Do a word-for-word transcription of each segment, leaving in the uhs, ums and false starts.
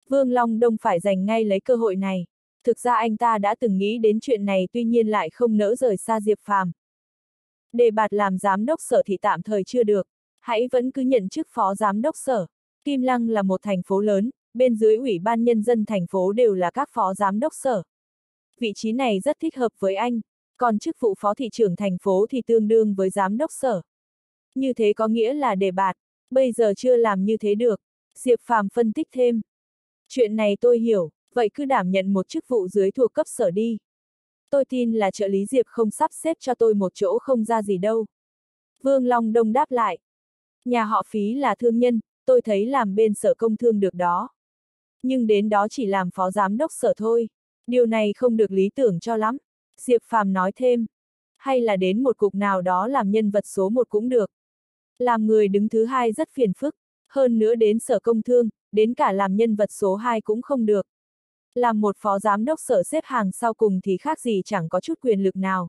Vương Long Đông phải giành ngay lấy cơ hội này. Thực ra anh ta đã từng nghĩ đến chuyện này tuy nhiên lại không nỡ rời xa Diệp Phàm. Đề bạt làm giám đốc sở thì tạm thời chưa được, hãy vẫn cứ nhận chức phó giám đốc sở. Kim Lăng là một thành phố lớn, bên dưới ủy ban nhân dân thành phố đều là các phó giám đốc sở. Vị trí này rất thích hợp với anh, còn chức vụ phó thị trưởng thành phố thì tương đương với giám đốc sở. Như thế có nghĩa là đề bạt, bây giờ chưa làm như thế được. Diệp Phàm phân tích thêm. Chuyện này tôi hiểu, vậy cứ đảm nhận một chức vụ dưới thuộc cấp sở đi. Tôi tin là trợ lý Diệp không sắp xếp cho tôi một chỗ không ra gì đâu. Vương Long Đông đáp lại. Nhà họ Phí là thương nhân, tôi thấy làm bên sở công thương được đó. Nhưng đến đó chỉ làm phó giám đốc sở thôi. Điều này không được lý tưởng cho lắm. Diệp Phàm nói thêm. Hay là đến một cục nào đó làm nhân vật số một cũng được. Làm người đứng thứ hai rất phiền phức. Hơn nữa đến sở công thương, đến cả làm nhân vật số hai cũng không được. Làm một phó giám đốc sở xếp hàng sau cùng thì khác gì chẳng có chút quyền lực nào.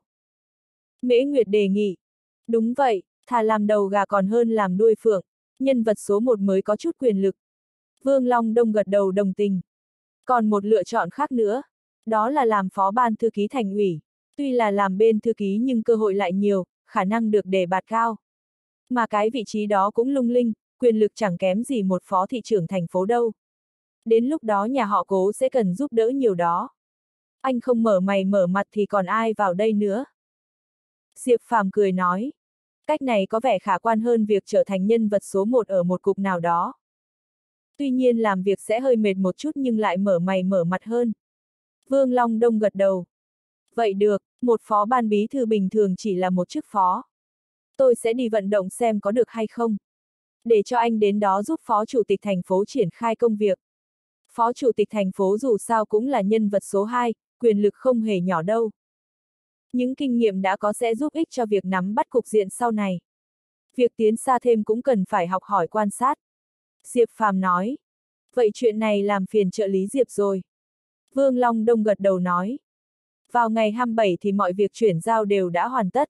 Mễ Nguyệt đề nghị. Đúng vậy, thà làm đầu gà còn hơn làm đuôi phượng, nhân vật số một mới có chút quyền lực. Vương Long Đông gật đầu đồng tình. Còn một lựa chọn khác nữa, đó là làm phó ban thư ký thành ủy. Tuy là làm bên thư ký nhưng cơ hội lại nhiều, khả năng được đề bạt cao. Mà cái vị trí đó cũng lung linh, quyền lực chẳng kém gì một phó thị trưởng thành phố đâu. Đến lúc đó nhà họ Cố sẽ cần giúp đỡ nhiều đó. Anh không mở mày mở mặt thì còn ai vào đây nữa. Diệp Phàm cười nói. Cách này có vẻ khả quan hơn việc trở thành nhân vật số một ở một cục nào đó. Tuy nhiên làm việc sẽ hơi mệt một chút nhưng lại mở mày mở mặt hơn. Vương Long Đông gật đầu. Vậy được, một phó ban bí thư bình thường chỉ là một chức phó. Tôi sẽ đi vận động xem có được hay không. Để cho anh đến đó giúp phó chủ tịch thành phố triển khai công việc. Phó chủ tịch thành phố dù sao cũng là nhân vật số hai, quyền lực không hề nhỏ đâu. Những kinh nghiệm đã có sẽ giúp ích cho việc nắm bắt cục diện sau này. Việc tiến xa thêm cũng cần phải học hỏi quan sát. Diệp Phàm nói. Vậy chuyện này làm phiền trợ lý Diệp rồi. Vương Long Đông gật đầu nói. Vào ngày hai mươi bảy thì mọi việc chuyển giao đều đã hoàn tất.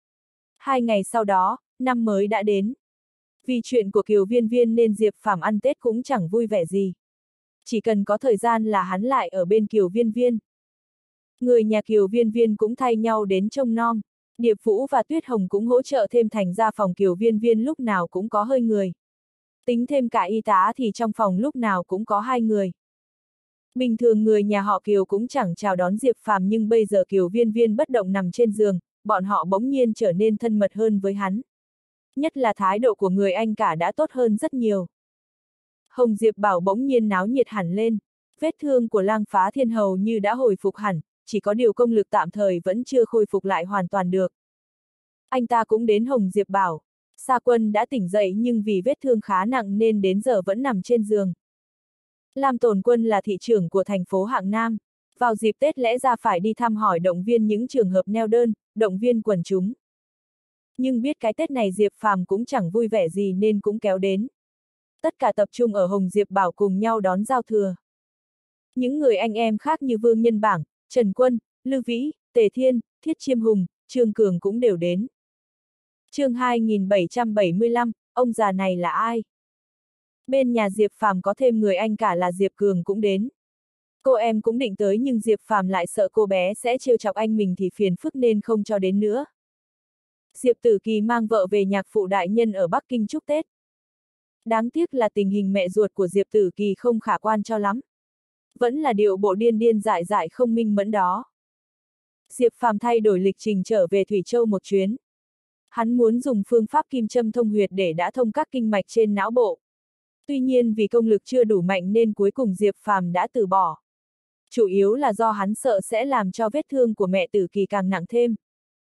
Hai ngày sau đó, năm mới đã đến. Vì chuyện của Kiều Viên Viên nên Diệp Phàm ăn Tết cũng chẳng vui vẻ gì. Chỉ cần có thời gian là hắn lại ở bên Kiều Viên Viên. Người nhà Kiều Viên Viên cũng thay nhau đến trông nom. Điệp Vũ và Tuyết Hồng cũng hỗ trợ thêm, thành ra phòng Kiều Viên Viên lúc nào cũng có hơi người. Tính thêm cả y tá thì trong phòng lúc nào cũng có hai người. Bình thường người nhà họ Kiều cũng chẳng chào đón Diệp Phàm, nhưng bây giờ Kiều Viên Viên bất động nằm trên giường, bọn họ bỗng nhiên trở nên thân mật hơn với hắn. Nhất là thái độ của người anh cả đã tốt hơn rất nhiều. Hồng Diệp Bảo bỗng nhiên náo nhiệt hẳn lên. Vết thương của Lang Phá Thiên hầu như đã hồi phục hẳn, chỉ có điều công lực tạm thời vẫn chưa khôi phục lại hoàn toàn được. Anh ta cũng đến Hồng Diệp Bảo. Sa Quân đã tỉnh dậy nhưng vì vết thương khá nặng nên đến giờ vẫn nằm trên giường. Lam Tồn Quân là thị trưởng của thành phố Hạng Nam. Vào dịp Tết lẽ ra phải đi thăm hỏi động viên những trường hợp neo đơn, động viên quần chúng. Nhưng biết cái Tết này Diệp Phàm cũng chẳng vui vẻ gì nên cũng kéo đến. Tất cả tập trung ở Hồng Diệp Bảo cùng nhau đón giao thừa. Những người anh em khác như Vương Nhân Bảng, Trần Quân, Lưu Vĩ, Tề Thiên, Thiết Chiêm Hùng, Trương Cường cũng đều đến. Chương hai nghìn bảy trăm bảy mươi lăm, ông già này là ai? Bên nhà Diệp Phàm có thêm người anh cả là Diệp Cường cũng đến. Cô em cũng định tới nhưng Diệp Phàm lại sợ cô bé sẽ trêu chọc anh mình thì phiền phức nên không cho đến nữa. Diệp Tử Kỳ mang vợ về nhạc phụ đại nhân ở Bắc Kinh chúc Tết. Đáng tiếc là tình hình mẹ ruột của Diệp Tử Kỳ không khả quan cho lắm. Vẫn là điệu bộ điên điên dại dại không minh mẫn đó. Diệp Phàm thay đổi lịch trình trở về Thủy Châu một chuyến. Hắn muốn dùng phương pháp kim châm thông huyệt để đã thông các kinh mạch trên não bộ. Tuy nhiên vì công lực chưa đủ mạnh nên cuối cùng Diệp Phàm đã từ bỏ. Chủ yếu là do hắn sợ sẽ làm cho vết thương của mẹ Tử Kỳ càng nặng thêm.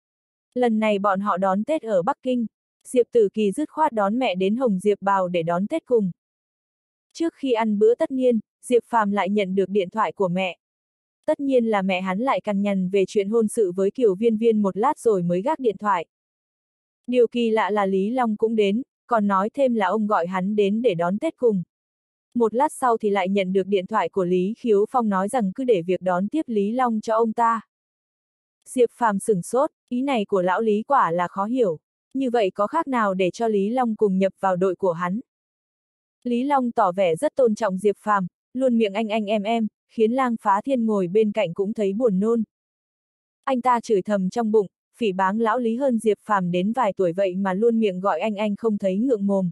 Lần này bọn họ đón Tết ở Bắc Kinh, Diệp Tử Kỳ dứt khoát đón mẹ đến Hồng Diệp Bào để đón Tết cùng. Trước khi ăn bữa tất niên, Diệp Phàm lại nhận được điện thoại của mẹ. Tất nhiên là mẹ hắn lại cằn nhằn về chuyện hôn sự với Kiều Viên Viên một lát rồi mới gác điện thoại. Điều kỳ lạ là Lý Long cũng đến, còn nói thêm là ông gọi hắn đến để đón Tết cùng. Một lát sau thì lại nhận được điện thoại của Lý Khiếu Phong nói rằng cứ để việc đón tiếp Lý Long cho ông ta. Diệp Phàm sửng sốt, ý này của lão Lý quả là khó hiểu. Như vậy có khác nào để cho Lý Long cùng nhập vào đội của hắn? Lý Long tỏ vẻ rất tôn trọng Diệp Phàm, luôn miệng anh anh em em, khiến Lang Phá Thiên ngồi bên cạnh cũng thấy buồn nôn. Anh ta chửi thầm trong bụng, phỉ báng lão Lý hơn Diệp Phàm đến vài tuổi vậy mà luôn miệng gọi anh anh không thấy ngượng mồm.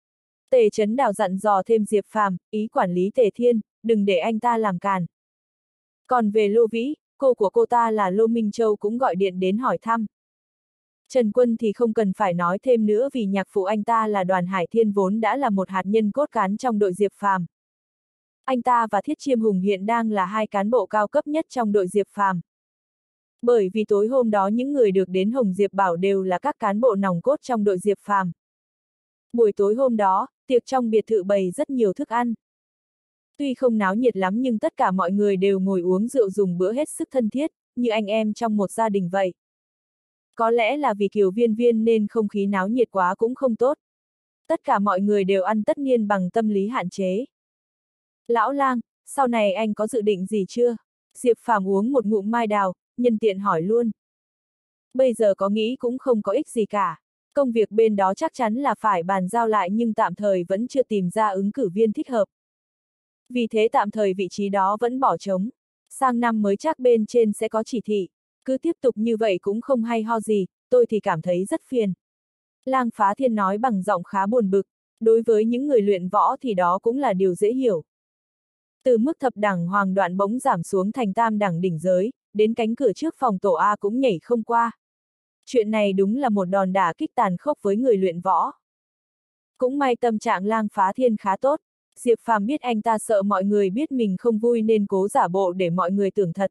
Tề Chấn Đào dặn dò thêm Diệp Phàm, ý quản lý Tề Thiên, đừng để anh ta làm càn. Còn về Lô Vĩ, cô của cô ta là Lô Minh Châu cũng gọi điện đến hỏi thăm. Trần Quân thì không cần phải nói thêm nữa vì nhạc phụ anh ta là Đoàn Hải Thiên vốn đã là một hạt nhân cốt cán trong đội Diệp Phàm. Anh ta và Thiết Chiêm Hùng hiện đang là hai cán bộ cao cấp nhất trong đội Diệp Phàm. Bởi vì tối hôm đó những người được đến Hồng Diệp Bảo đều là các cán bộ nòng cốt trong đội Diệp Phàm. Buổi tối hôm đó, tiệc trong biệt thự bày rất nhiều thức ăn. Tuy không náo nhiệt lắm nhưng tất cả mọi người đều ngồi uống rượu dùng bữa hết sức thân thiết, như anh em trong một gia đình vậy. Có lẽ là vì Kiều Viên Viên nên không khí náo nhiệt quá cũng không tốt. Tất cả mọi người đều ăn tất niên bằng tâm lý hạn chế. Lão Lang, sau này anh có dự định gì chưa? Diệp Phàm uống một ngụm mai đào, nhân tiện hỏi luôn. Bây giờ có nghĩ cũng không có ích gì cả. Công việc bên đó chắc chắn là phải bàn giao lại nhưng tạm thời vẫn chưa tìm ra ứng cử viên thích hợp. Vì thế tạm thời vị trí đó vẫn bỏ trống. Sang năm mới chắc bên trên sẽ có chỉ thị. Cứ tiếp tục như vậy cũng không hay ho gì, tôi thì cảm thấy rất phiền. Lang Phá Thiên nói bằng giọng khá buồn bực. Đối với những người luyện võ thì đó cũng là điều dễ hiểu. Từ mức thập đẳng hoàng đoạn bỗng giảm xuống thành tam đẳng đỉnh giới, đến cánh cửa trước phòng tổ A cũng nhảy không qua. Chuyện này đúng là một đòn đả kích tàn khốc với người luyện võ. Cũng may tâm trạng Lang Phá Thiên khá tốt. Diệp Phàm biết anh ta sợ mọi người biết mình không vui nên cố giả bộ để mọi người tưởng thật.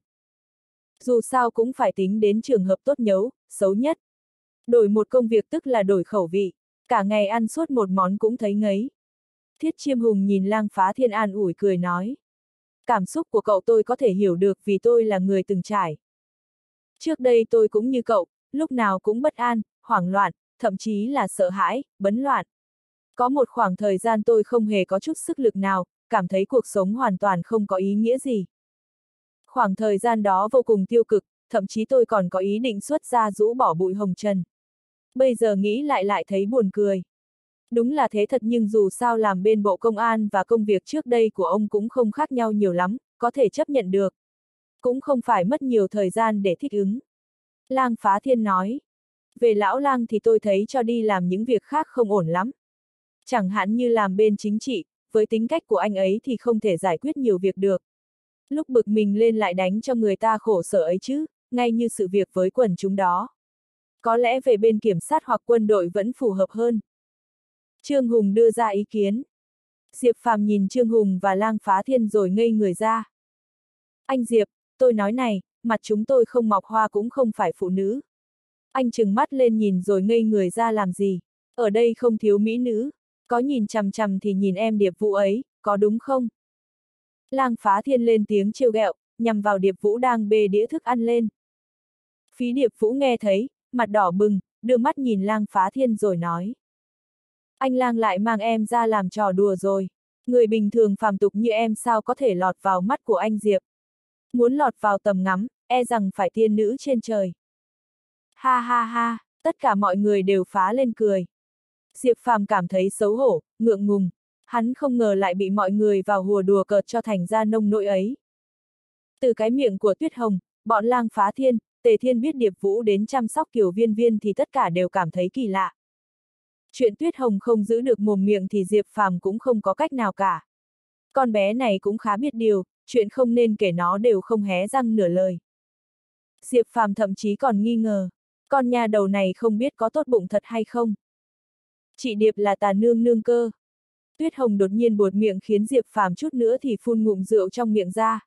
Dù sao cũng phải tính đến trường hợp tốt nhấu, xấu nhất. Đổi một công việc tức là đổi khẩu vị, cả ngày ăn suốt một món cũng thấy ngấy. Thiết Chiêm Hùng nhìn Lang Phá Thiên an ủi cười nói. Cảm xúc của cậu tôi có thể hiểu được vì tôi là người từng trải. Trước đây tôi cũng như cậu, lúc nào cũng bất an, hoảng loạn, thậm chí là sợ hãi, bấn loạn. Có một khoảng thời gian tôi không hề có chút sức lực nào, cảm thấy cuộc sống hoàn toàn không có ý nghĩa gì. Khoảng thời gian đó vô cùng tiêu cực, thậm chí tôi còn có ý định xuất gia rũ bỏ bụi hồng trần. Bây giờ nghĩ lại lại thấy buồn cười. Đúng là thế thật nhưng dù sao làm bên bộ công an và công việc trước đây của ông cũng không khác nhau nhiều lắm, có thể chấp nhận được. Cũng không phải mất nhiều thời gian để thích ứng. Lang Phá Thiên nói. Về lão Lang thì tôi thấy cho đi làm những việc khác không ổn lắm. Chẳng hạn như làm bên chính trị, với tính cách của anh ấy thì không thể giải quyết nhiều việc được. Lúc bực mình lên lại đánh cho người ta khổ sở ấy chứ, ngay như sự việc với quần chúng đó. Có lẽ về bên kiểm sát hoặc quân đội vẫn phù hợp hơn. Trương Hùng đưa ra ý kiến. Diệp Phàm nhìn Trương Hùng và Lang Phá Thiên rồi ngây người ra. Anh Diệp, tôi nói này, mặt chúng tôi không mọc hoa cũng không phải phụ nữ. Anh trừng mắt lên nhìn rồi ngây người ra làm gì? Ở đây không thiếu mỹ nữ. Có nhìn chằm chằm thì nhìn em Điệp Vũ ấy, có đúng không? Lang Phá Thiên lên tiếng trêu ghẹo, nhằm vào Điệp Vũ đang bê đĩa thức ăn lên. Phí Điệp Vũ nghe thấy, mặt đỏ bừng, đưa mắt nhìn Lang Phá Thiên rồi nói. Anh Lang lại mang em ra làm trò đùa rồi. Người bình thường phàm tục như em sao có thể lọt vào mắt của anh Diệp. Muốn lọt vào tầm ngắm, e rằng phải tiên nữ trên trời. Ha ha ha, tất cả mọi người đều phá lên cười. Diệp Phàm cảm thấy xấu hổ, ngượng ngùng. Hắn không ngờ lại bị mọi người vào hùa đùa cợt cho thành ra nông nỗi ấy. Từ cái miệng của Tuyết Hồng, bọn Lang Phá Thiên, Tề Thiên biết Điệp Vũ đến chăm sóc Kiều Viên Viên thì tất cả đều cảm thấy kỳ lạ. Chuyện Tuyết Hồng không giữ được mồm miệng thì Diệp Phàm cũng không có cách nào cả. Con bé này cũng khá biết điều, chuyện không nên kể nó đều không hé răng nửa lời. Diệp Phàm thậm chí còn nghi ngờ, con nhà đầu này không biết có tốt bụng thật hay không. Chị Điệp là tà nương nương cơ. Tuyết Hồng đột nhiên buột miệng khiến Diệp Phàm chút nữa thì phun ngụm rượu trong miệng ra.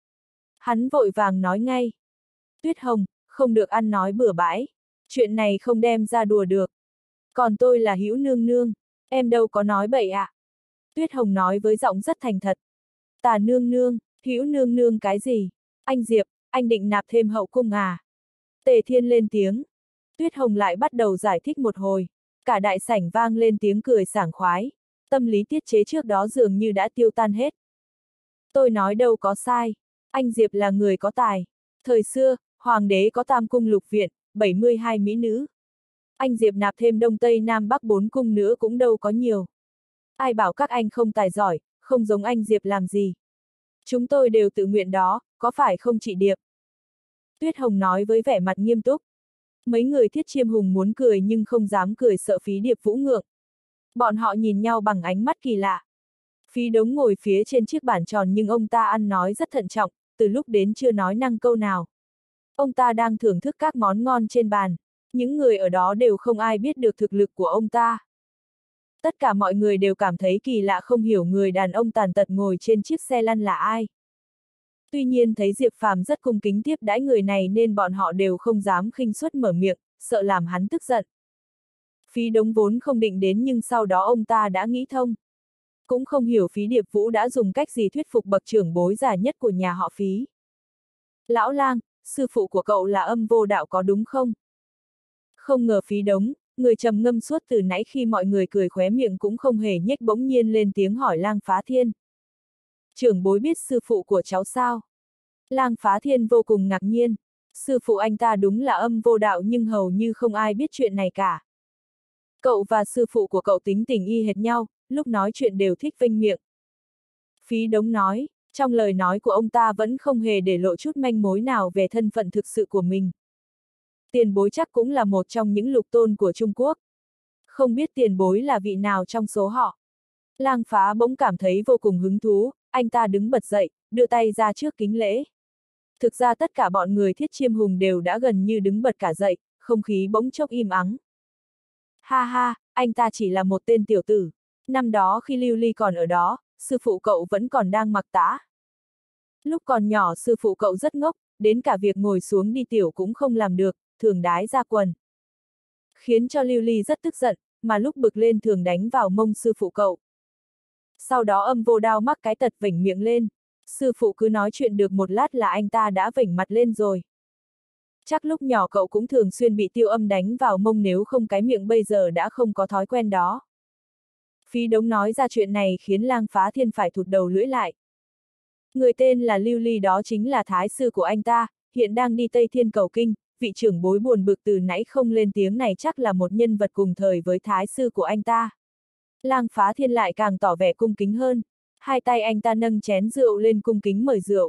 Hắn vội vàng nói ngay. Tuyết Hồng, không được ăn nói bừa bãi. Chuyện này không đem ra đùa được. Còn tôi là Hữu nương nương, em đâu có nói bậy ạ. À. Tuyết Hồng nói với giọng rất thành thật. Tà nương nương, Hữu nương nương cái gì? Anh Diệp, anh định nạp thêm hậu cung à? Tề Thiên lên tiếng. Tuyết Hồng lại bắt đầu giải thích một hồi. Cả đại sảnh vang lên tiếng cười sảng khoái. Tâm lý tiết chế trước đó dường như đã tiêu tan hết. Tôi nói đâu có sai. Anh Diệp là người có tài. Thời xưa, Hoàng đế có tam cung lục viện, bảy mươi hai mỹ nữ. Anh Diệp nạp thêm Đông Tây Nam Bắc bốn cung nữa cũng đâu có nhiều. Ai bảo các anh không tài giỏi, không giống anh Diệp làm gì. Chúng tôi đều tự nguyện đó, có phải không chị Điệp? Tuyết Hồng nói với vẻ mặt nghiêm túc. Mấy người Thiết Chiêm Hùng muốn cười nhưng không dám cười sợ Phí Điệp Vũ ngượng. Bọn họ nhìn nhau bằng ánh mắt kỳ lạ. Phí Đống ngồi phía trên chiếc bàn tròn nhưng ông ta ăn nói rất thận trọng, từ lúc đến chưa nói năng câu nào. Ông ta đang thưởng thức các món ngon trên bàn. Những người ở đó đều không ai biết được thực lực của ông ta. Tất cả mọi người đều cảm thấy kỳ lạ, không hiểu người đàn ông tàn tật ngồi trên chiếc xe lăn là ai. Tuy nhiên thấy Diệp Phàm rất cung kính tiếp đãi người này nên bọn họ đều không dám khinh suất mở miệng, sợ làm hắn tức giận. Phí Đống vốn không định đến nhưng sau đó ông ta đã nghĩ thông. Cũng không hiểu Phí Điệp Vũ đã dùng cách gì thuyết phục bậc trưởng bối già nhất của nhà họ Phí. Lão Lang, sư phụ của cậu là Âm Vô Đạo có đúng không? Không ngờ Phí Đống, người trầm ngâm suốt từ nãy khi mọi người cười khóe miệng cũng không hề nhếch, bỗng nhiên lên tiếng hỏi Lang Phá Thiên. Trưởng bối biết sư phụ của cháu sao? Lang Phá Thiên vô cùng ngạc nhiên. Sư phụ anh ta đúng là Âm Vô Đạo nhưng hầu như không ai biết chuyện này cả. Cậu và sư phụ của cậu tính tình y hệt nhau, lúc nói chuyện đều thích vênh miệng. Phí Đống nói, trong lời nói của ông ta vẫn không hề để lộ chút manh mối nào về thân phận thực sự của mình. Tiền bối chắc cũng là một trong những lục tôn của Trung Quốc. Không biết tiền bối là vị nào trong số họ. Lang Phá bỗng cảm thấy vô cùng hứng thú, anh ta đứng bật dậy, đưa tay ra trước kính lễ. Thực ra tất cả bọn người Thiết Chiêm Hùng đều đã gần như đứng bật cả dậy, không khí bỗng chốc im ắng. Ha ha, anh ta chỉ là một tên tiểu tử. Năm đó khi Lưu Ly còn ở đó, sư phụ cậu vẫn còn đang mặc tã. Lúc còn nhỏ sư phụ cậu rất ngốc, đến cả việc ngồi xuống đi tiểu cũng không làm được, thường đái ra quần. Khiến cho Lưu Ly rất tức giận, mà lúc bực lên thường đánh vào mông sư phụ cậu. Sau đó Âm Vô Đao mắc cái tật vểnh miệng lên. Sư phụ cứ nói chuyện được một lát là anh ta đã vểnh mặt lên rồi. Chắc lúc nhỏ cậu cũng thường xuyên bị Tiêu Âm đánh vào mông, nếu không cái miệng bây giờ đã không có thói quen đó. Phí Đống nói ra chuyện này khiến Lang Phá Thiên phải thụt đầu lưỡi lại. Người tên là Lưu Ly đó chính là thái sư của anh ta, hiện đang đi Tây Thiên cầu kinh, vị trưởng bối buồn bực từ nãy không lên tiếng này chắc là một nhân vật cùng thời với thái sư của anh ta. Lang Phá Thiên lại càng tỏ vẻ cung kính hơn, hai tay anh ta nâng chén rượu lên cung kính mời rượu.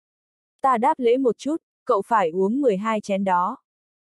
Ta đáp lễ một chút, cậu phải uống mười hai chén đó.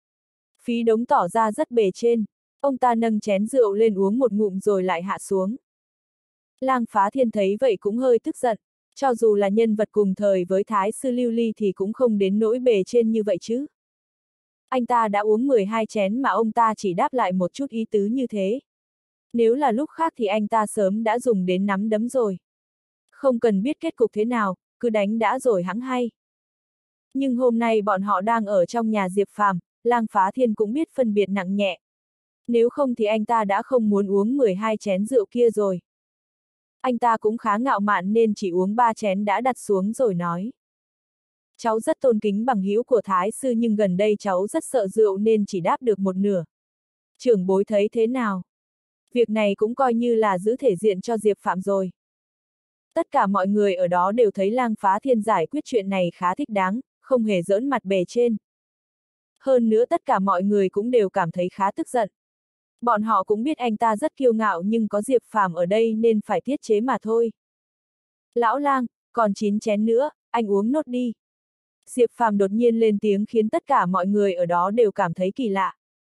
Phí Đống tỏ ra rất bề trên, ông ta nâng chén rượu lên uống một ngụm rồi lại hạ xuống. Lang Phá Thiên thấy vậy cũng hơi tức giận, cho dù là nhân vật cùng thời với thái sư Lưu Ly thì cũng không đến nỗi bề trên như vậy chứ. Anh ta đã uống mười hai chén mà ông ta chỉ đáp lại một chút ý tứ như thế. Nếu là lúc khác thì anh ta sớm đã dùng đến nắm đấm rồi. Không cần biết kết cục thế nào, cứ đánh đã rồi hẵng hay. Nhưng hôm nay bọn họ đang ở trong nhà Diệp Phàm, Lang Phá Thiên cũng biết phân biệt nặng nhẹ. Nếu không thì anh ta đã không muốn uống mười hai chén rượu kia rồi. Anh ta cũng khá ngạo mạn nên chỉ uống ba chén đã đặt xuống rồi nói. Cháu rất tôn kính bằng hữu của thái sư nhưng gần đây cháu rất sợ rượu nên chỉ đáp được một nửa. Trưởng bối thấy thế nào? Việc này cũng coi như là giữ thể diện cho Diệp Phạm rồi. Tất cả mọi người ở đó đều thấy Lang Phá Thiên giải quyết chuyện này khá thích đáng, không hề giỡn mặt bề trên. Hơn nữa tất cả mọi người cũng đều cảm thấy khá tức giận. Bọn họ cũng biết anh ta rất kiêu ngạo nhưng có Diệp Phàm ở đây nên phải tiết chế mà thôi. Lão Lang, còn chín chén nữa, anh uống nốt đi. Diệp Phàm đột nhiên lên tiếng khiến tất cả mọi người ở đó đều cảm thấy kỳ lạ.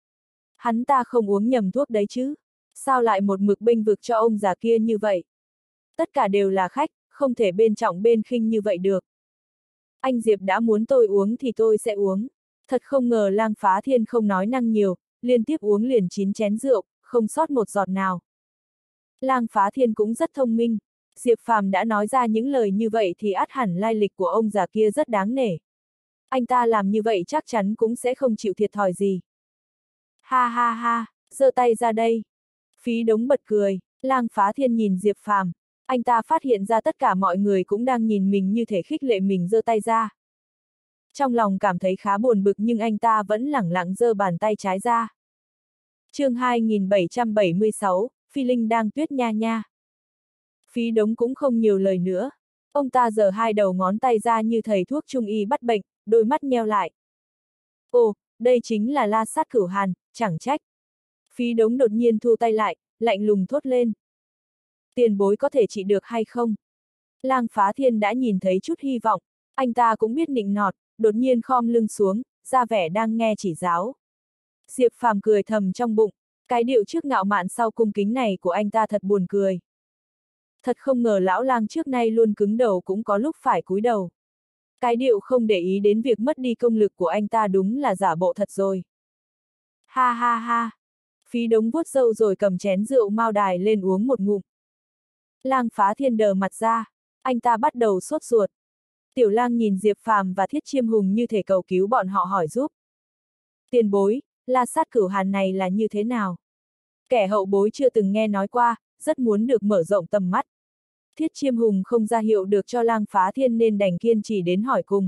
Hắn ta không uống nhầm thuốc đấy chứ? Sao lại một mực bênh vực cho ông già kia như vậy? Tất cả đều là khách, không thể bên trọng bên khinh như vậy được. Anh Diệp đã muốn tôi uống thì tôi sẽ uống. Thật không ngờ Lang Phá Thiên không nói năng nhiều, liên tiếp uống liền chín chén rượu, không sót một giọt nào. Lang Phá Thiên cũng rất thông minh. Diệp Phàm đã nói ra những lời như vậy thì ắt hẳn lai lịch của ông già kia rất đáng nể. Anh ta làm như vậy chắc chắn cũng sẽ không chịu thiệt thòi gì. Ha ha ha, giơ tay ra đây. Phí Đống bật cười, Lang Phá Thiên nhìn Diệp Phàm, anh ta phát hiện ra tất cả mọi người cũng đang nhìn mình như thể khích lệ mình giơ tay ra. Trong lòng cảm thấy khá buồn bực nhưng anh ta vẫn lẳng lặng giơ bàn tay trái ra. Chương hai nghìn bảy trăm bảy mươi sáu, Phi Linh đang tuyết nha nha. Phí Đống cũng không nhiều lời nữa. Ông ta giở hai đầu ngón tay ra như thầy thuốc trung y bắt bệnh, đôi mắt nheo lại. Ồ, đây chính là La Sát Cửu Hàn, chẳng trách. Phí Đống đột nhiên thu tay lại, lạnh lùng thốt lên. Tiền bối có thể trị được hay không? Lang Phá Thiên đã nhìn thấy chút hy vọng, anh ta cũng biết nịnh nọt, đột nhiên khom lưng xuống, ra vẻ đang nghe chỉ giáo. Diệp Phàm cười thầm trong bụng, cái điệu trước ngạo mạn sau cung kính này của anh ta thật buồn cười. Thật không ngờ lão lang trước nay luôn cứng đầu cũng có lúc phải cúi đầu. Cái điệu không để ý đến việc mất đi công lực của anh ta đúng là giả bộ thật rồi. Ha ha ha. Phí Đống vuốt râu rồi cầm chén rượu mao đài lên uống một ngụm. Lang Phá Thiên đờ mặt ra, anh ta bắt đầu sốt ruột. Tiểu Lang nhìn Diệp Phàm và Thiết Chiêm Hùng như thể cầu cứu bọn họ hỏi giúp. Tiền bối, La Sát Cửu Hàn này là như thế nào? Kẻ hậu bối chưa từng nghe nói qua, rất muốn được mở rộng tầm mắt. Thiết Chiêm Hùng không ra hiệu được cho Lang Phá Thiên nên đành kiên trì đến hỏi cùng.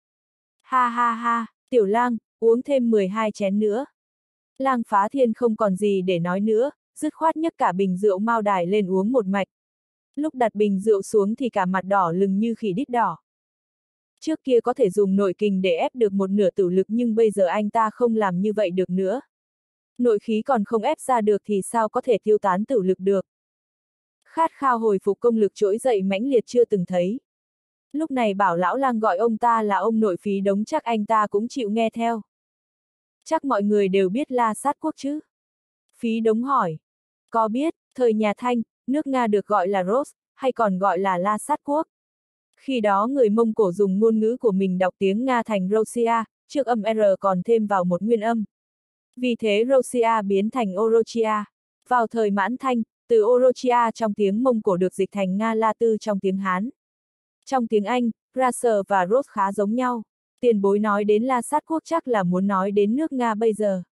Ha ha ha, Tiểu Lang, uống thêm mười hai chén nữa. Lang Phá Thiên không còn gì để nói nữa, dứt khoát nhấc cả bình rượu mao đài lên uống một mạch. Lúc đặt bình rượu xuống thì cả mặt đỏ lừng như khỉ đít đỏ. Trước kia có thể dùng nội kình để ép được một nửa tử lực nhưng bây giờ anh ta không làm như vậy được nữa. Nội khí còn không ép ra được thì sao có thể tiêu tán tử lực được. Khát khao hồi phục công lực trỗi dậy mãnh liệt chưa từng thấy. Lúc này bảo lão lang gọi ông ta là ông nội Phí Đống chắc anh ta cũng chịu nghe theo. Chắc mọi người đều biết La Sát Quốc chứ? Phí Đống hỏi. Có biết, thời nhà Thanh, nước Nga được gọi là Rus, hay còn gọi là La Sát Quốc. Khi đó người Mông Cổ dùng ngôn ngữ của mình đọc tiếng Nga thành Rosia, trước âm R còn thêm vào một nguyên âm. Vì thế Rosia biến thành Orochia. Vào thời Mãn Thanh, từ Orochia trong tiếng Mông Cổ được dịch thành Nga La Tư trong tiếng Hán. Trong tiếng Anh, Raser và Rus khá giống nhau. Tiền bối nói đến La Sát Quốc chắc là muốn nói đến nước Nga bây giờ.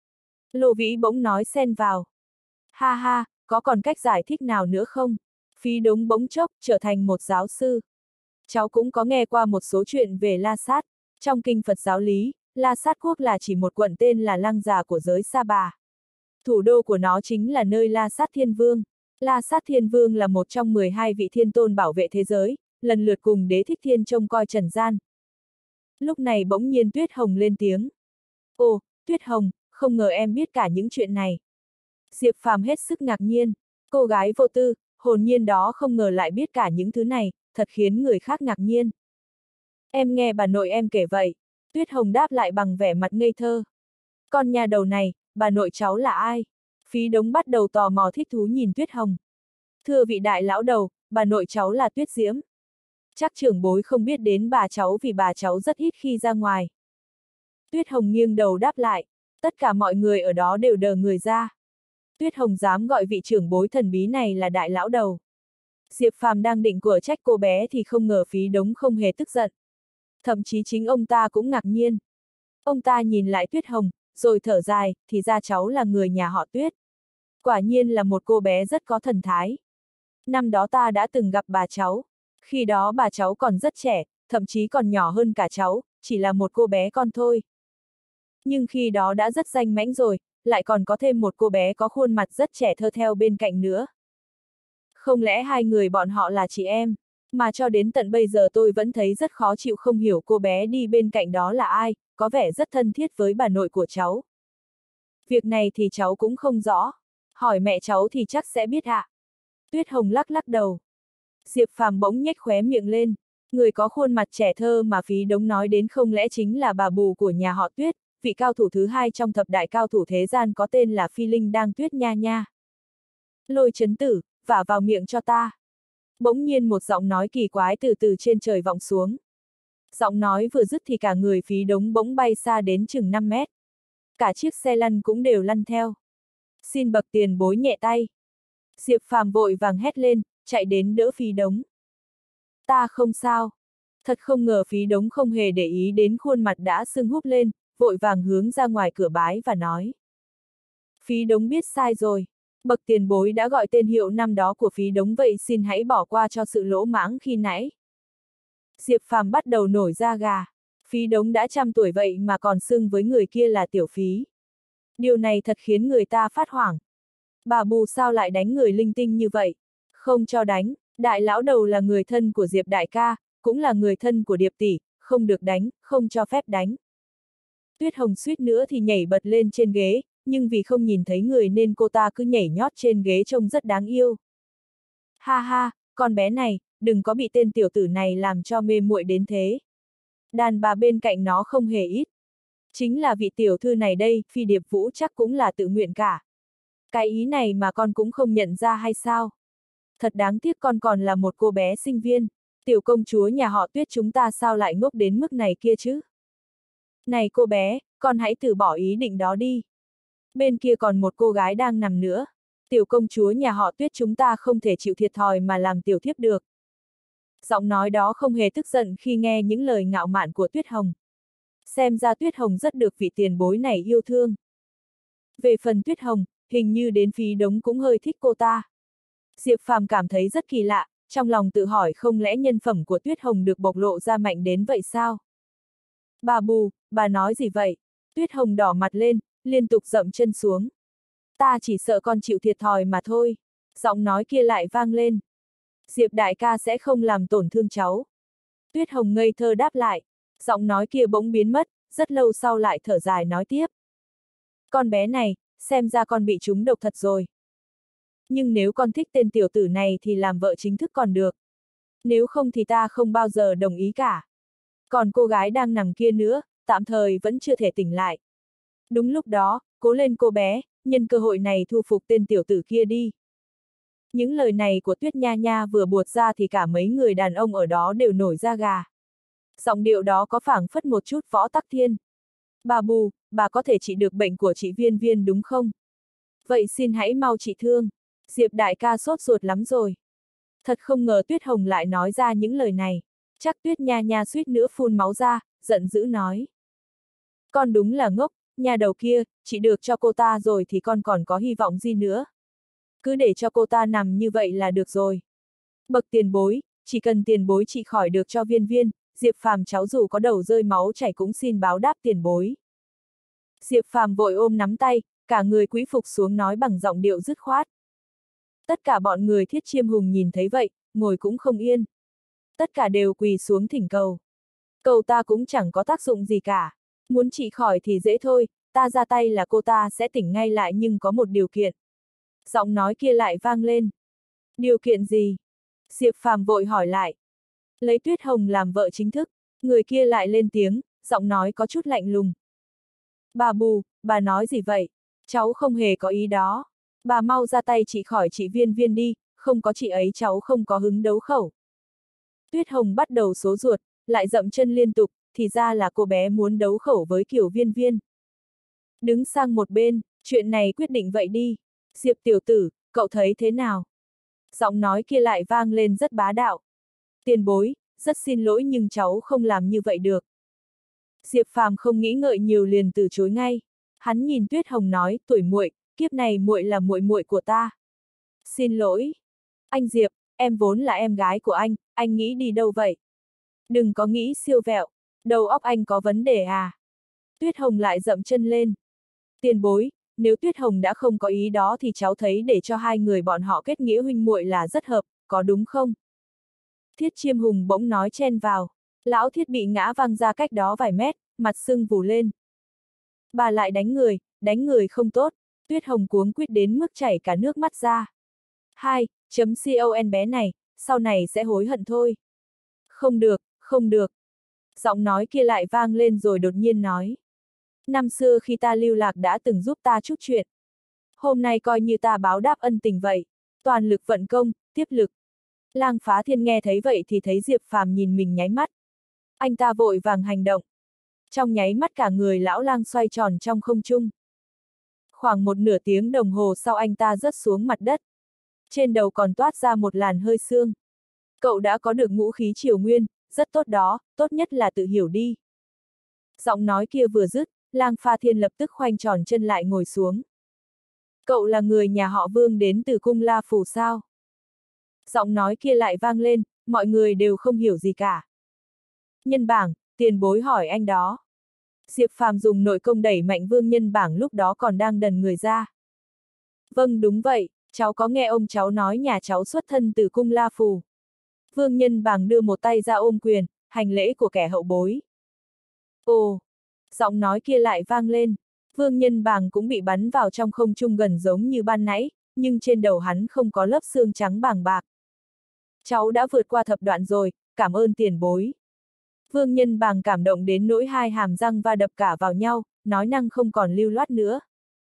Lô Vĩ bỗng nói xen vào. Ha ha, có còn cách giải thích nào nữa không? Phí Đống bỗng chốc trở thành một giáo sư. Cháu cũng có nghe qua một số chuyện về La Sát. Trong kinh Phật giáo lý, La Sát Quốc là chỉ một quận tên là Lăng Già của giới Sa Bà. Thủ đô của nó chính là nơi La Sát Thiên Vương. La Sát Thiên Vương là một trong mười hai vị thiên tôn bảo vệ thế giới, lần lượt cùng Đế Thích Thiên trông coi trần gian. Lúc này bỗng nhiên Tuyết Hồng lên tiếng. Ồ, Tuyết Hồng, không ngờ em biết cả những chuyện này. Diệp Phàm hết sức ngạc nhiên. Cô gái vô tư, hồn nhiên đó không ngờ lại biết cả những thứ này, thật khiến người khác ngạc nhiên. Em nghe bà nội em kể vậy. Tuyết Hồng đáp lại bằng vẻ mặt ngây thơ. Con nhà đầu này, bà nội cháu là ai? Phí Đống bắt đầu tò mò thích thú nhìn Tuyết Hồng. Thưa vị đại lão đầu, bà nội cháu là Tuyết Diễm. Chắc trưởng bối không biết đến bà cháu vì bà cháu rất ít khi ra ngoài. Tuyết Hồng nghiêng đầu đáp lại. Tất cả mọi người ở đó đều đờ người ra. Tuyết Hồng dám gọi vị trưởng bối thần bí này là đại lão đầu. Diệp Phàm đang định của trách cô bé thì không ngờ Phí Đống không hề tức giận. Thậm chí chính ông ta cũng ngạc nhiên. Ông ta nhìn lại Tuyết Hồng, rồi thở dài, thì ra cháu là người nhà họ Tuyết. Quả nhiên là một cô bé rất có thần thái. Năm đó ta đã từng gặp bà cháu. Khi đó bà cháu còn rất trẻ, thậm chí còn nhỏ hơn cả cháu, chỉ là một cô bé con thôi. Nhưng khi đó đã rất danh mãnh rồi, lại còn có thêm một cô bé có khuôn mặt rất trẻ thơ theo bên cạnh nữa. Không lẽ hai người bọn họ là chị em, mà cho đến tận bây giờ tôi vẫn thấy rất khó chịu không hiểu cô bé đi bên cạnh đó là ai, có vẻ rất thân thiết với bà nội của cháu. Việc này thì cháu cũng không rõ, hỏi mẹ cháu thì chắc sẽ biết ạ. Tuyết Hồng lắc lắc đầu. Diệp Phàm bỗng nhếch khóe miệng lên, người có khuôn mặt trẻ thơ mà Phí Đống nói đến không lẽ chính là bà Bù của nhà họ Tuyết, vị cao thủ thứ hai trong thập đại cao thủ thế gian có tên là Phi Linh Đang Tuyết nha nha. Lôi Chấn Tử, vả vào miệng cho ta. Bỗng nhiên một giọng nói kỳ quái từ từ trên trời vọng xuống. Giọng nói vừa dứt thì cả người Phí Đống bỗng bay xa đến chừng năm mét. Cả chiếc xe lăn cũng đều lăn theo. Xin bậc tiền bối nhẹ tay. Diệp Phàm vội vàng hét lên, chạy đến đỡ Phí Đống. Ta không sao. Thật không ngờ Phí Đống không hề để ý đến khuôn mặt đã sưng húp lên, vội vàng hướng ra ngoài cửa bái và nói. Phí Đống biết sai rồi. Bậc tiền bối đã gọi tên hiệu năm đó của Phí Đống vậy xin hãy bỏ qua cho sự lỗ mãng khi nãy. Diệp Phàm bắt đầu nổi da gà. Phí Đống đã trăm tuổi vậy mà còn xưng với người kia là tiểu Phí. Điều này thật khiến người ta phát hoảng. Bà Bù sao lại đánh người linh tinh như vậy? Không cho đánh, đại lão đầu là người thân của Diệp đại ca, cũng là người thân của Điệp tỷ, không được đánh, không cho phép đánh. Tuyết Hồng suýt nữa thì nhảy bật lên trên ghế, nhưng vì không nhìn thấy người nên cô ta cứ nhảy nhót trên ghế trông rất đáng yêu. Ha ha, con bé này, đừng có bị tên tiểu tử này làm cho mê muội đến thế. Đàn bà bên cạnh nó không hề ít. Chính là vị tiểu thư này đây, Phi Điệp Vũ chắc cũng là tự nguyện cả. Cái ý này mà con cũng không nhận ra hay sao? Thật đáng tiếc con còn là một cô bé sinh viên. Tiểu công chúa nhà họ Tuyết chúng ta sao lại ngốc đến mức này kia chứ? Này cô bé, con hãy từ bỏ ý định đó đi. Bên kia còn một cô gái đang nằm nữa. Tiểu công chúa nhà họ Tuyết chúng ta không thể chịu thiệt thòi mà làm tiểu thiếp được. Giọng nói đó không hề tức giận khi nghe những lời ngạo mạn của Tuyết Hồng. Xem ra Tuyết Hồng rất được vị tiền bối này yêu thương. Về phần Tuyết Hồng, hình như đến Phí Đống cũng hơi thích cô ta. Diệp Phàm cảm thấy rất kỳ lạ, trong lòng tự hỏi không lẽ nhân phẩm của Tuyết Hồng được bộc lộ ra mạnh đến vậy sao? Bà Bù, bà nói gì vậy? Tuyết Hồng đỏ mặt lên, liên tục dậm chân xuống. Ta chỉ sợ con chịu thiệt thòi mà thôi. Giọng nói kia lại vang lên. Diệp đại ca sẽ không làm tổn thương cháu. Tuyết Hồng ngây thơ đáp lại. Giọng nói kia bỗng biến mất, rất lâu sau lại thở dài nói tiếp. Con bé này, xem ra con bị trúng độc thật rồi. Nhưng nếu con thích tên tiểu tử này thì làm vợ chính thức còn được. Nếu không thì ta không bao giờ đồng ý cả. Còn cô gái đang nằm kia nữa, tạm thời vẫn chưa thể tỉnh lại. Đúng lúc đó, cố lên cô bé, nhân cơ hội này thu phục tên tiểu tử kia đi. Những lời này của Tuyết Nha Nha vừa buột ra thì cả mấy người đàn ông ở đó đều nổi da gà. Giọng điệu đó có phảng phất một chút Võ Tắc Thiên. Bà Bù, bà có thể trị được bệnh của chị Viên Viên đúng không? Vậy xin hãy mau trị thương. Diệp đại ca sốt ruột lắm rồi. Thật không ngờ Tuyết Hồng lại nói ra những lời này. Chắc Tuyết Nha Nha suýt nữa phun máu ra, giận dữ nói. Con đúng là ngốc, nhà đầu kia, trị được cho cô ta rồi thì con còn có hy vọng gì nữa. Cứ để cho cô ta nằm như vậy là được rồi. Bậc tiền bối, chỉ cần tiền bối trị khỏi được cho Viên Viên, Diệp Phàm cháu dù có đầu rơi máu chảy cũng xin báo đáp tiền bối. Diệp Phàm vội ôm nắm tay, cả người cúi phục xuống nói bằng giọng điệu dứt khoát. Tất cả bọn người Thiết Chiêm Hùng nhìn thấy vậy, ngồi cũng không yên. Tất cả đều quỳ xuống thỉnh cầu. Cầu ta cũng chẳng có tác dụng gì cả. Muốn trị khỏi thì dễ thôi, ta ra tay là cô ta sẽ tỉnh ngay lại nhưng có một điều kiện. Giọng nói kia lại vang lên. Điều kiện gì? Diệp Phàm vội hỏi lại. Lấy Tuyết Hồng làm vợ chính thức, người kia lại lên tiếng, giọng nói có chút lạnh lùng. Bà Bù, bà nói gì vậy? Cháu không hề có ý đó. Bà mau ra tay trị khỏi chị Viên Viên đi, không có chị ấy cháu không có hứng đấu khẩu. Tuyết Hồng bắt đầu số ruột, lại dậm chân liên tục, thì ra là cô bé muốn đấu khẩu với Kiều Viên Viên. Đứng sang một bên, chuyện này quyết định vậy đi. Diệp tiểu tử, cậu thấy thế nào? Giọng nói kia lại vang lên rất bá đạo. Tiền bối, rất xin lỗi nhưng cháu không làm như vậy được. Diệp Phàm không nghĩ ngợi nhiều liền từ chối ngay. Hắn nhìn Tuyết Hồng nói, tuổi muội, kiếp này muội là muội muội của ta. Xin lỗi. Anh Diệp, em vốn là em gái của anh, anh nghĩ đi đâu vậy? Đừng có nghĩ siêu vẹo, đầu óc anh có vấn đề à? Tuyết Hồng lại dậm chân lên. Tiền bối, nếu Tuyết Hồng đã không có ý đó thì cháu thấy để cho hai người bọn họ kết nghĩa huynh muội là rất hợp, có đúng không? Thiết Chiêm Hùng bỗng nói chen vào. Lão Thiết bị ngã văng ra cách đó vài mét, mặt sưng vù lên. Bà lại đánh người, đánh người không tốt. Tuyết Hồng cuống quýt đến mức chảy cả nước mắt ra. Hai, chấm con bé này, sau này sẽ hối hận thôi. Không được, không được. Giọng nói kia lại vang lên rồi đột nhiên nói. Năm xưa khi ta lưu lạc đã từng giúp ta chút chuyện. Hôm nay coi như ta báo đáp ân tình vậy. Toàn lực vận công, tiếp lực. Lang Phá Thiên nghe thấy vậy thì thấy Diệp Phàm nhìn mình nháy mắt. Anh ta vội vàng hành động. Trong nháy mắt cả người lão lang xoay tròn trong không trung. Khoảng một nửa tiếng đồng hồ sau anh ta rớt xuống mặt đất. Trên đầu còn toát ra một làn hơi sương. Cậu đã có được ngũ khí triều nguyên, rất tốt đó, tốt nhất là tự hiểu đi. Giọng nói kia vừa dứt, Lang Pha Thiên lập tức khoanh tròn chân lại ngồi xuống. Cậu là người nhà họ Vương đến từ cung La Phủ sao? Giọng nói kia lại vang lên, mọi người đều không hiểu gì cả. Nhân bảng, tiền bối hỏi anh đó. Diệp Phàm dùng nội công đẩy mạnh Vương Nhân bảng lúc đó còn đang đần người ra. Vâng đúng vậy, cháu có nghe ông cháu nói nhà cháu xuất thân từ cung La Phủ. Vương Nhân bảng đưa một tay ra ôm quyền, hành lễ của kẻ hậu bối. Ồ, giọng nói kia lại vang lên. Vương Nhân bảng cũng bị bắn vào trong không trung gần giống như ban nãy, nhưng trên đầu hắn không có lớp xương trắng bàng bạc. Cháu đã vượt qua thập đoạn rồi, cảm ơn tiền bối. Vương Nhân Bàng cảm động đến nỗi hai hàm răng va đập cả vào nhau, nói năng không còn lưu loát nữa.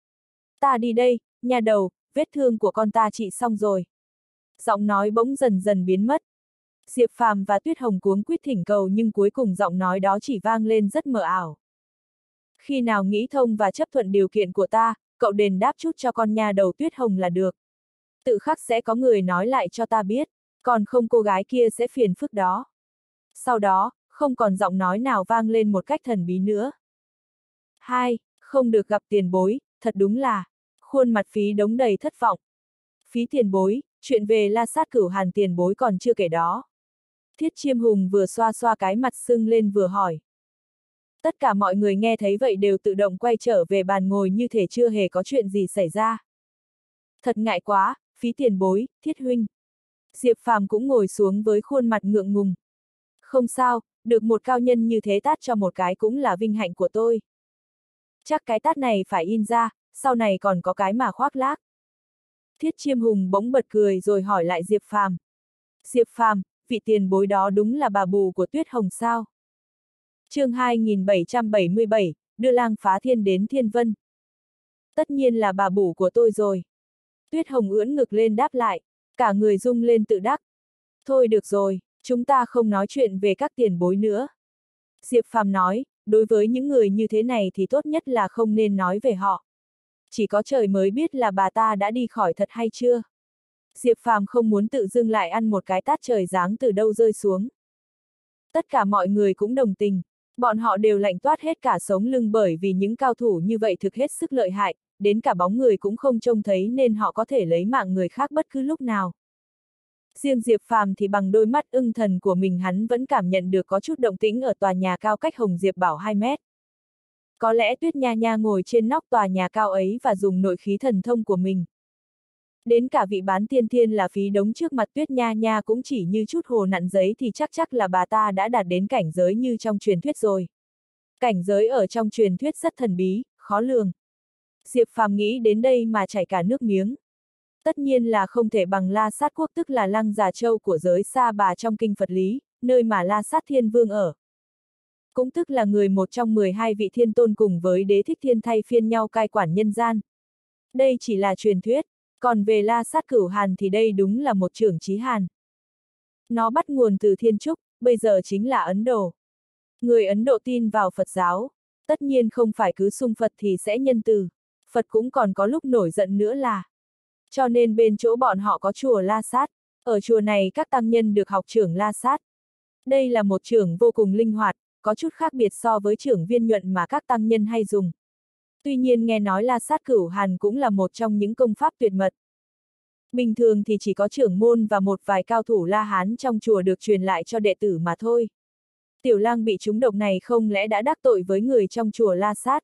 Ta đi đây, nhà đầu, vết thương của con ta trị xong rồi. Giọng nói bỗng dần dần biến mất. Diệp Phàm và Tuyết Hồng cuống quýt thỉnh cầu nhưng cuối cùng giọng nói đó chỉ vang lên rất mờ ảo. Khi nào nghĩ thông và chấp thuận điều kiện của ta, cậu đền đáp chút cho con nhà đầu Tuyết Hồng là được. Tự khắc sẽ có người nói lại cho ta biết, còn không cô gái kia sẽ phiền phức đó. Sau đó, không còn giọng nói nào vang lên một cách thần bí nữa. Hai, không được gặp tiền bối, thật đúng là, khuôn mặt Phí Đống đầy thất vọng. Phí tiền bối, chuyện về La Sát Cửu Hàn tiền bối còn chưa kể đó. Thiết Chiêm Hùng vừa xoa xoa cái mặt sưng lên vừa hỏi. Tất cả mọi người nghe thấy vậy đều tự động quay trở về bàn ngồi như thể chưa hề có chuyện gì xảy ra. Thật ngại quá, Phí tiền bối, Thiết huynh. Diệp Phàm cũng ngồi xuống với khuôn mặt ngượng ngùng. Không sao, được một cao nhân như thế tát cho một cái cũng là vinh hạnh của tôi. Chắc cái tát này phải in ra, sau này còn có cái mà khoác lác. Thiết Chiêm Hùng bỗng bật cười rồi hỏi lại Diệp Phàm. Diệp Phàm, vị tiền bối đó đúng là bà bù của Tuyết Hồng sao? Chương hai nghìn bảy trăm bảy mươi bảy, đưa Lang Phá Thiên đến Thiên Vân. Tất nhiên là bà bù của tôi rồi. Tuyết Hồng ưỡn ngực lên đáp lại, cả người rung lên tự đắc. Thôi được rồi, chúng ta không nói chuyện về các tiền bối nữa. Diệp Phàm nói, đối với những người như thế này thì tốt nhất là không nên nói về họ. Chỉ có trời mới biết là bà ta đã đi khỏi thật hay chưa. Diệp Phàm không muốn tự dưng lại ăn một cái tát trời giáng từ đâu rơi xuống. Tất cả mọi người cũng đồng tình, bọn họ đều lạnh toát hết cả sống lưng bởi vì những cao thủ như vậy thực hết sức lợi hại, đến cả bóng người cũng không trông thấy nên họ có thể lấy mạng người khác bất cứ lúc nào. Riêng Diệp Phàm thì bằng đôi mắt ưng thần của mình hắn vẫn cảm nhận được có chút động tĩnh ở tòa nhà cao cách Hồng Diệp Bảo hai mét. Có lẽ Tuyết Nha Nha ngồi trên nóc tòa nhà cao ấy và dùng nội khí thần thông của mình. Đến cả vị bán tiên thiên là Phí Đống trước mặt Tuyết Nha Nha cũng chỉ như chút hồ nặn giấy thì chắc chắc là bà ta đã đạt đến cảnh giới như trong truyền thuyết rồi. Cảnh giới ở trong truyền thuyết rất thần bí, khó lường. Diệp Phàm nghĩ đến đây mà chảy cả nước miếng. Tất nhiên là không thể bằng La Sát Quốc tức là Lăng Già Châu của giới Sa Bà trong kinh Phật lý, nơi mà La Sát Thiên Vương ở. Cũng tức là người một trong mười hai vị thiên tôn cùng với Đế Thích Thiên thay phiên nhau cai quản nhân gian. Đây chỉ là truyền thuyết, còn về La Sát Cửu Hàn thì đây đúng là một chưởng chí hàn. Nó bắt nguồn từ Thiên Trúc, bây giờ chính là Ấn Độ. Người Ấn Độ tin vào Phật giáo, tất nhiên không phải cứ sung Phật thì sẽ nhân từ, Phật cũng còn có lúc nổi giận nữa là. Cho nên bên chỗ bọn họ có chùa La Sát, ở chùa này các tăng nhân được học chưởng La Sát. Đây là một chưởng vô cùng linh hoạt, có chút khác biệt so với chưởng viên nhuận mà các tăng nhân hay dùng. Tuy nhiên nghe nói La Sát Cửu Hàn cũng là một trong những công pháp tuyệt mật. Bình thường thì chỉ có trưởng môn và một vài cao thủ La Hán trong chùa được truyền lại cho đệ tử mà thôi. Tiểu Lang bị trúng độc này không lẽ đã đắc tội với người trong chùa La Sát?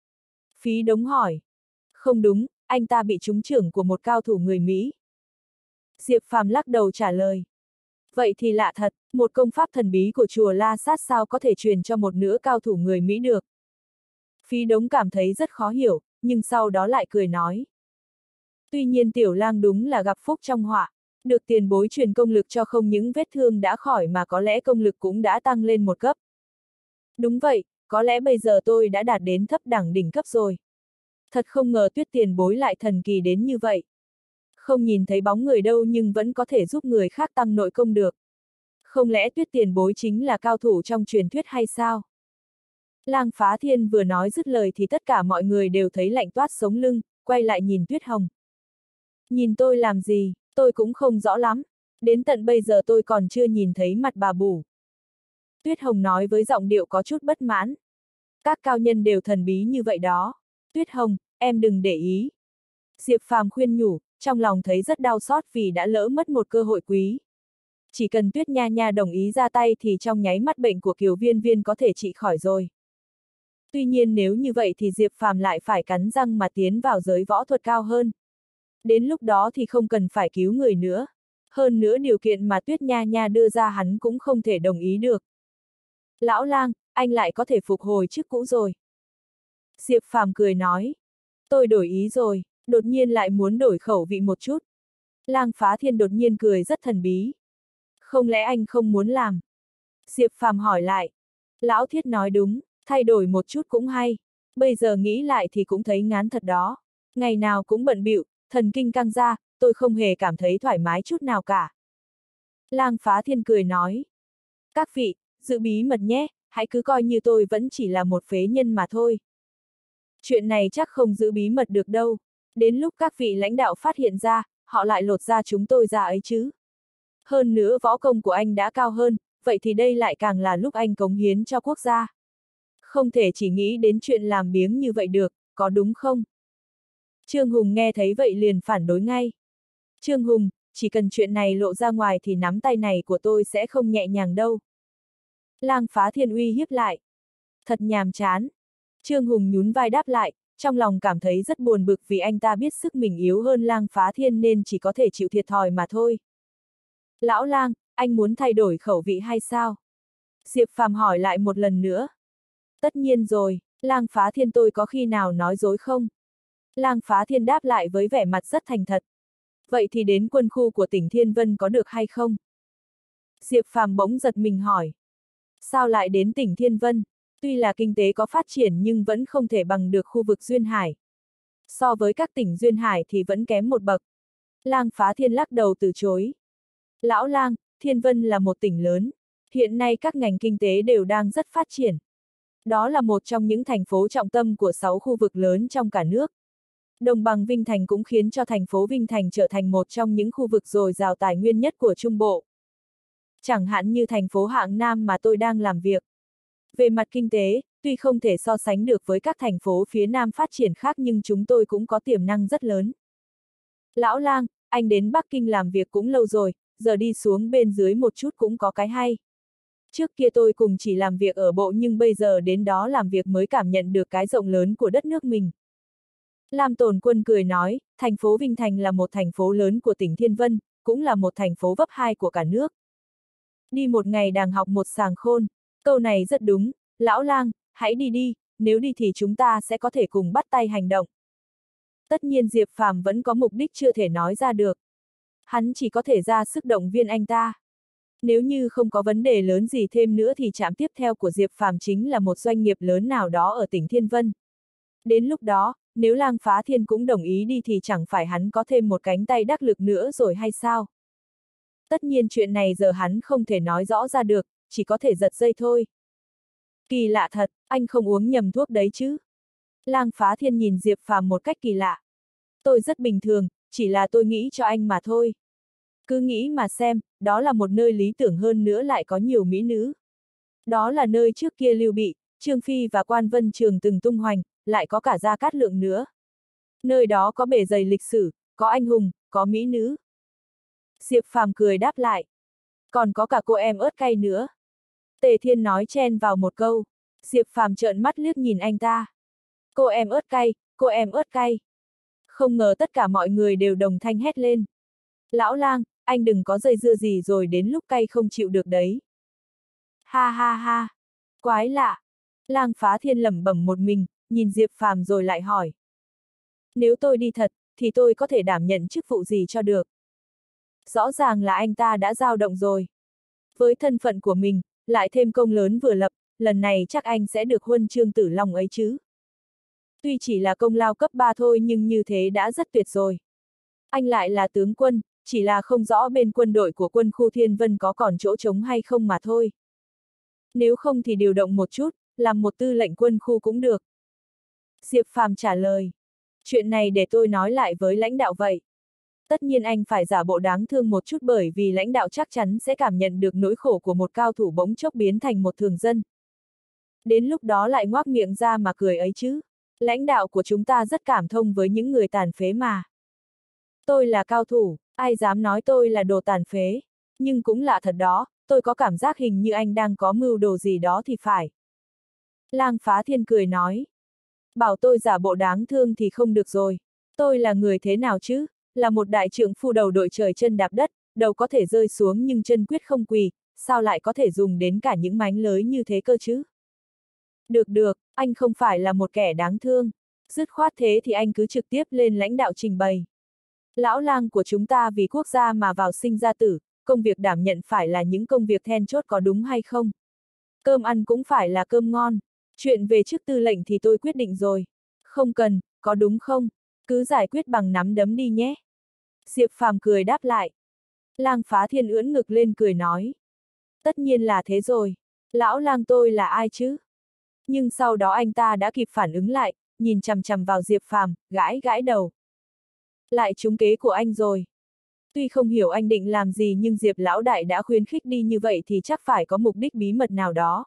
Phí Đống hỏi. Không đúng, anh ta bị trúng chưởng của một cao thủ người Mỹ. Diệp Phàm lắc đầu trả lời. Vậy thì lạ thật, một công pháp thần bí của chùa La Sát sao có thể truyền cho một nữ cao thủ người Mỹ được? Phí Đống cảm thấy rất khó hiểu, nhưng sau đó lại cười nói. Tuy nhiên Tiểu Lang đúng là gặp phúc trong họa, được tiền bối truyền công lực cho không những vết thương đã khỏi mà có lẽ công lực cũng đã tăng lên một cấp. Đúng vậy, có lẽ bây giờ tôi đã đạt đến thấp đẳng đỉnh cấp rồi. Thật không ngờ Tuyết tiền bối lại thần kỳ đến như vậy. Không nhìn thấy bóng người đâu nhưng vẫn có thể giúp người khác tăng nội công được. Không lẽ Tuyết tiền bối chính là cao thủ trong truyền thuyết hay sao? Lang Phá Thiên vừa nói dứt lời thì tất cả mọi người đều thấy lạnh toát sống lưng, quay lại nhìn Tuyết Hồng. Nhìn tôi làm gì, tôi cũng không rõ lắm. Đến tận bây giờ tôi còn chưa nhìn thấy mặt bà bù. Tuyết Hồng nói với giọng điệu có chút bất mãn. Các cao nhân đều thần bí như vậy đó. Tuyết Hồng, em đừng để ý. Diệp Phàm khuyên nhủ, trong lòng thấy rất đau xót vì đã lỡ mất một cơ hội quý. Chỉ cần Tuyết Nha Nha đồng ý ra tay thì trong nháy mắt bệnh của Kiều Viên Viên có thể trị khỏi rồi. Tuy nhiên nếu như vậy thì Diệp Phàm lại phải cắn răng mà tiến vào giới võ thuật cao hơn. Đến lúc đó thì không cần phải cứu người nữa. Hơn nữa điều kiện mà Tuyết Nha Nha đưa ra hắn cũng không thể đồng ý được. Lão Lang, anh lại có thể phục hồi chức cũ rồi. Diệp Phàm cười nói. Tôi đổi ý rồi, đột nhiên lại muốn đổi khẩu vị một chút. Lang Phá Thiên đột nhiên cười rất thần bí. Không lẽ anh không muốn làm? Diệp Phàm hỏi lại. Lão Thiết nói đúng, thay đổi một chút cũng hay. Bây giờ nghĩ lại thì cũng thấy ngán thật đó. Ngày nào cũng bận bịu, thần kinh căng ra, tôi không hề cảm thấy thoải mái chút nào cả. Lang Phá Thiên cười nói. Các vị, giữ bí mật nhé, hãy cứ coi như tôi vẫn chỉ là một phế nhân mà thôi. Chuyện này chắc không giữ bí mật được đâu. Đến lúc các vị lãnh đạo phát hiện ra, họ lại lột da chúng tôi ra ấy chứ. Hơn nữa võ công của anh đã cao hơn, vậy thì đây lại càng là lúc anh cống hiến cho quốc gia. Không thể chỉ nghĩ đến chuyện làm biếng như vậy được, có đúng không? Trương Hùng nghe thấy vậy liền phản đối ngay. Trương Hùng, chỉ cần chuyện này lộ ra ngoài thì nắm tay này của tôi sẽ không nhẹ nhàng đâu. Lang Phá Thiên uy hiếp lại. Thật nhàm chán. Trương Hùng nhún vai đáp lại, trong lòng cảm thấy rất buồn bực vì anh ta biết sức mình yếu hơn Lang Phá Thiên nên chỉ có thể chịu thiệt thòi mà thôi. Lão Lang, anh muốn thay đổi khẩu vị hay sao? Diệp Phàm hỏi lại một lần nữa. Tất nhiên rồi, Lang Phá Thiên tôi có khi nào nói dối không? Lang Phá Thiên đáp lại với vẻ mặt rất thành thật. Vậy thì đến quân khu của tỉnh Thiên Vân có được hay không? Diệp Phàm bỗng giật mình hỏi. Sao lại đến tỉnh Thiên Vân? Tuy là kinh tế có phát triển nhưng vẫn không thể bằng được khu vực Duyên Hải. So với các tỉnh Duyên Hải thì vẫn kém một bậc. Lang Phá Thiên lắc đầu từ chối. Lão Lang, Thiên Vân là một tỉnh lớn. Hiện nay các ngành kinh tế đều đang rất phát triển. Đó là một trong những thành phố trọng tâm của sáu khu vực lớn trong cả nước. Đồng bằng Vinh Thành cũng khiến cho thành phố Vinh Thành trở thành một trong những khu vực dồi dào tài nguyên nhất của Trung Bộ. Chẳng hạn như thành phố Hạng Nam mà tôi đang làm việc. Về mặt kinh tế, tuy không thể so sánh được với các thành phố phía Nam phát triển khác nhưng chúng tôi cũng có tiềm năng rất lớn. Lão Lang, anh đến Bắc Kinh làm việc cũng lâu rồi, giờ đi xuống bên dưới một chút cũng có cái hay. Trước kia tôi cùng chỉ làm việc ở bộ nhưng bây giờ đến đó làm việc mới cảm nhận được cái rộng lớn của đất nước mình. Lam Tồn Quân cười nói, thành phố Vinh Thành là một thành phố lớn của tỉnh Thiên Vân, cũng là một thành phố vấp hai của cả nước. Đi một ngày đàng học một sàng khôn, câu này rất đúng, Lão Lang, hãy đi đi, nếu đi thì chúng ta sẽ có thể cùng bắt tay hành động. Tất nhiên Diệp Phàm vẫn có mục đích chưa thể nói ra được. Hắn chỉ có thể ra sức động viên anh ta. Nếu như không có vấn đề lớn gì thêm nữa thì trạm tiếp theo của Diệp Phàm chính là một doanh nghiệp lớn nào đó ở tỉnh Thiên Vân. Đến lúc đó, nếu Lang Phá Thiên cũng đồng ý đi thì chẳng phải hắn có thêm một cánh tay đắc lực nữa rồi hay sao? Tất nhiên chuyện này giờ hắn không thể nói rõ ra được, chỉ có thể giật dây thôi. Kỳ lạ thật, anh không uống nhầm thuốc đấy chứ? Lang Phá Thiên nhìn Diệp Phàm một cách kỳ lạ. Tôi rất bình thường, chỉ là tôi nghĩ cho anh mà thôi. Cứ nghĩ mà xem, đó là một nơi lý tưởng hơn nữa lại có nhiều mỹ nữ. Đó là nơi trước kia Lưu Bị, Trương Phi và Quan Vân Trường từng tung hoành, lại có cả Gia Cát Lượng nữa. Nơi đó có bề dày lịch sử, có anh hùng, có mỹ nữ. Diệp Phàm cười đáp lại. Còn có cả cô em ớt cay nữa. Tề Thiên nói chen vào một câu. Diệp Phàm trợn mắt liếc nhìn anh ta. Cô em ớt cay, cô em ớt cay. Không ngờ tất cả mọi người đều đồng thanh hét lên. Lão Lang, anh đừng có dây dưa gì rồi đến lúc cay không chịu được đấy. Ha ha ha. Quái lạ. Lang Phá Thiên lẩm bẩm một mình, nhìn Diệp Phàm rồi lại hỏi. Nếu tôi đi thật, thì tôi có thể đảm nhận chức vụ gì cho được? Rõ ràng là anh ta đã dao động rồi. Với thân phận của mình, lại thêm công lớn vừa lập, lần này chắc anh sẽ được huân chương Tử Long ấy chứ. Tuy chỉ là công lao cấp ba thôi nhưng như thế đã rất tuyệt rồi. Anh lại là tướng quân, chỉ là không rõ bên quân đội của quân khu Thiên Vân có còn chỗ trống hay không mà thôi. Nếu không thì điều động một chút, làm một tư lệnh quân khu cũng được. Diệp Phàm trả lời. Chuyện này để tôi nói lại với lãnh đạo vậy. Tất nhiên anh phải giả bộ đáng thương một chút bởi vì lãnh đạo chắc chắn sẽ cảm nhận được nỗi khổ của một cao thủ bỗng chốc biến thành một thường dân. Đến lúc đó lại ngoác miệng ra mà cười ấy chứ. Lãnh đạo của chúng ta rất cảm thông với những người tàn phế mà. Tôi là cao thủ, ai dám nói tôi là đồ tàn phế. Nhưng cũng lạ thật đó, tôi có cảm giác hình như anh đang có mưu đồ gì đó thì phải. Lang Phá Thiên cười nói. Bảo tôi giả bộ đáng thương thì không được rồi. Tôi là người thế nào chứ? Là một đại trượng phu đầu đội trời chân đạp đất, đầu có thể rơi xuống nhưng chân quyết không quỳ, sao lại có thể dùng đến cả những mánh lới như thế cơ chứ? Được được, anh không phải là một kẻ đáng thương. Dứt khoát thế thì anh cứ trực tiếp lên lãnh đạo trình bày. Lão Lang của chúng ta vì quốc gia mà vào sinh ra tử, công việc đảm nhận phải là những công việc then chốt có đúng hay không? Cơm ăn cũng phải là cơm ngon. Chuyện về chức tư lệnh thì tôi quyết định rồi. Không cần, có đúng không? Cứ giải quyết bằng nắm đấm đi nhé. Diệp Phàm cười đáp lại. Lang Phá Thiên ưỡn ngực lên cười nói. Tất nhiên là thế rồi. Lão lang tôi là ai chứ? Nhưng sau đó anh ta đã kịp phản ứng lại, nhìn chằm chằm vào Diệp Phàm, gãi gãi đầu. Lại trúng kế của anh rồi. Tuy không hiểu anh định làm gì nhưng Diệp lão đại đã khuyến khích đi như vậy thì chắc phải có mục đích bí mật nào đó.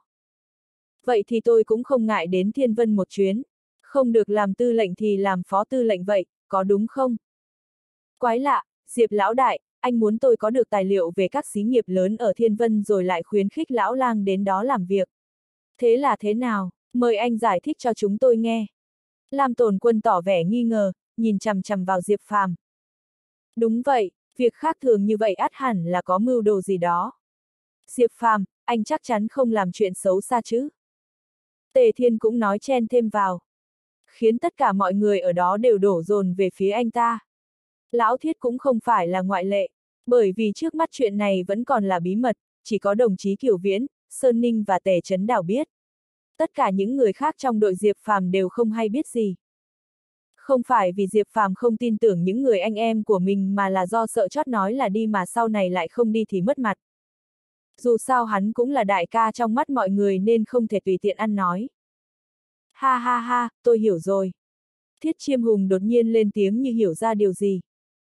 Vậy thì tôi cũng không ngại đến Thiên Vân một chuyến. Không được làm tư lệnh thì làm phó tư lệnh vậy, có đúng không? Quái lạ, Diệp lão đại, anh muốn tôi có được tài liệu về các xí nghiệp lớn ở Thiên Vân rồi lại khuyến khích lão lang đến đó làm việc. Thế là thế nào? Mời anh giải thích cho chúng tôi nghe. Lam Tồn Quân tỏ vẻ nghi ngờ, nhìn chằm chằm vào Diệp Phàm. Đúng vậy, việc khác thường như vậy ắt hẳn là có mưu đồ gì đó. Diệp Phàm, anh chắc chắn không làm chuyện xấu xa chứ? Tề Thiên cũng nói chen thêm vào. Khiến tất cả mọi người ở đó đều đổ dồn về phía anh ta. Lão Thiết cũng không phải là ngoại lệ, bởi vì trước mắt chuyện này vẫn còn là bí mật, chỉ có đồng chí Kiều Viễn, Sơn Ninh và Tề Chấn Đào biết. Tất cả những người khác trong đội Diệp Phàm đều không hay biết gì. Không phải vì Diệp Phàm không tin tưởng những người anh em của mình mà là do sợ chót nói là đi mà sau này lại không đi thì mất mặt. Dù sao hắn cũng là đại ca trong mắt mọi người nên không thể tùy tiện ăn nói. Ha ha ha, tôi hiểu rồi. Thiết Chiêm Hùng đột nhiên lên tiếng như hiểu ra điều gì.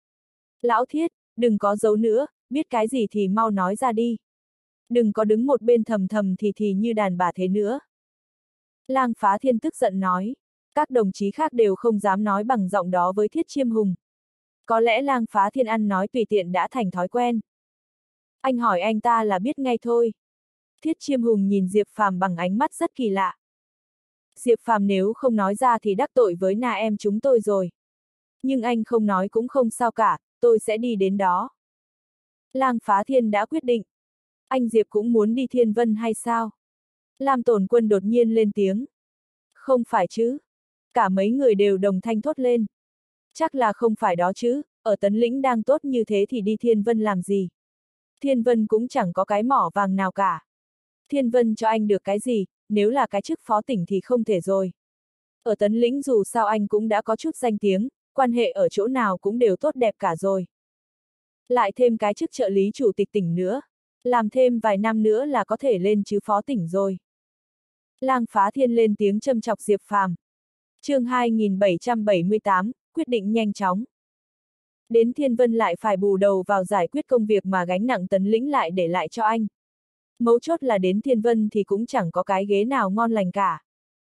Lão Thiết, đừng có giấu nữa, biết cái gì thì mau nói ra đi. Đừng có đứng một bên thầm thầm thì thì như đàn bà thế nữa. Lang Phá Thiên tức giận nói. Các đồng chí khác đều không dám nói bằng giọng đó với Thiết Chiêm Hùng. Có lẽ Lang Phá Thiên ăn nói tùy tiện đã thành thói quen. Anh hỏi anh ta là biết ngay thôi. Thiết Chiêm Hùng nhìn Diệp Phàm bằng ánh mắt rất kỳ lạ. Diệp Phàm nếu không nói ra thì đắc tội với na em chúng tôi rồi. Nhưng anh không nói cũng không sao cả, tôi sẽ đi đến đó. Lang Phá Thiên đã quyết định. Anh Diệp cũng muốn đi Thiên Vân hay sao? Lam Tồn Quân đột nhiên lên tiếng. Không phải chứ. Cả mấy người đều đồng thanh thốt lên. Chắc là không phải đó chứ, ở Tấn Lĩnh đang tốt như thế thì đi Thiên Vân làm gì? Thiên Vân cũng chẳng có cái mỏ vàng nào cả. Thiên Vân cho anh được cái gì, nếu là cái chức phó tỉnh thì không thể rồi. Ở Tấn Lĩnh dù sao anh cũng đã có chút danh tiếng, quan hệ ở chỗ nào cũng đều tốt đẹp cả rồi. Lại thêm cái chức trợ lý chủ tịch tỉnh nữa, làm thêm vài năm nữa là có thể lên chứ phó tỉnh rồi. Lang Phá Thiên lên tiếng châm chọc Diệp Phàm. Chương hai nghìn bảy trăm bảy mươi tám, quyết định nhanh chóng. Đến Thiên Vân lại phải bù đầu vào giải quyết công việc mà gánh nặng Tấn Lĩnh lại để lại cho anh. Mấu chốt là đến Thiên Vân thì cũng chẳng có cái ghế nào ngon lành cả.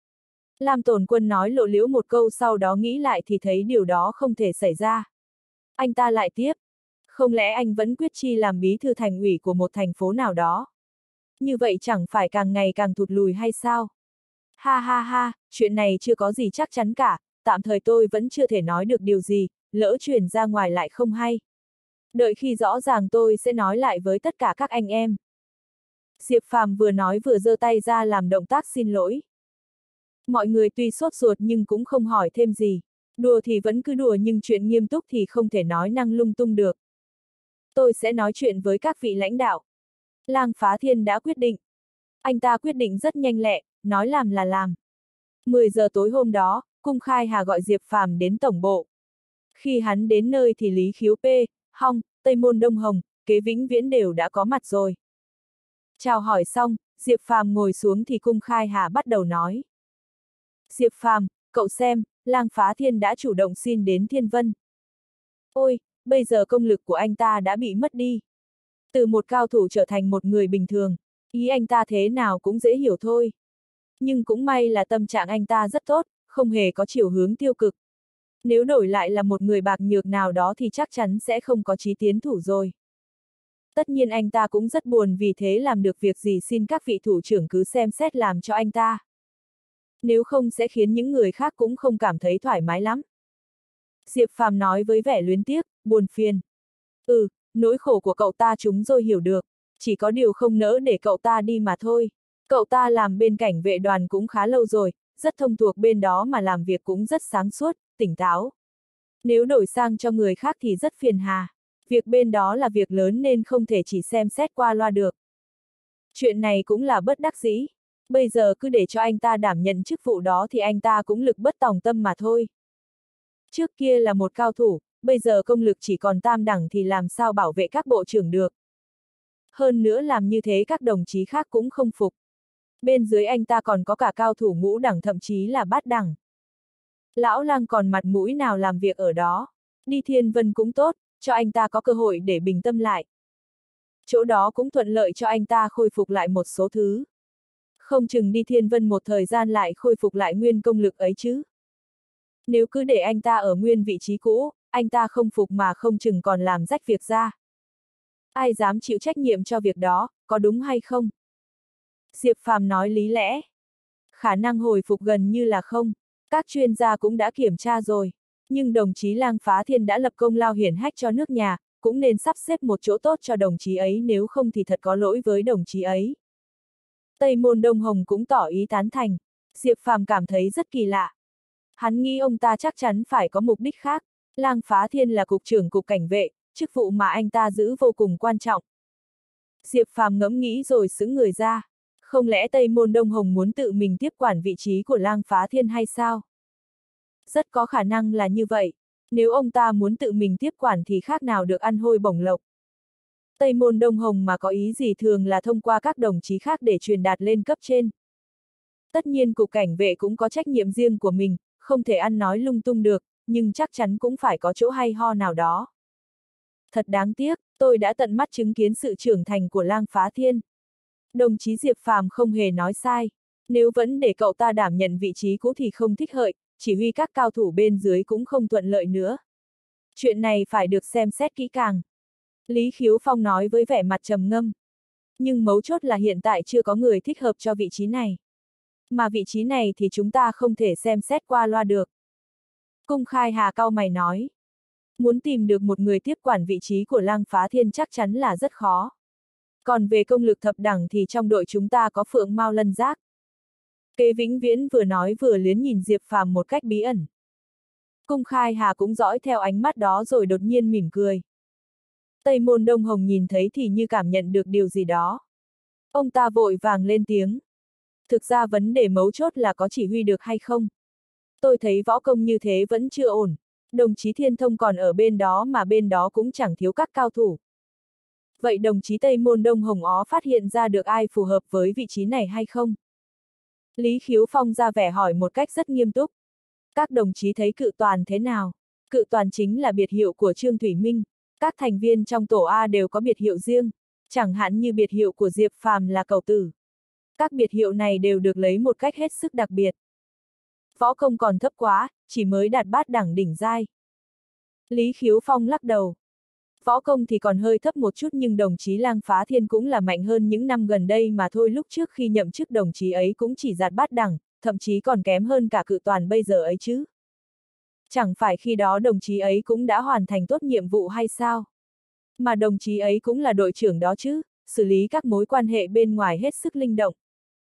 Lam Tồn Quân nói lộ liễu một câu sau đó nghĩ lại thì thấy điều đó không thể xảy ra. Anh ta lại tiếp. Không lẽ anh vẫn quyết chi làm bí thư thành ủy của một thành phố nào đó? Như vậy chẳng phải càng ngày càng thụt lùi hay sao? Ha ha ha, chuyện này chưa có gì chắc chắn cả, tạm thời tôi vẫn chưa thể nói được điều gì, lỡ truyền ra ngoài lại không hay. Đợi khi rõ ràng tôi sẽ nói lại với tất cả các anh em. Diệp Phàm vừa nói vừa giơ tay ra làm động tác xin lỗi. Mọi người tuy sốt ruột nhưng cũng không hỏi thêm gì. Đùa thì vẫn cứ đùa nhưng chuyện nghiêm túc thì không thể nói năng lung tung được. Tôi sẽ nói chuyện với các vị lãnh đạo. Lang Phá Thiên đã quyết định. Anh ta quyết định rất nhanh lẹ, nói làm là làm. mười giờ tối hôm đó, Cung Khai Hà gọi Diệp Phàm đến tổng bộ. Khi hắn đến nơi thì Lý Khiếu P, Hong, Tây Môn Đông Hồng, Kế Vĩnh Viễn đều đã có mặt rồi. Chào hỏi xong, Diệp Phàm ngồi xuống thì Cung Khai Hà bắt đầu nói. Diệp Phàm, cậu xem, Lang Phá Thiên đã chủ động xin đến Thiên Vân. Ôi, bây giờ công lực của anh ta đã bị mất đi. Từ một cao thủ trở thành một người bình thường, ý anh ta thế nào cũng dễ hiểu thôi. Nhưng cũng may là tâm trạng anh ta rất tốt, không hề có chiều hướng tiêu cực. Nếu đổi lại là một người bạc nhược nào đó thì chắc chắn sẽ không có chí tiến thủ rồi. Tất nhiên anh ta cũng rất buồn vì thế làm được việc gì xin các vị thủ trưởng cứ xem xét làm cho anh ta. Nếu không sẽ khiến những người khác cũng không cảm thấy thoải mái lắm. Diệp Phàm nói với vẻ luyến tiếc, buồn phiền. Ừ, nỗi khổ của cậu ta chúng tôi hiểu được, chỉ có điều không nỡ để cậu ta đi mà thôi. Cậu ta làm bên cảnh vệ đoàn cũng khá lâu rồi, rất thông thuộc bên đó mà làm việc cũng rất sáng suốt, tỉnh táo. Nếu đổi sang cho người khác thì rất phiền hà. Việc bên đó là việc lớn nên không thể chỉ xem xét qua loa được. Chuyện này cũng là bất đắc dĩ. Bây giờ cứ để cho anh ta đảm nhận chức vụ đó thì anh ta cũng lực bất tòng tâm mà thôi. Trước kia là một cao thủ, bây giờ công lực chỉ còn tam đẳng thì làm sao bảo vệ các bộ trưởng được. Hơn nữa làm như thế các đồng chí khác cũng không phục. Bên dưới anh ta còn có cả cao thủ ngũ đẳng thậm chí là bát đẳng. Lão Lang còn mặt mũi nào làm việc ở đó. Đi Thiên Vân cũng tốt, cho anh ta có cơ hội để bình tâm lại. Chỗ đó cũng thuận lợi cho anh ta khôi phục lại một số thứ. Không chừng đi Thiên Vân một thời gian lại khôi phục lại nguyên công lực ấy chứ. Nếu cứ để anh ta ở nguyên vị trí cũ, anh ta không phục mà không chừng còn làm rách việc ra. Ai dám chịu trách nhiệm cho việc đó, có đúng hay không? Diệp Phàm nói lý lẽ. Khả năng hồi phục gần như là không. Các chuyên gia cũng đã kiểm tra rồi. Nhưng đồng chí Lang Phá Thiên đã lập công lao hiển hách cho nước nhà, cũng nên sắp xếp một chỗ tốt cho đồng chí ấy, nếu không thì thật có lỗi với đồng chí ấy. Tây Môn Đông Hồng cũng tỏ ý tán thành. Diệp Phàm cảm thấy rất kỳ lạ. Hắn nghĩ ông ta chắc chắn phải có mục đích khác. Lang Phá Thiên là cục trưởng cục cảnh vệ, chức vụ mà anh ta giữ vô cùng quan trọng. Diệp Phàm ngẫm nghĩ rồi sững người ra. Không lẽ Tây Môn Đông Hồng muốn tự mình tiếp quản vị trí của Lang Phá Thiên hay sao? Rất có khả năng là như vậy. Nếu ông ta muốn tự mình tiếp quản thì khác nào được ăn hôi bổng lộc. Tây Môn Đông Hồng mà có ý gì thường là thông qua các đồng chí khác để truyền đạt lên cấp trên. Tất nhiên cục cảnh vệ cũng có trách nhiệm riêng của mình, không thể ăn nói lung tung được, nhưng chắc chắn cũng phải có chỗ hay ho nào đó. Thật đáng tiếc, tôi đã tận mắt chứng kiến sự trưởng thành của Lang Phá Thiên. Đồng chí Diệp Phàm không hề nói sai. Nếu vẫn để cậu ta đảm nhận vị trí cũ thì không thích hợp, chỉ huy các cao thủ bên dưới cũng không thuận lợi nữa. Chuyện này phải được xem xét kỹ càng. Lý Khiếu Phong nói với vẻ mặt trầm ngâm. Nhưng mấu chốt là hiện tại chưa có người thích hợp cho vị trí này. Mà vị trí này thì chúng ta không thể xem xét qua loa được. Cung Khai Hà cau mày nói. Muốn tìm được một người tiếp quản vị trí của Lang Phá Thiên chắc chắn là rất khó. Còn về công lực thập đẳng thì trong đội chúng ta có Phượng Mao Lân Giác. Kế Vĩnh Viễn vừa nói vừa liếc nhìn Diệp Phàm một cách bí ẩn. Cung Khai Hà cũng dõi theo ánh mắt đó rồi đột nhiên mỉm cười. Tây Môn Đông Hồng nhìn thấy thì như cảm nhận được điều gì đó. Ông ta vội vàng lên tiếng. Thực ra vấn đề mấu chốt là có chỉ huy được hay không. Tôi thấy võ công như thế vẫn chưa ổn. Đồng chí Thiên Thông còn ở bên đó mà bên đó cũng chẳng thiếu các cao thủ. Vậy đồng chí Tây Môn Đông Hồng ó phát hiện ra được ai phù hợp với vị trí này hay không? Lý Khiếu Phong ra vẻ hỏi một cách rất nghiêm túc. Các đồng chí thấy Cự Toàn thế nào? Cự Toàn chính là biệt hiệu của Trương Thủy Minh. Các thành viên trong tổ A đều có biệt hiệu riêng, chẳng hạn như biệt hiệu của Diệp Phàm là Cầu Tử. Các biệt hiệu này đều được lấy một cách hết sức đặc biệt. Võ công còn thấp quá, chỉ mới đạt bát đẳng đỉnh giai. Lý Khiếu Phong lắc đầu. Võ công thì còn hơi thấp một chút nhưng đồng chí Lang Phá Thiên cũng là mạnh hơn những năm gần đây mà thôi, lúc trước khi nhậm chức đồng chí ấy cũng chỉ đạt bát đẳng, thậm chí còn kém hơn cả Cự Toàn bây giờ ấy chứ. Chẳng phải khi đó đồng chí ấy cũng đã hoàn thành tốt nhiệm vụ hay sao? Mà đồng chí ấy cũng là đội trưởng đó chứ, xử lý các mối quan hệ bên ngoài hết sức linh động.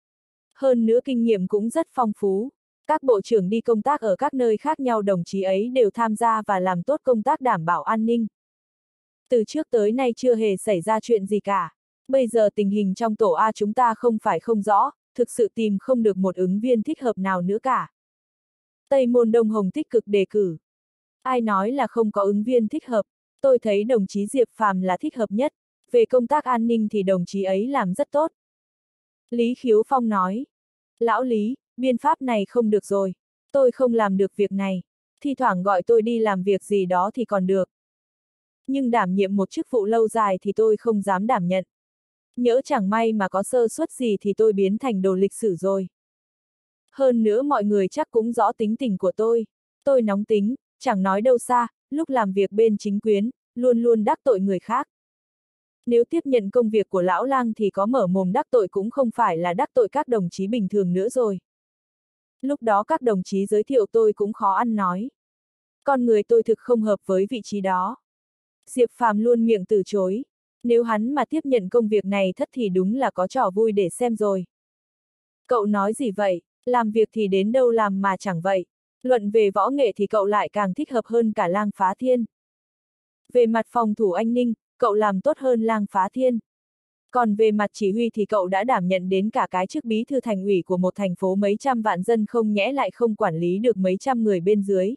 Hơn nữa kinh nghiệm cũng rất phong phú. Các bộ trưởng đi công tác ở các nơi khác nhau đồng chí ấy đều tham gia và làm tốt công tác đảm bảo an ninh. Từ trước tới nay chưa hề xảy ra chuyện gì cả. Bây giờ tình hình trong tổ A chúng ta không phải không rõ, thực sự tìm không được một ứng viên thích hợp nào nữa cả. Tây Môn Đông Hồng tích cực đề cử. Ai nói là không có ứng viên thích hợp, tôi thấy đồng chí Diệp Phàm là thích hợp nhất, về công tác an ninh thì đồng chí ấy làm rất tốt. Lý Khiếu Phong nói, lão Lý, biên pháp này không được rồi, tôi không làm được việc này, thi thoảng gọi tôi đi làm việc gì đó thì còn được. Nhưng đảm nhiệm một chức vụ lâu dài thì tôi không dám đảm nhận. Nhỡ chẳng may mà có sơ suất gì thì tôi biến thành đồ lịch sử rồi. Hơn nữa mọi người chắc cũng rõ tính tình của tôi. Tôi nóng tính, chẳng nói đâu xa, lúc làm việc bên chính quyền, luôn luôn đắc tội người khác. Nếu tiếp nhận công việc của lão Lang thì có mở mồm đắc tội cũng không phải là đắc tội các đồng chí bình thường nữa rồi. Lúc đó các đồng chí giới thiệu tôi cũng khó ăn nói. Con người tôi thực không hợp với vị trí đó. Diệp Phàm luôn miệng từ chối. Nếu hắn mà tiếp nhận công việc này thất thì đúng là có trò vui để xem rồi. Cậu nói gì vậy? Làm việc thì đến đâu làm mà chẳng vậy. Luận về võ nghệ thì cậu lại càng thích hợp hơn cả Lang Phá Thiên. Về mặt phòng thủ an ninh, cậu làm tốt hơn Lang Phá Thiên. Còn về mặt chỉ huy thì cậu đã đảm nhận đến cả cái chức bí thư thành ủy của một thành phố mấy trăm vạn dân, không nhẽ lại không quản lý được mấy trăm người bên dưới.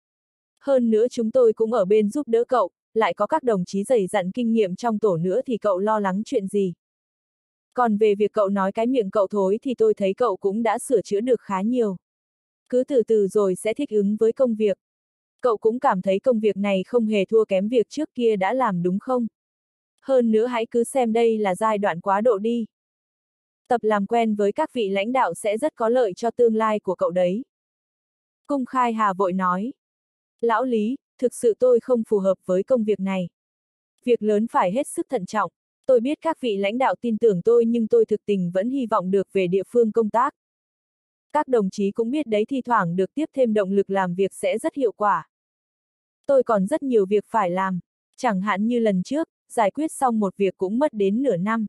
Hơn nữa chúng tôi cũng ở bên giúp đỡ cậu, lại có các đồng chí dày dặn kinh nghiệm trong tổ nữa thì cậu lo lắng chuyện gì. Còn về việc cậu nói cái miệng cậu thối thì tôi thấy cậu cũng đã sửa chữa được khá nhiều. Cứ từ từ rồi sẽ thích ứng với công việc. Cậu cũng cảm thấy công việc này không hề thua kém việc trước kia đã làm đúng không? Hơn nữa hãy cứ xem đây là giai đoạn quá độ đi. Tập làm quen với các vị lãnh đạo sẽ rất có lợi cho tương lai của cậu đấy. Cung Khai Hà vội nói. Lão Lý, thực sự tôi không phù hợp với công việc này. Việc lớn phải hết sức thận trọng. Tôi biết các vị lãnh đạo tin tưởng tôi nhưng tôi thực tình vẫn hy vọng được về địa phương công tác. Các đồng chí cũng biết đấy, thi thoảng được tiếp thêm động lực làm việc sẽ rất hiệu quả. Tôi còn rất nhiều việc phải làm, chẳng hạn như lần trước, giải quyết xong một việc cũng mất đến nửa năm.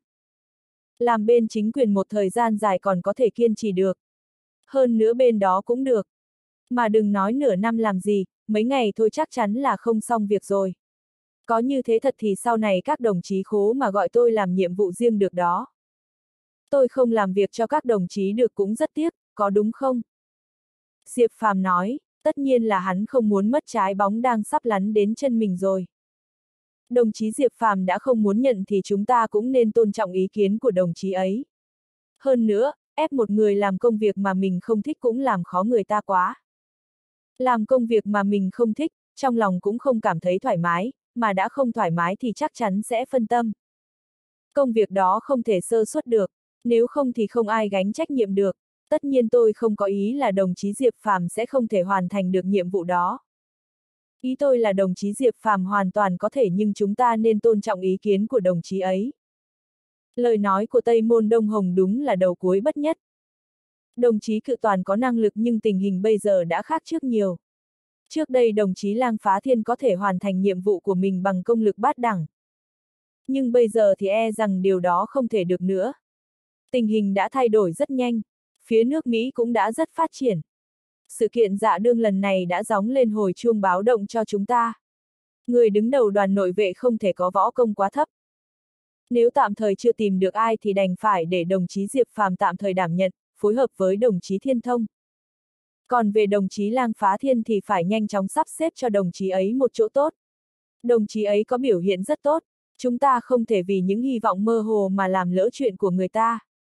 Làm bên chính quyền một thời gian dài còn có thể kiên trì được. Hơn nữa bên đó cũng được. Mà đừng nói nửa năm làm gì, mấy ngày thôi chắc chắn là không xong việc rồi. Có như thế thật thì sau này các đồng chí khố mà gọi tôi làm nhiệm vụ riêng được đó. Tôi không làm việc cho các đồng chí được cũng rất tiếc, có đúng không? Diệp Phàm nói, tất nhiên là hắn không muốn mất trái bóng đang sắp lăn đến chân mình rồi. Đồng chí Diệp Phàm đã không muốn nhận thì chúng ta cũng nên tôn trọng ý kiến của đồng chí ấy. Hơn nữa, ép một người làm công việc mà mình không thích cũng làm khó người ta quá. Làm công việc mà mình không thích, trong lòng cũng không cảm thấy thoải mái, mà đã không thoải mái thì chắc chắn sẽ phân tâm. Công việc đó không thể sơ suất được, nếu không thì không ai gánh trách nhiệm được. Tất nhiên tôi không có ý là đồng chí Diệp Phàm sẽ không thể hoàn thành được nhiệm vụ đó. Ý tôi là đồng chí Diệp Phàm hoàn toàn có thể nhưng chúng ta nên tôn trọng ý kiến của đồng chí ấy. Lời nói của Tây Môn Đông Hồng đúng là đầu cuối bất nhất. Đồng chí Cự Toàn có năng lực nhưng tình hình bây giờ đã khác trước nhiều. Trước đây đồng chí Lang Phá Thiên có thể hoàn thành nhiệm vụ của mình bằng công lực bát đẳng. Nhưng bây giờ thì e rằng điều đó không thể được nữa. Tình hình đã thay đổi rất nhanh. Phía nước Mỹ cũng đã rất phát triển. Sự kiện Dạ Đương lần này đã gióng lên hồi chuông báo động cho chúng ta. Người đứng đầu đoàn nội vệ không thể có võ công quá thấp. Nếu tạm thời chưa tìm được ai thì đành phải để đồng chí Diệp Phàm tạm thời đảm nhận, phối hợp với đồng chí Thiên Thông. Còn về đồng chí Lang Phá Thiên thì phải nhanh chóng sắp xếp cho đồng chí ấy một chỗ tốt. Đồng chí ấy có biểu hiện rất tốt, chúng ta không thể vì những hy vọng mơ hồ mà làm lỡ chuyện của người ta.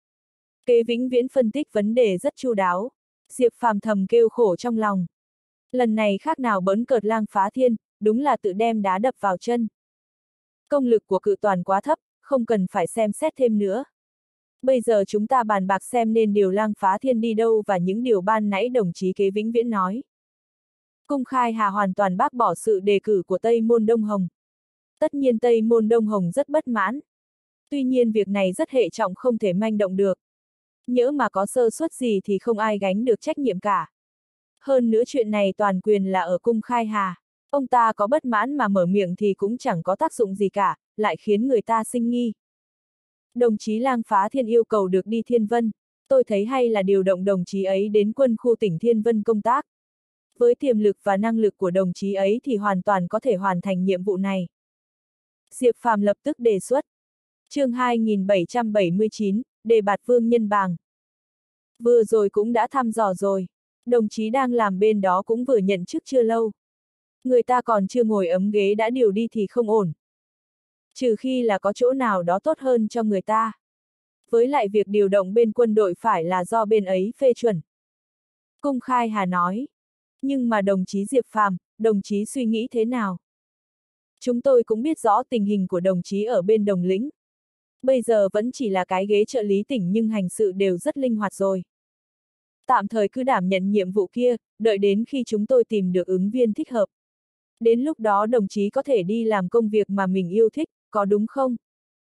Kế Vĩnh Viễn phân tích vấn đề rất chu đáo. Diệp Phàm thầm kêu khổ trong lòng. Lần này khác nào bỡn cợt Lang Phá Thiên, đúng là tự đem đá đập vào chân. Công lực của Cự Toàn quá thấp, không cần phải xem xét thêm nữa. Bây giờ chúng ta bàn bạc xem nên điều Lang Phá Thiên đi đâu và những điều ban nãy đồng chí Kế Vĩnh Viễn nói. Cung Khai Hà hoàn toàn bác bỏ sự đề cử của Tây Môn Đông Hồng. Tất nhiên Tây Môn Đông Hồng rất bất mãn. Tuy nhiên việc này rất hệ trọng, không thể manh động được. Nhỡ mà có sơ suất gì thì không ai gánh được trách nhiệm cả. Hơn nữa chuyện này toàn quyền là ở Cung Khai Hà. Ông ta có bất mãn mà mở miệng thì cũng chẳng có tác dụng gì cả, lại khiến người ta sinh nghi. Đồng chí Lang Phá Thiên yêu cầu được đi Thiên Vân. Tôi thấy hay là điều động đồng chí ấy đến quân khu tỉnh Thiên Vân công tác. Với tiềm lực và năng lực của đồng chí ấy thì hoàn toàn có thể hoàn thành nhiệm vụ này. Diệp Phàm lập tức đề xuất. Chương hai nghìn bảy trăm bảy mươi chín, đề bạt Vương Nhân Bàng. Vừa rồi cũng đã thăm dò rồi. Đồng chí đang làm bên đó cũng vừa nhận chức chưa lâu. Người ta còn chưa ngồi ấm ghế đã điều đi thì không ổn. Trừ khi là có chỗ nào đó tốt hơn cho người ta. Với lại việc điều động bên quân đội phải là do bên ấy phê chuẩn. Cung Khai Hà nói. Nhưng mà đồng chí Diệp Phàm, đồng chí suy nghĩ thế nào? Chúng tôi cũng biết rõ tình hình của đồng chí ở bên Đồng Lĩnh. Bây giờ vẫn chỉ là cái ghế trợ lý tỉnh nhưng hành sự đều rất linh hoạt rồi. Tạm thời cứ đảm nhận nhiệm vụ kia, đợi đến khi chúng tôi tìm được ứng viên thích hợp. Đến lúc đó đồng chí có thể đi làm công việc mà mình yêu thích, có đúng không?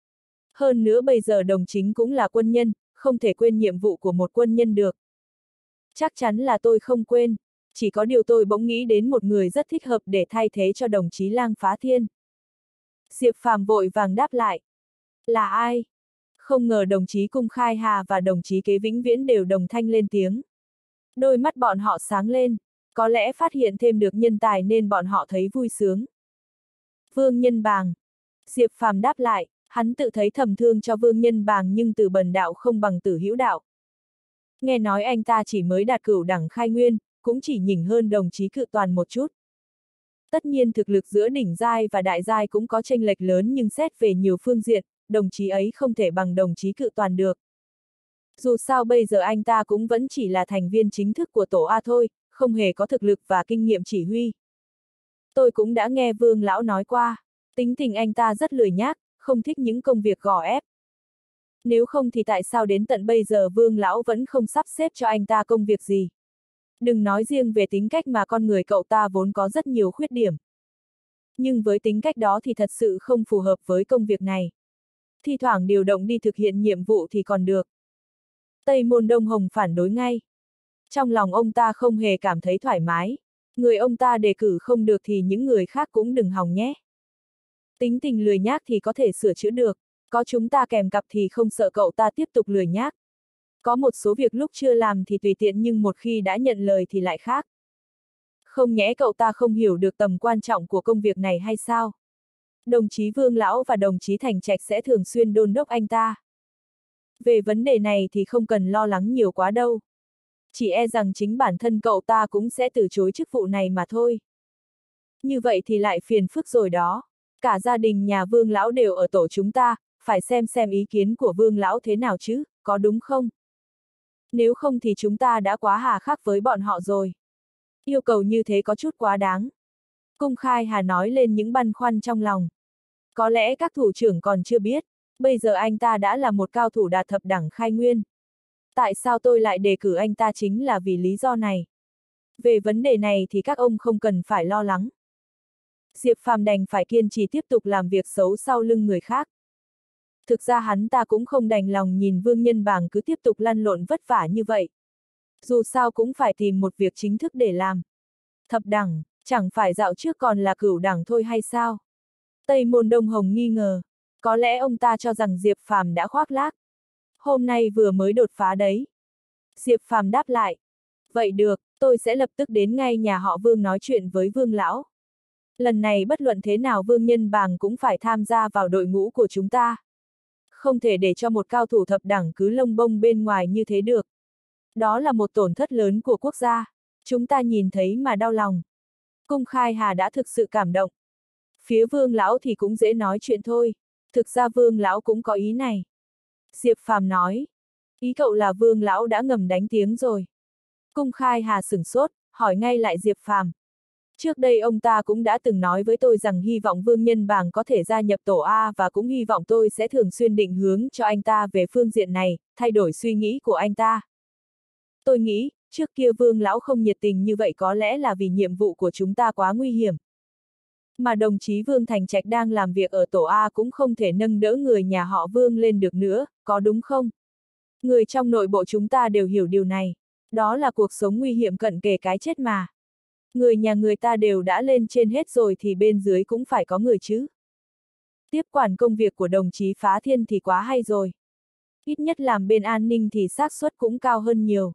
Hơn nữa bây giờ đồng chính cũng là quân nhân, không thể quên nhiệm vụ của một quân nhân được. Chắc chắn là tôi không quên, chỉ có điều tôi bỗng nghĩ đến một người rất thích hợp để thay thế cho đồng chí Lang Phá Thiên. Diệp Phàm vội vàng đáp lại. Là ai? Không ngờ đồng chí Cung Khai Hà và đồng chí Kế Vĩnh Viễn đều đồng thanh lên tiếng. Đôi mắt bọn họ sáng lên, có lẽ phát hiện thêm được nhân tài nên bọn họ thấy vui sướng. Vương Nhân Bàng. Diệp Phàm đáp lại, hắn tự thấy thầm thương cho Vương Nhân Bàng nhưng từ bần đạo không bằng tử hữu đạo. Nghe nói anh ta chỉ mới đạt cửu đẳng khai nguyên, cũng chỉ nhỉnh hơn đồng chí Cự Toàn một chút. Tất nhiên thực lực giữa đỉnh giai và đại giai cũng có chênh lệch lớn nhưng xét về nhiều phương diện, đồng chí ấy không thể bằng đồng chí Cự Toàn được. Dù sao bây giờ anh ta cũng vẫn chỉ là thành viên chính thức của tổ A thôi, không hề có thực lực và kinh nghiệm chỉ huy. Tôi cũng đã nghe Vương lão nói qua, tính tình anh ta rất lười nhác, không thích những công việc gò ép. Nếu không thì tại sao đến tận bây giờ Vương lão vẫn không sắp xếp cho anh ta công việc gì? Đừng nói riêng về tính cách mà con người cậu ta vốn có rất nhiều khuyết điểm. Nhưng với tính cách đó thì thật sự không phù hợp với công việc này. Thi thoảng điều động đi thực hiện nhiệm vụ thì còn được. Tây Môn Đông Hồng phản đối ngay. Trong lòng ông ta không hề cảm thấy thoải mái. Người ông ta đề cử không được thì những người khác cũng đừng hòng nhé. Tính tình lười nhác thì có thể sửa chữa được. Có chúng ta kèm cặp thì không sợ cậu ta tiếp tục lười nhác. Có một số việc lúc chưa làm thì tùy tiện nhưng một khi đã nhận lời thì lại khác. Không nhẽ cậu ta không hiểu được tầm quan trọng của công việc này hay sao? Đồng chí Vương lão và đồng chí Thành Trạch sẽ thường xuyên đôn đốc anh ta. Về vấn đề này thì không cần lo lắng nhiều quá đâu. Chỉ e rằng chính bản thân cậu ta cũng sẽ từ chối chức vụ này mà thôi. Như vậy thì lại phiền phức rồi đó. Cả gia đình nhà Vương lão đều ở tổ chúng ta, phải xem xem ý kiến của Vương lão thế nào chứ, có đúng không? Nếu không thì chúng ta đã quá hà khắc với bọn họ rồi. Yêu cầu như thế có chút quá đáng. Cung Khai Hà nói lên những băn khoăn trong lòng. Có lẽ các thủ trưởng còn chưa biết, bây giờ anh ta đã là một cao thủ đạt thập đẳng khai nguyên. Tại sao tôi lại đề cử anh ta chính là vì lý do này. Về vấn đề này thì các ông không cần phải lo lắng. Diệp Phàm đành phải kiên trì tiếp tục làm việc xấu sau lưng người khác. Thực ra hắn ta cũng không đành lòng nhìn Vương Nhân Bàng cứ tiếp tục lăn lộn vất vả như vậy. Dù sao cũng phải tìm một việc chính thức để làm. Thập đẳng, chẳng phải dạo trước còn là cửu đẳng thôi hay sao? Tây Môn Đông Hồng nghi ngờ. Có lẽ ông ta cho rằng Diệp Phàm đã khoác lác. Hôm nay vừa mới đột phá đấy. Diệp Phàm đáp lại. Vậy được, tôi sẽ lập tức đến ngay nhà họ Vương nói chuyện với Vương lão. Lần này bất luận thế nào Vương Nhân Bàng cũng phải tham gia vào đội ngũ của chúng ta. Không thể để cho một cao thủ thập đẳng cứ lông bông bên ngoài như thế được. Đó là một tổn thất lớn của quốc gia. Chúng ta nhìn thấy mà đau lòng. Cung Khai Hà đã thực sự cảm động. Phía Vương lão thì cũng dễ nói chuyện thôi. Thực ra Vương lão cũng có ý này. Diệp Phàm nói. Ý cậu là Vương lão đã ngầm đánh tiếng rồi. Cung Khai Hà sửng sốt, hỏi ngay lại Diệp Phàm. Trước đây ông ta cũng đã từng nói với tôi rằng hy vọng Vương Nhân Bàng có thể gia nhập tổ A và cũng hy vọng tôi sẽ thường xuyên định hướng cho anh ta về phương diện này, thay đổi suy nghĩ của anh ta. Tôi nghĩ, trước kia Vương lão không nhiệt tình như vậy có lẽ là vì nhiệm vụ của chúng ta quá nguy hiểm. Mà đồng chí Vương Thành Trạch đang làm việc ở tổ A cũng không thể nâng đỡ người nhà họ Vương lên được nữa, có đúng không? Người trong nội bộ chúng ta đều hiểu điều này. Đó là cuộc sống nguy hiểm cận kề cái chết mà. Người nhà người ta đều đã lên trên hết rồi thì bên dưới cũng phải có người chứ. Tiếp quản công việc của đồng chí Phá Thiên thì quá hay rồi. Ít nhất làm bên an ninh thì xác suất cũng cao hơn nhiều.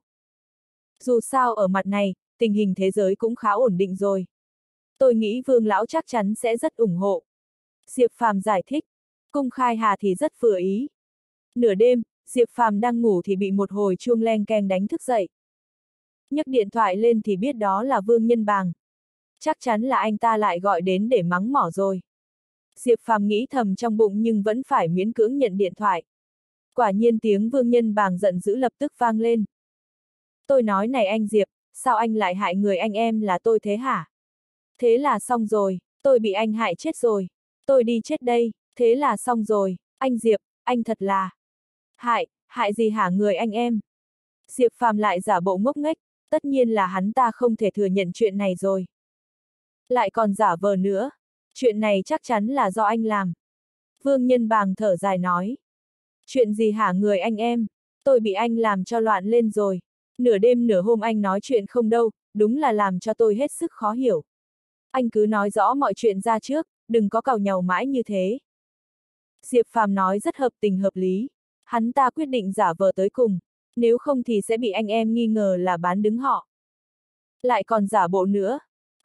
Dù sao ở mặt này, tình hình thế giới cũng khá ổn định rồi. Tôi nghĩ Vương lão chắc chắn sẽ rất ủng hộ. Diệp Phàm giải thích. Cung Khai Hà thì rất vừa ý. Nửa đêm, Diệp Phàm đang ngủ thì bị một hồi chuông leng keng đánh thức dậy. Nhấc điện thoại lên thì biết đó là Vương Nhân Bàng. Chắc chắn là anh ta lại gọi đến để mắng mỏ rồi. Diệp Phàm nghĩ thầm trong bụng nhưng vẫn phải miễn cưỡng nhận điện thoại. Quả nhiên tiếng Vương Nhân Bàng giận dữ lập tức vang lên. Tôi nói này anh Diệp, sao anh lại hại người anh em là tôi thế hả? Thế là xong rồi, tôi bị anh hại chết rồi. Tôi đi chết đây, thế là xong rồi, anh Diệp, anh thật là... Hại, hại gì hả người anh em? Diệp Phàm lại giả bộ ngốc nghếch, tất nhiên là hắn ta không thể thừa nhận chuyện này rồi. Lại còn giả vờ nữa, chuyện này chắc chắn là do anh làm. Vương Nhân Bàng thở dài nói. Chuyện gì hả người anh em? Tôi bị anh làm cho loạn lên rồi. Nửa đêm nửa hôm anh nói chuyện không đâu, đúng là làm cho tôi hết sức khó hiểu. Anh cứ nói rõ mọi chuyện ra trước, đừng có càu nhàu mãi như thế. Diệp Phàm nói rất hợp tình hợp lý. Hắn ta quyết định giả vờ tới cùng, nếu không thì sẽ bị anh em nghi ngờ là bán đứng họ. Lại còn giả bộ nữa.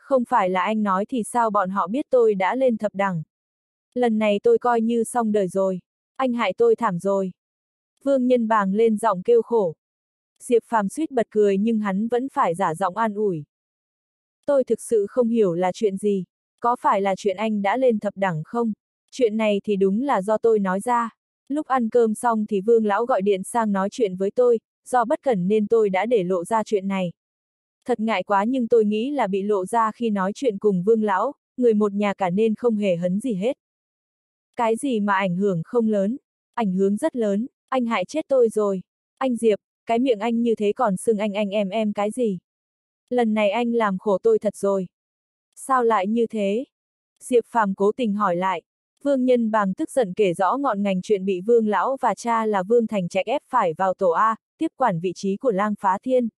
Không phải là anh nói thì sao bọn họ biết tôi đã lên thập đẳng. Lần này tôi coi như xong đời rồi. Anh hại tôi thảm rồi. Vương Nhân Bàng lên giọng kêu khổ. Diệp Phàm suýt bật cười nhưng hắn vẫn phải giả giọng an ủi. Tôi thực sự không hiểu là chuyện gì. Có phải là chuyện anh đã lên thập đẳng không? Chuyện này thì đúng là do tôi nói ra. Lúc ăn cơm xong thì Vương Lão gọi điện sang nói chuyện với tôi, do bất cẩn nên tôi đã để lộ ra chuyện này. Thật ngại quá nhưng tôi nghĩ là bị lộ ra khi nói chuyện cùng Vương Lão, người một nhà cả nên không hề hấn gì hết. Cái gì mà ảnh hưởng không lớn? Ảnh hưởng rất lớn, anh hại chết tôi rồi. Anh Diệp, cái miệng anh như thế còn xưng anh anh em em cái gì? Lần này anh làm khổ tôi thật rồi. Sao lại như thế? Diệp Phàm cố tình hỏi lại. Vương Nhân Bàng tức giận kể rõ ngọn ngành chuyện bị Vương Lão và cha là Vương Thành Trạch ép phải vào tổ A, tiếp quản vị trí của Lang Phá Thiên.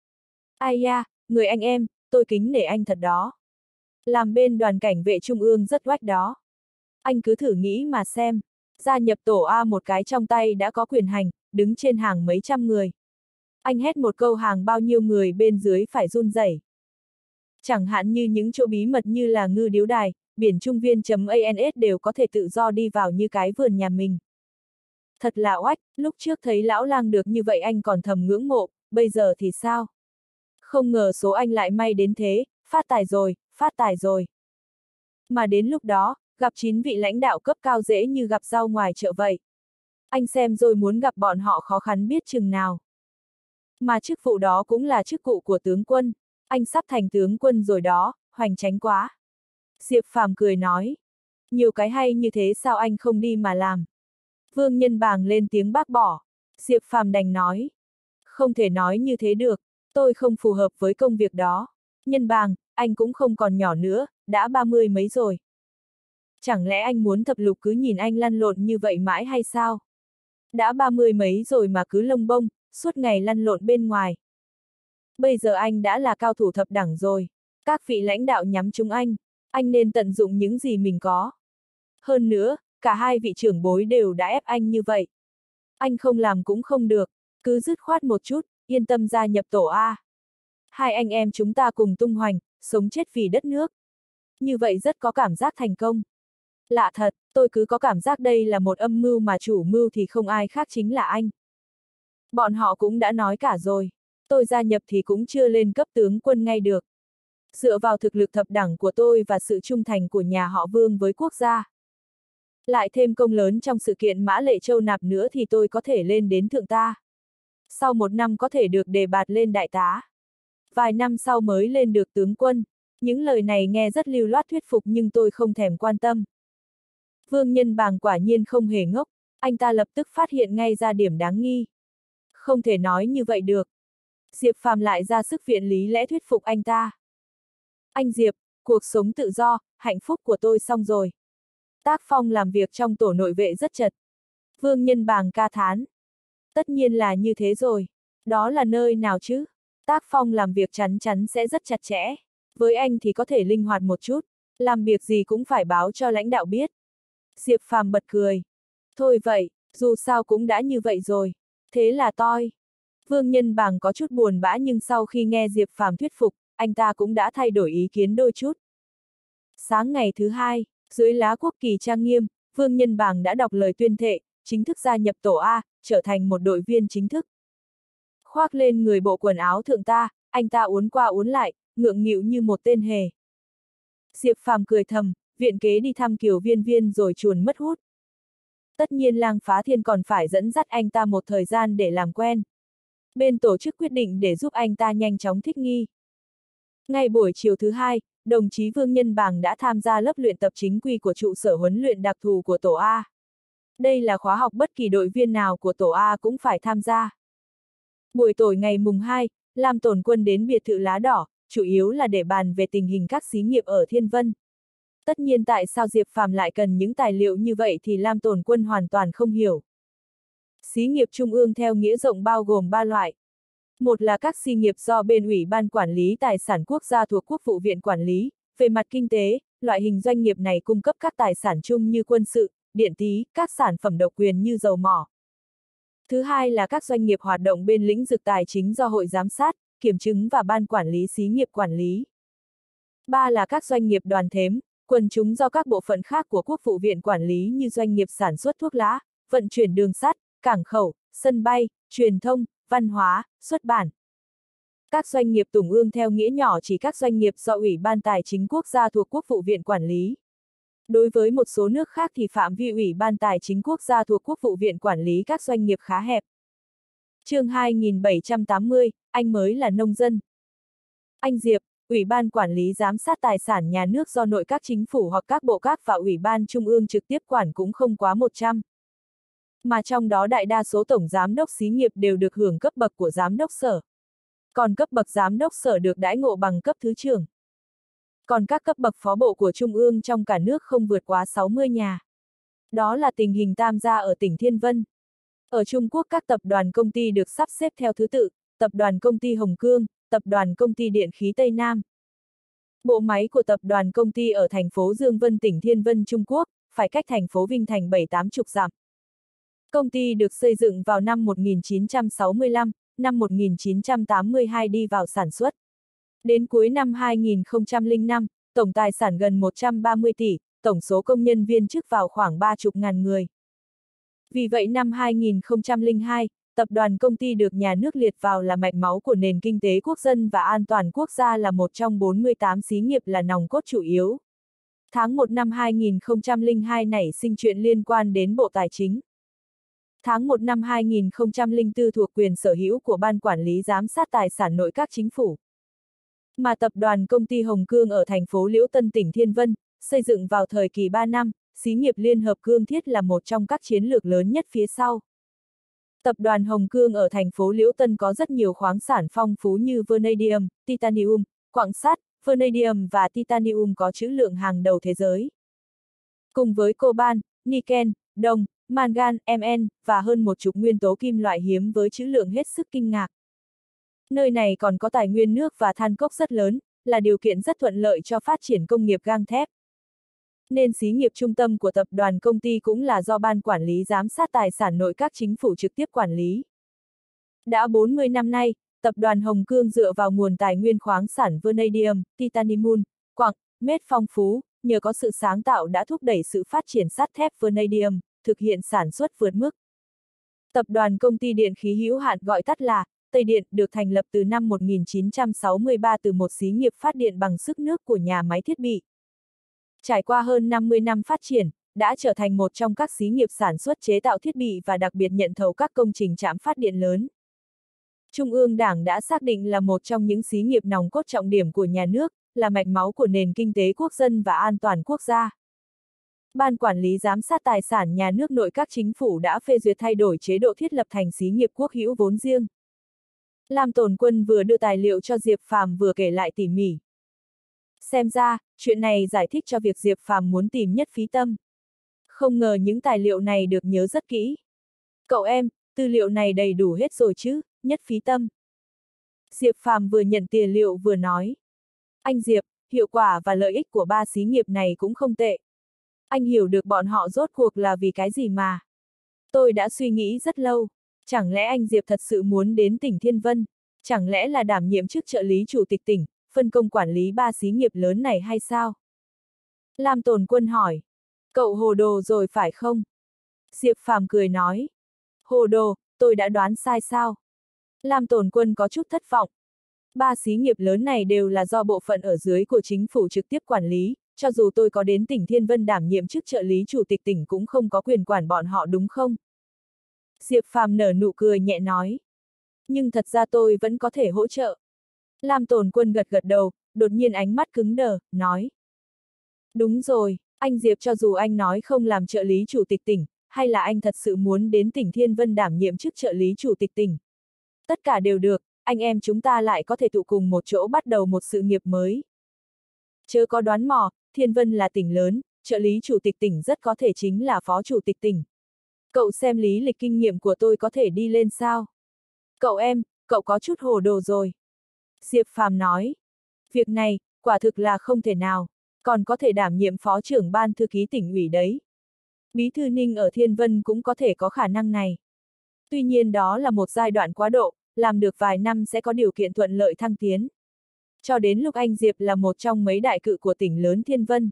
Ai da, người anh em, tôi kính nể anh thật đó. Làm bên đoàn cảnh vệ trung ương rất oách đó. Anh cứ thử nghĩ mà xem, gia nhập tổ A một cái trong tay đã có quyền hành, đứng trên hàng mấy trăm người. Anh hét một câu hàng bao nhiêu người bên dưới phải run rẩy. Chẳng hạn như những chỗ bí mật như là Ngư Điếu Đài, biển Trung Viên.ans đều có thể tự do đi vào như cái vườn nhà mình. Thật là oách, lúc trước thấy lão lang được như vậy anh còn thầm ngưỡng mộ, bây giờ thì sao? Không ngờ số anh lại may đến thế, phát tài rồi, phát tài rồi. Mà đến lúc đó, gặp chín vị lãnh đạo cấp cao dễ như gặp rau ngoài chợ vậy. Anh xem rồi muốn gặp bọn họ khó khăn biết chừng nào. Mà chức vụ đó cũng là chức vụ của tướng quân, anh sắp thành tướng quân rồi đó, hoành tránh quá. Diệp Phàm cười nói, nhiều cái hay như thế sao anh không đi mà làm. Vương Nhân Bàng lên tiếng bác bỏ. Diệp Phàm đành nói, không thể nói như thế được, tôi không phù hợp với công việc đó. Nhân Bàng, anh cũng không còn nhỏ nữa, đã ba mươi mấy rồi. Chẳng lẽ anh muốn thập lục cứ nhìn anh lăn lộn như vậy mãi hay sao? Đã ba mươi mấy rồi mà cứ lông bông, suốt ngày lăn lộn bên ngoài. Bây giờ anh đã là cao thủ thập đẳng rồi. Các vị lãnh đạo nhắm trúng anh, anh nên tận dụng những gì mình có. Hơn nữa, cả hai vị trưởng bối đều đã ép anh như vậy. Anh không làm cũng không được, cứ dứt khoát một chút, yên tâm gia nhập tổ A. Hai anh em chúng ta cùng tung hoành, sống chết vì đất nước. Như vậy rất có cảm giác thành công. Lạ thật, tôi cứ có cảm giác đây là một âm mưu mà chủ mưu thì không ai khác chính là anh. Bọn họ cũng đã nói cả rồi, tôi gia nhập thì cũng chưa lên cấp tướng quân ngay được. Dựa vào thực lực thập đẳng của tôi và sự trung thành của nhà họ Vương với quốc gia. Lại thêm công lớn trong sự kiện Mã Lệ Châu nạp nữa thì tôi có thể lên đến thượng ta. Sau một năm có thể được đề bạt lên đại tá. Vài năm sau mới lên được tướng quân. Những lời này nghe rất lưu loát thuyết phục nhưng tôi không thèm quan tâm. Vương Nhân Bàng quả nhiên không hề ngốc, anh ta lập tức phát hiện ngay ra điểm đáng nghi. Không thể nói như vậy được. Diệp Phàm lại ra sức viện lý lẽ thuyết phục anh ta. Anh Diệp, cuộc sống tự do, hạnh phúc của tôi xong rồi. Tác Phong làm việc trong tổ nội vệ rất chật. Vương Nhân Bàng ca thán. Tất nhiên là như thế rồi. Đó là nơi nào chứ? Tác Phong làm việc chắn chắn sẽ rất chặt chẽ. Với anh thì có thể linh hoạt một chút. Làm việc gì cũng phải báo cho lãnh đạo biết. Diệp Phàm bật cười. Thôi vậy, dù sao cũng đã như vậy rồi. Thế là toi. Vương Nhân Bàng có chút buồn bã nhưng sau khi nghe Diệp Phàm thuyết phục, anh ta cũng đã thay đổi ý kiến đôi chút. Sáng ngày thứ hai, dưới lá quốc kỳ trang nghiêm, Vương Nhân Bàng đã đọc lời tuyên thệ, chính thức gia nhập tổ A, trở thành một đội viên chính thức. Khoác lên người bộ quần áo thượng ta, anh ta uốn qua uốn lại, ngượng nghịu như một tên hề. Diệp Phàm cười thầm, viện kế đi thăm Kiều Viên Viên rồi chuồn mất hút. Tất nhiên Lang Phá Thiên còn phải dẫn dắt anh ta một thời gian để làm quen. Bên tổ chức quyết định để giúp anh ta nhanh chóng thích nghi. Ngay buổi chiều thứ hai, đồng chí Vương Nhân Bàng đã tham gia lớp luyện tập chính quy của trụ sở huấn luyện đặc thù của tổ A. Đây là khóa học bất kỳ đội viên nào của tổ A cũng phải tham gia. Buổi tối ngày mùng hai, Lam Tồn Quân đến biệt thự Lá Đỏ, chủ yếu là để bàn về tình hình các xí nghiệp ở Thiên Vân. Tất nhiên tại sao Diệp Phàm lại cần những tài liệu như vậy thì Lam Tồn Quân hoàn toàn không hiểu. Xí nghiệp trung ương theo nghĩa rộng bao gồm ba loại. Một là các xí nghiệp do bên Ủy ban Quản lý Tài sản Quốc gia thuộc Quốc vụ viện quản lý. Về mặt kinh tế, loại hình doanh nghiệp này cung cấp các tài sản chung như quân sự, điện khí, các sản phẩm độc quyền như dầu mỏ. Thứ hai là các doanh nghiệp hoạt động bên lĩnh vực tài chính do Hội giám sát, kiểm chứng và Ban quản lý xí nghiệp quản lý. Ba là các doanh nghiệp đoàn thếm, quần chúng do các bộ phận khác của Quốc vụ viện quản lý như doanh nghiệp sản xuất thuốc lá, vận chuyển đường sắt, cảng khẩu, sân bay, truyền thông, văn hóa, xuất bản. Các doanh nghiệp tùng ương theo nghĩa nhỏ chỉ các doanh nghiệp do Ủy ban Tài chính Quốc gia thuộc Quốc vụ viện quản lý. Đối với một số nước khác thì phạm vi Ủy ban Tài chính Quốc gia thuộc Quốc vụ viện quản lý các doanh nghiệp khá hẹp. Chương hai nghìn bảy trăm tám mươi, anh mới là nông dân. Anh Diệp, Ủy ban Quản lý Giám sát Tài sản Nhà nước do nội các chính phủ hoặc các bộ các và Ủy ban Trung ương trực tiếp quản cũng không quá một trăm. Mà trong đó đại đa số tổng giám đốc xí nghiệp đều được hưởng cấp bậc của giám đốc sở. Còn cấp bậc giám đốc sở được đãi ngộ bằng cấp thứ trưởng. Còn các cấp bậc phó bộ của Trung ương trong cả nước không vượt quá sáu mươi nhà. Đó là tình hình tam gia ở tỉnh Thiên Vân. Ở Trung Quốc các tập đoàn công ty được sắp xếp theo thứ tự, tập đoàn công ty Hồng Cương, tập đoàn công ty Điện khí Tây Nam. Bộ máy của tập đoàn công ty ở thành phố Dương Vân tỉnh Thiên Vân Trung Quốc, phải cách thành phố Vinh Thành bảy tám chục dặm. Công ty được xây dựng vào năm một nghìn chín trăm sáu mươi lăm, năm một nghìn chín trăm tám mươi hai đi vào sản xuất. Đến cuối năm hai nghìn không trăm lẻ năm, tổng tài sản gần một trăm ba mươi tỷ, tổng số công nhân viên chức vào khoảng ba chục ngàn người. Vì vậy năm hai nghìn không trăm lẻ hai, tập đoàn công ty được nhà nước liệt vào là mạch máu của nền kinh tế quốc dân và an toàn quốc gia là một trong bốn mươi tám xí nghiệp là nòng cốt chủ yếu. Tháng một năm hai nghìn không trăm lẻ hai nảy sinh chuyện liên quan đến Bộ Tài chính. Tháng một năm hai nghìn không trăm lẻ bốn thuộc quyền sở hữu của Ban Quản lý Giám sát Tài sản nội các chính phủ. Mà tập đoàn công ty Hồng Cương ở thành phố Liễu Tân tỉnh Thiên Vân, xây dựng vào thời kỳ ba năm, xí nghiệp liên hợp cương thiết là một trong các chiến lược lớn nhất phía sau. Tập đoàn Hồng Cương ở thành phố Liễu Tân có rất nhiều khoáng sản phong phú như vanadium, titanium, quặng sắt, vanadium và titanium có trữ lượng hàng đầu thế giới. Cùng với coban, niken, đồng, mangan, Mn và hơn một chục nguyên tố kim loại hiếm với trữ lượng hết sức kinh ngạc. Nơi này còn có tài nguyên nước và than cốc rất lớn, là điều kiện rất thuận lợi cho phát triển công nghiệp gang thép. Nên xí nghiệp trung tâm của tập đoàn công ty cũng là do Ban Quản lý Giám sát Tài sản nội các chính phủ trực tiếp quản lý. Đã bốn mươi năm nay, tập đoàn Hồng Cương dựa vào nguồn tài nguyên khoáng sản vanadium, titanium, quặng, mết phong phú, nhờ có sự sáng tạo đã thúc đẩy sự phát triển sắt thép vanadium, thực hiện sản xuất vượt mức. Tập đoàn công ty điện khí hữu hạn gọi tắt là Tây Điện được thành lập từ năm một nghìn chín trăm sáu mươi ba từ một xí nghiệp phát điện bằng sức nước của nhà máy thiết bị. Trải qua hơn năm mươi năm phát triển, đã trở thành một trong các xí nghiệp sản xuất chế tạo thiết bị và đặc biệt nhận thầu các công trình trạm phát điện lớn. Trung ương Đảng đã xác định là một trong những xí nghiệp nòng cốt trọng điểm của nhà nước, là mạch máu của nền kinh tế quốc dân và an toàn quốc gia. Ban Quản lý Giám sát Tài sản Nhà nước nội các chính phủ đã phê duyệt thay đổi chế độ thiết lập thành xí nghiệp quốc hữu vốn riêng. Lam Tồn Quân vừa đưa tài liệu cho Diệp Phàm vừa kể lại tỉ mỉ. Xem ra, chuyện này giải thích cho việc Diệp Phàm muốn tìm Nhất Phí Tâm. Không ngờ những tài liệu này được nhớ rất kỹ. Cậu em, tư liệu này đầy đủ hết rồi chứ, Nhất Phí Tâm. Diệp Phàm vừa nhận tiền liệu vừa nói. Anh Diệp, hiệu quả và lợi ích của ba xí nghiệp này cũng không tệ. Anh hiểu được bọn họ rốt cuộc là vì cái gì mà. Tôi đã suy nghĩ rất lâu. Chẳng lẽ anh Diệp thật sự muốn đến tỉnh Thiên Vân? Chẳng lẽ là đảm nhiệm chức trợ lý chủ tịch tỉnh, phân công quản lý ba xí nghiệp lớn này hay sao? Lam Tồn Quân hỏi. Cậu hồ đồ rồi phải không? Diệp Phàm cười nói. Hồ đồ, tôi đã đoán sai sao? Lam Tồn Quân có chút thất vọng. Ba xí nghiệp lớn này đều là do bộ phận ở dưới của chính phủ trực tiếp quản lý, cho dù tôi có đến tỉnh Thiên Vân đảm nhiệm chức trợ lý chủ tịch tỉnh cũng không có quyền quản bọn họ đúng không? Diệp Phàm nở nụ cười nhẹ nói. Nhưng thật ra tôi vẫn có thể hỗ trợ. Lam Tồn Quân gật gật đầu, đột nhiên ánh mắt cứng đờ, nói. Đúng rồi, anh Diệp cho dù anh nói không làm trợ lý chủ tịch tỉnh, hay là anh thật sự muốn đến tỉnh Thiên Vân đảm nhiệm chức trợ lý chủ tịch tỉnh. Tất cả đều được, anh em chúng ta lại có thể tụ cùng một chỗ bắt đầu một sự nghiệp mới. Chớ có đoán mò, Thiên Vân là tỉnh lớn, trợ lý chủ tịch tỉnh rất có thể chính là phó chủ tịch tỉnh. Cậu xem lý lịch kinh nghiệm của tôi có thể đi lên sao? Cậu em, cậu có chút hồ đồ rồi. Diệp Phàm nói. Việc này, quả thực là không thể nào, còn có thể đảm nhiệm phó trưởng ban thư ký tỉnh ủy đấy. Bí thư Ninh ở Thiên Vân cũng có thể có khả năng này. Tuy nhiên đó là một giai đoạn quá độ, làm được vài năm sẽ có điều kiện thuận lợi thăng tiến. cho đến lúc anh Diệp là một trong mấy đại cự của tỉnh lớn Thiên Vân.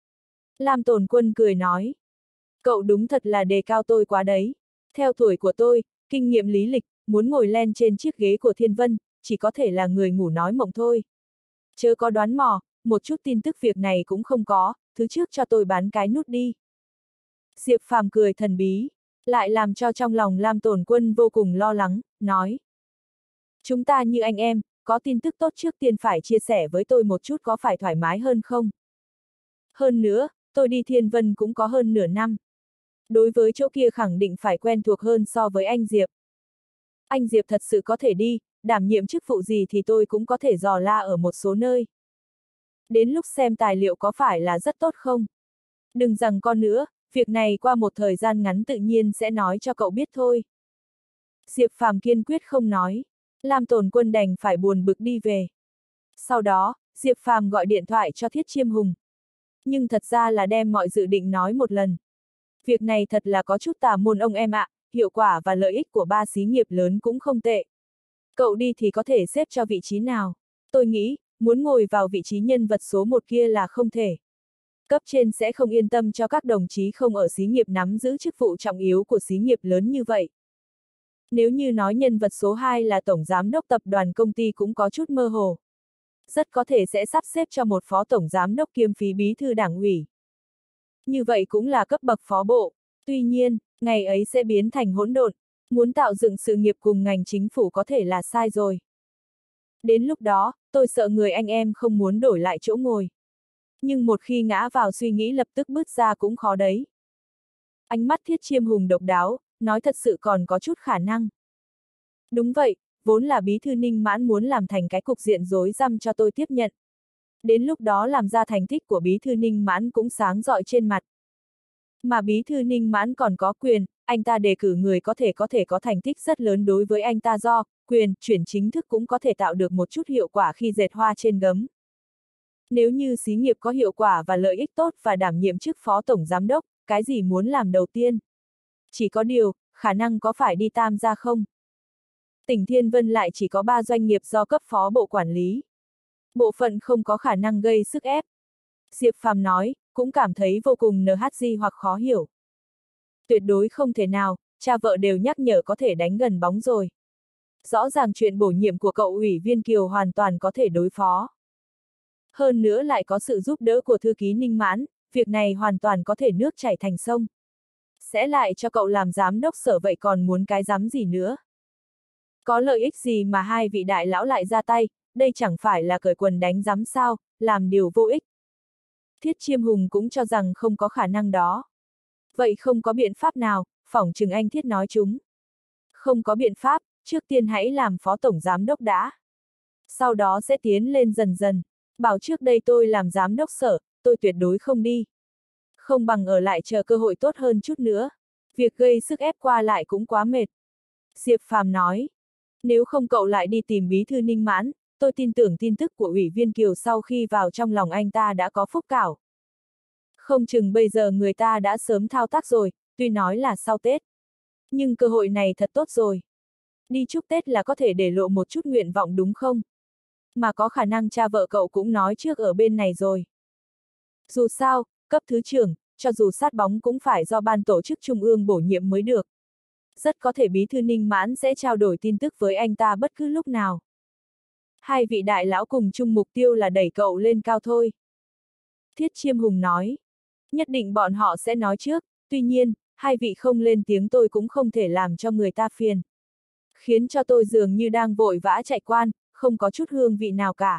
Lam Tồn Quân cười nói. Cậu đúng thật là đề cao tôi quá đấy. Theo tuổi của tôi, kinh nghiệm lý lịch, muốn ngồi lên trên chiếc ghế của Thiên Vân, chỉ có thể là người ngủ nói mộng thôi. Chớ có đoán mò, một chút tin tức việc này cũng không có, thứ trước cho tôi bán cái nút đi. Diệp Phàm cười thần bí, lại làm cho trong lòng Lam Tồn Quân vô cùng lo lắng, nói. Chúng ta như anh em, có tin tức tốt trước tiên phải chia sẻ với tôi một chút có phải thoải mái hơn không? Hơn nữa, tôi đi Thiên Vân cũng có hơn nửa năm. Đối với chỗ kia khẳng định phải quen thuộc hơn so với anh Diệp. Anh Diệp thật sự có thể đi, đảm nhiệm chức vụ gì thì tôi cũng có thể dò la ở một số nơi. Đến lúc xem tài liệu có phải là rất tốt không? Đừng rằng con nữa, việc này qua một thời gian ngắn tự nhiên sẽ nói cho cậu biết thôi. Diệp Phàm kiên quyết không nói. Lam Tồn Quân đành phải buồn bực đi về. Sau đó, Diệp Phàm gọi điện thoại cho Thiết Chiêm Hùng. Nhưng thật ra là đem mọi dự định nói một lần. Việc này thật là có chút tà môn ông em ạ, hiệu quả và lợi ích của ba xí nghiệp lớn cũng không tệ. Cậu đi thì có thể xếp cho vị trí nào? Tôi nghĩ, muốn ngồi vào vị trí nhân vật số một kia là không thể. Cấp trên sẽ không yên tâm cho các đồng chí không ở xí nghiệp nắm giữ chức vụ trọng yếu của xí nghiệp lớn như vậy. Nếu như nói nhân vật số hai là tổng giám đốc tập đoàn công ty cũng có chút mơ hồ. Rất có thể sẽ sắp xếp cho một phó tổng giám đốc kiêm phí bí thư đảng ủy. Như vậy cũng là cấp bậc phó bộ. Tuy nhiên, ngày ấy sẽ biến thành hỗn độn. Muốn tạo dựng sự nghiệp cùng ngành chính phủ có thể là sai rồi. Đến lúc đó, tôi sợ người anh em không muốn đổi lại chỗ ngồi. Nhưng một khi ngã vào suy nghĩ lập tức bứt ra cũng khó đấy. Ánh mắt Thiết Chiêm Hùng độc đáo, nói thật sự còn có chút khả năng. Đúng vậy, vốn là bí thư Ninh Mãn muốn làm thành cái cục diện rối rắm cho tôi tiếp nhận. Đến lúc đó làm ra thành tích của bí thư Ninh Mãn cũng sáng rọi trên mặt. Mà bí thư Ninh Mãn còn có quyền, anh ta đề cử người có thể có thể có thành tích rất lớn đối với anh ta do, quyền, chuyển chính thức cũng có thể tạo được một chút hiệu quả khi dệt hoa trên gấm. Nếu như xí nghiệp có hiệu quả và lợi ích tốt và đảm nhiệm chức phó tổng giám đốc, cái gì muốn làm đầu tiên? Chỉ có điều, khả năng có phải đi tam gia không? Tỉnh Thiên Vân lại chỉ có ba doanh nghiệp do cấp phó bộ quản lý. Bộ phận không có khả năng gây sức ép. Diệp Phàm nói, cũng cảm thấy vô cùng en hát giê hoặc khó hiểu. Tuyệt đối không thể nào, cha vợ đều nhắc nhở có thể đánh gần bóng rồi. Rõ ràng chuyện bổ nhiệm của cậu ủy viên Kiều hoàn toàn có thể đối phó. Hơn nữa lại có sự giúp đỡ của thư ký Ninh Mãn, việc này hoàn toàn có thể nước chảy thành sông. Sẽ lại cho cậu làm giám đốc sở vậy còn muốn cái dám gì nữa. Có lợi ích gì mà hai vị đại lão lại ra tay, đây chẳng phải là cởi quần đánh giám sao, làm điều vô ích. Thiết Chiêm Hùng cũng cho rằng không có khả năng đó. Vậy không có biện pháp nào, phỏng chừng anh Thiết nói chúng. Không có biện pháp, trước tiên hãy làm phó tổng giám đốc đã. Sau đó sẽ tiến lên dần dần. Bảo trước đây tôi làm giám đốc sở, tôi tuyệt đối không đi. Không bằng ở lại chờ cơ hội tốt hơn chút nữa. Việc gây sức ép qua lại cũng quá mệt. Diệp Phàm nói. Nếu không cậu lại đi tìm bí thư Ninh Mãn, tôi tin tưởng tin tức của ủy viên Kiều sau khi vào trong lòng anh ta đã có phúc cảo. Không chừng bây giờ người ta đã sớm thao tác rồi, tuy nói là sau Tết. Nhưng cơ hội này thật tốt rồi. Đi chúc Tết là có thể để lộ một chút nguyện vọng đúng không? Mà có khả năng cha vợ cậu cũng nói trước ở bên này rồi. Dù sao, cấp thứ trưởng, cho dù sát bóng cũng phải do ban tổ chức trung ương bổ nhiệm mới được. Rất có thể bí thư Ninh Mãn sẽ trao đổi tin tức với anh ta bất cứ lúc nào. Hai vị đại lão cùng chung mục tiêu là đẩy cậu lên cao thôi. Thiết Chiêm Hùng nói. Nhất định bọn họ sẽ nói trước, tuy nhiên, hai vị không lên tiếng tôi cũng không thể làm cho người ta phiền. Khiến cho tôi dường như đang vội vã chạy quan, không có chút hương vị nào cả.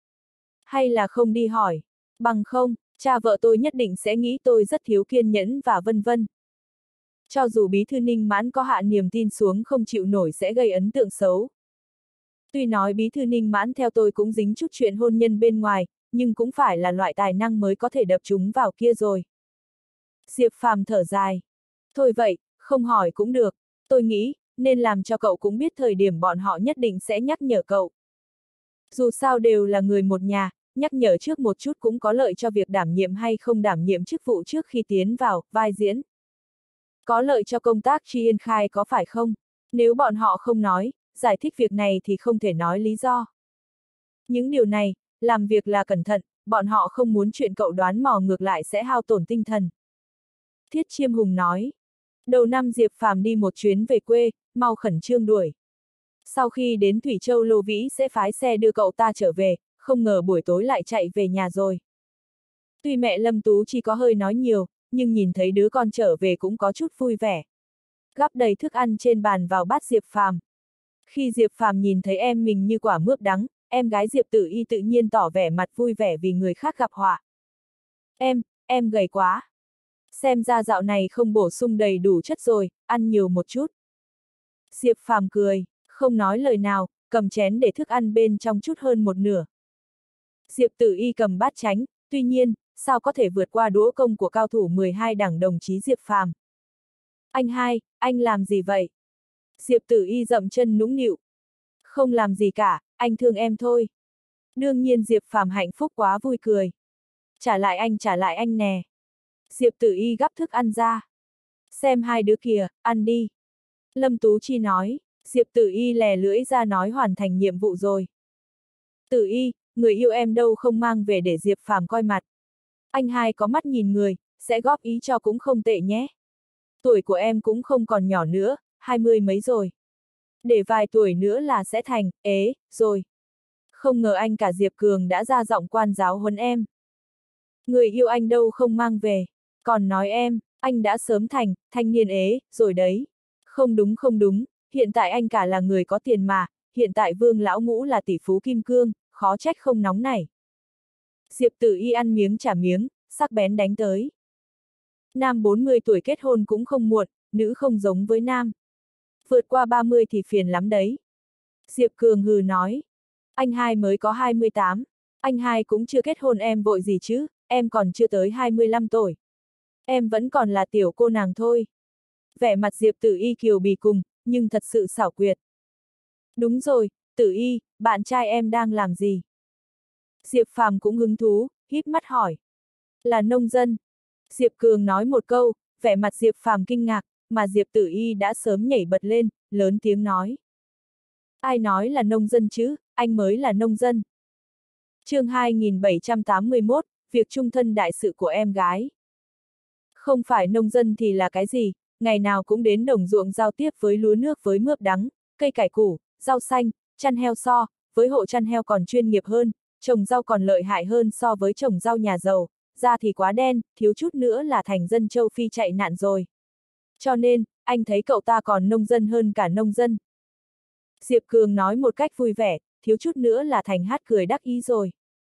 Hay là không đi hỏi, bằng không, cha vợ tôi nhất định sẽ nghĩ tôi rất thiếu kiên nhẫn và vân vân. Cho dù bí thư Ninh Mãn có hạ niềm tin xuống không chịu nổi sẽ gây ấn tượng xấu. Tuy nói bí thư Ninh Mãn theo tôi cũng dính chút chuyện hôn nhân bên ngoài, nhưng cũng phải là loại tài năng mới có thể đập chúng vào kia rồi. Diệp Phàm thở dài. Thôi vậy, không hỏi cũng được, tôi nghĩ, nên làm cho cậu cũng biết thời điểm bọn họ nhất định sẽ nhắc nhở cậu. Dù sao đều là người một nhà, nhắc nhở trước một chút cũng có lợi cho việc đảm nhiệm hay không đảm nhiệm chức vụ trước khi tiến vào, vai diễn. Có lợi cho công tác triển khai có phải không? Nếu bọn họ không nói, giải thích việc này thì không thể nói lý do. Những điều này, làm việc là cẩn thận, bọn họ không muốn chuyện cậu đoán mò ngược lại sẽ hao tổn tinh thần. Thiết Chiêm Hùng nói. Đầu năm Diệp Phàm đi một chuyến về quê, mau khẩn trương đuổi. Sau khi đến Thủy Châu Lô Vĩ sẽ phái xe đưa cậu ta trở về, không ngờ buổi tối lại chạy về nhà rồi. Tuy mẹ Lâm Tú chỉ có hơi nói nhiều, nhưng nhìn thấy đứa con trở về cũng có chút vui vẻ. Gắp đầy thức ăn trên bàn vào bát Diệp Phàm. Khi Diệp Phàm nhìn thấy em mình như quả mướp đắng, em gái Diệp Tử Y tự nhiên tỏ vẻ mặt vui vẻ vì người khác gặp họa. Em, em gầy quá. Xem ra dạo này không bổ sung đầy đủ chất rồi, ăn nhiều một chút. Diệp Phàm cười, không nói lời nào, cầm chén để thức ăn bên trong chút hơn một nửa. Diệp Tử Y cầm bát chánh, tuy nhiên, sao có thể vượt qua đũa công của cao thủ mười hai đẳng đồng chí Diệp Phàm. Anh hai, anh làm gì vậy? Diệp Tử Y dậm chân nũng nịu. Không làm gì cả, anh thương em thôi. Đương nhiên Diệp Phàm hạnh phúc quá vui cười. Trả lại anh trả lại anh nè. Diệp Tử Y gắp thức ăn ra. Xem hai đứa kìa, ăn đi. Lâm Tú Chi nói, Diệp Tử Y lè lưỡi ra nói hoàn thành nhiệm vụ rồi. Tử Y, người yêu em đâu không mang về để Diệp Phàm coi mặt. Anh hai có mắt nhìn người, sẽ góp ý cho cũng không tệ nhé. Tuổi của em cũng không còn nhỏ nữa, hai mươi mấy rồi. Để vài tuổi nữa là sẽ thành, ế, rồi. Không ngờ anh cả Diệp Cường đã ra giọng quan giáo huấn em. Người yêu anh đâu không mang về, còn nói em, anh đã sớm thành, thanh niên ế, rồi đấy. Không đúng không đúng, hiện tại anh cả là người có tiền mà, hiện tại Vương Lão Ngũ là tỷ phú kim cương, khó trách không nóng nảy. Diệp Tử Y ăn miếng trả miếng, sắc bén đánh tới. Nam bốn mươi tuổi kết hôn cũng không muộn, nữ không giống với nam. Vượt qua ba mươi thì phiền lắm đấy. Diệp Cường hừ nói. Anh hai mới có hai mươi tám, anh hai cũng chưa kết hôn em vội gì chứ, em còn chưa tới hai mươi lăm tuổi. Em vẫn còn là tiểu cô nàng thôi. Vẻ mặt Diệp Tử Y kiều bì cùng, nhưng thật sự xảo quyệt. Đúng rồi, Tử Y, bạn trai em đang làm gì? Diệp Phàm cũng hứng thú, híp mắt hỏi. Là nông dân. Diệp Cường nói một câu, vẻ mặt Diệp Phàm kinh ngạc, mà Diệp Tử Y đã sớm nhảy bật lên, lớn tiếng nói. Ai nói là nông dân chứ, anh mới là nông dân. Chương hai nghìn bảy trăm tám mươi mốt, việc chung thân đại sự của em gái. Không phải nông dân thì là cái gì, ngày nào cũng đến đồng ruộng giao tiếp với lúa nước với mướp đắng, cây cải củ, rau xanh, chăn heo so, với hộ chăn heo còn chuyên nghiệp hơn, trồng rau còn lợi hại hơn so với trồng rau nhà giàu, da thì quá đen, thiếu chút nữa là thành dân châu Phi chạy nạn rồi. Cho nên, anh thấy cậu ta còn nông dân hơn cả nông dân. Diệp Cường nói một cách vui vẻ, thiếu chút nữa là thành hát cười đắc ý rồi.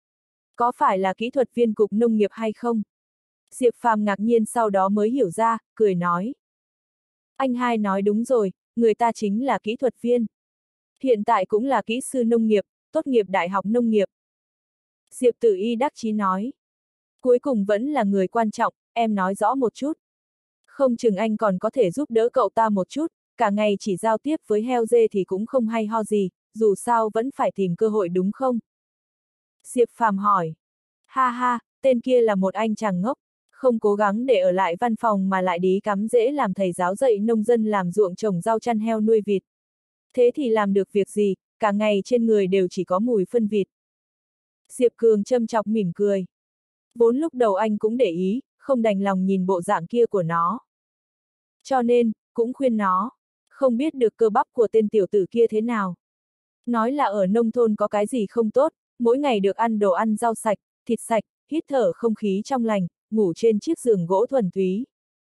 Có phải là kỹ thuật viên cục nông nghiệp hay không? Diệp Phàm ngạc nhiên sau đó mới hiểu ra, cười nói. Anh hai nói đúng rồi, người ta chính là kỹ thuật viên. Hiện tại cũng là kỹ sư nông nghiệp, tốt nghiệp đại học nông nghiệp. Diệp Tử Y đắc chí nói. Cuối cùng vẫn là người quan trọng, em nói rõ một chút. Không chừng anh còn có thể giúp đỡ cậu ta một chút, cả ngày chỉ giao tiếp với heo dê thì cũng không hay ho gì, dù sao vẫn phải tìm cơ hội đúng không? Diệp Phàm hỏi. Ha ha, tên kia là một anh chàng ngốc, không cố gắng để ở lại văn phòng mà lại đi cắm rễ làm thầy giáo dạy nông dân làm ruộng trồng rau chăn heo nuôi vịt. Thế thì làm được việc gì, cả ngày trên người đều chỉ có mùi phân vịt. Diệp Cường châm chọc mỉm cười. Vốn lúc đầu anh cũng để ý, không đành lòng nhìn bộ dạng kia của nó. Cho nên, cũng khuyên nó, không biết được cơ bắp của tên tiểu tử kia thế nào. Nói là ở nông thôn có cái gì không tốt, mỗi ngày được ăn đồ ăn rau sạch, thịt sạch, hít thở không khí trong lành, ngủ trên chiếc giường gỗ thuần túy.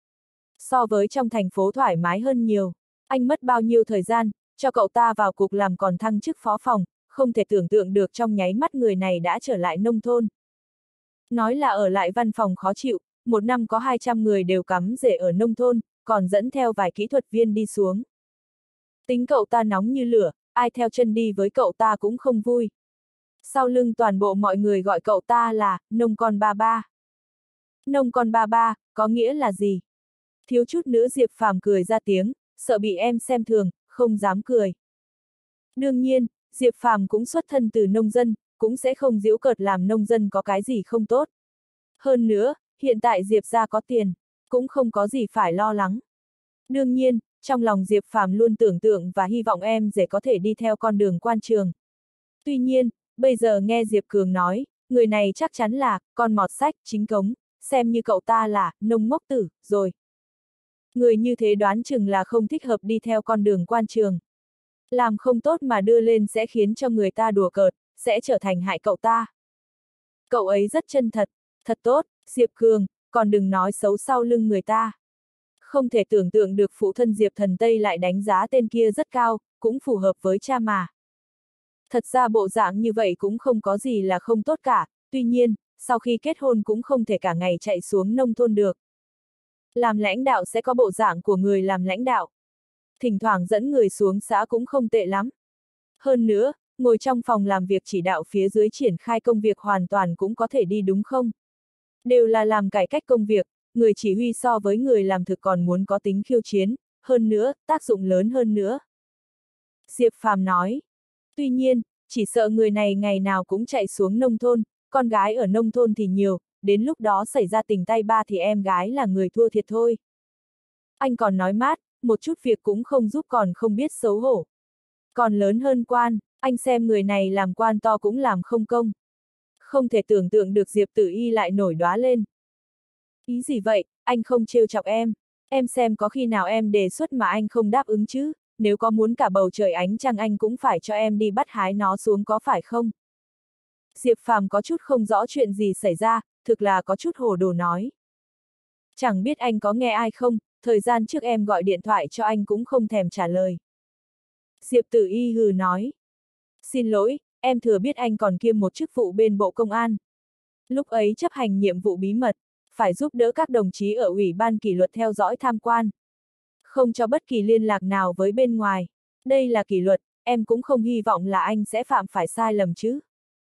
So với trong thành phố thoải mái hơn nhiều, anh mất bao nhiêu thời gian, cho cậu ta vào cục làm còn thăng chức phó phòng, không thể tưởng tượng được trong nháy mắt người này đã trở lại nông thôn. Nói là ở lại văn phòng khó chịu, một năm có hai trăm người đều cắm rễ ở nông thôn, còn dẫn theo vài kỹ thuật viên đi xuống. Tính cậu ta nóng như lửa, ai theo chân đi với cậu ta cũng không vui. Sau lưng toàn bộ mọi người gọi cậu ta là, nông con ba ba. Nông con ba ba, có nghĩa là gì? Thiếu chút nữa Diệp Phàm cười ra tiếng, sợ bị em xem thường, không dám cười. Đương nhiên, Diệp Phàm cũng xuất thân từ nông dân, cũng sẽ không giễu cợt làm nông dân có cái gì không tốt. Hơn nữa, hiện tại Diệp gia có tiền, cũng không có gì phải lo lắng. Đương nhiên, trong lòng Diệp Phàm luôn tưởng tượng và hy vọng em rể có thể đi theo con đường quan trường. Tuy nhiên, bây giờ nghe Diệp Cường nói, người này chắc chắn là, con mọt sách, chính cống, xem như cậu ta là, nông ngốc tử, rồi. Người như thế đoán chừng là không thích hợp đi theo con đường quan trường. Làm không tốt mà đưa lên sẽ khiến cho người ta đùa cợt, sẽ trở thành hại cậu ta. Cậu ấy rất chân thật, thật tốt, Diệp Cường, còn đừng nói xấu sau lưng người ta. Không thể tưởng tượng được phụ thân Diệp Thần Tây lại đánh giá tên kia rất cao, cũng phù hợp với cha mà. Thật ra bộ dạng như vậy cũng không có gì là không tốt cả, tuy nhiên, sau khi kết hôn cũng không thể cả ngày chạy xuống nông thôn được. Làm lãnh đạo sẽ có bộ dạng của người làm lãnh đạo. Thỉnh thoảng dẫn người xuống xã cũng không tệ lắm. Hơn nữa, ngồi trong phòng làm việc chỉ đạo phía dưới triển khai công việc hoàn toàn cũng có thể đi đúng không? Đều là làm cải cách công việc, người chỉ huy so với người làm thực còn muốn có tính khiêu chiến, hơn nữa, tác dụng lớn hơn nữa. Diệp Phàm nói. Tuy nhiên, chỉ sợ người này ngày nào cũng chạy xuống nông thôn, con gái ở nông thôn thì nhiều, đến lúc đó xảy ra tình tay ba thì em gái là người thua thiệt thôi. Anh còn nói mát, một chút việc cũng không giúp còn không biết xấu hổ. Còn lớn hơn quan, anh xem người này làm quan to cũng làm không công. Không thể tưởng tượng được Diệp Tử Y lại nổi đoá lên. Ý gì vậy, anh không trêu chọc em, em xem có khi nào em đề xuất mà anh không đáp ứng chứ, nếu có muốn cả bầu trời ánh trăng anh cũng phải cho em đi bắt hái nó xuống có phải không? Diệp Phàm có chút không rõ chuyện gì xảy ra, thực là có chút hồ đồ nói. Chẳng biết anh có nghe ai không, thời gian trước em gọi điện thoại cho anh cũng không thèm trả lời. Diệp Tử Y hừ nói. Xin lỗi, em thừa biết anh còn kiêm một chức vụ bên Bộ Công an. Lúc ấy chấp hành nhiệm vụ bí mật, phải giúp đỡ các đồng chí ở Ủy ban kỷ luật theo dõi tham quan. Không cho bất kỳ liên lạc nào với bên ngoài. Đây là kỷ luật, em cũng không hy vọng là anh sẽ phạm phải sai lầm chứ.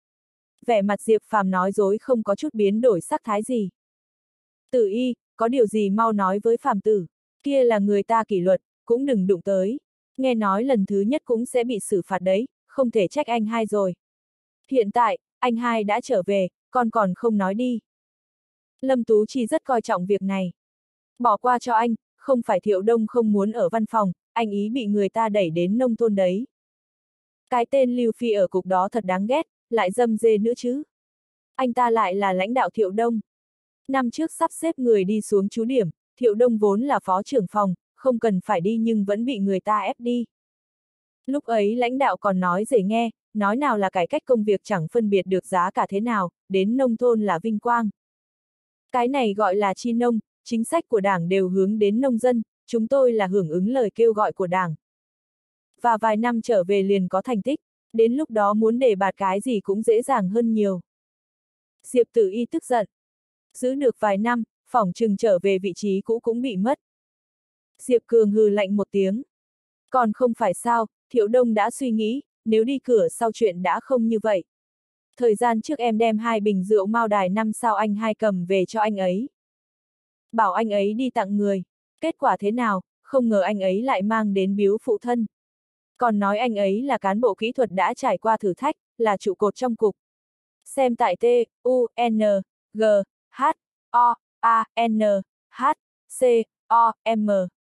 Vẻ mặt Diệp Phàm nói dối không có chút biến đổi sắc thái gì. Tử Y, có điều gì mau nói với Phàm tử, kia là người ta kỷ luật, cũng đừng đụng tới. Nghe nói lần thứ nhất cũng sẽ bị xử phạt đấy, không thể trách anh hai rồi. Hiện tại, anh hai đã trở về, con còn không nói đi. Lâm Tú Chi rất coi trọng việc này. Bỏ qua cho anh, không phải Thiệu Đông không muốn ở văn phòng, anh ý bị người ta đẩy đến nông thôn đấy. Cái tên Lưu Phi ở cục đó thật đáng ghét, lại dâm dê nữa chứ. Anh ta lại là lãnh đạo Thiệu Đông. Năm trước sắp xếp người đi xuống trú điểm, Thiệu Đông vốn là phó trưởng phòng, không cần phải đi nhưng vẫn bị người ta ép đi. Lúc ấy lãnh đạo còn nói dễ nghe, nói nào là cải cách công việc chẳng phân biệt được giá cả thế nào, đến nông thôn là vinh quang. Cái này gọi là chi nông, chính sách của Đảng đều hướng đến nông dân, chúng tôi là hưởng ứng lời kêu gọi của Đảng. Và vài năm trở về liền có thành tích, đến lúc đó muốn đề bạt cái gì cũng dễ dàng hơn nhiều. Diệp Tử Y tức giận. Giữ được vài năm, phỏng chừng trở về vị trí cũ cũng bị mất. Diệp Cường hừ lạnh một tiếng. Còn không phải sao, Thiệu Đông đã suy nghĩ, nếu đi cửa sau chuyện đã không như vậy. Thời gian trước em đem hai bình rượu Mao Đài năm sao anh hai cầm về cho anh ấy. Bảo anh ấy đi tặng người. Kết quả thế nào, không ngờ anh ấy lại mang đến biếu phụ thân. Còn nói anh ấy là cán bộ kỹ thuật đã trải qua thử thách, là trụ cột trong cục. Xem tại T, U, N, G, H, O, A, N, H, C, O, M.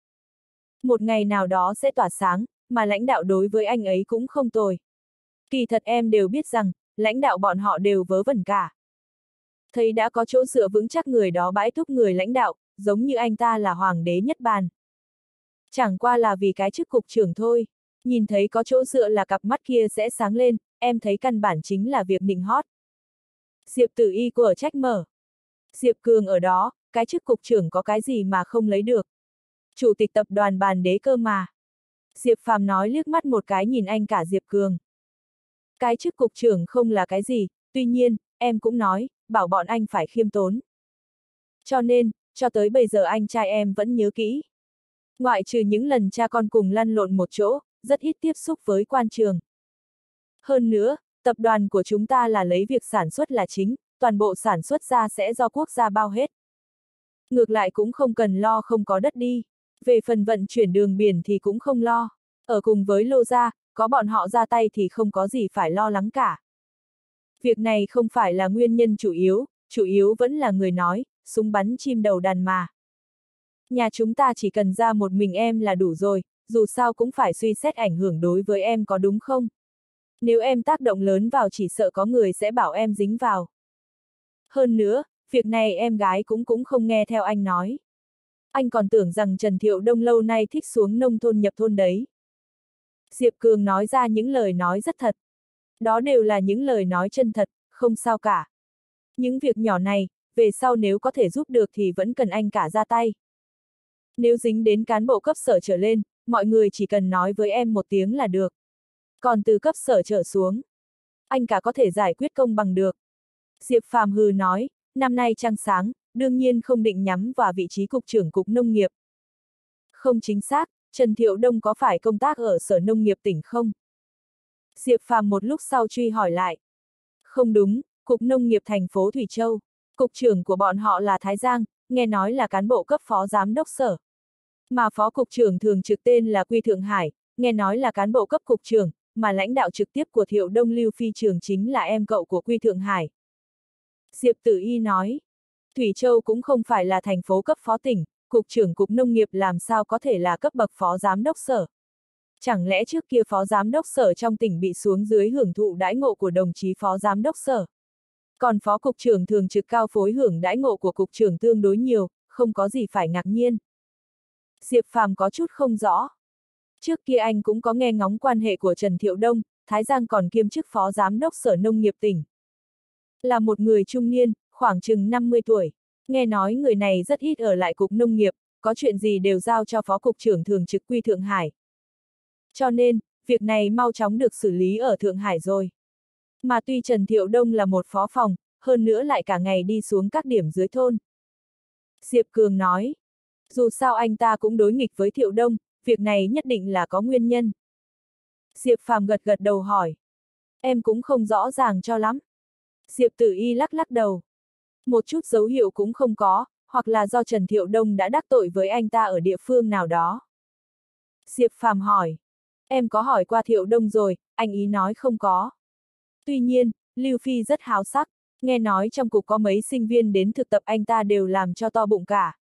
Một ngày nào đó sẽ tỏa sáng, mà lãnh đạo đối với anh ấy cũng không tồi. Kỳ thật em đều biết rằng, lãnh đạo bọn họ đều vớ vẩn cả. Thấy đã có chỗ dựa vững chắc người đó bãi thúc người lãnh đạo, giống như anh ta là hoàng đế nhất bàn. Chẳng qua là vì cái chức cục trưởng thôi, nhìn thấy có chỗ dựa là cặp mắt kia sẽ sáng lên, em thấy căn bản chính là việc nịnh hót. Diệp Tử Y của trách mở. Diệp Cường ở đó, cái chức cục trưởng có cái gì mà không lấy được. Chủ tịch tập đoàn bàn đế cơ mà. Diệp Phàm nói liếc mắt một cái nhìn anh cả Diệp Cường. Cái chức cục trưởng không là cái gì, tuy nhiên, em cũng nói, bảo bọn anh phải khiêm tốn. Cho nên, cho tới bây giờ anh trai em vẫn nhớ kỹ. Ngoại trừ những lần cha con cùng lăn lộn một chỗ, rất ít tiếp xúc với quan trường. Hơn nữa, tập đoàn của chúng ta là lấy việc sản xuất là chính, toàn bộ sản xuất ra sẽ do quốc gia bao hết. Ngược lại cũng không cần lo không có đất đi. Về phần vận chuyển đường biển thì cũng không lo. Ở cùng với Lô gia, có bọn họ ra tay thì không có gì phải lo lắng cả. Việc này không phải là nguyên nhân chủ yếu, chủ yếu vẫn là người nói, súng bắn chim đầu đàn mà. Nhà chúng ta chỉ cần ra một mình em là đủ rồi, dù sao cũng phải suy xét ảnh hưởng đối với em có đúng không? Nếu em tác động lớn vào chỉ sợ có người sẽ bảo em dính vào. Hơn nữa, việc này em gái cũng cũng không nghe theo anh nói. Anh còn tưởng rằng Trần Thiệu Đông lâu nay thích xuống nông thôn nhập thôn đấy. Diệp Cường nói ra những lời nói rất thật. Đó đều là những lời nói chân thật, không sao cả. Những việc nhỏ này, về sau nếu có thể giúp được thì vẫn cần anh cả ra tay. Nếu dính đến cán bộ cấp sở trở lên, mọi người chỉ cần nói với em một tiếng là được. Còn từ cấp sở trở xuống, anh cả có thể giải quyết công bằng được. Diệp Phàm hừ nói, năm nay trăng sáng, đương nhiên không định nhắm vào vị trí cục trưởng cục nông nghiệp. Không chính xác, Trần Thiệu Đông có phải công tác ở sở nông nghiệp tỉnh không? Diệp Phàm một lúc sau truy hỏi lại. Không đúng, cục nông nghiệp thành phố Thủy Châu. Cục trưởng của bọn họ là Thái Giang, nghe nói là cán bộ cấp phó giám đốc sở. Mà phó cục trưởng thường trực tên là Quy Thượng Hải, nghe nói là cán bộ cấp cục trưởng, mà lãnh đạo trực tiếp của Thiệu Đông Lưu Phi Trường chính là em cậu của Quy Thượng Hải. Diệp Tử Y nói, Thủy Châu cũng không phải là thành phố cấp phó tỉnh, cục trưởng cục nông nghiệp làm sao có thể là cấp bậc phó giám đốc sở. Chẳng lẽ trước kia phó giám đốc sở trong tỉnh bị xuống dưới hưởng thụ đãi ngộ của đồng chí phó giám đốc sở. Còn phó cục trưởng thường trực cao phối hưởng đãi ngộ của cục trưởng tương đối nhiều, không có gì phải ngạc nhiên. Diệp Phàm có chút không rõ. Trước kia anh cũng có nghe ngóng quan hệ của Trần Thiệu Đông, Thái Giang còn kiêm chức phó giám đốc sở nông nghiệp tỉnh. Là một người trung niên, khoảng chừng năm mươi tuổi. Nghe nói người này rất ít ở lại cục nông nghiệp, có chuyện gì đều giao cho phó cục trưởng thường trực Quy Thượng Hải. Cho nên, việc này mau chóng được xử lý ở Thượng Hải rồi. Mà tuy Trần Thiệu Đông là một phó phòng, hơn nữa lại cả ngày đi xuống các điểm dưới thôn. Diệp Cường nói, dù sao anh ta cũng đối nghịch với Thiệu Đông, việc này nhất định là có nguyên nhân. Diệp Phàm gật gật đầu hỏi, em cũng không rõ ràng cho lắm. Diệp Tử Y lắc lắc đầu. Một chút dấu hiệu cũng không có, hoặc là do Trần Thiệu Đông đã đắc tội với anh ta ở địa phương nào đó. Diệp Phàm hỏi, em có hỏi qua Thiệu Đông rồi, anh ý nói không có. Tuy nhiên, Lưu Phi rất háo sắc, nghe nói trong cục có mấy sinh viên đến thực tập anh ta đều làm cho to bụng cả.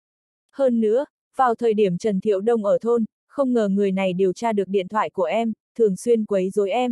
Hơn nữa, vào thời điểm Trần Thiệu Đông ở thôn, không ngờ người này điều tra được điện thoại của em, thường xuyên quấy rối em.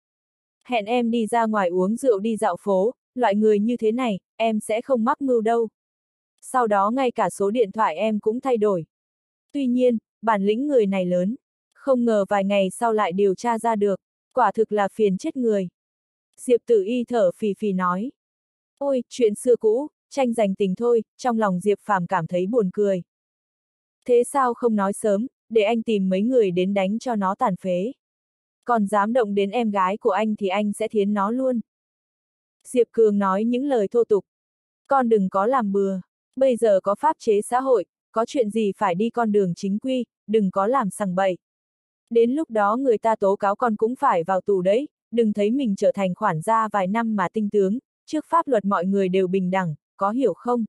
Hẹn em đi ra ngoài uống rượu đi dạo phố, loại người như thế này, em sẽ không mắc mưu đâu. Sau đó ngay cả số điện thoại em cũng thay đổi. Tuy nhiên, bản lĩnh người này lớn, không ngờ vài ngày sau lại điều tra ra được, quả thực là phiền chết người. Diệp Tử Y thở phì phì nói. Ôi, chuyện xưa cũ, tranh giành tình thôi, trong lòng Diệp Phàm cảm thấy buồn cười. Thế sao không nói sớm, để anh tìm mấy người đến đánh cho nó tàn phế. Còn dám động đến em gái của anh thì anh sẽ thiến nó luôn. Diệp Cường nói những lời thô tục. Con đừng có làm bừa, bây giờ có pháp chế xã hội, có chuyện gì phải đi con đường chính quy, đừng có làm sằng bậy. Đến lúc đó người ta tố cáo con cũng phải vào tù đấy, đừng thấy mình trở thành khoản gia vài năm mà tinh tướng, trước pháp luật mọi người đều bình đẳng, có hiểu không?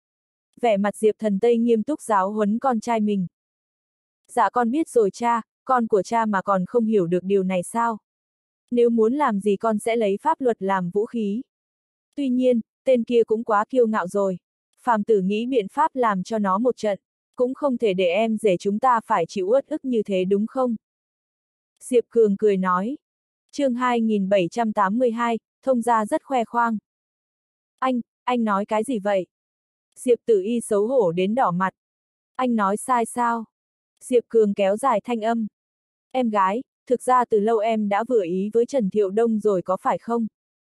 Vẻ mặt Diệp Thần Tây nghiêm túc giáo huấn con trai mình. Dạ con biết rồi cha, con của cha mà còn không hiểu được điều này sao? Nếu muốn làm gì con sẽ lấy pháp luật làm vũ khí. Tuy nhiên, tên kia cũng quá kiêu ngạo rồi. Phàm tử nghĩ biện pháp làm cho nó một trận, cũng không thể để em rể chúng ta phải chịu uất ức như thế đúng không? Diệp Cường cười nói. Chương hai nghìn bảy trăm tám mươi hai, thông gia rất khoe khoang. Anh, anh nói cái gì vậy? Diệp Tử Y xấu hổ đến đỏ mặt. Anh nói sai sao? Diệp Cường kéo dài thanh âm. Em gái, thực ra từ lâu em đã vừa ý với Trần Thiệu Đông rồi có phải không?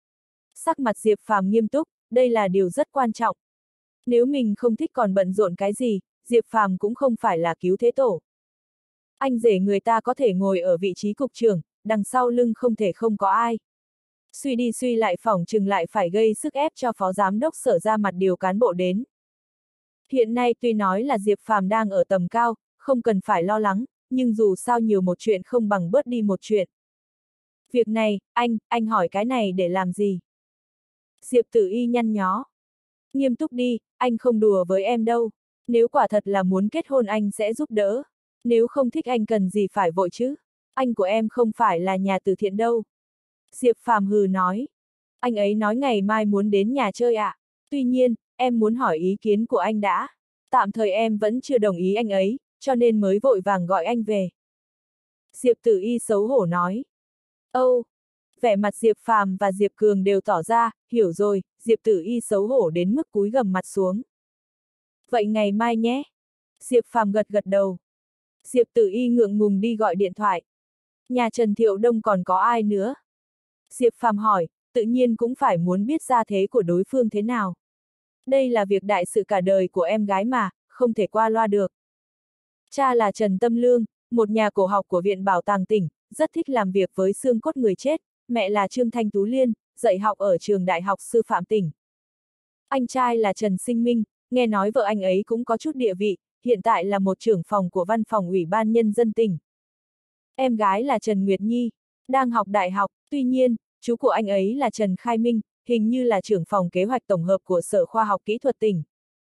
Sắc mặt Diệp Phàm nghiêm túc, đây là điều rất quan trọng. Nếu mình không thích còn bận rộn cái gì, Diệp Phàm cũng không phải là cứu thế tổ. Anh rể người ta có thể ngồi ở vị trí cục trưởng, đằng sau lưng không thể không có ai. Suy đi suy lại phỏng chừng lại phải gây sức ép cho phó giám đốc sở ra mặt điều cán bộ đến. Hiện nay tuy nói là Diệp Phàm đang ở tầm cao, không cần phải lo lắng, nhưng dù sao nhiều một chuyện không bằng bớt đi một chuyện. Việc này, anh, anh hỏi cái này để làm gì? Diệp Tử Y nhăn nhó. Nghiêm túc đi, anh không đùa với em đâu. Nếu quả thật là muốn kết hôn anh sẽ giúp đỡ. Nếu không thích anh cần gì phải vội chứ. Anh của em không phải là nhà từ thiện đâu. Diệp Phàm hừ nói. Anh ấy nói ngày mai muốn đến nhà chơi ạ. À? Tuy nhiên, em muốn hỏi ý kiến của anh đã. Tạm thời em vẫn chưa đồng ý anh ấy, cho nên mới vội vàng gọi anh về. Diệp Tử Y xấu hổ nói. Âu, Vẻ mặt Diệp Phàm và Diệp Cường đều tỏ ra, hiểu rồi, Diệp Tử Y xấu hổ đến mức cúi gằm mặt xuống. Vậy ngày mai nhé. Diệp Phàm gật gật đầu. Diệp Tử Y ngượng ngùng đi gọi điện thoại. Nhà Trần Thiệu Đông còn có ai nữa? Diệp Phàm hỏi, tự nhiên cũng phải muốn biết gia thế của đối phương thế nào. Đây là việc đại sự cả đời của em gái mà, không thể qua loa được. Cha là Trần Tâm Lương, một nhà cổ học của Viện Bảo tàng tỉnh, rất thích làm việc với xương cốt người chết. Mẹ là Trương Thanh Tú Liên, dạy học ở trường Đại học Sư phạm tỉnh. Anh trai là Trần Sinh Minh, nghe nói vợ anh ấy cũng có chút địa vị, hiện tại là một trưởng phòng của văn phòng Ủy ban Nhân dân tỉnh. Em gái là Trần Nguyệt Nhi, đang học đại học, tuy nhiên, chú của anh ấy là Trần Khai Minh, hình như là trưởng phòng kế hoạch tổng hợp của Sở Khoa học Kỹ thuật tỉnh.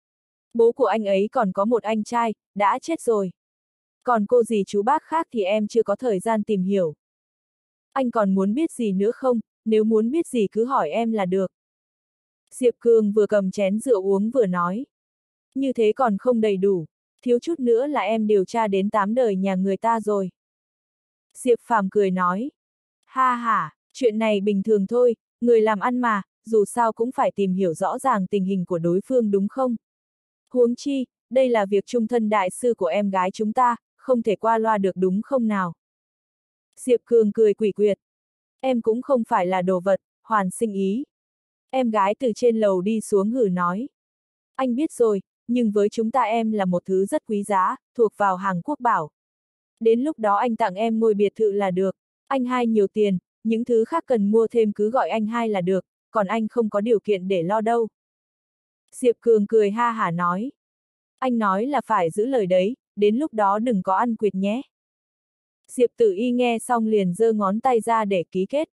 Bố của anh ấy còn có một anh trai, đã chết rồi. Còn cô dì chú bác khác thì em chưa có thời gian tìm hiểu. Anh còn muốn biết gì nữa không, nếu muốn biết gì cứ hỏi em là được. Diệp Cường vừa cầm chén rượu uống vừa nói. Như thế còn không đầy đủ, thiếu chút nữa là em điều tra đến tám đời nhà người ta rồi. Diệp Phàm cười nói. Ha ha, chuyện này bình thường thôi, người làm ăn mà, dù sao cũng phải tìm hiểu rõ ràng tình hình của đối phương đúng không? Huống chi, đây là việc trung thân đại sư của em gái chúng ta, không thể qua loa được đúng không nào? Diệp Cường cười quỷ quyệt. Em cũng không phải là đồ vật, hoàn sinh ý. Em gái từ trên lầu đi xuống hử nói. Anh biết rồi, nhưng với chúng ta em là một thứ rất quý giá, thuộc vào hàng quốc bảo. Đến lúc đó anh tặng em ngôi biệt thự là được. Anh hai nhiều tiền, những thứ khác cần mua thêm cứ gọi anh hai là được, còn anh không có điều kiện để lo đâu. Diệp Cường cười ha hả nói. Anh nói là phải giữ lời đấy, đến lúc đó đừng có ăn quỵt nhé. Diệp Tử Y nghe xong liền giơ ngón tay ra để ký kết.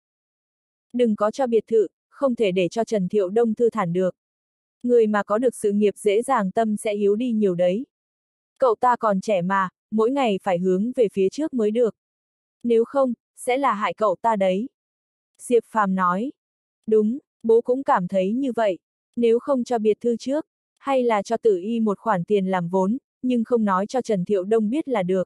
Đừng có cho biệt thự, không thể để cho Trần Thiệu Đông thư thản được. Người mà có được sự nghiệp dễ dàng tâm sẽ yếu đi nhiều đấy. Cậu ta còn trẻ mà, mỗi ngày phải hướng về phía trước mới được. Nếu không, sẽ là hại cậu ta đấy. Diệp Phàm nói. Đúng, bố cũng cảm thấy như vậy. Nếu không cho biệt thự trước, hay là cho Tử Y một khoản tiền làm vốn, nhưng không nói cho Trần Thiệu Đông biết là được.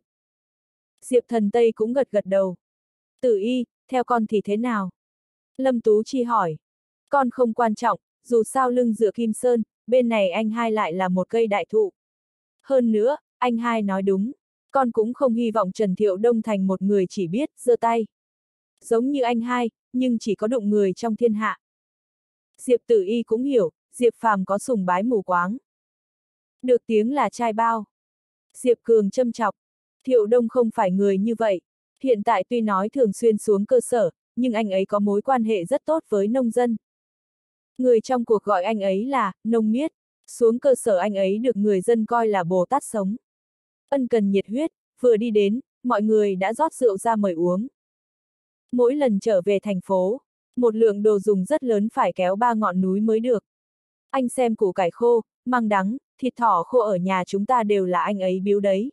Diệp Thần Tây cũng gật gật đầu. Tử Y, theo con thì thế nào? Lâm Tú Chi hỏi. Con không quan trọng, dù sao lưng dựa Kim Sơn, bên này anh hai lại là một cây đại thụ. Hơn nữa, anh hai nói đúng, con cũng không hy vọng Trần Thiệu Đông thành một người chỉ biết giơ tay. Giống như anh hai, nhưng chỉ có đụng người trong thiên hạ. Diệp Tử Y cũng hiểu, Diệp Phàm có sùng bái mù quáng. Được tiếng là trai bao. Diệp Cường châm chọc. Thiệu Đông không phải người như vậy. Hiện tại tuy nói thường xuyên xuống cơ sở, nhưng anh ấy có mối quan hệ rất tốt với nông dân. Người trong cuộc gọi anh ấy là nông miết. Xuống cơ sở anh ấy được người dân coi là Bồ Tát sống. Ân cần nhiệt huyết, vừa đi đến, mọi người đã rót rượu ra mời uống. Mỗi lần trở về thành phố, một lượng đồ dùng rất lớn phải kéo ba ngọn núi mới được. Anh xem củ cải khô, măng đắng, thịt thỏ khô ở nhà chúng ta đều là anh ấy biếu đấy.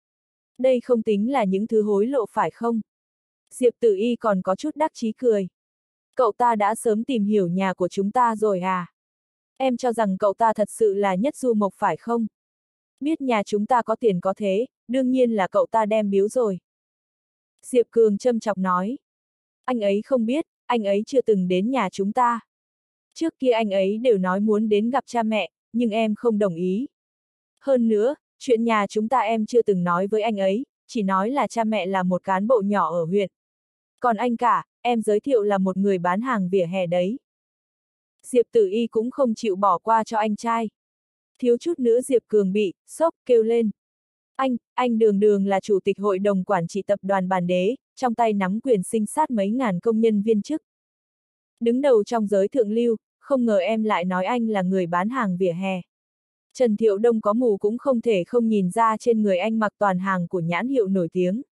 Đây không tính là những thứ hối lộ phải không? Diệp Tử Y còn có chút đắc chí cười. Cậu ta đã sớm tìm hiểu nhà của chúng ta rồi à? Em cho rằng cậu ta thật sự là nhất du mộc phải không? Biết nhà chúng ta có tiền có thế, đương nhiên là cậu ta đem biếu rồi. Diệp Cường châm chọc nói. Anh ấy không biết, anh ấy chưa từng đến nhà chúng ta. Trước kia anh ấy đều nói muốn đến gặp cha mẹ, nhưng em không đồng ý. Hơn nữa, chuyện nhà chúng ta em chưa từng nói với anh ấy, chỉ nói là cha mẹ là một cán bộ nhỏ ở huyện. Còn anh cả, em giới thiệu là một người bán hàng vỉa hè đấy. Diệp Tử Y cũng không chịu bỏ qua cho anh trai. Thiếu chút nữa Diệp Cường bị sốc kêu lên. Anh, anh Đường Đường là chủ tịch hội đồng quản trị tập đoàn Bàn Đế, trong tay nắm quyền sinh sát mấy ngàn công nhân viên chức. Đứng đầu trong giới thượng lưu, không ngờ em lại nói anh là người bán hàng vỉa hè. Trần Thiệu Đông có mù cũng không thể không nhìn ra trên người anh mặc toàn hàng của nhãn hiệu nổi tiếng.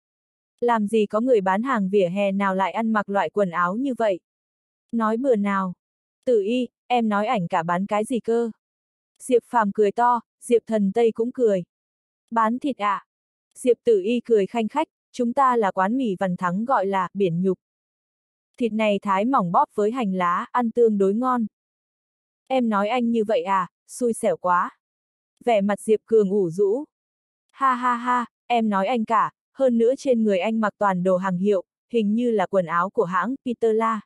Làm gì có người bán hàng vỉa hè nào lại ăn mặc loại quần áo như vậy? Nói bừa nào. Tử Y, em nói ảnh cả bán cái gì cơ? Diệp Phàm cười to, Diệp Thần Tây cũng cười. Bán thịt ạ? À? Diệp Tử Y cười khanh khách, chúng ta là quán mì Văn Thắng gọi là biển nhục. Thịt này thái mỏng bóp với hành lá, ăn tương đối ngon. Em nói anh như vậy à, xui xẻo quá. Vẻ mặt Diệp Cường ủ rũ. Ha ha ha, em nói anh cả, hơn nữa trên người anh mặc toàn đồ hàng hiệu, hình như là quần áo của hãng Peterla.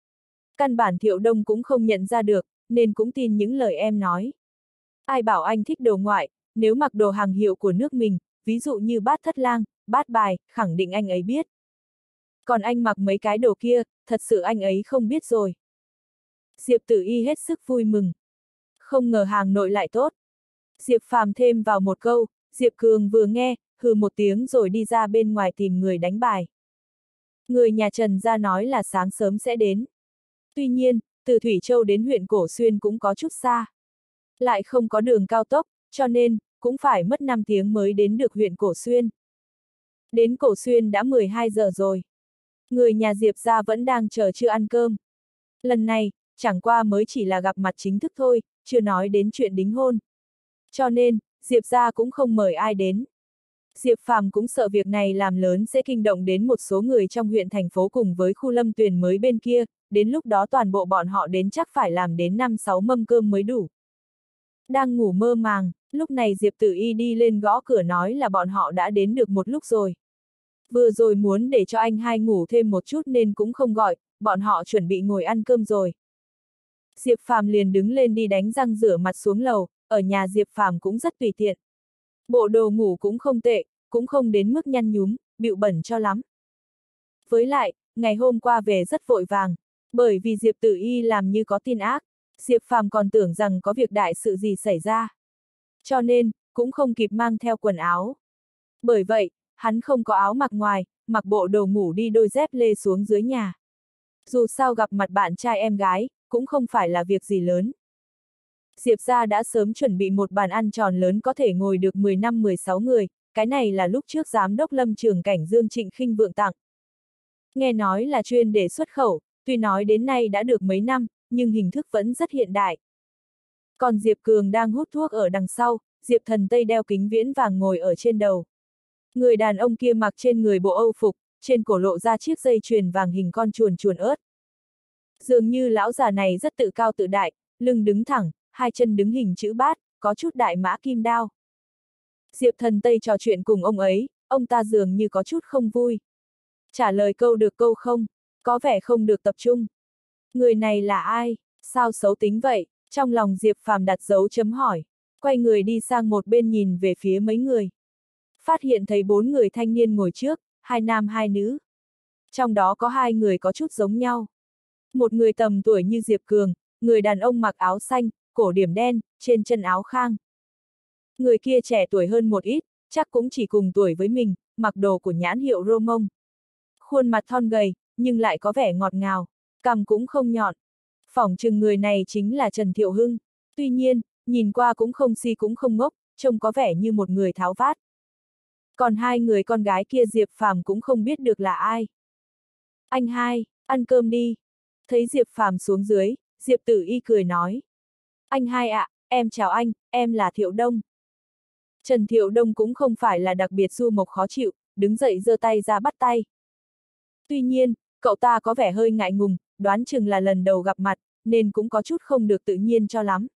Căn bản Thiệu Đông cũng không nhận ra được, nên cũng tin những lời em nói. Ai bảo anh thích đồ ngoại, nếu mặc đồ hàng hiệu của nước mình, ví dụ như bát thất lang, bát bài, khẳng định anh ấy biết. Còn anh mặc mấy cái đồ kia, thật sự anh ấy không biết rồi. Diệp Tử Y hết sức vui mừng. Không ngờ hàng nội lại tốt. Diệp Phàm thêm vào một câu, Diệp Cường vừa nghe, hừ một tiếng rồi đi ra bên ngoài tìm người đánh bài. Người nhà Trần ra nói là sáng sớm sẽ đến. Tuy nhiên, từ Thủy Châu đến huyện Cổ Xuyên cũng có chút xa. Lại không có đường cao tốc, cho nên, cũng phải mất năm tiếng mới đến được huyện Cổ Xuyên. Đến Cổ Xuyên đã mười hai giờ rồi. Người nhà Diệp ra vẫn đang chờ chưa ăn cơm. Lần này, chẳng qua mới chỉ là gặp mặt chính thức thôi, chưa nói đến chuyện đính hôn. Cho nên, Diệp ra cũng không mời ai đến. Diệp Phàm cũng sợ việc này làm lớn sẽ kinh động đến một số người trong huyện thành phố cùng với khu Lâm Tuyền mới bên kia, đến lúc đó toàn bộ bọn họ đến chắc phải làm đến năm sáu mâm cơm mới đủ. Đang ngủ mơ màng, lúc này Diệp Tử Y đi lên gõ cửa nói là bọn họ đã đến được một lúc rồi. Vừa rồi muốn để cho anh hai ngủ thêm một chút nên cũng không gọi, bọn họ chuẩn bị ngồi ăn cơm rồi. Diệp Phàm liền đứng lên đi đánh răng rửa mặt xuống lầu, ở nhà Diệp Phàm cũng rất tùy tiện. Bộ đồ ngủ cũng không tệ, cũng không đến mức nhăn nhúm, bịu bẩn cho lắm. Với lại, ngày hôm qua về rất vội vàng, bởi vì Diệp Tử Y làm như có tin ác, Diệp Phàm còn tưởng rằng có việc đại sự gì xảy ra. Cho nên, cũng không kịp mang theo quần áo. Bởi vậy, hắn không có áo mặc ngoài, mặc bộ đồ ngủ đi đôi dép lê xuống dưới nhà. Dù sao gặp mặt bạn trai em gái, cũng không phải là việc gì lớn. Diệp gia đã sớm chuẩn bị một bàn ăn tròn lớn có thể ngồi được mười năm mười sáu người, cái này là lúc trước giám đốc Lâm Trường Cảnh Dương Trịnh Khinh Vượng tặng. Nghe nói là chuyên để xuất khẩu, tuy nói đến nay đã được mấy năm, nhưng hình thức vẫn rất hiện đại. Còn Diệp Cường đang hút thuốc ở đằng sau, Diệp Thần Tây đeo kính viễn vàng ngồi ở trên đầu. Người đàn ông kia mặc trên người bộ Âu phục, trên cổ lộ ra chiếc dây chuyền vàng hình con chuồn chuồn ớt. Dường như lão già này rất tự cao tự đại, lưng đứng thẳng, hai chân đứng hình chữ bát, có chút đại mã kim đao. Diệp Thần Tây trò chuyện cùng ông ấy, ông ta dường như có chút không vui. Trả lời câu được câu không, có vẻ không được tập trung. Người này là ai, sao xấu tính vậy, trong lòng Diệp Phàm đặt dấu chấm hỏi, quay người đi sang một bên nhìn về phía mấy người. Phát hiện thấy bốn người thanh niên ngồi trước, hai nam hai nữ. Trong đó có hai người có chút giống nhau. Một người tầm tuổi như Diệp Cường, người đàn ông mặc áo xanh, cổ điểm đen, trên chân áo khang. Người kia trẻ tuổi hơn một ít, chắc cũng chỉ cùng tuổi với mình, mặc đồ của nhãn hiệu Romong. Khuôn mặt thon gầy, nhưng lại có vẻ ngọt ngào, cằm cũng không nhọn. Phỏng chừng người này chính là Trần Thiệu Hưng. Tuy nhiên, nhìn qua cũng không si cũng không ngốc, trông có vẻ như một người tháo vát. Còn hai người con gái kia Diệp Phàm cũng không biết được là ai. Anh hai, ăn cơm đi. Thấy Diệp Phàm xuống dưới, Diệp Tử Y cười nói. Anh hai ạ, à, em chào anh, em là Thiệu Đông. Trần Thiệu Đông cũng không phải là đặc biệt du mộc khó chịu, đứng dậy giơ tay ra bắt tay. Tuy nhiên, cậu ta có vẻ hơi ngại ngùng, đoán chừng là lần đầu gặp mặt, nên cũng có chút không được tự nhiên cho lắm.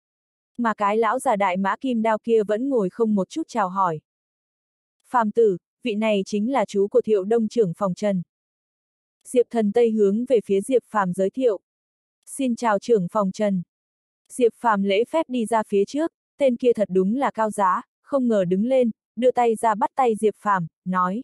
Mà cái lão già đại mã kim đao kia vẫn ngồi không một chút chào hỏi. Phàm tử, vị này chính là chú của Thiệu Đông trưởng phòng Trần. Diệp Thần Tây hướng về phía Diệp Phàm giới thiệu. Xin chào trưởng phòng Trần. Diệp Phàm lễ phép đi ra phía trước, tên kia thật đúng là cao giá, không ngờ đứng lên, đưa tay ra bắt tay Diệp Phàm, nói.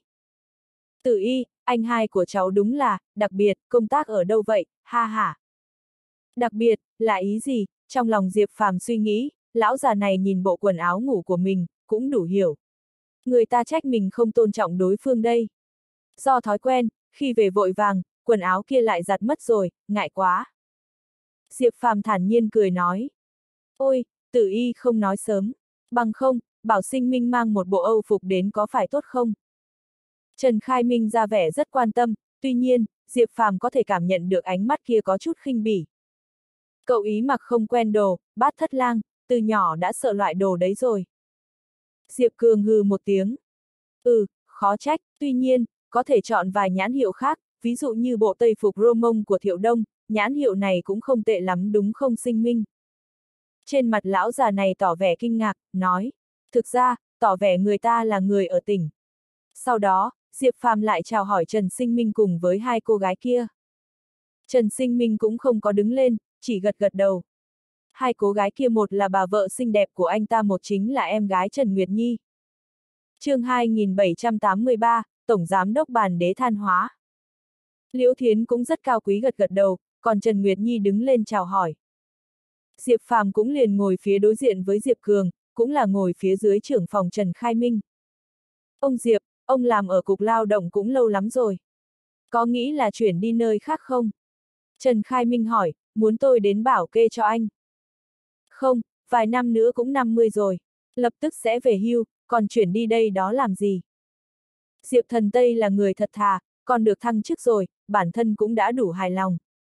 Tử Y, anh hai của cháu đúng là, đặc biệt, công tác ở đâu vậy, ha ha. Đặc biệt, là ý gì, trong lòng Diệp Phàm suy nghĩ, lão già này nhìn bộ quần áo ngủ của mình, cũng đủ hiểu. Người ta trách mình không tôn trọng đối phương đây. Do thói quen, khi về vội vàng, quần áo kia lại giặt mất rồi, ngại quá. Diệp Phàm thản nhiên cười nói. Ôi, Tử Y không nói sớm, bằng không, bảo Sinh Minh mang một bộ Âu phục đến có phải tốt không? Trần Khai Minh ra vẻ rất quan tâm, tuy nhiên, Diệp Phàm có thể cảm nhận được ánh mắt kia có chút khinh bỉ. Cậu ý mặc không quen đồ, bát thất lang, từ nhỏ đã sợ loại đồ đấy rồi. Diệp Cường hừ một tiếng. Ừ, khó trách, tuy nhiên, có thể chọn vài nhãn hiệu khác, ví dụ như bộ Tây phục Romong của Thiệu Đông, nhãn hiệu này cũng không tệ lắm đúng không Sinh Minh? Trên mặt lão già này tỏ vẻ kinh ngạc, nói. Thực ra, tỏ vẻ người ta là người ở tỉnh. Sau đó, Diệp Phàm lại chào hỏi Trần Sinh Minh cùng với hai cô gái kia. Trần Sinh Minh cũng không có đứng lên, chỉ gật gật đầu. Hai cô gái kia một là bà vợ xinh đẹp của anh ta, một chính là em gái Trần Nguyệt Nhi. chương hai nghìn bảy trăm tám mươi ba, Tổng Giám đốc Bàn Đế Than Hóa. Liễu Thiến cũng rất cao quý gật gật đầu, còn Trần Nguyệt Nhi đứng lên chào hỏi. Diệp Phàm cũng liền ngồi phía đối diện với Diệp Cường, cũng là ngồi phía dưới trưởng phòng Trần Khai Minh. Ông Diệp, ông làm ở cục lao động cũng lâu lắm rồi. Có nghĩ là chuyển đi nơi khác không? Trần Khai Minh hỏi, muốn tôi đến bảo kê cho anh. Không, vài năm nữa cũng năm mươi rồi, lập tức sẽ về hưu, còn chuyển đi đây đó làm gì? Diệp Thần Tây là người thật thà, còn được thăng chức rồi, bản thân cũng đã đủ hài lòng.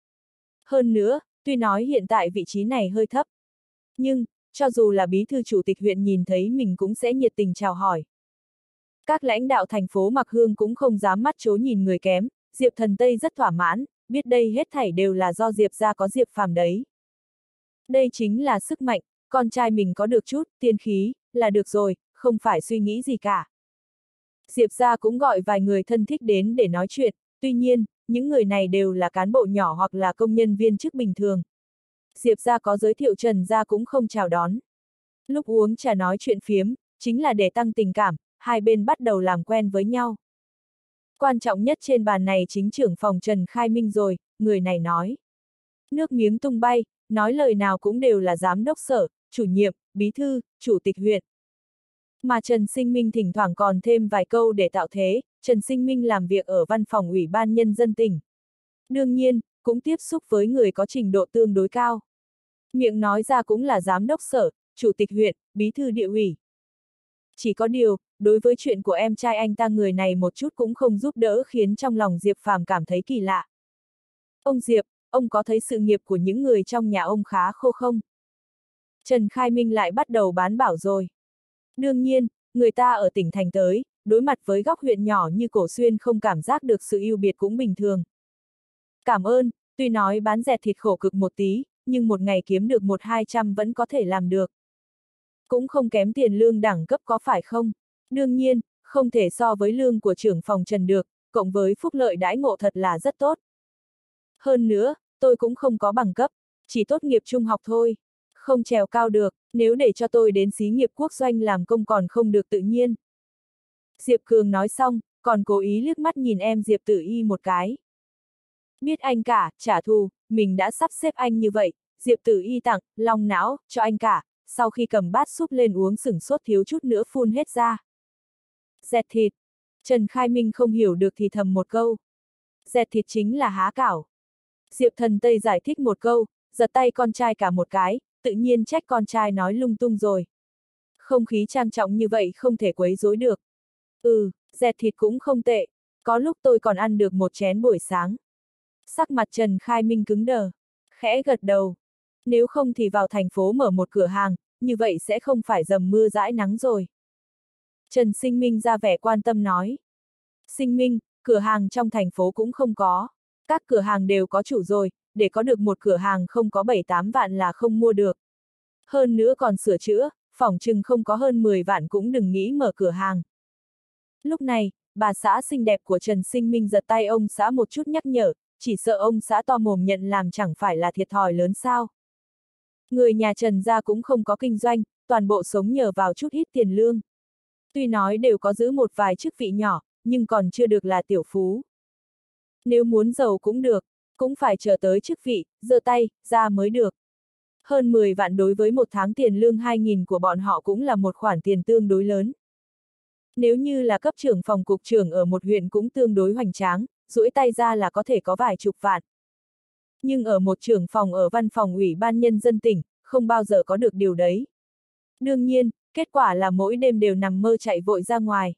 Hơn nữa, tuy nói hiện tại vị trí này hơi thấp, nhưng, cho dù là bí thư chủ tịch huyện nhìn thấy mình cũng sẽ nhiệt tình chào hỏi. Các lãnh đạo thành phố Mạc Hương cũng không dám mắt chố nhìn người kém, Diệp Thần Tây rất thỏa mãn, biết đây hết thảy đều là do Diệp gia có Diệp Phàm đấy. Đây chính là sức mạnh, con trai mình có được chút tiên khí, là được rồi, không phải suy nghĩ gì cả. Diệp gia cũng gọi vài người thân thích đến để nói chuyện, tuy nhiên, những người này đều là cán bộ nhỏ hoặc là công nhân viên chức bình thường. Diệp gia có giới thiệu, Trần gia cũng không chào đón. Lúc uống trà nói chuyện phiếm, chính là để tăng tình cảm, hai bên bắt đầu làm quen với nhau. Quan trọng nhất trên bàn này chính trưởng phòng Trần Khai Minh rồi, người này nói. Nước miếng tung bay, nói lời nào cũng đều là giám đốc sở, chủ nhiệm, bí thư, chủ tịch huyện. Mà Trần Sinh Minh thỉnh thoảng còn thêm vài câu để tạo thế, Trần Sinh Minh làm việc ở văn phòng Ủy ban Nhân dân tỉnh. Đương nhiên, cũng tiếp xúc với người có trình độ tương đối cao. Miệng nói ra cũng là giám đốc sở, chủ tịch huyện, bí thư địa ủy. Chỉ có điều, đối với chuyện của em trai anh ta, người này một chút cũng không giúp đỡ, khiến trong lòng Diệp Phàm cảm thấy kỳ lạ. Ông Diệp, ông có thấy sự nghiệp của những người trong nhà ông khá khô không? Trần Khai Minh lại bắt đầu bán bảo rồi. Đương nhiên, người ta ở tỉnh thành tới, đối mặt với góc huyện nhỏ như Cổ Xuyên không cảm giác được sự ưu biệt cũng bình thường. Cảm ơn, tuy nói bán dẹt thịt khổ cực một tí, nhưng một ngày kiếm được một hai trăm vẫn có thể làm được. Cũng không kém tiền lương đẳng cấp có phải không? Đương nhiên, không thể so với lương của trưởng phòng Trần được, cộng với phúc lợi đãi ngộ thật là rất tốt. Hơn nữa, tôi cũng không có bằng cấp, chỉ tốt nghiệp trung học thôi. Không trèo cao được, nếu để cho tôi đến xí nghiệp quốc doanh làm công còn không được tự nhiên. Diệp Cường nói xong, còn cố ý liếc mắt nhìn em Diệp Tử Y một cái. Biết anh cả, trả thù, mình đã sắp xếp anh như vậy, Diệp Tử Y tặng, long não, cho anh cả, sau khi cầm bát súp lên uống sửng sốt thiếu chút nữa phun hết ra. Dẹt thịt. Trần Khai Minh không hiểu được thì thầm một câu. Dẹt thịt chính là há cảo. Diệp Thần Tây giải thích một câu, giật tay con trai cả một cái, tự nhiên trách con trai nói lung tung rồi. Không khí trang trọng như vậy không thể quấy rối được. Ừ, dẹt thịt cũng không tệ, có lúc tôi còn ăn được một chén buổi sáng. Sắc mặt Trần Khai Minh cứng đờ, khẽ gật đầu. Nếu không thì vào thành phố mở một cửa hàng, như vậy sẽ không phải dầm mưa dãi nắng rồi. Trần Sinh Minh ra vẻ quan tâm nói. Sinh Minh, cửa hàng trong thành phố cũng không có. Các cửa hàng đều có chủ rồi, để có được một cửa hàng không có bảy tám vạn là không mua được. Hơn nữa còn sửa chữa, phỏng chừng không có hơn mười vạn cũng đừng nghĩ mở cửa hàng. Lúc này, bà xã xinh đẹp của Trần Sinh Minh giật tay ông xã một chút nhắc nhở, chỉ sợ ông xã to mồm nhận làm chẳng phải là thiệt thòi lớn sao. Người nhà Trần gia cũng không có kinh doanh, toàn bộ sống nhờ vào chút ít tiền lương. Tuy nói đều có giữ một vài chức vị nhỏ, nhưng còn chưa được là tiểu phú. Nếu muốn giàu cũng được, cũng phải chờ tới chức vị, giơ tay, ra mới được. Hơn mười vạn đối với một tháng tiền lương hai nghìn của bọn họ cũng là một khoản tiền tương đối lớn. Nếu như là cấp trưởng phòng cục trưởng ở một huyện cũng tương đối hoành tráng, duỗi tay ra là có thể có vài chục vạn. Nhưng ở một trưởng phòng ở văn phòng Ủy ban Nhân dân tỉnh, không bao giờ có được điều đấy. Đương nhiên, kết quả là mỗi đêm đều nằm mơ chạy vội ra ngoài.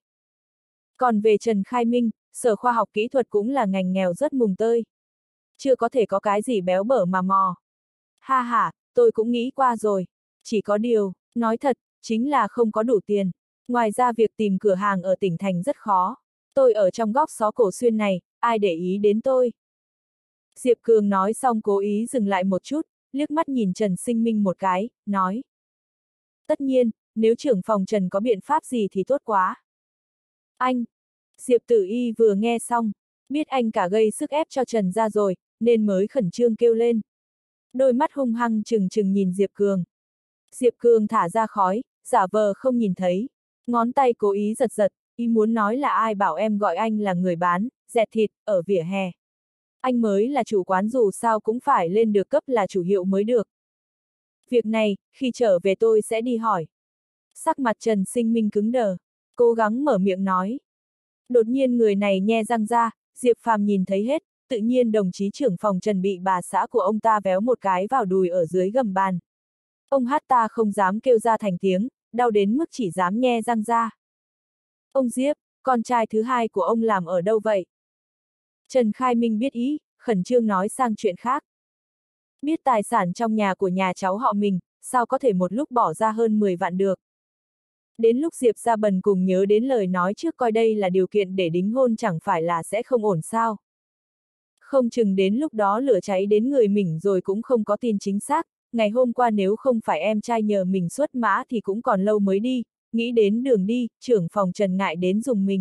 Còn về Trần Khai Minh, Sở Khoa học Kỹ thuật cũng là ngành nghèo rất mùng tơi. Chưa có thể có cái gì béo bở mà mò. Ha ha, tôi cũng nghĩ qua rồi. Chỉ có điều, nói thật, chính là không có đủ tiền. Ngoài ra việc tìm cửa hàng ở tỉnh thành rất khó. Tôi ở trong góc xó Cổ Xuyên này, ai để ý đến tôi. Diệp Cường nói xong cố ý dừng lại một chút, liếc mắt nhìn Trần Sinh Minh một cái, nói. Tất nhiên, nếu trưởng phòng Trần có biện pháp gì thì tốt quá. Anh! Diệp Tử Y vừa nghe xong, biết anh cả gây sức ép cho Trần gia rồi, nên mới khẩn trương kêu lên. Đôi mắt hung hăng trừng trừng nhìn Diệp Cường. Diệp Cường thả ra khói, giả vờ không nhìn thấy. Ngón tay cố ý giật giật, ý muốn nói là ai bảo em gọi anh là người bán, dẹt thịt, ở vỉa hè. Anh mới là chủ quán, dù sao cũng phải lên được cấp là chủ hiệu mới được. Việc này, khi trở về tôi sẽ đi hỏi. Sắc mặt Trần Sinh Minh cứng đờ, cố gắng mở miệng nói. Đột nhiên người này nhe răng ra, Diệp Phàm nhìn thấy hết, tự nhiên đồng chí trưởng phòng Trần bị bà xã của ông ta véo một cái vào đùi ở dưới gầm bàn. Ông hát ta không dám kêu ra thành tiếng, đau đến mức chỉ dám nhe răng ra. Ông Diệp, con trai thứ hai của ông làm ở đâu vậy? Trần Khai Minh biết ý, khẩn trương nói sang chuyện khác. Biết tài sản trong nhà của nhà cháu họ mình, sao có thể một lúc bỏ ra hơn mười vạn được. Đến lúc Diệp Gia Bần cùng nhớ đến lời nói trước coi đây là điều kiện để đính hôn chẳng phải là sẽ không ổn sao. Không chừng đến lúc đó lửa cháy đến người mình rồi cũng không có tin chính xác, ngày hôm qua nếu không phải em trai nhờ mình xuất mã thì cũng còn lâu mới đi, nghĩ đến đường đi, trưởng phòng Trần ngại đến dùng mình.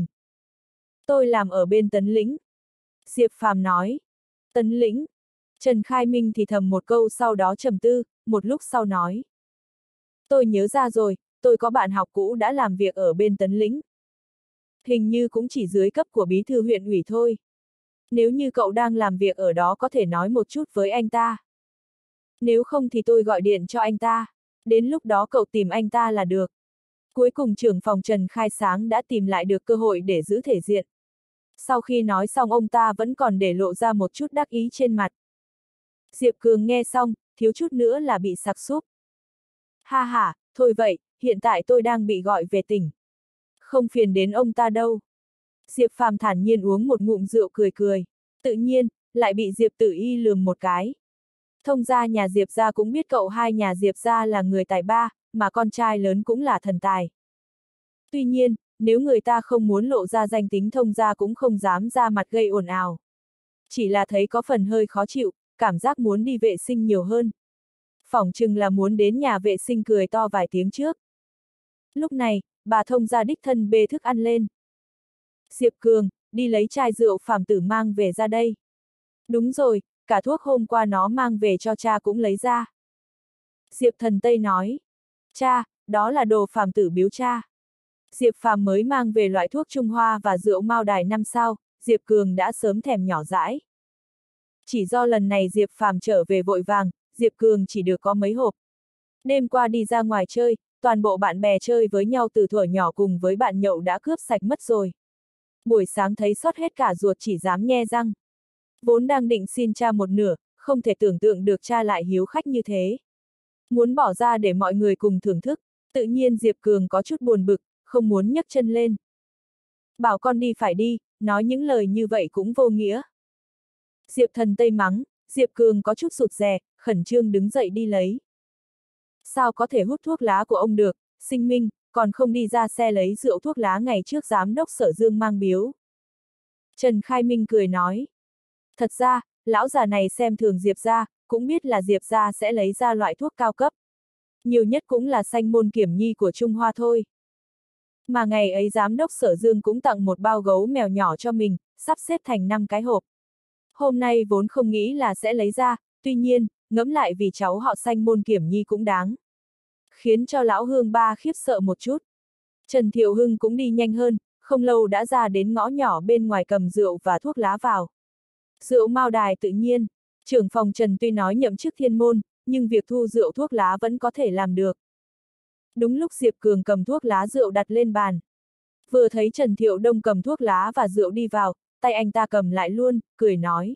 Tôi làm ở bên Tấn Lĩnh. Diệp Phàm nói. Tấn Lĩnh. Trần Khai Minh thì thầm một câu sau đó trầm tư, một lúc sau nói. Tôi nhớ ra rồi, tôi có bạn học cũ đã làm việc ở bên Tấn Lĩnh. Hình như cũng chỉ dưới cấp của bí thư huyện ủy thôi. Nếu như cậu đang làm việc ở đó có thể nói một chút với anh ta. Nếu không thì tôi gọi điện cho anh ta. Đến lúc đó cậu tìm anh ta là được. Cuối cùng trưởng phòng Trần Khai Sáng đã tìm lại được cơ hội để giữ thể diện. Sau khi nói xong ông ta vẫn còn để lộ ra một chút đắc ý trên mặt. Diệp Cường nghe xong, thiếu chút nữa là bị sặc súp. Ha ha, thôi vậy, hiện tại tôi đang bị gọi về tỉnh. Không phiền đến ông ta đâu. Diệp Phàm thản nhiên uống một ngụm rượu cười cười. Tự nhiên, lại bị Diệp Tử Y lườm một cái. Thông gia nhà Diệp gia cũng biết cậu hai nhà Diệp gia là người tài ba, mà con trai lớn cũng là thần tài. Tuy nhiên, nếu người ta không muốn lộ ra danh tính thông gia cũng không dám ra mặt gây ồn ào. Chỉ là thấy có phần hơi khó chịu, cảm giác muốn đi vệ sinh nhiều hơn. Phỏng chừng là muốn đến nhà vệ sinh cười to vài tiếng trước. Lúc này, bà thông gia đích thân bê thức ăn lên. Diệp Cường, đi lấy chai rượu Phàm Tử mang về ra đây. Đúng rồi, cả thuốc hôm qua nó mang về cho cha cũng lấy ra. Diệp Thần Tây nói. Cha, đó là đồ Phàm Tử biếu cha. Diệp Phàm mới mang về loại thuốc Trung Hoa và rượu Mao Đài năm sao, Diệp Cường đã sớm thèm nhỏ dãi. Chỉ do lần này Diệp Phàm trở về vội vàng, Diệp Cường chỉ được có mấy hộp. Đêm qua đi ra ngoài chơi, toàn bộ bạn bè chơi với nhau từ thuở nhỏ cùng với bạn nhậu đã cướp sạch mất rồi. Buổi sáng thấy sót hết cả ruột chỉ dám nhe răng. Vốn đang định xin cha một nửa, không thể tưởng tượng được cha lại hiếu khách như thế. Muốn bỏ ra để mọi người cùng thưởng thức, tự nhiên Diệp Cường có chút buồn bực, không muốn nhấc chân lên. Bảo con đi phải đi, nói những lời như vậy cũng vô nghĩa. Diệp Thần Tây mắng, Diệp Cường có chút sụt rè, khẩn trương đứng dậy đi lấy. Sao có thể hút thuốc lá của ông được, Sinh Minh, còn không đi ra xe lấy rượu thuốc lá ngày trước giám đốc Sở Dương mang biếu. Trần Khai Minh cười nói. Thật ra, lão già này xem thường Diệp gia, cũng biết là Diệp gia sẽ lấy ra loại thuốc cao cấp. Nhiều nhất cũng là sanh môn kiểm nhi của Trung Hoa thôi. Mà ngày ấy giám đốc Sở Dương cũng tặng một bao gấu mèo nhỏ cho mình, sắp xếp thành năm cái hộp. Hôm nay vốn không nghĩ là sẽ lấy ra, tuy nhiên, ngẫm lại vì cháu họ sanh môn kiểm nhi cũng đáng. Khiến cho lão Hương ba khiếp sợ một chút. Trần Thiệu Hưng cũng đi nhanh hơn, không lâu đã ra đến ngõ nhỏ bên ngoài cầm rượu và thuốc lá vào. Rượu Mao Đài tự nhiên, trưởng phòng Trần tuy nói nhậm chức thiên môn, nhưng việc thu rượu thuốc lá vẫn có thể làm được. Đúng lúc Diệp Cường cầm thuốc lá rượu đặt lên bàn. Vừa thấy Trần Thiệu Đông cầm thuốc lá và rượu đi vào, tay anh ta cầm lại luôn, cười nói.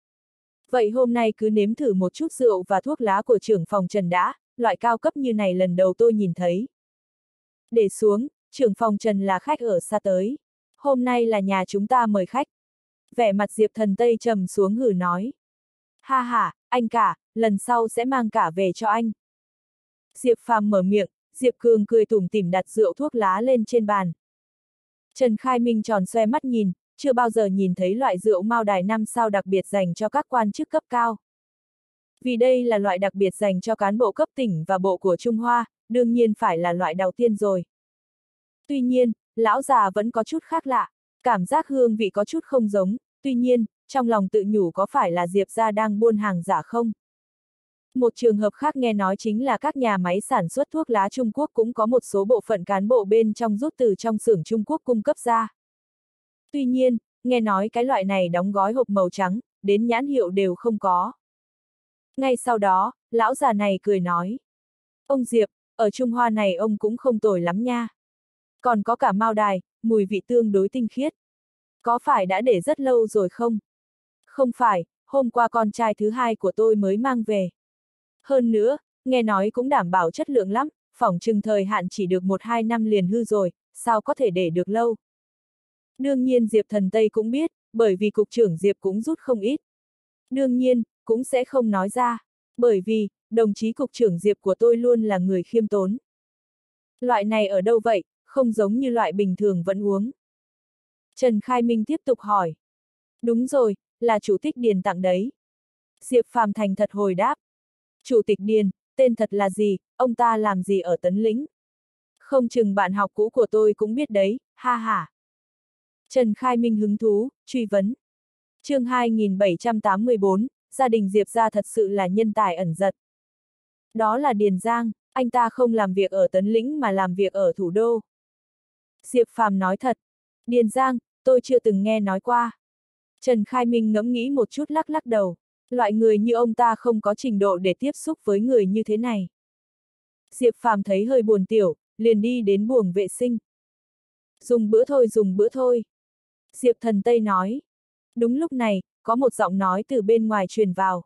Vậy hôm nay cứ nếm thử một chút rượu và thuốc lá của trưởng phòng Trần đã, loại cao cấp như này lần đầu tôi nhìn thấy. Để xuống, trưởng phòng Trần là khách ở xa tới. Hôm nay là nhà chúng ta mời khách. Vẻ mặt Diệp Thần Tây trầm xuống hử nói. Ha ha, anh cả, lần sau sẽ mang cả về cho anh. Diệp Phàm mở miệng, Diệp Cường cười tủm tỉm đặt rượu thuốc lá lên trên bàn. Trần Khai Minh tròn xoe mắt nhìn, chưa bao giờ nhìn thấy loại rượu Mao Đài năm sao đặc biệt dành cho các quan chức cấp cao. Vì đây là loại đặc biệt dành cho cán bộ cấp tỉnh và bộ của Trung Hoa, đương nhiên phải là loại đầu tiên rồi. Tuy nhiên, lão già vẫn có chút khác lạ. Cảm giác hương vị có chút không giống, tuy nhiên, trong lòng tự nhủ có phải là Diệp gia đang buôn hàng giả không? Một trường hợp khác nghe nói chính là các nhà máy sản xuất thuốc lá Trung Quốc cũng có một số bộ phận cán bộ bên trong rút từ trong xưởng Trung Quốc cung cấp ra. Tuy nhiên, nghe nói cái loại này đóng gói hộp màu trắng, đến nhãn hiệu đều không có. Ngay sau đó, lão già này cười nói. Ông Diệp, ở Trung Hoa này ông cũng không tồi lắm nha. Còn có cả mao đài, mùi vị tương đối tinh khiết. Có phải đã để rất lâu rồi không? Không phải, hôm qua con trai thứ hai của tôi mới mang về. Hơn nữa, nghe nói cũng đảm bảo chất lượng lắm, phỏng chừng thời hạn chỉ được một hai năm liền hư rồi, sao có thể để được lâu. Đương nhiên Diệp Thần Tây cũng biết, bởi vì cục trưởng Diệp cũng rút không ít. Đương nhiên, cũng sẽ không nói ra, bởi vì, đồng chí cục trưởng Diệp của tôi luôn là người khiêm tốn. Loại này ở đâu vậy, không giống như loại bình thường vẫn uống. Trần Khai Minh tiếp tục hỏi. Đúng rồi, là chủ tịch Điền tặng đấy. Diệp Phàm thành thật hồi đáp. Chủ tịch Điền, tên thật là gì, ông ta làm gì ở Tấn Lĩnh? Không chừng bạn học cũ của tôi cũng biết đấy, ha ha. Trần Khai Minh hứng thú, truy vấn. Chương hai nghìn bảy trăm tám mươi tư, gia đình Diệp gia thật sự là nhân tài ẩn giật. Đó là Điền Giang, anh ta không làm việc ở Tấn Lĩnh mà làm việc ở thủ đô. Diệp Phàm nói thật. Điền Giang, tôi chưa từng nghe nói qua. Trần Khai Minh ngẫm nghĩ một chút lắc lắc đầu. Loại người như ông ta không có trình độ để tiếp xúc với người như thế này. Diệp Phàm thấy hơi buồn tiểu, liền đi đến buồng vệ sinh. Dùng bữa thôi dùng bữa thôi. Diệp Thần Tây nói. Đúng lúc này, có một giọng nói từ bên ngoài truyền vào.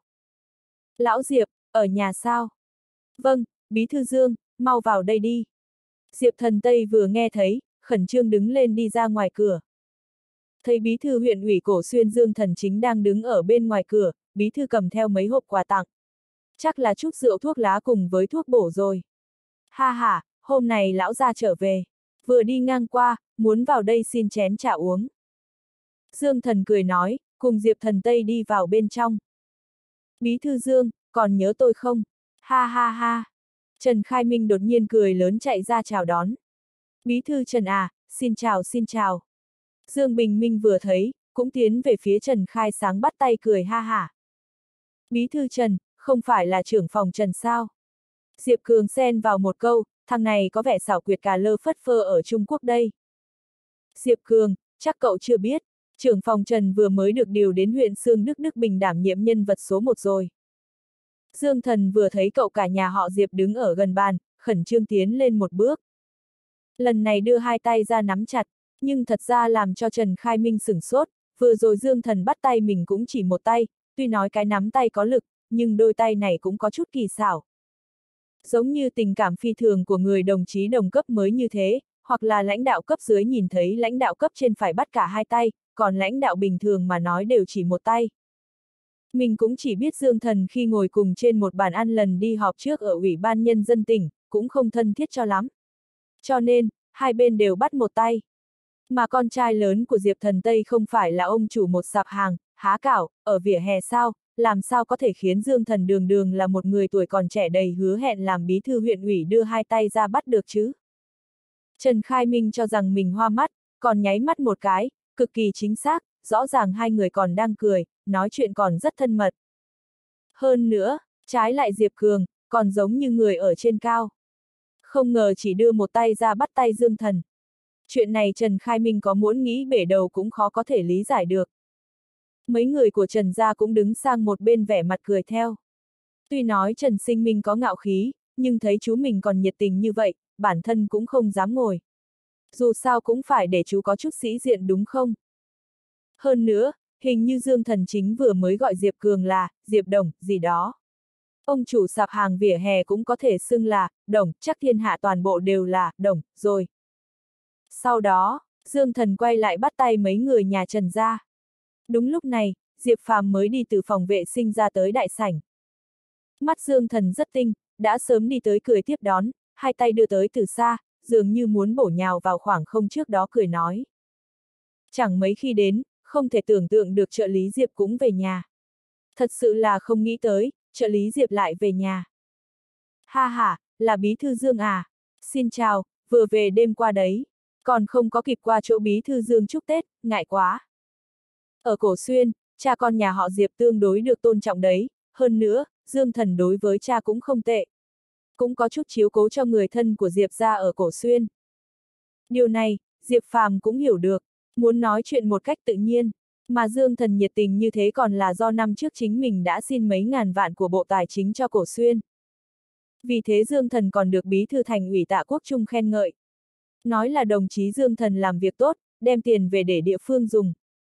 Lão Diệp, ở nhà sao? Vâng, Bí thư Dương, mau vào đây đi. Diệp Thần Tây vừa nghe thấy, khẩn trương đứng lên đi ra ngoài cửa. Thấy Bí thư huyện ủy Cổ Xuyên Dương Thần Chính đang đứng ở bên ngoài cửa, Bí thư cầm theo mấy hộp quà tặng. Chắc là chút rượu thuốc lá cùng với thuốc bổ rồi. Ha ha, hôm nay lão gia trở về. Vừa đi ngang qua, muốn vào đây xin chén trà uống. Dương Thần cười nói, cùng Diệp Thần Tây đi vào bên trong. Bí thư Dương, còn nhớ tôi không? Ha ha ha. Trần Khai Minh đột nhiên cười lớn chạy ra chào đón. Bí thư Trần à, xin chào xin chào. Dương Bình Minh vừa thấy, cũng tiến về phía Trần Khai Sáng bắt tay cười ha hả. Bí thư Trần, không phải là trưởng phòng Trần sao? Diệp Cường xen vào một câu, thằng này có vẻ xảo quyệt cà lơ phất phơ ở Trung Quốc đây. Diệp Cường, chắc cậu chưa biết, trưởng phòng Trần vừa mới được điều đến huyện Sương Đức Đức Bình đảm nhiệm nhân vật số một rồi. Dương Thần vừa thấy cậu cả nhà họ Diệp đứng ở gần bàn, khẩn trương tiến lên một bước. Lần này đưa hai tay ra nắm chặt, nhưng thật ra làm cho Trần Khai Minh sửng sốt, vừa rồi Dương Thần bắt tay mình cũng chỉ một tay, tuy nói cái nắm tay có lực, nhưng đôi tay này cũng có chút kỳ xảo. Giống như tình cảm phi thường của người đồng chí đồng cấp mới như thế, hoặc là lãnh đạo cấp dưới nhìn thấy lãnh đạo cấp trên phải bắt cả hai tay, còn lãnh đạo bình thường mà nói đều chỉ một tay. Mình cũng chỉ biết Dương Thần khi ngồi cùng trên một bàn ăn lần đi họp trước ở Ủy ban Nhân dân tỉnh, cũng không thân thiết cho lắm. Cho nên, hai bên đều bắt một tay. Mà con trai lớn của Diệp Thần Tây không phải là ông chủ một sạp hàng, há cảo, ở vỉa hè sao, làm sao có thể khiến Dương Thần đường đường là một người tuổi còn trẻ đầy hứa hẹn làm bí thư huyện ủy đưa hai tay ra bắt được chứ. Trần Khai Minh cho rằng mình hoa mắt, còn nháy mắt một cái, cực kỳ chính xác, rõ ràng hai người còn đang cười, nói chuyện còn rất thân mật. Hơn nữa, trái lại Diệp Cường, còn giống như người ở trên cao. Không ngờ chỉ đưa một tay ra bắt tay Dương Thần. Chuyện này Trần Khai Minh có muốn nghĩ bể đầu cũng khó có thể lý giải được. Mấy người của Trần gia cũng đứng sang một bên vẻ mặt cười theo. Tuy nói Trần Sinh Minh có ngạo khí, nhưng thấy chú mình còn nhiệt tình như vậy, bản thân cũng không dám ngồi. Dù sao cũng phải để chú có chút sĩ diện đúng không? Hơn nữa, hình như Dương Thần Chính vừa mới gọi Diệp Cường là, Diệp Đồng, gì đó. Ông chủ sạp hàng vỉa hè cũng có thể xưng là, Đồng, chắc thiên hạ toàn bộ đều là, Đồng, rồi. Sau đó, Dương Thần quay lại bắt tay mấy người nhà Trần gia. Đúng lúc này, Diệp Phàm mới đi từ phòng vệ sinh ra tới đại sảnh. Mắt Dương Thần rất tinh, đã sớm đi tới cười tiếp đón, hai tay đưa tới từ xa, dường như muốn bổ nhào vào khoảng không trước đó cười nói. Chẳng mấy khi đến, không thể tưởng tượng được trợ lý Diệp cũng về nhà. Thật sự là không nghĩ tới, trợ lý Diệp lại về nhà. Ha ha, là bí thư Dương à? Xin chào, vừa về đêm qua đấy. Còn không có kịp qua chỗ bí thư Dương chúc Tết, ngại quá. Ở Cổ Xuyên, cha con nhà họ Diệp tương đối được tôn trọng đấy, hơn nữa, Dương Thần đối với cha cũng không tệ. Cũng có chút chiếu cố cho người thân của Diệp gia ở Cổ Xuyên. Điều này, Diệp Phàm cũng hiểu được, muốn nói chuyện một cách tự nhiên, mà Dương Thần nhiệt tình như thế còn là do năm trước chính mình đã xin mấy ngàn vạn của Bộ Tài chính cho Cổ Xuyên. Vì thế Dương Thần còn được Bí thư Thành ủy Tạ Quốc Trung khen ngợi. Nói là đồng chí Dương Thần làm việc tốt, đem tiền về để địa phương dùng.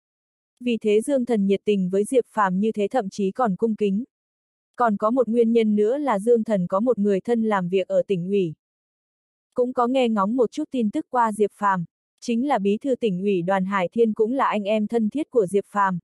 Vì thế Dương Thần nhiệt tình với Diệp Phàm như thế, thậm chí còn cung kính. Còn có một nguyên nhân nữa là Dương Thần có một người thân làm việc ở tỉnh ủy. Cũng có nghe ngóng một chút tin tức qua Diệp Phàm, chính là bí thư tỉnh ủy Đoàn Hải Thiên, cũng là anh em thân thiết của Diệp Phàm.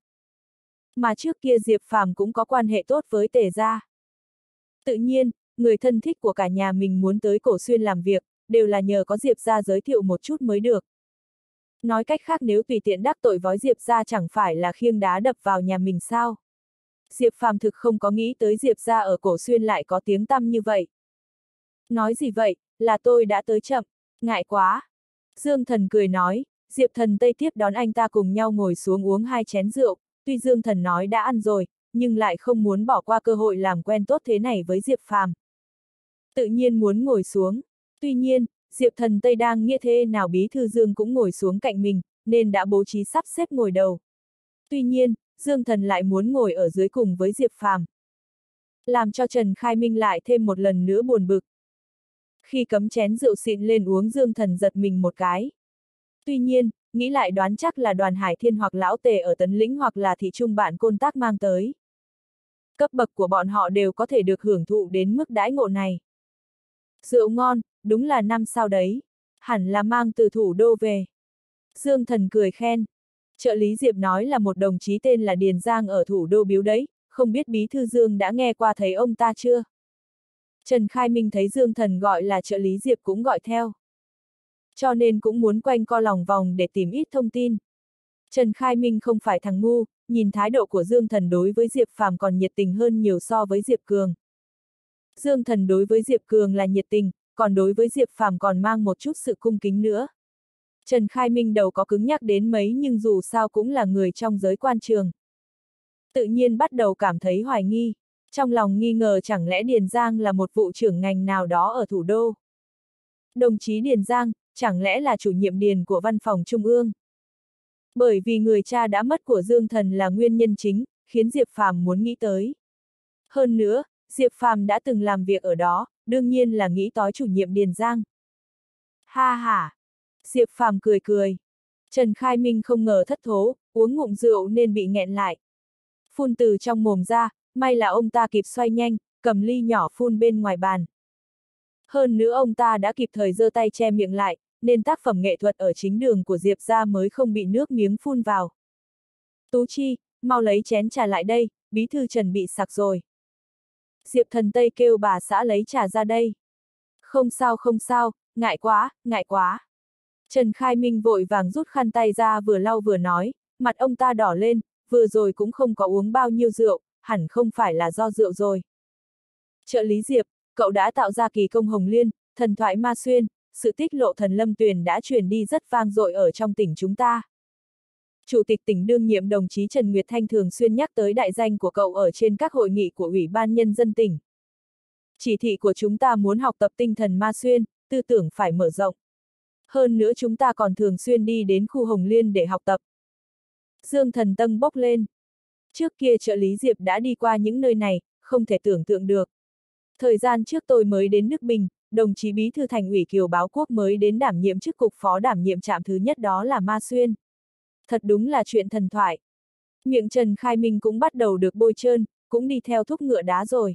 Mà trước kia Diệp Phàm cũng có quan hệ tốt với Tề gia. Tự nhiên, người thân thích của cả nhà mình muốn tới Cổ Xuyên làm việc, đều là nhờ có Diệp gia giới thiệu một chút mới được. Nói cách khác, nếu tùy tiện đắc tội với Diệp gia chẳng phải là khiêng đá đập vào nhà mình sao? Diệp Phàm thực không có nghĩ tới Diệp gia ở Cổ Xuyên lại có tiếng tăm như vậy. Nói gì vậy, là tôi đã tới chậm, ngại quá. Dương Thần cười nói, Diệp Thần Tây tiếp đón anh ta cùng nhau ngồi xuống uống hai chén rượu, tuy Dương Thần nói đã ăn rồi, nhưng lại không muốn bỏ qua cơ hội làm quen tốt thế này với Diệp Phàm. Tự nhiên muốn ngồi xuống, tuy nhiên, Diệp Thần Tây đang nghĩa thế nào bí thư Dương cũng ngồi xuống cạnh mình, nên đã bố trí sắp xếp ngồi đầu. Tuy nhiên, Dương Thần lại muốn ngồi ở dưới cùng với Diệp Phàm, làm cho Trần Khai Minh lại thêm một lần nữa buồn bực. Khi cấm chén rượu xịn lên uống, Dương Thần giật mình một cái. Tuy nhiên, nghĩ lại đoán chắc là Đoàn Hải Thiên hoặc Lão Tề ở Tấn Lĩnh hoặc là thị trung bạn Côn Tác mang tới. Cấp bậc của bọn họ đều có thể được hưởng thụ đến mức đãi ngộ này. Rượu ngon, đúng là năm sao đấy, hẳn là mang từ thủ đô về. Dương Thần cười khen. Trợ lý Diệp nói là một đồng chí tên là Điền Giang ở thủ đô biếu đấy, không biết bí thư Dương đã nghe qua thấy ông ta chưa? Trần Khai Minh thấy Dương Thần gọi là trợ lý Diệp cũng gọi theo. Cho nên cũng muốn quanh co lòng vòng để tìm ít thông tin. Trần Khai Minh không phải thằng ngu, nhìn thái độ của Dương Thần đối với Diệp Phàm còn nhiệt tình hơn nhiều so với Diệp Cường. Dương Thần đối với Diệp Cường là nhiệt tình, còn đối với Diệp Phàm còn mang một chút sự cung kính nữa. Trần Khai Minh đầu có cứng nhắc đến mấy nhưng dù sao cũng là người trong giới quan trường. Tự nhiên bắt đầu cảm thấy hoài nghi, trong lòng nghi ngờ chẳng lẽ Điền Giang là một vụ trưởng ngành nào đó ở thủ đô. Đồng chí Điền Giang, chẳng lẽ là chủ nhiệm Điền của văn phòng Trung ương? Bởi vì người cha đã mất của Dương Thần là nguyên nhân chính, khiến Diệp Phàm muốn nghĩ tới. Hơn nữa, Diệp Phàm đã từng làm việc ở đó, đương nhiên là nghĩ tới chủ nhiệm Điền Giang. Ha ha! Diệp Phàm cười cười. Trần Khai Minh không ngờ thất thố, uống ngụm rượu nên bị nghẹn lại. Phun từ trong mồm ra, may là ông ta kịp xoay nhanh, cầm ly nhỏ phun bên ngoài bàn. Hơn nữa ông ta đã kịp thời giơ tay che miệng lại, nên tác phẩm nghệ thuật ở chính đường của Diệp gia mới không bị nước miếng phun vào. Tú Chi, mau lấy chén trà lại đây, bí thư Trần bị sặc rồi. Diệp Thần Tây kêu bà xã lấy trà ra đây. Không sao không sao, ngại quá, ngại quá. Trần Khai Minh vội vàng rút khăn tay ra vừa lau vừa nói, mặt ông ta đỏ lên, vừa rồi cũng không có uống bao nhiêu rượu, hẳn không phải là do rượu rồi. Trợ lý Diệp, cậu đã tạo ra kỳ công Hồng Liên, thần thoại Ma Xuyên, sự tích lộ thần Lâm Tuyền đã truyền đi rất vang dội ở trong tỉnh chúng ta. Chủ tịch tỉnh đương nhiệm đồng chí Trần Nguyệt Thanh thường xuyên nhắc tới đại danh của cậu ở trên các hội nghị của Ủy ban Nhân dân tỉnh. Chỉ thị của chúng ta muốn học tập tinh thần Ma Xuyên, tư tưởng phải mở rộng. Hơn nữa chúng ta còn thường xuyên đi đến khu Hồng Liên để học tập. Dương Thần tâm bốc lên. Trước kia trợ lý Diệp đã đi qua những nơi này, không thể tưởng tượng được. Thời gian trước tôi mới đến Đức Bình, đồng chí bí thư Thành ủy Kiều Báo Quốc mới đến đảm nhiệm chức cục phó đảm nhiệm trạm thứ nhất đó là Ma Xuyên. Thật đúng là chuyện thần thoại. Miệng Trần Khai Minh cũng bắt đầu được bôi trơn, cũng đi theo thúc ngựa đá rồi.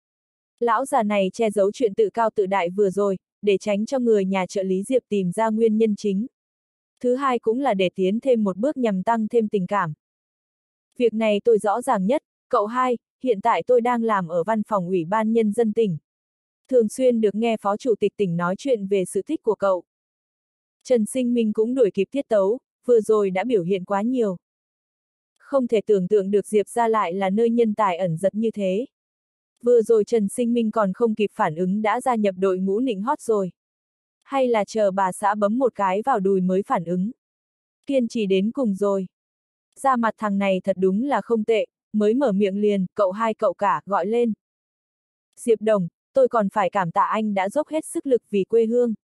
Lão già này che giấu chuyện tự cao tự đại vừa rồi, để tránh cho người nhà trợ lý Diệp tìm ra nguyên nhân chính. Thứ hai cũng là để tiến thêm một bước nhằm tăng thêm tình cảm. Việc này tôi rõ ràng nhất, cậu hai, hiện tại tôi đang làm ở văn phòng Ủy ban Nhân dân tỉnh. Thường xuyên được nghe Phó Chủ tịch tỉnh nói chuyện về sự tích của cậu. Trần Sinh Minh cũng đuổi kịp tiết tấu, vừa rồi đã biểu hiện quá nhiều. Không thể tưởng tượng được Diệp gia lại là nơi nhân tài ẩn giật như thế. Vừa rồi Trần Sinh Minh còn không kịp phản ứng đã gia nhập đội ngũ nịnh hót rồi. Hay là chờ bà xã bấm một cái vào đùi mới phản ứng? Kiên trì đến cùng rồi. Da mặt thằng này thật đúng là không tệ, mới mở miệng liền, cậu hai cậu cả, gọi lên. Diệp Đồng, tôi còn phải cảm tạ anh đã dốc hết sức lực vì quê hương.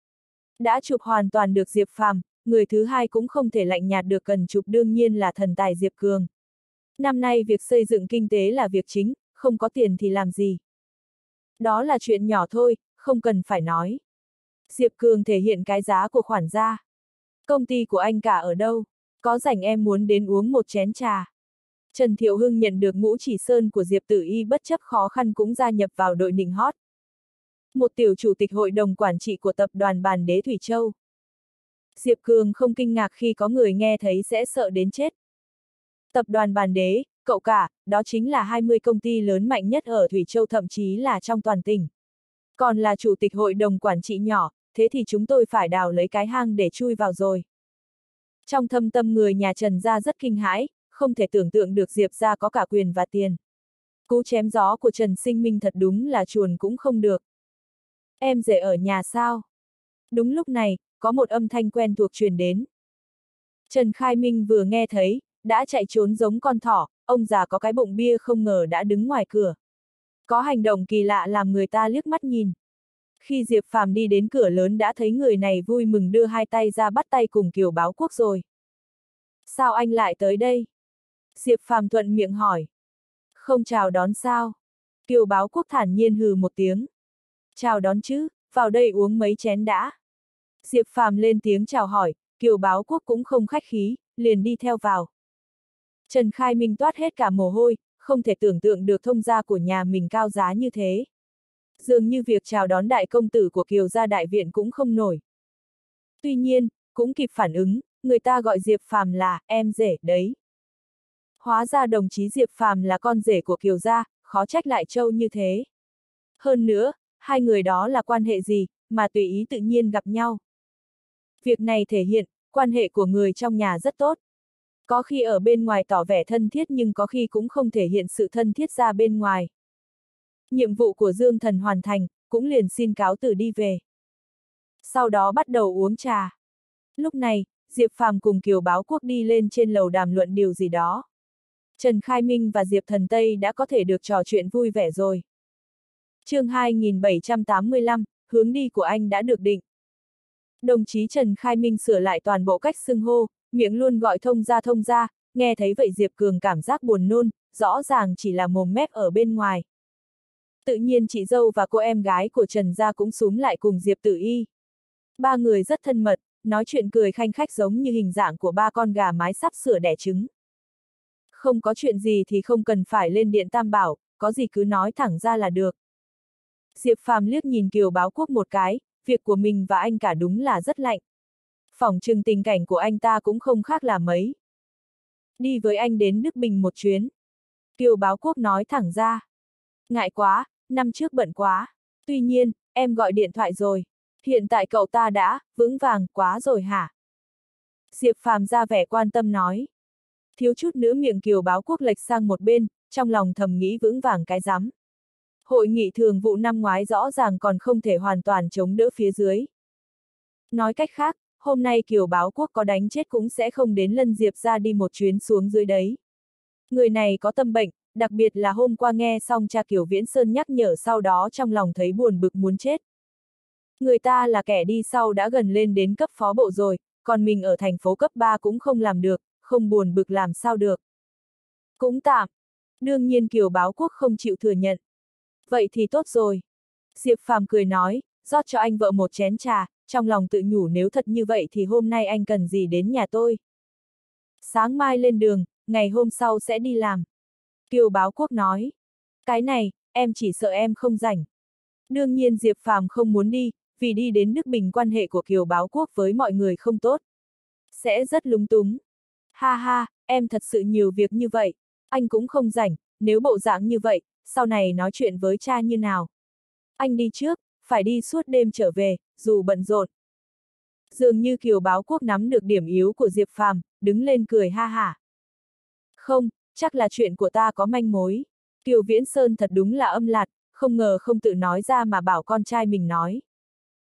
Đã chụp hoàn toàn được Diệp Phàm, người thứ hai cũng không thể lạnh nhạt được cần chụp đương nhiên là thần tài Diệp Cường. Năm nay việc xây dựng kinh tế là việc chính, không có tiền thì làm gì. Đó là chuyện nhỏ thôi, không cần phải nói. Diệp Cường thể hiện cái giá của khoản ra. Công ty của anh cả ở đâu? Có rảnh em muốn đến uống một chén trà. Trần Thiệu Hưng nhận được ngũ chỉ sơn của Diệp Tử Y bất chấp khó khăn cũng gia nhập vào đội nịnh hót. Một tiểu chủ tịch hội đồng quản trị của tập đoàn Bàn Đế Thủy Châu. Diệp Cường không kinh ngạc khi có người nghe thấy sẽ sợ đến chết. Tập đoàn Bàn Đế, cậu cả, đó chính là hai mươi công ty lớn mạnh nhất ở Thủy Châu thậm chí là trong toàn tỉnh. Còn là chủ tịch hội đồng quản trị nhỏ, thế thì chúng tôi phải đào lấy cái hang để chui vào rồi. Trong thâm tâm người nhà Trần gia rất kinh hãi, không thể tưởng tượng được Diệp gia có cả quyền và tiền. Cú chém gió của Trần Sinh Minh thật đúng là chuồn cũng không được. Em rể ở nhà sao? Đúng lúc này, có một âm thanh quen thuộc truyền đến. Trần Khai Minh vừa nghe thấy, đã chạy trốn giống con thỏ, ông già có cái bụng bia không ngờ đã đứng ngoài cửa. Có hành động kỳ lạ làm người ta liếc mắt nhìn. Khi Diệp Phàm đi đến cửa lớn đã thấy người này vui mừng đưa hai tay ra bắt tay cùng Kiều Báo Quốc rồi. Sao anh lại tới đây? Diệp Phàm thuận miệng hỏi. Không chào đón sao? Kiều Báo Quốc thản nhiên hừ một tiếng. Chào đón chứ, vào đây uống mấy chén đã. Diệp Phàm lên tiếng chào hỏi, Kiều Báo Quốc cũng không khách khí, liền đi theo vào. Trần Khai Minh toát hết cả mồ hôi, không thể tưởng tượng được thông gia của nhà mình cao giá như thế. Dường như việc chào đón đại công tử của Kiều gia đại viện cũng không nổi. Tuy nhiên, cũng kịp phản ứng, người ta gọi Diệp Phàm là em rể đấy. Hóa ra đồng chí Diệp Phàm là con rể của Kiều gia, khó trách lại trâu như thế. Hơn nữa, hai người đó là quan hệ gì, mà tùy ý tự nhiên gặp nhau. Việc này thể hiện, quan hệ của người trong nhà rất tốt. Có khi ở bên ngoài tỏ vẻ thân thiết nhưng có khi cũng không thể hiện sự thân thiết ra bên ngoài. Nhiệm vụ của Dương Thần hoàn thành, cũng liền xin cáo từ đi về. Sau đó bắt đầu uống trà. Lúc này, Diệp Phàm cùng Kiều Báo Quốc đi lên trên lầu đàm luận điều gì đó. Trần Khai Minh và Diệp Thần Tây đã có thể được trò chuyện vui vẻ rồi. Chương hai nghìn bảy trăm tám mươi lăm, hướng đi của anh đã được định. Đồng chí Trần Khai Minh sửa lại toàn bộ cách xưng hô, miệng luôn gọi thông gia thông gia, nghe thấy vậy Diệp Cường cảm giác buồn nôn, rõ ràng chỉ là mồm mép ở bên ngoài. Tự nhiên chị dâu và cô em gái của Trần gia cũng xúm lại cùng Diệp Tử Y. Ba người rất thân mật, nói chuyện cười khanh khách giống như hình dạng của ba con gà mái sắp sửa đẻ trứng. Không có chuyện gì thì không cần phải lên điện Tam Bảo, có gì cứ nói thẳng ra là được. Diệp Phàm liếc nhìn Kiều Báo Quốc một cái, việc của mình và anh cả đúng là rất lạnh. Phỏng chừng tình cảnh của anh ta cũng không khác là mấy. Đi với anh đến Đức Bình một chuyến. Kiều Báo Quốc nói thẳng ra. Ngại quá, năm trước bận quá. Tuy nhiên, em gọi điện thoại rồi. Hiện tại cậu ta đã, vững vàng, quá rồi hả? Diệp Phàm ra vẻ quan tâm nói. Thiếu chút nữa miệng Kiều Báo Quốc lệch sang một bên, trong lòng thầm nghĩ vững vàng cái rắm. Hội nghị thường vụ năm ngoái rõ ràng còn không thể hoàn toàn chống đỡ phía dưới. Nói cách khác, hôm nay Kiều Báo Quốc có đánh chết cũng sẽ không đến lân Diệp ra đi một chuyến xuống dưới đấy. Người này có tâm bệnh, đặc biệt là hôm qua nghe xong cha Kiều Viễn Sơn nhắc nhở sau đó trong lòng thấy buồn bực muốn chết. Người ta là kẻ đi sau đã gần lên đến cấp phó bộ rồi, còn mình ở thành phố cấp ba cũng không làm được, không buồn bực làm sao được. Cũng tạm. Đương nhiên Kiều Báo Quốc không chịu thừa nhận. Vậy thì tốt rồi. Diệp Phàm cười nói, rót cho anh vợ một chén trà, trong lòng tự nhủ nếu thật như vậy thì hôm nay anh cần gì đến nhà tôi. Sáng mai lên đường, ngày hôm sau sẽ đi làm. Kiều Báo Quốc nói. Cái này, em chỉ sợ em không rảnh. Đương nhiên Diệp Phàm không muốn đi, vì đi đến Đức Bình quan hệ của Kiều Báo Quốc với mọi người không tốt. Sẽ rất lúng túng. Ha ha, em thật sự nhiều việc như vậy. Anh cũng không rảnh, nếu bộ dạng như vậy, sau này nói chuyện với cha như nào. Anh đi trước, phải đi suốt đêm trở về, dù bận rộn. Dường như Kiều Báo Quốc nắm được điểm yếu của Diệp Phàm, đứng lên cười ha hả. Không, chắc là chuyện của ta có manh mối. Kiều Viễn Sơn thật đúng là âm lạt, không ngờ không tự nói ra mà bảo con trai mình nói.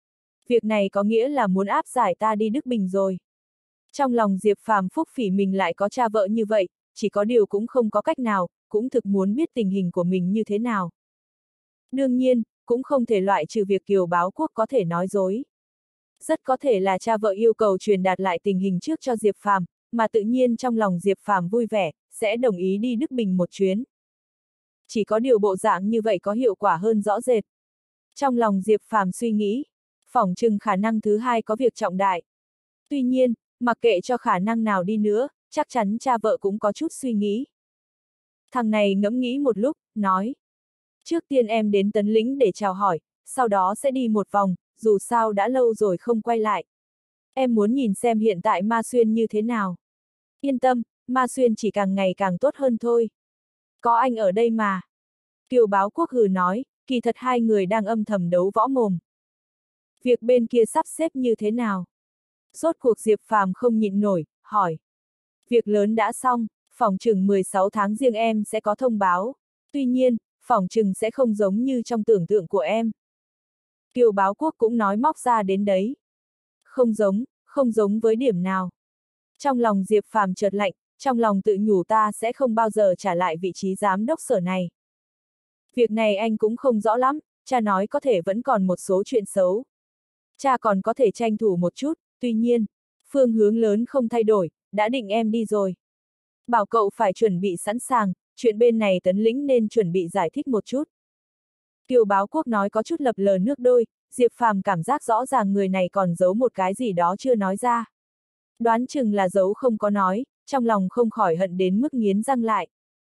Việc này có nghĩa là muốn áp giải ta đi Đức Bình rồi. Trong lòng Diệp Phàm phúc phỉ mình lại có cha vợ như vậy, chỉ có điều cũng không có cách nào, cũng thực muốn biết tình hình của mình như thế nào. Đương nhiên, cũng không thể loại trừ việc Kiều Báo Quốc có thể nói dối. Rất có thể là cha vợ yêu cầu truyền đạt lại tình hình trước cho Diệp Phàm, mà tự nhiên trong lòng Diệp Phàm vui vẻ, sẽ đồng ý đi Đức Bình một chuyến. Chỉ có điều bộ dạng như vậy có hiệu quả hơn rõ rệt. Trong lòng Diệp Phàm suy nghĩ, phỏng chừng khả năng thứ hai có việc trọng đại. Tuy nhiên, mặc kệ cho khả năng nào đi nữa, chắc chắn cha vợ cũng có chút suy nghĩ. Thằng này ngẫm nghĩ một lúc, nói. Trước tiên em đến Tấn Lĩnh để chào hỏi, sau đó sẽ đi một vòng, dù sao đã lâu rồi không quay lại. Em muốn nhìn xem hiện tại Ma Xuyên như thế nào. Yên tâm, Ma Xuyên chỉ càng ngày càng tốt hơn thôi. Có anh ở đây mà. Kiều Báo Quốc hừ nói, kỳ thật hai người đang âm thầm đấu võ mồm. Việc bên kia sắp xếp như thế nào? Rốt cuộc Diệp Phàm không nhịn nổi, hỏi. Việc lớn đã xong, phỏng chừng mười sáu tháng riêng em sẽ có thông báo. Tuy nhiên, phỏng chừng sẽ không giống như trong tưởng tượng của em. Kiều Báo Quốc cũng nói móc ra đến đấy. Không giống, không giống với điểm nào. Trong lòng Diệp Phàm chợt lạnh, trong lòng tự nhủ ta sẽ không bao giờ trả lại vị trí giám đốc sở này. Việc này anh cũng không rõ lắm, cha nói có thể vẫn còn một số chuyện xấu. Cha còn có thể tranh thủ một chút, tuy nhiên, phương hướng lớn không thay đổi, đã định em đi rồi. Bảo cậu phải chuẩn bị sẵn sàng, chuyện bên này Tấn Lĩnh nên chuẩn bị giải thích một chút. Kiều Báo Quốc nói có chút lập lờ nước đôi, Diệp Phàm cảm giác rõ ràng người này còn giấu một cái gì đó chưa nói ra. Đoán chừng là giấu không có nói, trong lòng không khỏi hận đến mức nghiến răng lại.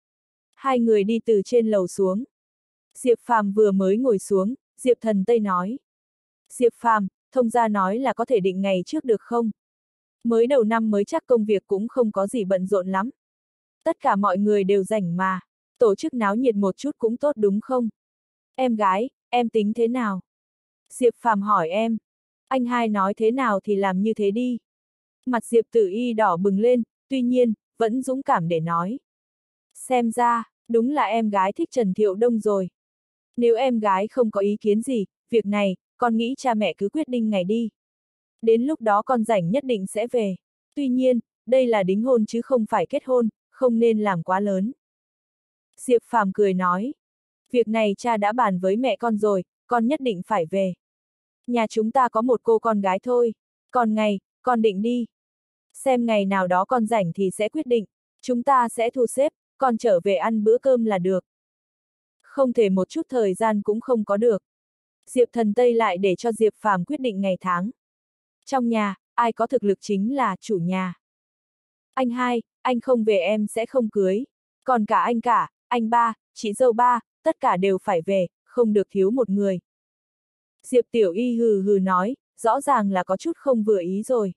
Hai người đi từ trên lầu xuống. Diệp Phàm vừa mới ngồi xuống, Diệp Thần Tây nói. Diệp Phàm, thông gia nói là có thể định ngày trước được không? Mới đầu năm mới chắc công việc cũng không có gì bận rộn lắm. Tất cả mọi người đều rảnh mà, tổ chức náo nhiệt một chút cũng tốt đúng không? Em gái, em tính thế nào? Diệp Phàm hỏi em. Anh hai nói thế nào thì làm như thế đi. Mặt Diệp Tử Y đỏ bừng lên, tuy nhiên, vẫn dũng cảm để nói. Xem ra, đúng là em gái thích Trần Thiệu Đông rồi. Nếu em gái không có ý kiến gì, việc này, con nghĩ cha mẹ cứ quyết định ngày đi. Đến lúc đó con rảnh nhất định sẽ về. Tuy nhiên, đây là đính hôn chứ không phải kết hôn, không nên làm quá lớn. Diệp Phàm cười nói. Việc này cha đã bàn với mẹ con rồi, con nhất định phải về. Nhà chúng ta có một cô con gái thôi. Còn ngày, con định đi. Xem ngày nào đó con rảnh thì sẽ quyết định. Chúng ta sẽ thu xếp, con trở về ăn bữa cơm là được. Không thể một chút thời gian cũng không có được. Diệp Thần Tây lại để cho Diệp Phàm quyết định ngày tháng. Trong nhà, ai có thực lực chính là chủ nhà. Anh hai, anh không về em sẽ không cưới. Còn cả anh cả, anh ba, chị dâu ba, tất cả đều phải về, không được thiếu một người. Diệp Tiểu Y hừ hừ nói, rõ ràng là có chút không vừa ý rồi.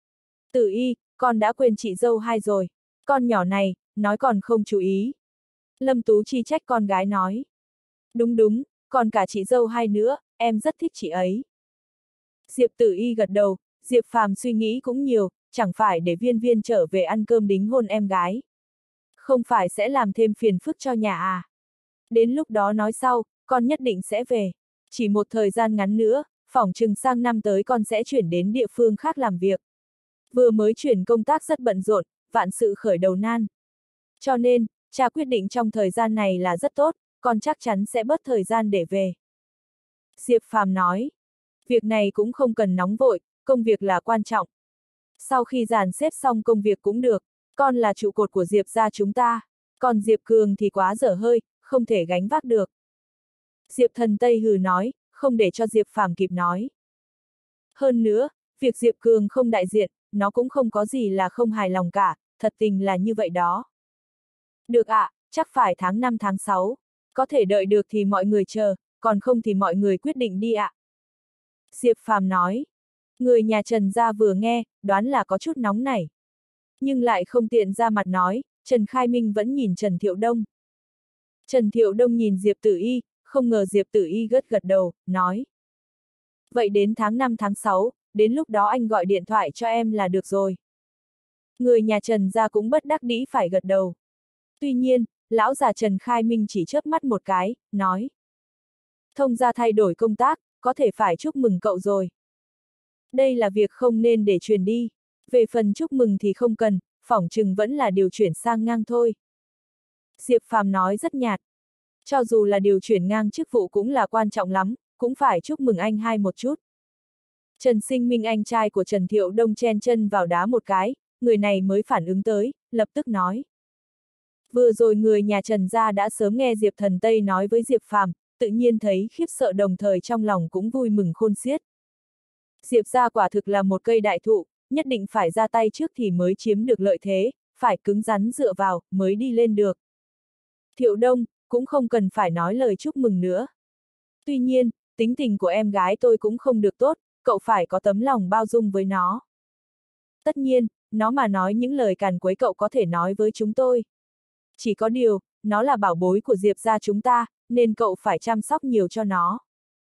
Tử Y, con đã quên chị dâu hai rồi. Con nhỏ này, nói còn không chú ý. Lâm Tú Chi trách con gái nói. Đúng đúng, còn cả chị dâu hai nữa, em rất thích chị ấy. Diệp Tử Y gật đầu, Diệp Phàm suy nghĩ cũng nhiều, chẳng phải để Viên Viên trở về ăn cơm đính hôn em gái. Không phải sẽ làm thêm phiền phức cho nhà à. Đến lúc đó nói sau, con nhất định sẽ về. Chỉ một thời gian ngắn nữa, phỏng chừng sang năm tới con sẽ chuyển đến địa phương khác làm việc. Vừa mới chuyển công tác rất bận rộn, vạn sự khởi đầu nan. Cho nên, cha quyết định trong thời gian này là rất tốt, con chắc chắn sẽ bớt thời gian để về. Diệp Phàm nói, việc này cũng không cần nóng vội, công việc là quan trọng. Sau khi dàn xếp xong công việc cũng được, con là trụ cột của Diệp gia chúng ta, còn Diệp Cường thì quá dở hơi, không thể gánh vác được. Diệp Thần Tây hừ nói, không để cho Diệp Phàm kịp nói. Hơn nữa, việc Diệp Cường không đại diện, nó cũng không có gì là không hài lòng cả, thật tình là như vậy đó. Được ạ, à, chắc phải tháng năm tháng sáu, có thể đợi được thì mọi người chờ, còn không thì mọi người quyết định đi ạ. À. Diệp Phàm nói. Người nhà Trần gia vừa nghe, đoán là có chút nóng nảy. Nhưng lại không tiện ra mặt nói, Trần Khai Minh vẫn nhìn Trần Thiệu Đông. Trần Thiệu Đông nhìn Diệp Tử Y, không ngờ Diệp Tử Y gật gật đầu, nói. Vậy đến tháng năm tháng sáu, đến lúc đó anh gọi điện thoại cho em là được rồi. Người nhà Trần gia cũng bất đắc dĩ phải gật đầu. Tuy nhiên, lão già Trần Khai Minh chỉ chớp mắt một cái, nói. Thông gia thay đổi công tác, có thể phải chúc mừng cậu rồi. Đây là việc không nên để truyền đi. Về phần chúc mừng thì không cần, phỏng chừng vẫn là điều chuyển sang ngang thôi. Diệp Phàm nói rất nhạt. Cho dù là điều chuyển ngang chức vụ cũng là quan trọng lắm, cũng phải chúc mừng anh hai một chút. Trần Sinh Minh anh trai của Trần Thiệu Đông chen chân vào đá một cái, người này mới phản ứng tới, lập tức nói. Vừa rồi người nhà Trần gia đã sớm nghe Diệp Thần Tây nói với Diệp Phàm, tự nhiên thấy khiếp sợ đồng thời trong lòng cũng vui mừng khôn xiết. Diệp gia quả thực là một cây đại thụ, nhất định phải ra tay trước thì mới chiếm được lợi thế, phải cứng rắn dựa vào, mới đi lên được. Thiệu Đông, cũng không cần phải nói lời chúc mừng nữa. Tuy nhiên, tính tình của em gái tôi cũng không được tốt, cậu phải có tấm lòng bao dung với nó. Tất nhiên, nó mà nói những lời càn quấy cậu có thể nói với chúng tôi. Chỉ có điều, nó là bảo bối của Diệp gia chúng ta, nên cậu phải chăm sóc nhiều cho nó.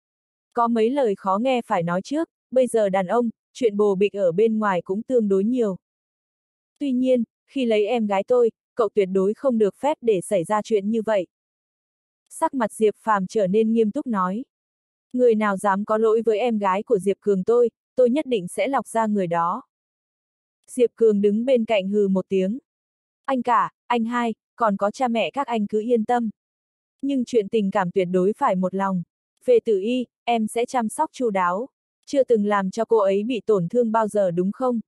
Có mấy lời khó nghe phải nói trước, bây giờ đàn ông, chuyện bồ bịch ở bên ngoài cũng tương đối nhiều. Tuy nhiên, khi lấy em gái tôi, cậu tuyệt đối không được phép để xảy ra chuyện như vậy. Sắc mặt Diệp Phàm trở nên nghiêm túc nói. Người nào dám có lỗi với em gái của Diệp Cường tôi, tôi nhất định sẽ lọc ra người đó. Diệp Cường đứng bên cạnh hừ một tiếng. Anh cả, anh hai, còn có cha mẹ các anh cứ yên tâm. Nhưng chuyện tình cảm tuyệt đối phải một lòng. Về Tử Y, em sẽ chăm sóc chu đáo. Chưa từng làm cho cô ấy bị tổn thương bao giờ đúng không?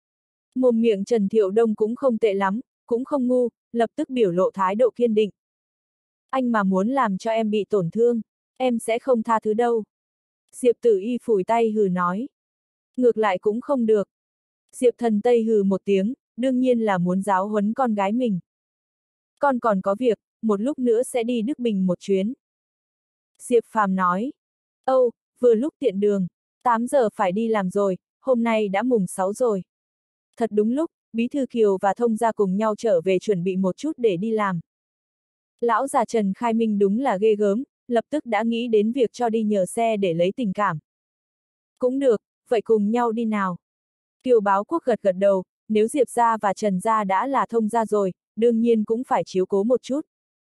Mồm miệng Trần Thiệu Đông cũng không tệ lắm, cũng không ngu, lập tức biểu lộ thái độ kiên định. Anh mà muốn làm cho em bị tổn thương, em sẽ không tha thứ đâu. Diệp Tử Y phủi tay hừ nói. Ngược lại cũng không được. Diệp Thần Tây hừ một tiếng, đương nhiên là muốn giáo huấn con gái mình. Con còn có việc, một lúc nữa sẽ đi Đức Bình một chuyến. Diệp Phàm nói. Âu, vừa lúc tiện đường, tám giờ phải đi làm rồi, hôm nay đã mùng sáu rồi. Thật đúng lúc, Bí thư Kiều và Thông gia cùng nhau trở về chuẩn bị một chút để đi làm. Lão già Trần Khai Minh đúng là ghê gớm, lập tức đã nghĩ đến việc cho đi nhờ xe để lấy tình cảm. Cũng được, vậy cùng nhau đi nào. Kiều Báo Quốc gật gật đầu, nếu Diệp gia và Trần gia đã là Thông gia rồi, đương nhiên cũng phải chiếu cố một chút.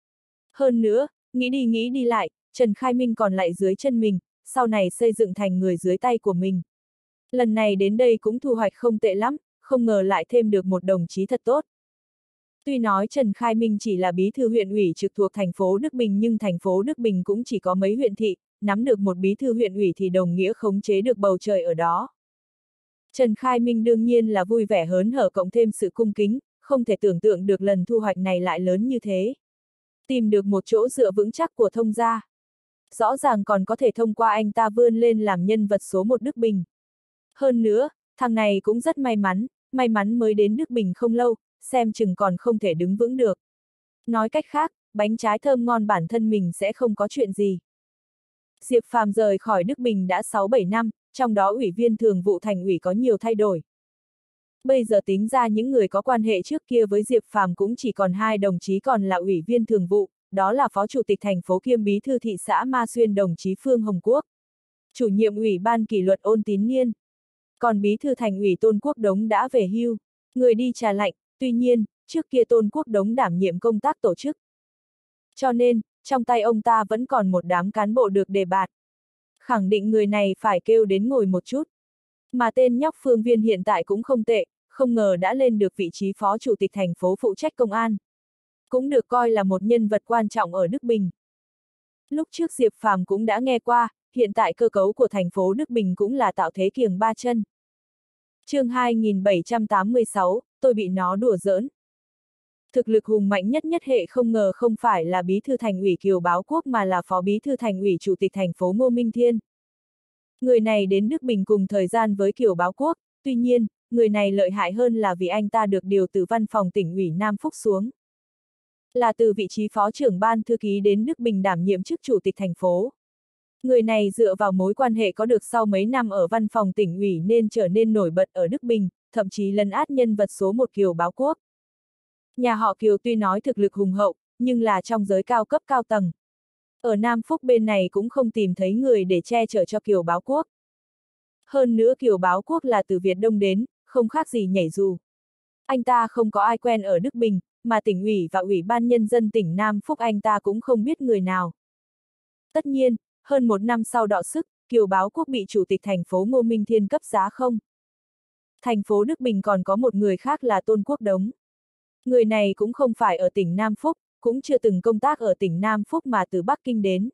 Hơn nữa, nghĩ đi nghĩ đi lại, Trần Khai Minh còn lại dưới chân mình, sau này xây dựng thành người dưới tay của mình. Lần này đến đây cũng thu hoạch không tệ lắm, không ngờ lại thêm được một đồng chí thật tốt. Tuy nói Trần Khai Minh chỉ là bí thư huyện ủy trực thuộc thành phố Đức Bình nhưng thành phố Đức Bình cũng chỉ có mấy huyện thị, nắm được một bí thư huyện ủy thì đồng nghĩa khống chế được bầu trời ở đó. Trần Khai Minh đương nhiên là vui vẻ hớn hở cộng thêm sự cung kính, không thể tưởng tượng được lần thu hoạch này lại lớn như thế. Tìm được một chỗ dựa vững chắc của Thông gia. Rõ ràng còn có thể thông qua anh ta vươn lên làm nhân vật số một Đức Bình. Hơn nữa, thằng này cũng rất may mắn, may mắn mới đến Đức Bình không lâu, xem chừng còn không thể đứng vững được. Nói cách khác, bánh trái thơm ngon bản thân mình sẽ không có chuyện gì. Diệp Phàm rời khỏi Đức Bình đã sáu bảy năm, trong đó ủy viên thường vụ thành ủy có nhiều thay đổi. Bây giờ tính ra những người có quan hệ trước kia với Diệp Phàm cũng chỉ còn hai đồng chí còn là ủy viên thường vụ, đó là Phó Chủ tịch thành phố kiêm Bí thư thị xã Ma Xuyên đồng chí Phương Hồng Quốc, chủ nhiệm Ủy ban kỷ luật Ôn Tín Niên. Còn Bí thư thành ủy Tôn Quốc Đống đã về hưu, người đi trà lạnh, tuy nhiên, trước kia Tôn Quốc Đống đảm nhiệm công tác tổ chức. Cho nên, trong tay ông ta vẫn còn một đám cán bộ được đề bạt. Khẳng định người này phải kêu đến ngồi một chút. Mà tên nhóc Phương Viên hiện tại cũng không tệ, không ngờ đã lên được vị trí phó chủ tịch thành phố phụ trách công an. Cũng được coi là một nhân vật quan trọng ở Đức Bình. Lúc trước Diệp Phàm cũng đã nghe qua, hiện tại cơ cấu của thành phố Đức Bình cũng là tạo thế kiềng ba chân. Chương hai nghìn bảy trăm tám mươi sáu, tôi bị nó đùa giỡn. Thực lực hùng mạnh nhất nhất hệ không ngờ không phải là bí thư thành ủy Kiều Báo Quốc mà là phó bí thư thành ủy chủ tịch thành phố Ngô Minh Thiên. Người này đến Đức Bình cùng thời gian với Kiều Báo Quốc, tuy nhiên, người này lợi hại hơn là vì anh ta được điều từ văn phòng tỉnh ủy Nam Phúc xuống. Là từ vị trí phó trưởng ban thư ký đến Đức Bình đảm nhiệm chức chủ tịch thành phố. Người này dựa vào mối quan hệ có được sau mấy năm ở văn phòng tỉnh ủy nên trở nên nổi bật ở Đức Bình, thậm chí lấn át nhân vật số một Kiều Báo Quốc. Nhà họ Kiều tuy nói thực lực hùng hậu, nhưng là trong giới cao cấp cao tầng. Ở Nam Phúc bên này cũng không tìm thấy người để che chở cho Kiều Báo Quốc. Hơn nữa Kiều Báo Quốc là từ Việt Đông đến, không khác gì nhảy dù. Anh ta không có ai quen ở Đức Bình, mà tỉnh ủy và ủy ban nhân dân tỉnh Nam Phúc anh ta cũng không biết người nào. Tất nhiên, hơn một năm sau đọ sức, Kiều Báo Quốc bị chủ tịch thành phố Ngô Minh Thiên cấp giá không? Thành phố Đức Bình còn có một người khác là Tôn Quốc Đống. Người này cũng không phải ở tỉnh Nam Phúc, cũng chưa từng công tác ở tỉnh Nam Phúc mà từ Bắc Kinh đến.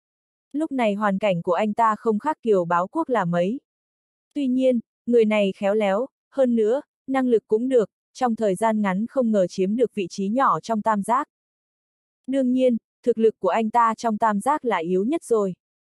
Lúc này hoàn cảnh của anh ta không khác Kiều Báo Quốc là mấy. Tuy nhiên, người này khéo léo, hơn nữa, năng lực cũng được, trong thời gian ngắn không ngờ chiếm được vị trí nhỏ trong tam giác. Đương nhiên, thực lực của anh ta trong tam giác là yếu nhất rồi.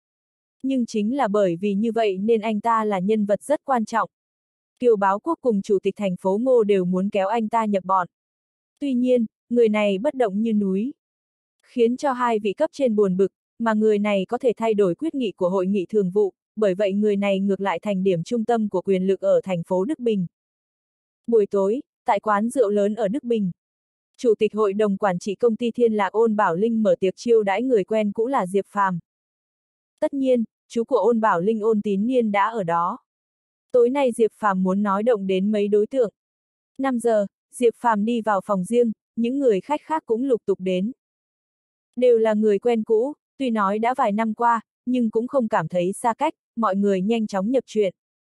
Nhưng chính là bởi vì như vậy nên anh ta là nhân vật rất quan trọng. Kiều Báo Quốc cùng chủ tịch thành phố Ngô đều muốn kéo anh ta nhập bọn. Tuy nhiên, người này bất động như núi. Khiến cho hai vị cấp trên buồn bực, mà người này có thể thay đổi quyết nghị của hội nghị thường vụ, bởi vậy người này ngược lại thành điểm trung tâm của quyền lực ở thành phố Đức Bình. Buổi tối, tại quán rượu lớn ở Đức Bình, Chủ tịch hội đồng quản trị công ty Thiên Lạc Ôn Bảo Linh mở tiệc chiêu đãi người quen cũ là Diệp Phàm. Tất nhiên, chú của Ôn Bảo Linh Ôn Tín Niên đã ở đó. Tối nay Diệp Phàm muốn nói động đến mấy đối tượng. năm giờ, Diệp Phàm đi vào phòng riêng, những người khách khác cũng lục tục đến. Đều là người quen cũ, tuy nói đã vài năm qua, nhưng cũng không cảm thấy xa cách, mọi người nhanh chóng nhập chuyện.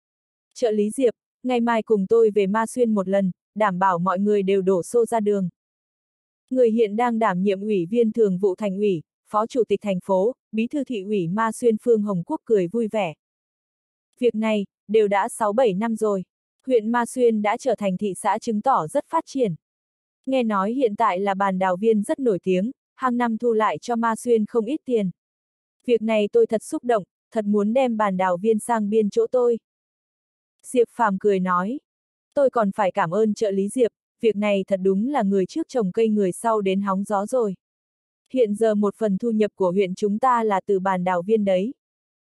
Trợ lý Diệp, ngày mai cùng tôi về Ma Xuyên một lần, đảm bảo mọi người đều đổ xô ra đường. Người hiện đang đảm nhiệm ủy viên thường vụ thành ủy, phó chủ tịch thành phố, bí thư thị ủy Ma Xuyên Phương Hồng Quốc cười vui vẻ. Việc này, đều đã sáu bảy năm rồi. Huyện Ma Xuyên đã trở thành thị xã chứng tỏ rất phát triển. Nghe nói hiện tại là bàn đào viên rất nổi tiếng, hàng năm thu lại cho Ma Xuyên không ít tiền. Việc này tôi thật xúc động, thật muốn đem bàn đào viên sang biên chỗ tôi. Diệp Phàm cười nói. Tôi còn phải cảm ơn trợ lý Diệp, việc này thật đúng là người trước trồng cây người sau đến hóng gió rồi. Hiện giờ một phần thu nhập của huyện chúng ta là từ bàn đào viên đấy.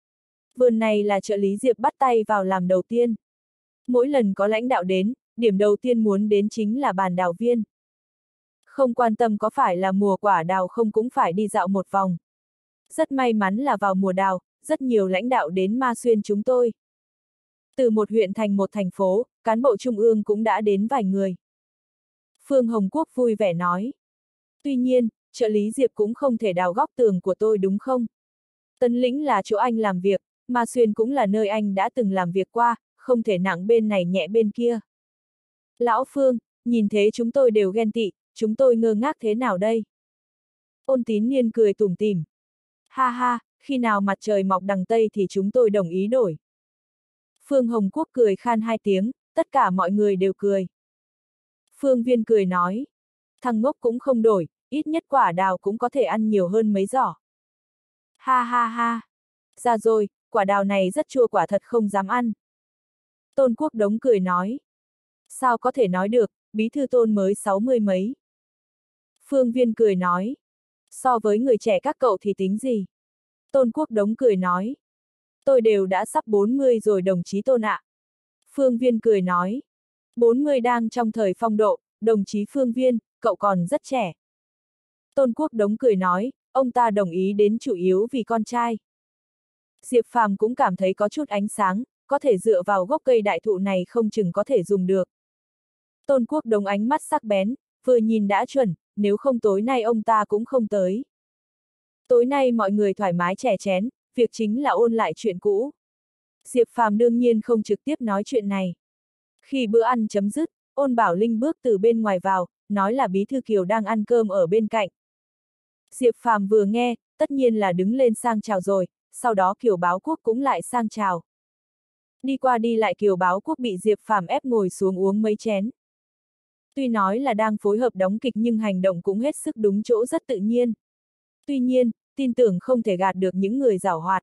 Vườn này là trợ lý Diệp bắt tay vào làm đầu tiên. Mỗi lần có lãnh đạo đến, điểm đầu tiên muốn đến chính là bàn đào viên. Không quan tâm có phải là mùa quả đào không cũng phải đi dạo một vòng. Rất may mắn là vào mùa đào, rất nhiều lãnh đạo đến Ma Xuyên chúng tôi. Từ một huyện thành một thành phố, cán bộ trung ương cũng đã đến vài người. Phương Hồng Quốc vui vẻ nói. Tuy nhiên, trợ lý Diệp cũng không thể đào góc tường của tôi đúng không? Tân Lĩnh là chỗ anh làm việc, Ma Xuyên cũng là nơi anh đã từng làm việc qua, không thể nặng bên này nhẹ bên kia. Lão Phương, nhìn thế chúng tôi đều ghen tị, chúng tôi ngơ ngác thế nào đây? Ôn Tín Niên cười tủm tỉm. Ha ha, khi nào mặt trời mọc đằng Tây thì chúng tôi đồng ý đổi. Phương Hồng Quốc cười khan hai tiếng, tất cả mọi người đều cười. Phương Viên cười nói. Thằng ngốc cũng không đổi, ít nhất quả đào cũng có thể ăn nhiều hơn mấy giỏ. Ha ha ha. Ra rồi, quả đào này rất chua quả thật không dám ăn. Tôn Quốc Đống cười nói. Sao có thể nói được, bí thư Tôn mới sáu mươi mấy. Phương Viên cười nói. So với người trẻ các cậu thì tính gì? Tôn Quốc Đống cười nói. Tôi đều đã sắp bốn mươi rồi đồng chí Tôn ạ. Phương Viên cười nói. bốn mươi đang trong thời phong độ, đồng chí Phương Viên, cậu còn rất trẻ. Tôn Quốc Đống cười nói, ông ta đồng ý đến chủ yếu vì con trai. Diệp Phàm cũng cảm thấy có chút ánh sáng, có thể dựa vào gốc cây đại thụ này không chừng có thể dùng được. Tôn Quốc Đống ánh mắt sắc bén, vừa nhìn đã chuẩn, nếu không tối nay ông ta cũng không tới. Tối nay mọi người thoải mái chè chén, việc chính là ôn lại chuyện cũ. Diệp Phàm đương nhiên không trực tiếp nói chuyện này. Khi bữa ăn chấm dứt, Ôn Bảo Linh bước từ bên ngoài vào, nói là bí thư Kiều đang ăn cơm ở bên cạnh. Diệp Phàm vừa nghe, tất nhiên là đứng lên sang chào rồi, sau đó Kiều Báo Quốc cũng lại sang chào. Đi qua đi lại Kiều Báo Quốc bị Diệp Phàm ép ngồi xuống uống mấy chén. Tuy nói là đang phối hợp đóng kịch nhưng hành động cũng hết sức đúng chỗ rất tự nhiên. Tuy nhiên, tin tưởng không thể gạt được những người giảo hoạt.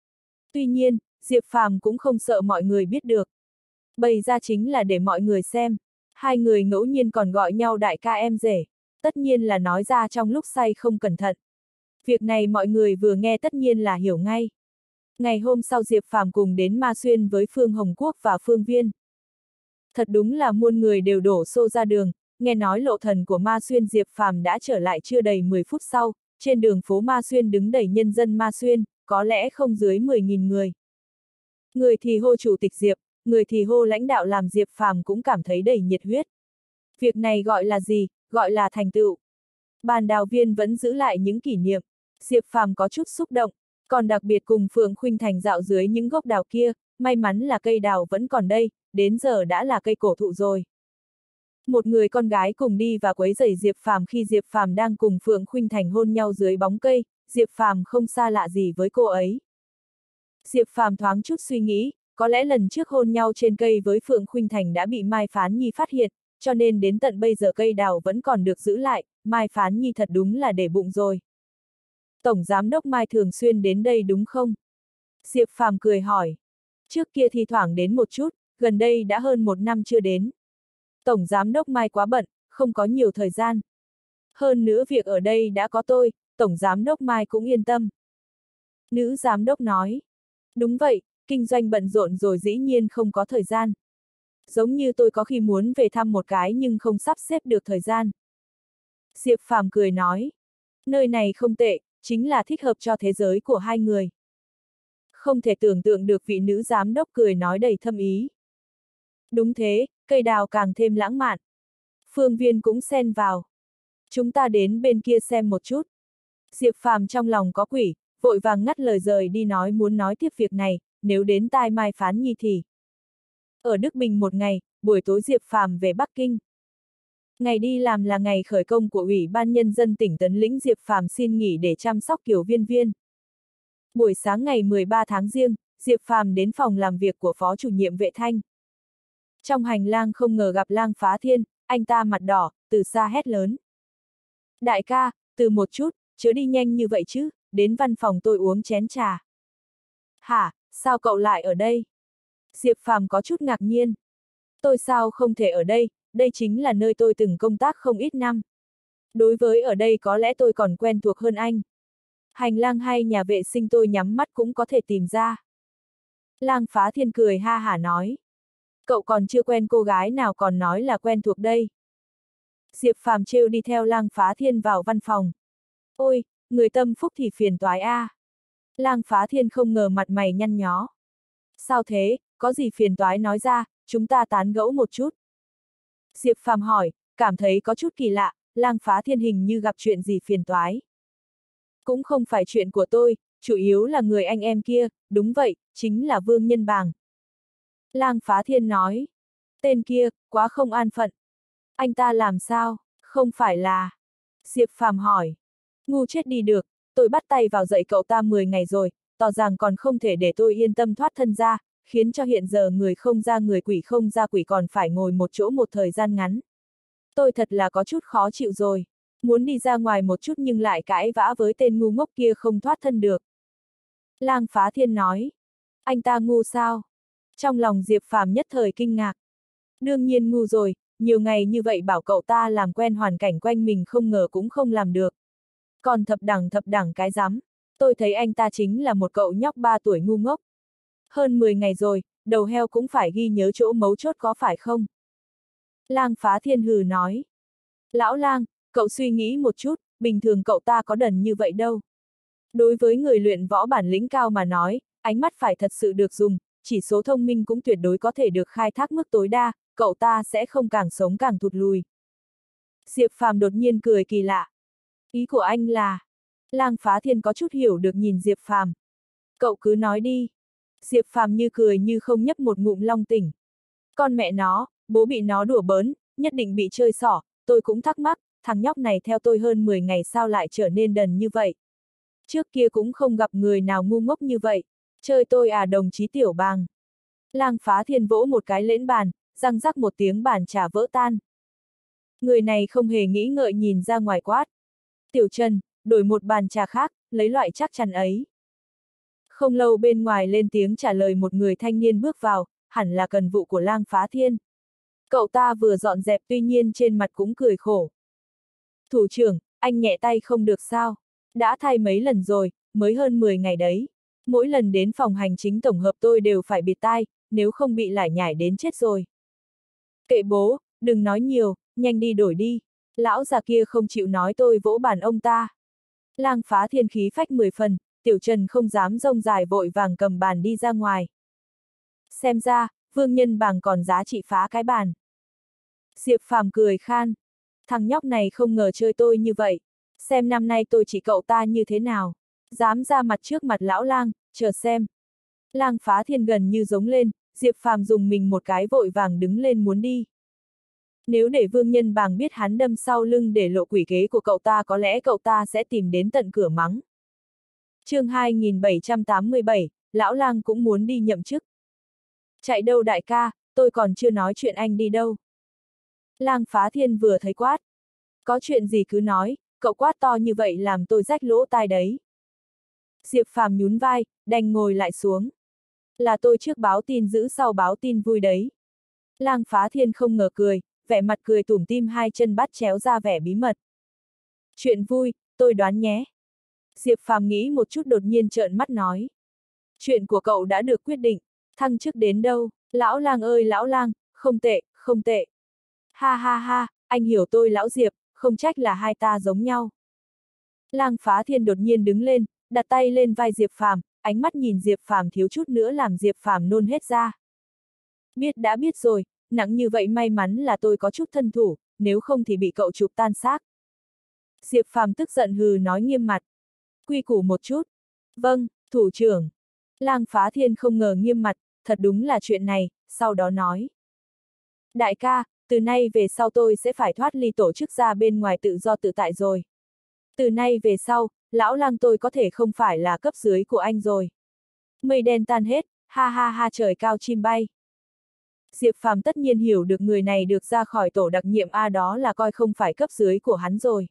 Tuy nhiên, Diệp Phàm cũng không sợ mọi người biết được. Bày ra chính là để mọi người xem. Hai người ngẫu nhiên còn gọi nhau đại ca em rể. Tất nhiên là nói ra trong lúc say không cẩn thận. Việc này mọi người vừa nghe tất nhiên là hiểu ngay. Ngày hôm sau Diệp Phàm cùng đến Ma Xuyên với Phương Hồng Quốc và Phương Viên. Thật đúng là muôn người đều đổ xô ra đường, nghe nói lộ thần của Ma Xuyên Diệp Phàm đã trở lại chưa đầy mười phút sau, trên đường phố Ma Xuyên đứng đầy nhân dân Ma Xuyên, có lẽ không dưới mười nghìn người. Người thì hô chủ tịch Diệp, người thì hô lãnh đạo làm Diệp Phàm cũng cảm thấy đầy nhiệt huyết. Việc này gọi là gì, gọi là thành tựu. Bàn đào viên vẫn giữ lại những kỷ niệm, Diệp Phàm có chút xúc động, Còn đặc biệt cùng Phượng Khuynh Thành dạo dưới những gốc đào kia, may mắn là cây đào vẫn còn đây, đến giờ đã là cây cổ thụ rồi. Một người con gái cùng đi và quấy rầy Diệp Phàm khi Diệp Phàm đang cùng Phượng Khuynh Thành hôn nhau dưới bóng cây, Diệp Phàm không xa lạ gì với cô ấy. Diệp Phàm thoáng chút suy nghĩ, có lẽ lần trước hôn nhau trên cây với Phượng Khuynh Thành đã bị Mai Phán Nhi phát hiện, cho nên đến tận bây giờ cây đào vẫn còn được giữ lại, Mai Phán Nhi thật đúng là để bụng rồi. Tổng giám đốc Mai thường xuyên đến đây đúng không? Diệp Phàm cười hỏi. Trước kia thì thoảng đến một chút, gần đây đã hơn một năm chưa đến. Tổng giám đốc Mai quá bận, không có nhiều thời gian. Hơn nữa việc ở đây đã có tôi, tổng giám đốc Mai cũng yên tâm. Nữ giám đốc nói. Đúng vậy, kinh doanh bận rộn rồi dĩ nhiên không có thời gian. Giống như tôi có khi muốn về thăm một cái nhưng không sắp xếp được thời gian. Diệp Phàm cười nói. Nơi này không tệ, chính là thích hợp cho thế giới của hai người. Không thể tưởng tượng được vị nữ giám đốc cười nói đầy thâm ý. Đúng thế, cây đào càng thêm lãng mạn. Phương Viên cũng xen vào. Chúng ta đến bên kia xem một chút. Diệp Phàm trong lòng có quỷ, vội vàng ngắt lời rời đi nói muốn nói tiếp việc này, nếu đến tai Mai Phán Nhi thì. Ở Đức Bình một ngày, buổi tối Diệp Phàm về Bắc Kinh. Ngày đi làm là ngày khởi công của Ủy ban Nhân dân tỉnh Tấn Lĩnh, Diệp Phàm xin nghỉ để chăm sóc Kiều Viên Viên. Buổi sáng ngày mười ba tháng Giêng, Diệp Phàm đến phòng làm việc của Phó chủ nhiệm Vệ Thanh. Trong hành lang không ngờ gặp Lang Phá Thiên, anh ta mặt đỏ, từ xa hét lớn. Đại ca, từ một chút, chớ đi nhanh như vậy chứ, đến văn phòng tôi uống chén trà. Hả, sao cậu lại ở đây? Diệp Phàm có chút ngạc nhiên. Tôi sao không thể ở đây, đây chính là nơi tôi từng công tác không ít năm. Đối với ở đây có lẽ tôi còn quen thuộc hơn anh. Hành lang hay nhà vệ sinh tôi nhắm mắt cũng có thể tìm ra. Lang Phá Thiên cười ha hả nói. Cậu còn chưa quen cô gái nào còn nói là quen thuộc đây. Diệp Phàm trêu đi theo Lang Phá Thiên vào văn phòng. Ôi, người tâm phúc thì phiền toái a. À. Lang Phá Thiên không ngờ mặt mày nhăn nhó. Sao thế, có gì phiền toái nói ra, chúng ta tán gẫu một chút. Diệp Phàm hỏi, cảm thấy có chút kỳ lạ, Lang Phá Thiên hình như gặp chuyện gì phiền toái. Cũng không phải chuyện của tôi, chủ yếu là người anh em kia, đúng vậy, chính là Vương Nhân Bàng. Lang Phá Thiên nói, tên kia, quá không an phận. Anh ta làm sao, không phải là... Diệp Phàm hỏi, ngu chết đi được, tôi bắt tay vào dạy cậu ta mười ngày rồi, tỏ rằng còn không thể để tôi yên tâm thoát thân ra, khiến cho hiện giờ người không ra người quỷ không ra quỷ còn phải ngồi một chỗ một thời gian ngắn. Tôi thật là có chút khó chịu rồi, muốn đi ra ngoài một chút nhưng lại cãi vã với tên ngu ngốc kia không thoát thân được. Lang Phá Thiên nói, anh ta ngu sao? Trong lòng Diệp Phàm nhất thời kinh ngạc. Đương nhiên ngu rồi, nhiều ngày như vậy bảo cậu ta làm quen hoàn cảnh quanh mình không ngờ cũng không làm được. Còn thập đẳng thập đẳng cái rắm, tôi thấy anh ta chính là một cậu nhóc ba tuổi ngu ngốc. Hơn mười ngày rồi, đầu heo cũng phải ghi nhớ chỗ mấu chốt có phải không? Lang Phá Thiên hừ nói. Lão Lang, cậu suy nghĩ một chút, bình thường cậu ta có đần như vậy đâu. Đối với người luyện võ bản lĩnh cao mà nói, ánh mắt phải thật sự được dùng, chỉ số thông minh cũng tuyệt đối có thể được khai thác mức tối đa, cậu ta sẽ không càng sống càng thụt lùi. Diệp Phàm đột nhiên cười kỳ lạ. Ý của anh là... Lang Phá Thiên có chút hiểu được nhìn Diệp Phàm. Cậu cứ nói đi. Diệp Phàm như cười như không nhấp một ngụm long tỉnh. Con mẹ nó, bố bị nó đùa bỡn, nhất định bị chơi xỏ, tôi cũng thắc mắc, thằng nhóc này theo tôi hơn mười ngày sao lại trở nên đần như vậy. Trước kia cũng không gặp người nào ngu ngốc như vậy, chơi tôi à đồng chí Tiểu Bàng. Lang Phá Thiên vỗ một cái lễn bàn, răng rắc một tiếng bàn trà vỡ tan. Người này không hề nghĩ ngợi nhìn ra ngoài quát. Tiểu Trần, đổi một bàn trà khác, lấy loại chắc chắn ấy. Không lâu bên ngoài lên tiếng trả lời một người thanh niên bước vào, hẳn là cần vụ của Lang Phá Thiên. Cậu ta vừa dọn dẹp tuy nhiên trên mặt cũng cười khổ. Thủ trưởng, anh nhẹ tay không được sao? Đã thay mấy lần rồi, mới hơn mười ngày đấy. Mỗi lần đến phòng hành chính tổng hợp tôi đều phải bịt tai, nếu không bị lải nhải đến chết rồi. Kệ bố, đừng nói nhiều, nhanh đi đổi đi. Lão già kia không chịu nói tôi vỗ bàn ông ta. Lang Phá Thiên khí phách mười phần, Tiểu Trần không dám rông dài vội vàng cầm bàn đi ra ngoài. Xem ra, Vương Nhân Bàng còn giá trị phá cái bàn. Diệp Phàm cười khan. Thằng nhóc này không ngờ chơi tôi như vậy. Xem năm nay tôi chỉ cậu ta như thế nào. Dám ra mặt trước mặt lão lang, chờ xem. Lang Phá Thiên gần như giống lên, Diệp Phàm dùng mình một cái vội vàng đứng lên muốn đi. Nếu để Vương Nhân Bàng biết hắn đâm sau lưng để lộ quỷ kế của cậu ta có lẽ cậu ta sẽ tìm đến tận cửa mắng. chương hai nghìn bảy trăm tám mươi bảy, lão lang cũng muốn đi nhậm chức. Chạy đâu đại ca, tôi còn chưa nói chuyện anh đi đâu. Lang Phá Thiên vừa thấy quát. Có chuyện gì cứ nói, cậu quát to như vậy làm tôi rách lỗ tai đấy. Diệp Phàm nhún vai, đành ngồi lại xuống. Là tôi trước báo tin dữ sau báo tin vui đấy. Lang Phá Thiên không ngờ cười, vẻ mặt cười tủm tỉm hai chân bắt chéo ra vẻ bí mật. Chuyện vui, tôi đoán nhé. Diệp Phàm nghĩ một chút đột nhiên trợn mắt nói. Chuyện của cậu đã được quyết định, thăng chức đến đâu, lão lang ơi lão lang, không tệ, không tệ. Ha ha ha, anh hiểu tôi lão Diệp, không trách là hai ta giống nhau. Lang Phá Thiên đột nhiên đứng lên, đặt tay lên vai Diệp Phàm, ánh mắt nhìn Diệp Phàm thiếu chút nữa làm Diệp Phàm nôn hết ra. Biết đã biết rồi, nặng như vậy may mắn là tôi có chút thân thủ, nếu không thì bị cậu chụp tan xác. Diệp Phàm tức giận hừ nói nghiêm mặt. Quy củ một chút. Vâng, thủ trưởng. Lang Phá Thiên không ngờ nghiêm mặt, thật đúng là chuyện này, sau đó nói. Đại ca, từ nay về sau tôi sẽ phải thoát ly tổ chức ra bên ngoài tự do tự tại rồi. Từ nay về sau, lão lang tôi có thể không phải là cấp dưới của anh rồi. Mây đen tan hết, ha ha ha trời cao chim bay. Diệp Phàm tất nhiên hiểu được người này được ra khỏi tổ đặc nhiệm A đó là coi không phải cấp dưới của hắn rồi.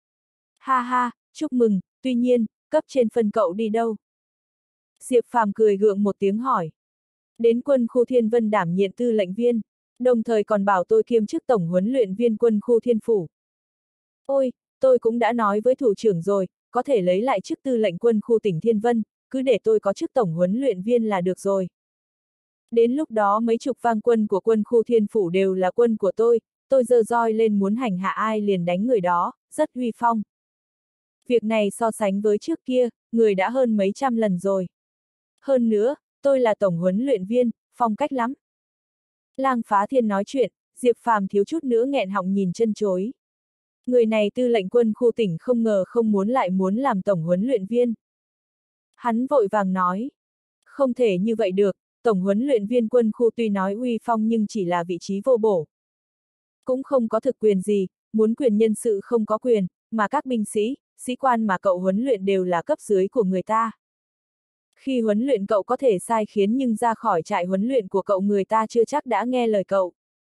Ha ha, chúc mừng, tuy nhiên, cấp trên phân cậu đi đâu? Diệp Phàm cười gượng một tiếng hỏi. Đến quân khu Thiên Vân đảm nhiệm tư lệnh viên, đồng thời còn bảo tôi kiêm chức tổng huấn luyện viên quân khu Thiên Phủ. Ôi, tôi cũng đã nói với thủ trưởng rồi, có thể lấy lại chức tư lệnh quân khu tỉnh Thiên Vân, cứ để tôi có chức tổng huấn luyện viên là được rồi. Đến lúc đó mấy chục vang quân của quân khu Thiên Phủ đều là quân của tôi, tôi giơ roi lên muốn hành hạ ai liền đánh người đó, rất uy phong. Việc này so sánh với trước kia, người đã hơn mấy trăm lần rồi. Hơn nữa, tôi là tổng huấn luyện viên, phong cách lắm. Lang Phá Thiên nói chuyện, Diệp Phàm thiếu chút nữa nghẹn họng nhìn chân chối. Người này tư lệnh quân khu tỉnh không ngờ không muốn lại muốn làm tổng huấn luyện viên. Hắn vội vàng nói. Không thể như vậy được, tổng huấn luyện viên quân khu tuy nói uy phong nhưng chỉ là vị trí vô bổ. Cũng không có thực quyền gì, muốn quyền nhân sự không có quyền, mà các binh sĩ, sĩ quan mà cậu huấn luyện đều là cấp dưới của người ta. Khi huấn luyện cậu có thể sai khiến nhưng ra khỏi trại huấn luyện của cậu người ta chưa chắc đã nghe lời cậu.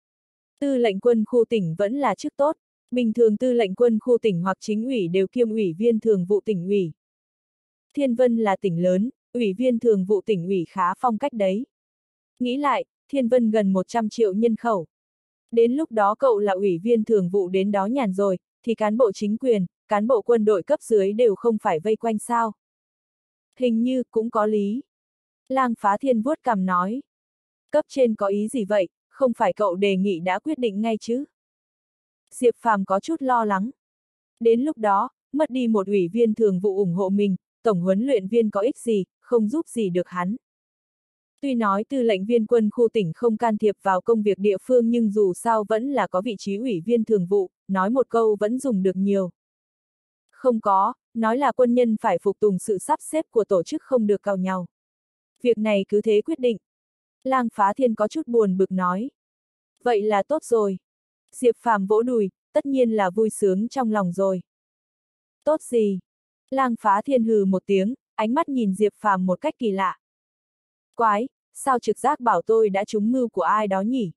Tư lệnh quân khu tỉnh vẫn là chức tốt, bình thường tư lệnh quân khu tỉnh hoặc chính ủy đều kiêm ủy viên thường vụ tỉnh ủy. Thiên Vân là tỉnh lớn, ủy viên thường vụ tỉnh ủy khá phong cách đấy. Nghĩ lại, Thiên Vân gần một trăm triệu nhân khẩu. Đến lúc đó cậu là ủy viên thường vụ đến đó nhàn rồi, thì cán bộ chính quyền, cán bộ quân đội cấp dưới đều không phải vây quanh sao. Hình như cũng có lý. Lang Phá Thiên vuốt cằm nói. Cấp trên có ý gì vậy, không phải cậu đề nghị đã quyết định ngay chứ? Diệp Phàm có chút lo lắng. Đến lúc đó, mất đi một ủy viên thường vụ ủng hộ mình, tổng huấn luyện viên có ích gì, không giúp gì được hắn. Tuy nói tư lệnh viên quân khu tỉnh không can thiệp vào công việc địa phương nhưng dù sao vẫn là có vị trí ủy viên thường vụ, nói một câu vẫn dùng được nhiều. Không có, nói là quân nhân phải phục tùng sự sắp xếp của tổ chức không được cào nhau. Việc này cứ thế quyết định. Lang Phá Thiên có chút buồn bực nói. Vậy là tốt rồi. Diệp Phàm vỗ đùi, tất nhiên là vui sướng trong lòng rồi. Tốt gì? Lang Phá Thiên hừ một tiếng, ánh mắt nhìn Diệp Phàm một cách kỳ lạ. Quái, sao trực giác bảo tôi đã trúng mưu của ai đó nhỉ?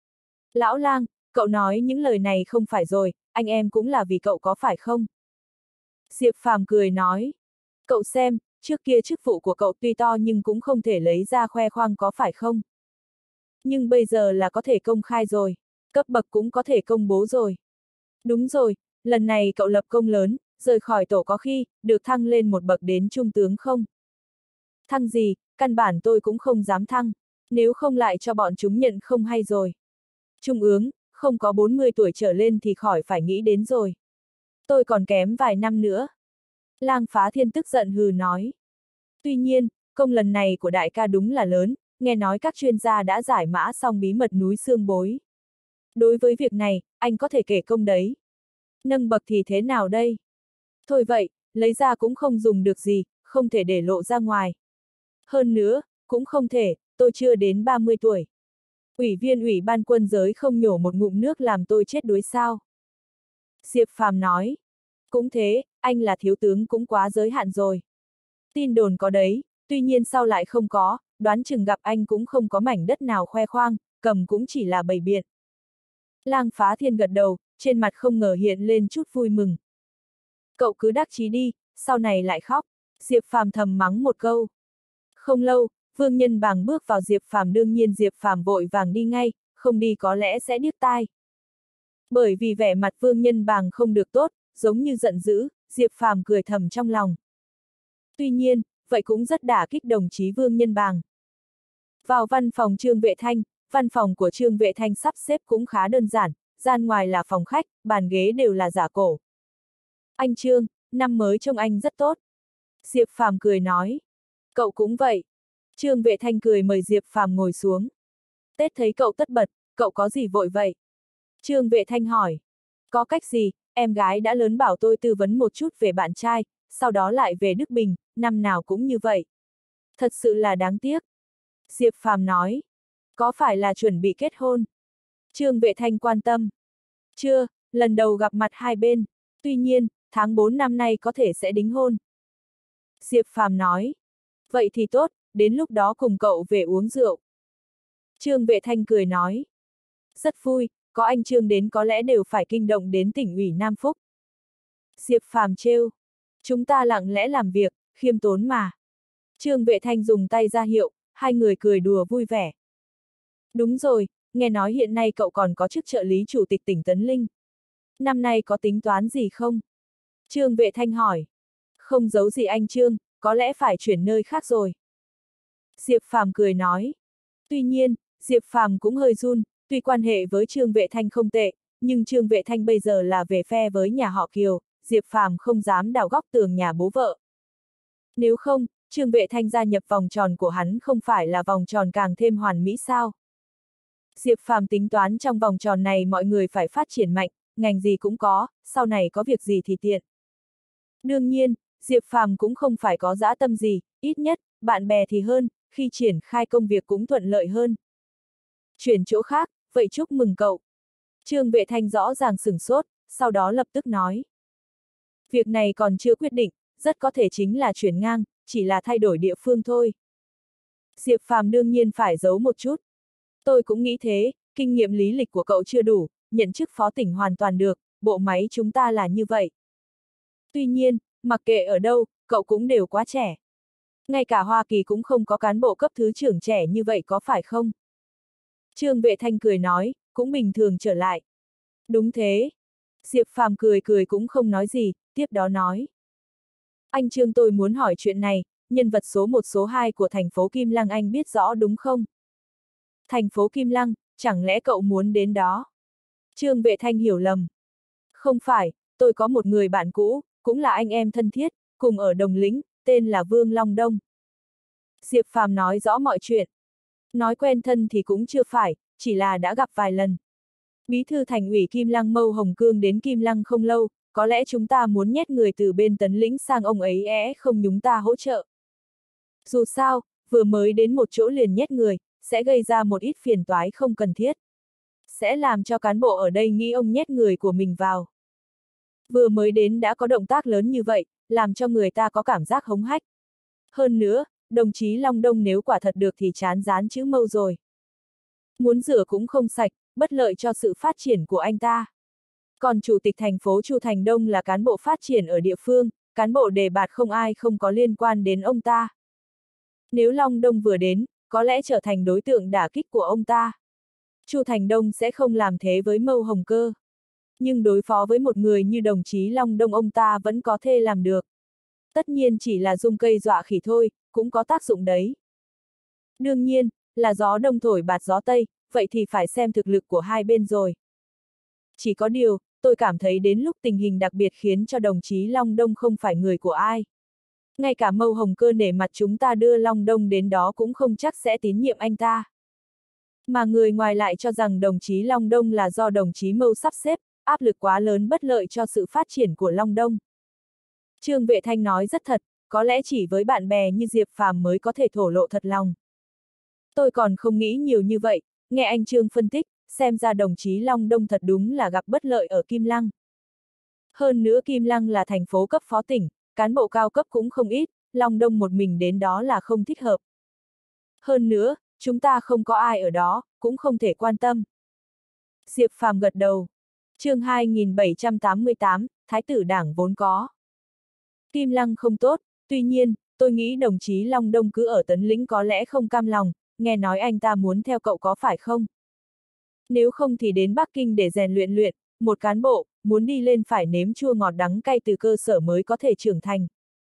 Lão Lang, cậu nói những lời này không phải rồi, anh em cũng là vì cậu có phải không? Diệp Phàm cười nói. Cậu xem, trước kia chức vụ của cậu tuy to nhưng cũng không thể lấy ra khoe khoang có phải không? Nhưng bây giờ là có thể công khai rồi, cấp bậc cũng có thể công bố rồi. Đúng rồi, lần này cậu lập công lớn, rời khỏi tổ có khi, được thăng lên một bậc đến trung tướng không? Thăng gì, căn bản tôi cũng không dám thăng, nếu không lại cho bọn chúng nhận không hay rồi. Trung ướng, không có bốn mươi tuổi trở lên thì khỏi phải nghĩ đến rồi. Tôi còn kém vài năm nữa. Lang Phá Thiên tức giận hừ nói. Tuy nhiên, công lần này của đại ca đúng là lớn, nghe nói các chuyên gia đã giải mã xong bí mật núi xương bối. Đối với việc này, anh có thể kể công đấy. Nâng bậc thì thế nào đây? Thôi vậy, lấy ra cũng không dùng được gì, không thể để lộ ra ngoài. Hơn nữa, cũng không thể, tôi chưa đến ba mươi tuổi. Ủy viên ủy ban quân giới không nhổ một ngụm nước làm tôi chết đuối sao? Diệp Phàm nói. Cũng thế, anh là thiếu tướng cũng quá giới hạn rồi. Tin đồn có đấy, tuy nhiên sau lại không có, đoán chừng gặp anh cũng không có mảnh đất nào khoe khoang, cầm cũng chỉ là bày biện. Lang Phá Thiên gật đầu, trên mặt không ngờ hiện lên chút vui mừng. Cậu cứ đắc chí đi, sau này lại khóc. Diệp Phàm thầm mắng một câu. Không lâu, Vương Nhân Bàng bước vào Diệp Phàm, đương nhiên Diệp Phàm vội vàng đi ngay, không đi có lẽ sẽ điếc tai. Bởi vì vẻ mặt Vương Nhân Bàng không được tốt, giống như giận dữ, Diệp Phàm cười thầm trong lòng. Tuy nhiên, vậy cũng rất đả kích đồng chí Vương Nhân Bàng. Vào văn phòng Trương Vệ Thanh, văn phòng của Trương Vệ Thanh sắp xếp cũng khá đơn giản, gian ngoài là phòng khách, bàn ghế đều là giả cổ. Anh Trương, năm mới trông anh rất tốt. Diệp Phàm cười nói. Cậu cũng vậy. Trương Vệ Thanh cười mời Diệp Phàm ngồi xuống. Tết thấy cậu tất bật, cậu có gì vội vậy? Trương Vệ Thanh hỏi. Có cách gì, em gái đã lớn bảo tôi tư vấn một chút về bạn trai, sau đó lại về Đức Bình, năm nào cũng như vậy. Thật sự là đáng tiếc. Diệp Phàm nói. Có phải là chuẩn bị kết hôn? Trương Vệ Thanh quan tâm. Chưa, lần đầu gặp mặt hai bên. Tuy nhiên, tháng tư năm nay có thể sẽ đính hôn. Diệp Phàm nói. Vậy thì tốt, đến lúc đó cùng cậu về uống rượu. Trương Vệ Thanh cười nói. Rất vui, có anh Trương đến có lẽ đều phải kinh động đến tỉnh ủy Nam Phúc. Diệp Phàm trêu. Chúng ta lặng lẽ làm việc, khiêm tốn mà. Trương Vệ Thanh dùng tay ra hiệu, hai người cười đùa vui vẻ. Đúng rồi, nghe nói hiện nay cậu còn có chức trợ lý chủ tịch tỉnh Tấn Linh. Năm nay có tính toán gì không? Trương Vệ Thanh hỏi. Không giấu gì anh Trương, có lẽ phải chuyển nơi khác rồi. Diệp Phàm cười nói. Tuy nhiên, Diệp Phàm cũng hơi run, tuy quan hệ với Trương Vệ Thanh không tệ, nhưng Trương Vệ Thanh bây giờ là về phe với nhà họ Kiều, Diệp Phàm không dám đào góc tường nhà bố vợ. Nếu không, Trương Vệ Thanh gia nhập vòng tròn của hắn không phải là vòng tròn càng thêm hoàn mỹ sao? Diệp Phàm tính toán trong vòng tròn này mọi người phải phát triển mạnh, ngành gì cũng có, sau này có việc gì thì tiện. Đương nhiên, Diệp Phàm cũng không phải có dã tâm gì, ít nhất, bạn bè thì hơn, khi triển khai công việc cũng thuận lợi hơn. Chuyển chỗ khác, vậy chúc mừng cậu. Trương Vệ Thanh rõ ràng sửng sốt, sau đó lập tức nói. Việc này còn chưa quyết định, rất có thể chính là chuyển ngang, chỉ là thay đổi địa phương thôi. Diệp Phàm đương nhiên phải giấu một chút. Tôi cũng nghĩ thế, kinh nghiệm lý lịch của cậu chưa đủ, nhận chức phó tỉnh hoàn toàn được, bộ máy chúng ta là như vậy. Tuy nhiên, mặc kệ ở đâu, cậu cũng đều quá trẻ. Ngay cả Hoa Kỳ cũng không có cán bộ cấp thứ trưởng trẻ như vậy có phải không? Trương Vệ Thanh cười nói, cũng bình thường trở lại. Đúng thế. Diệp Phàm cười cười cũng không nói gì, tiếp đó nói. Anh Trương, tôi muốn hỏi chuyện này, nhân vật số một số hai của thành phố Kim Lăng anh biết rõ đúng không? Thành phố Kim Lăng, chẳng lẽ cậu muốn đến đó? Trương Vệ Thanh hiểu lầm. Không phải, tôi có một người bạn cũ, cũng là anh em thân thiết, cùng ở Đồng Lĩnh, tên là Vương Long Đông. Diệp Phàm nói rõ mọi chuyện. Nói quen thân thì cũng chưa phải, chỉ là đã gặp vài lần. Bí thư thành ủy Kim Lăng Mâu Hồng Cương đến Kim Lăng không lâu, có lẽ chúng ta muốn nhét người từ bên Tấn Lĩnh sang ông ấy é không nhúng ta hỗ trợ. Dù sao, vừa mới đến một chỗ liền nhét người, sẽ gây ra một ít phiền toái không cần thiết. Sẽ làm cho cán bộ ở đây nghĩ ông nhét người của mình vào. Vừa mới đến đã có động tác lớn như vậy, làm cho người ta có cảm giác hống hách. Hơn nữa, đồng chí Long Đông nếu quả thật được thì chán dán chữ Mâu rồi. Muốn rửa cũng không sạch, bất lợi cho sự phát triển của anh ta. Còn chủ tịch thành phố Chu Thành Đông là cán bộ phát triển ở địa phương, cán bộ đề bạt không ai không có liên quan đến ông ta. Nếu Long Đông vừa đến, có lẽ trở thành đối tượng đả kích của ông ta. Chu Thành Đông sẽ không làm thế với Mâu Hồng Cơ. Nhưng đối phó với một người như đồng chí Long Đông ông ta vẫn có thể làm được. Tất nhiên chỉ là dung cây dọa khỉ thôi, cũng có tác dụng đấy. Đương nhiên, là gió đông thổi bạt gió tây, vậy thì phải xem thực lực của hai bên rồi. Chỉ có điều, tôi cảm thấy đến lúc tình hình đặc biệt khiến cho đồng chí Long Đông không phải người của ai. Ngay cả Mâu Hồng Cơ nể mặt chúng ta đưa Long Đông đến đó cũng không chắc sẽ tín nhiệm anh ta. Mà người ngoài lại cho rằng đồng chí Long Đông là do đồng chí Mâu sắp xếp, áp lực quá lớn bất lợi cho sự phát triển của Long Đông. Trương Vệ Thanh nói rất thật, có lẽ chỉ với bạn bè như Diệp Phàm mới có thể thổ lộ thật lòng. Tôi còn không nghĩ nhiều như vậy, nghe anh Trương phân tích, xem ra đồng chí Long Đông thật đúng là gặp bất lợi ở Kim Lăng. Hơn nữa Kim Lăng là thành phố cấp phó tỉnh, cán bộ cao cấp cũng không ít, Long Đông một mình đến đó là không thích hợp. Hơn nữa, chúng ta không có ai ở đó, cũng không thể quan tâm. Diệp Phàm gật đầu. Chương hai nghìn bảy trăm tám mươi tám, Thái tử Đảng vốn có. Kim Lăng không tốt, tuy nhiên, tôi nghĩ đồng chí Long Đông cứ ở Tấn Lĩnh có lẽ không cam lòng, nghe nói anh ta muốn theo cậu có phải không? Nếu không thì đến Bắc Kinh để rèn luyện luyện, một cán bộ, muốn đi lên phải nếm chua ngọt đắng cay từ cơ sở mới có thể trưởng thành.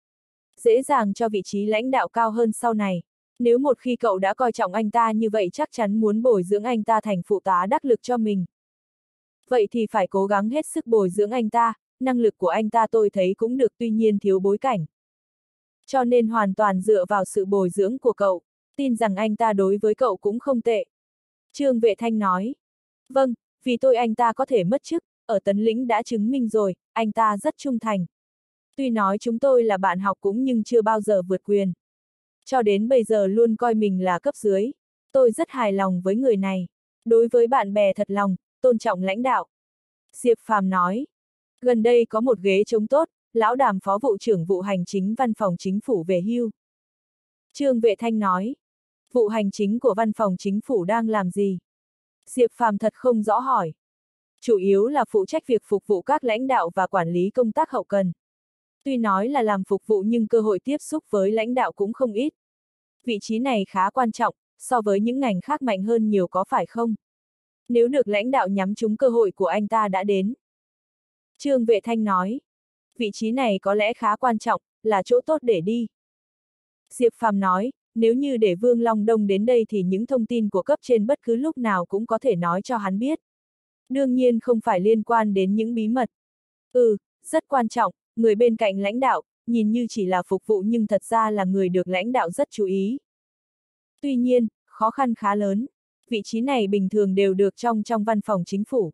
Dễ dàng cho vị trí lãnh đạo cao hơn sau này. Nếu một khi cậu đã coi trọng anh ta như vậy chắc chắn muốn bồi dưỡng anh ta thành phụ tá đắc lực cho mình. Vậy thì phải cố gắng hết sức bồi dưỡng anh ta, năng lực của anh ta tôi thấy cũng được tuy nhiên thiếu bối cảnh. Cho nên hoàn toàn dựa vào sự bồi dưỡng của cậu, tin rằng anh ta đối với cậu cũng không tệ. Trương Vệ Thanh nói. Vâng, vì tôi anh ta có thể mất chức, ở Tấn Lĩnh đã chứng minh rồi, anh ta rất trung thành. Tuy nói chúng tôi là bạn học cũng nhưng chưa bao giờ vượt quyền. Cho đến bây giờ luôn coi mình là cấp dưới. Tôi rất hài lòng với người này. Đối với bạn bè thật lòng, tôn trọng lãnh đạo. Diệp Phàm nói. Gần đây có một ghế trống tốt, lão Đàm phó vụ trưởng vụ hành chính văn phòng chính phủ về hưu. Trương Vệ Thanh nói. Vụ hành chính của văn phòng chính phủ đang làm gì? Diệp Phàm thật không rõ hỏi. Chủ yếu là phụ trách việc phục vụ các lãnh đạo và quản lý công tác hậu cần. Tuy nói là làm phục vụ nhưng cơ hội tiếp xúc với lãnh đạo cũng không ít. Vị trí này khá quan trọng, so với những ngành khác mạnh hơn nhiều có phải không? Nếu được lãnh đạo nhắm trúng cơ hội của anh ta đã đến. Trương Vệ Thanh nói. Vị trí này có lẽ khá quan trọng, là chỗ tốt để đi. Diệp Phàm nói, nếu như để Vương Long Đông đến đây thì những thông tin của cấp trên bất cứ lúc nào cũng có thể nói cho hắn biết. Đương nhiên không phải liên quan đến những bí mật. Ừ, rất quan trọng, người bên cạnh lãnh đạo, nhìn như chỉ là phục vụ nhưng thật ra là người được lãnh đạo rất chú ý. Tuy nhiên, khó khăn khá lớn. Vị trí này bình thường đều được trong trong văn phòng chính phủ.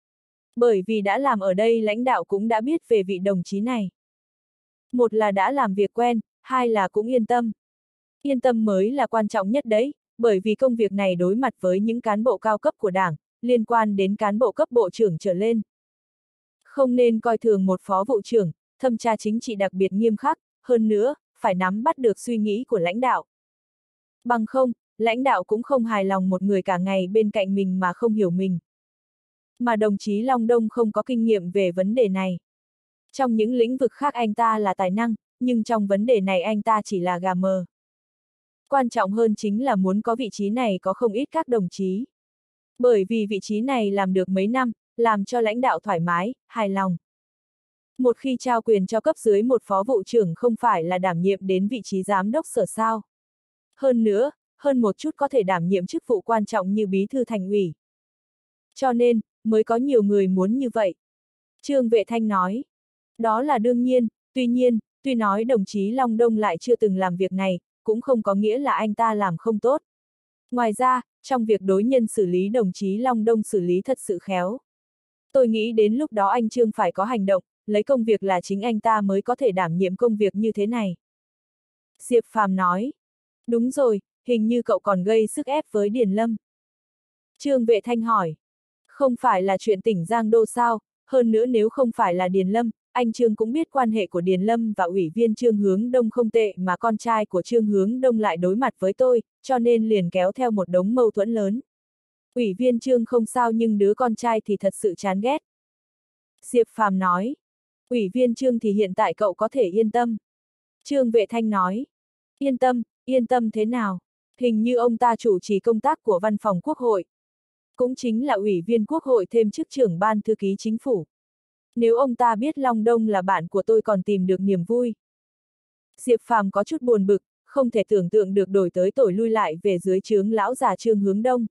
Bởi vì đã làm ở đây lãnh đạo cũng đã biết về vị đồng chí này. Một là đã làm việc quen, hai là cũng yên tâm. Yên tâm mới là quan trọng nhất đấy, bởi vì công việc này đối mặt với những cán bộ cao cấp của Đảng, liên quan đến cán bộ cấp bộ trưởng trở lên. Không nên coi thường một phó vụ trưởng, thẩm tra chính trị đặc biệt nghiêm khắc, hơn nữa, phải nắm bắt được suy nghĩ của lãnh đạo. Bằng không, lãnh đạo cũng không hài lòng một người cả ngày bên cạnh mình mà không hiểu mình. Mà đồng chí Long Đông không có kinh nghiệm về vấn đề này. Trong những lĩnh vực khác anh ta là tài năng, nhưng trong vấn đề này anh ta chỉ là gà mờ. Quan trọng hơn chính là muốn có vị trí này có không ít các đồng chí. Bởi vì vị trí này làm được mấy năm, làm cho lãnh đạo thoải mái, hài lòng. Một khi trao quyền cho cấp dưới một phó vụ trưởng không phải là đảm nhiệm đến vị trí giám đốc sở sao. Hơn nữa, hơn một chút có thể đảm nhiệm chức vụ quan trọng như bí thư thành ủy. Cho nên, mới có nhiều người muốn như vậy. Trương Vệ Thanh nói. Đó là đương nhiên, tuy nhiên, tuy nói đồng chí Long Đông lại chưa từng làm việc này, cũng không có nghĩa là anh ta làm không tốt. Ngoài ra, trong việc đối nhân xử lý đồng chí Long Đông xử lý thật sự khéo. Tôi nghĩ đến lúc đó anh Trương phải có hành động, lấy công việc là chính anh ta mới có thể đảm nhiệm công việc như thế này. Diệp Phàm nói. Đúng rồi, hình như cậu còn gây sức ép với Điền Lâm. Trương Vệ Thanh hỏi. Không phải là chuyện tỉnh Giang Đô sao, hơn nữa nếu không phải là Điền Lâm, anh Trương cũng biết quan hệ của Điền Lâm và ủy viên Trương Hướng Đông không tệ mà con trai của Trương Hướng Đông lại đối mặt với tôi, cho nên liền kéo theo một đống mâu thuẫn lớn. Ủy viên Trương không sao nhưng đứa con trai thì thật sự chán ghét. Diệp Phàm nói. Ủy viên Trương thì hiện tại cậu có thể yên tâm. Trương Vệ Thanh nói. Yên tâm, yên tâm thế nào? Hình như ông ta chủ trì công tác của văn phòng quốc hội. Cũng chính là ủy viên quốc hội thêm chức trưởng ban thư ký chính phủ. Nếu ông ta biết Long Đông là bạn của tôi còn tìm được niềm vui. Diệp Phàm có chút buồn bực, không thể tưởng tượng được đổi tới tội lui lại về dưới trướng lão già Trương Hướng Đông.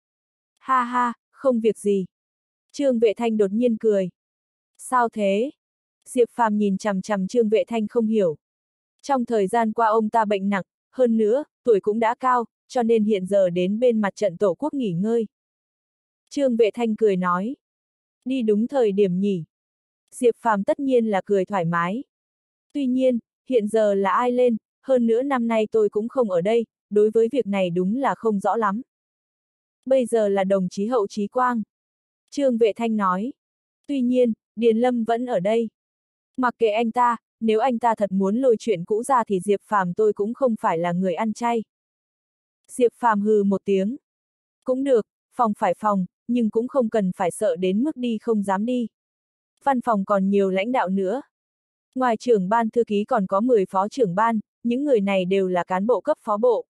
Ha ha, không việc gì. Trương Vệ Thanh đột nhiên cười. Sao thế? Diệp Phàm nhìn chằm chằm Trương Vệ Thanh không hiểu. Trong thời gian qua ông ta bệnh nặng, hơn nữa, tuổi cũng đã cao, cho nên hiện giờ đến bên mặt trận Tổ quốc nghỉ ngơi. Trương Vệ Thanh cười nói. Đi đúng thời điểm nhỉ. Diệp Phàm tất nhiên là cười thoải mái. Tuy nhiên, hiện giờ là ai lên, hơn nữa năm nay tôi cũng không ở đây, đối với việc này đúng là không rõ lắm. Bây giờ là đồng chí Hậu Chí Quang. Trương Vệ Thanh nói. Tuy nhiên, Điền Lâm vẫn ở đây. Mặc kệ anh ta, nếu anh ta thật muốn lôi chuyện cũ ra thì Diệp Phàm tôi cũng không phải là người ăn chay. Diệp Phàm hừ một tiếng. Cũng được, phòng phải phòng, nhưng cũng không cần phải sợ đến mức đi không dám đi. Văn phòng còn nhiều lãnh đạo nữa. Ngoài trưởng ban thư ký còn có mười phó trưởng ban, những người này đều là cán bộ cấp phó bộ.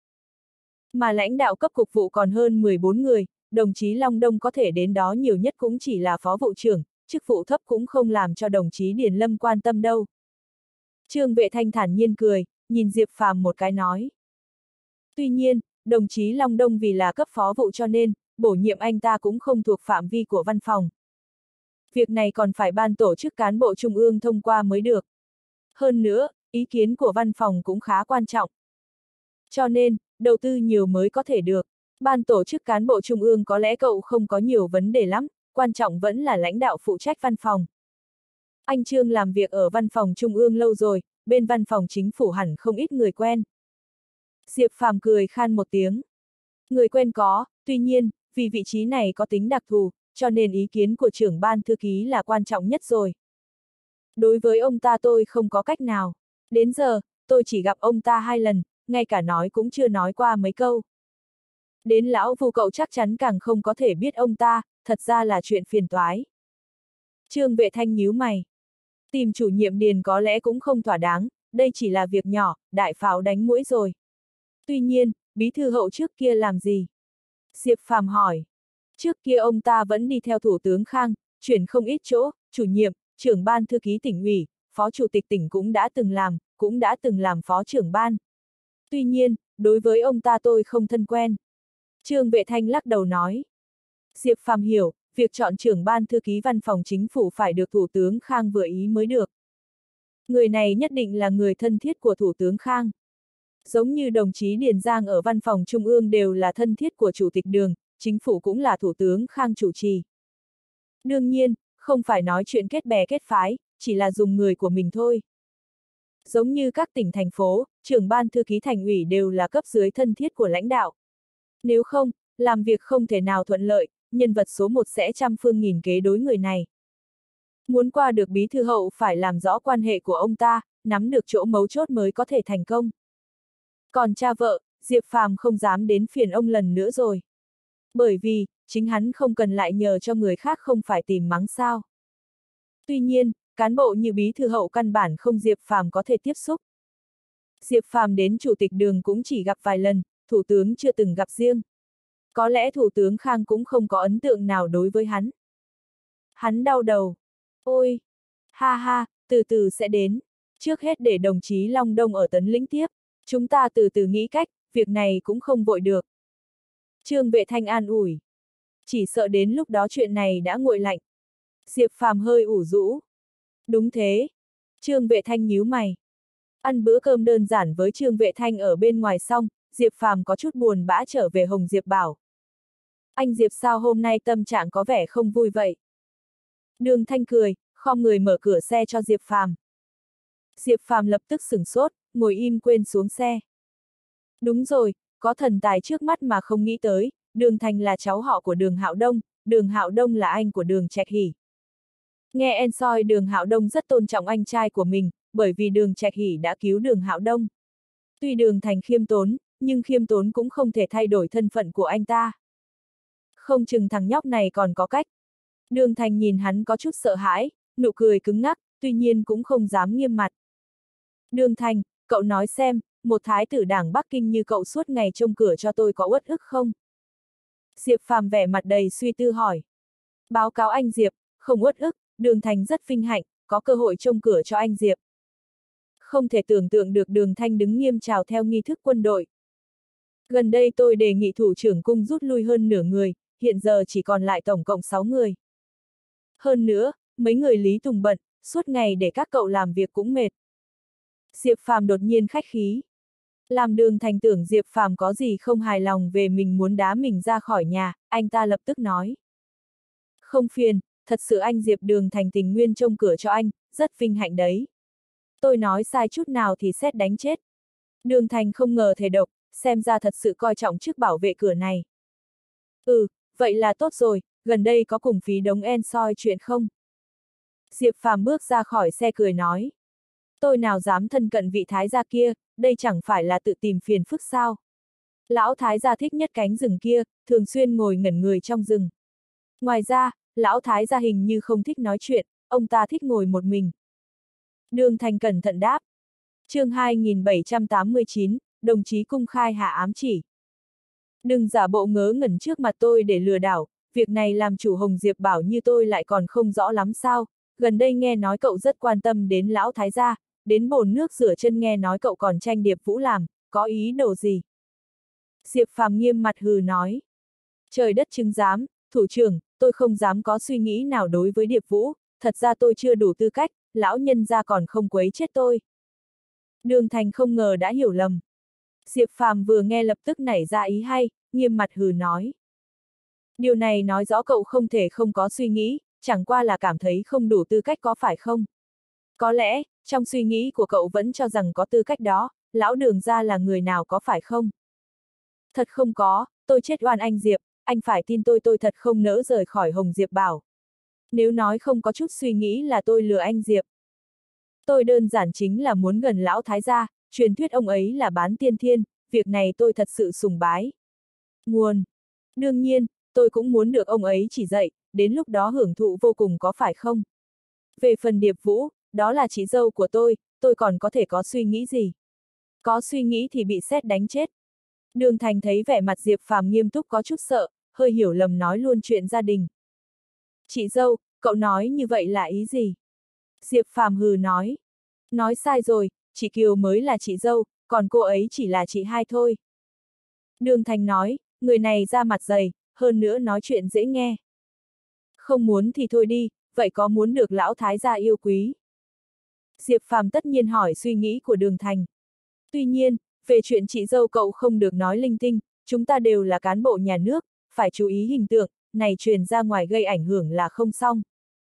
Mà lãnh đạo cấp cục vụ còn hơn mười bốn người, đồng chí Long Đông có thể đến đó nhiều nhất cũng chỉ là phó vụ trưởng, chức vụ thấp cũng không làm cho đồng chí Điền Lâm quan tâm đâu. Trương Vệ Thanh thản nhiên cười, nhìn Diệp Phàm một cái nói. Tuy nhiên, đồng chí Long Đông vì là cấp phó vụ cho nên, bổ nhiệm anh ta cũng không thuộc phạm vi của văn phòng. Việc này còn phải ban tổ chức cán bộ trung ương thông qua mới được. Hơn nữa, ý kiến của văn phòng cũng khá quan trọng. Cho nên, đầu tư nhiều mới có thể được. Ban tổ chức cán bộ trung ương có lẽ cậu không có nhiều vấn đề lắm, quan trọng vẫn là lãnh đạo phụ trách văn phòng. Anh Trương làm việc ở văn phòng trung ương lâu rồi, bên văn phòng chính phủ hẳn không ít người quen. Diệp Phàm cười khan một tiếng. Người quen có, tuy nhiên, vì vị trí này có tính đặc thù, cho nên ý kiến của trưởng ban thư ký là quan trọng nhất rồi. Đối với ông ta tôi không có cách nào. Đến giờ, tôi chỉ gặp ông ta hai lần, ngay cả nói cũng chưa nói qua mấy câu. Đến lão Vu cậu chắc chắn càng không có thể biết ông ta, thật ra là chuyện phiền toái. Trương Vệ Thanh nhíu mày. Tìm chủ nhiệm Điền có lẽ cũng không thỏa đáng, đây chỉ là việc nhỏ, đại pháo đánh muỗi rồi. Tuy nhiên, bí thư Hậu trước kia làm gì? Diệp Phàm hỏi. Trước kia ông ta vẫn đi theo Thủ tướng Khang, chuyển không ít chỗ, chủ nhiệm, trưởng ban thư ký tỉnh ủy, phó chủ tịch tỉnh cũng đã từng làm, cũng đã từng làm phó trưởng ban. Tuy nhiên, đối với ông ta tôi không thân quen. Trương Vệ Thanh lắc đầu nói. Diệp Phàm hiểu, việc chọn trưởng ban thư ký văn phòng chính phủ phải được Thủ tướng Khang vừa ý mới được. Người này nhất định là người thân thiết của Thủ tướng Khang. Giống như đồng chí Điền Giang ở văn phòng trung ương đều là thân thiết của Chủ tịch Đường, chính phủ cũng là Thủ tướng Khang chủ trì. Đương nhiên, không phải nói chuyện kết bè kết phái, chỉ là dùng người của mình thôi. Giống như các tỉnh thành phố, trưởng ban thư ký thành ủy đều là cấp dưới thân thiết của lãnh đạo. Nếu không, làm việc không thể nào thuận lợi, nhân vật số một sẽ trăm phương nghìn kế đối người này. Muốn qua được bí thư Hậu phải làm rõ quan hệ của ông ta, nắm được chỗ mấu chốt mới có thể thành công. Còn cha vợ, Diệp Phàm không dám đến phiền ông lần nữa rồi. Bởi vì, chính hắn không cần lại nhờ cho người khác không phải tìm mắng sao. Tuy nhiên, cán bộ như bí thư Hậu căn bản không Diệp Phàm có thể tiếp xúc. Diệp Phàm đến Chủ tịch Đường cũng chỉ gặp vài lần, Thủ tướng chưa từng gặp riêng. Có lẽ Thủ tướng Khang cũng không có ấn tượng nào đối với hắn. Hắn đau đầu. Ôi! Ha ha, từ từ sẽ đến. Trước hết để đồng chí Long Đông ở Tấn Lĩnh tiếp. Chúng ta từ từ nghĩ cách, việc này cũng không vội được. Trương Vệ Thanh an ủi. Chỉ sợ đến lúc đó chuyện này đã nguội lạnh. Diệp Phàm hơi ủ rũ. Đúng thế. Trương Vệ Thanh nhíu mày. Ăn bữa cơm đơn giản với Trương Vệ Thanh ở bên ngoài xong, Diệp Phàm có chút buồn bã trở về Hồng Diệp bảo. Anh Diệp sao hôm nay tâm trạng có vẻ không vui vậy? Đường Thanh cười, khom người mở cửa xe cho Diệp Phàm. Diệp Phàm lập tức sửng sốt, ngồi im quên xuống xe. Đúng rồi, có thần tài trước mắt mà không nghĩ tới, Đường Thành là cháu họ của Đường Hạo Đông, Đường Hạo Đông là anh của Đường Trạch Hỷ. Nghe en soi Đường Hạo Đông rất tôn trọng anh trai của mình, bởi vì Đường Trạch Hỷ đã cứu Đường Hạo Đông. Tuy Đường Thành khiêm tốn, nhưng khiêm tốn cũng không thể thay đổi thân phận của anh ta. Không chừng thằng nhóc này còn có cách. Đường Thành nhìn hắn có chút sợ hãi, nụ cười cứng ngắc, tuy nhiên cũng không dám nghiêm mặt. Đường Thành, cậu nói xem, một thái tử đảng Bắc Kinh như cậu suốt ngày trông cửa cho tôi có uất ức không? Diệp Phàm vẻ mặt đầy suy tư hỏi. Báo cáo anh Diệp, không uất ức, Đường Thành rất vinh hạnh, có cơ hội trông cửa cho anh Diệp. Không thể tưởng tượng được Đường Thanh đứng nghiêm chào theo nghi thức quân đội. Gần đây tôi đề nghị thủ trưởng cung rút lui hơn nửa người, hiện giờ chỉ còn lại tổng cộng sáu người. Hơn nữa, mấy người Lý Tùng bận, suốt ngày để các cậu làm việc cũng mệt. Diệp Phàm đột nhiên khách khí. Làm Đường Thành tưởng Diệp Phàm có gì không hài lòng về mình muốn đá mình ra khỏi nhà, anh ta lập tức nói. Không phiền, thật sự anh Diệp Đường Thành tình nguyên trông cửa cho anh, rất vinh hạnh đấy. Tôi nói sai chút nào thì sét đánh chết. Đường Thành không ngờ thể độc, xem ra thật sự coi trọng chức bảo vệ cửa này. Ừ, vậy là tốt rồi, gần đây có cùng phí đống en soi chuyện không? Diệp Phàm bước ra khỏi xe cười nói. Tôi nào dám thân cận vị thái gia kia, đây chẳng phải là tự tìm phiền phức sao? Lão thái gia thích nhất cánh rừng kia, thường xuyên ngồi ngẩn người trong rừng. Ngoài ra, lão thái gia hình như không thích nói chuyện, ông ta thích ngồi một mình. Đường Thành cẩn thận đáp. Chương hai nghìn bảy trăm tám mươi chín, đồng chí cung khai hạ ám chỉ. Đừng giả bộ ngớ ngẩn trước mặt tôi để lừa đảo, việc này làm chủ Hồng Diệp bảo như tôi lại còn không rõ lắm sao, gần đây nghe nói cậu rất quan tâm đến lão thái gia, đến bồn nước rửa chân nghe nói cậu còn tranh Điệp Vũ làm, có ý đồ gì? Diệp Phàm nghiêm mặt hừ nói. Trời đất chứng giám, thủ trưởng, tôi không dám có suy nghĩ nào đối với Điệp Vũ, thật ra tôi chưa đủ tư cách, lão nhân gia còn không quấy chết tôi. Đường Thành không ngờ đã hiểu lầm. Diệp Phàm vừa nghe lập tức nảy ra ý hay, nghiêm mặt hừ nói. Điều này nói rõ cậu không thể không có suy nghĩ, chẳng qua là cảm thấy không đủ tư cách có phải không? Có lẽ, trong suy nghĩ của cậu vẫn cho rằng có tư cách đó, lão Đường gia là người nào có phải không? Thật không có, tôi chết oan anh Diệp, anh phải tin tôi tôi thật không nỡ rời khỏi Hồng Diệp bảo. Nếu nói không có chút suy nghĩ là tôi lừa anh Diệp. Tôi đơn giản chính là muốn gần lão thái gia, truyền thuyết ông ấy là bán tiên thiên, việc này tôi thật sự sùng bái. Nguồn. Đương nhiên, tôi cũng muốn được ông ấy chỉ dạy, đến lúc đó hưởng thụ vô cùng có phải không? Về phần Điệp Vũ, đó là chị dâu của tôi, tôi còn có thể có suy nghĩ gì? Có suy nghĩ thì bị sét đánh chết. Đường Thành thấy vẻ mặt Diệp Phàm nghiêm túc có chút sợ, hơi hiểu lầm nói luôn chuyện gia đình. Chị dâu, cậu nói như vậy là ý gì? Diệp Phàm hừ nói. Nói sai rồi, chị Kiều mới là chị dâu, còn cô ấy chỉ là chị hai thôi. Đường Thành nói, người này ra mặt dày, hơn nữa nói chuyện dễ nghe. Không muốn thì thôi đi, vậy có muốn được lão thái gia yêu quý? Diệp Phàm tất nhiên hỏi suy nghĩ của Đường Thành. Tuy nhiên, về chuyện chị dâu cậu không được nói linh tinh, chúng ta đều là cán bộ nhà nước, phải chú ý hình tượng, này truyền ra ngoài gây ảnh hưởng là không xong.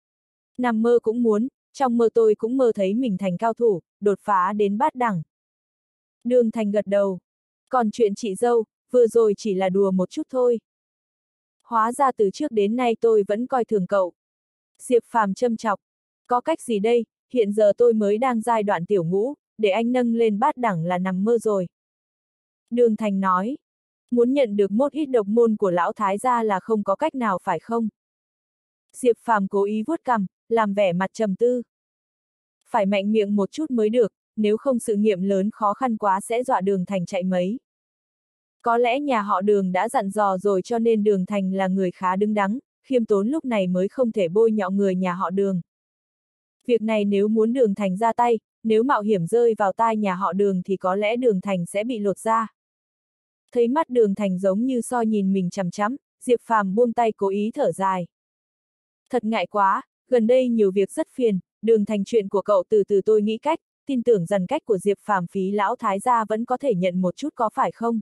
Nằm mơ cũng muốn, trong mơ tôi cũng mơ thấy mình thành cao thủ, đột phá đến bát đẳng. Đường Thành gật đầu. Còn chuyện chị dâu, vừa rồi chỉ là đùa một chút thôi. Hóa ra từ trước đến nay tôi vẫn coi thường cậu. Diệp Phàm châm chọc. Có cách gì đây, hiện giờ tôi mới đang giai đoạn tiểu ngũ, để anh nâng lên bát đẳng là nằm mơ rồi. Đường Thành nói. Muốn nhận được một ít độc môn của lão thái gia là không có cách nào phải không? Diệp Phàm cố ý vuốt cằm, làm vẻ mặt trầm tư. Phải mạnh miệng một chút mới được, nếu không sự nghiệm lớn khó khăn quá sẽ dọa Đường Thành chạy mấy. Có lẽ nhà họ Đường đã dặn dò rồi cho nên Đường Thành là người khá đứng đắn, khiêm tốn lúc này mới không thể bôi nhọ người nhà họ Đường. Việc này nếu muốn Đường Thành ra tay, nếu mạo hiểm rơi vào tai nhà họ Đường thì có lẽ Đường Thành sẽ bị lột da. Thấy mắt Đường Thành giống như soi nhìn mình chằm chằm, Diệp Phàm buông tay cố ý thở dài. Thật ngại quá, gần đây nhiều việc rất phiền, Đường Thành chuyện của cậu từ từ tôi nghĩ cách, tin tưởng rằng cách của Diệp Phàm phí lão thái gia vẫn có thể nhận một chút có phải không?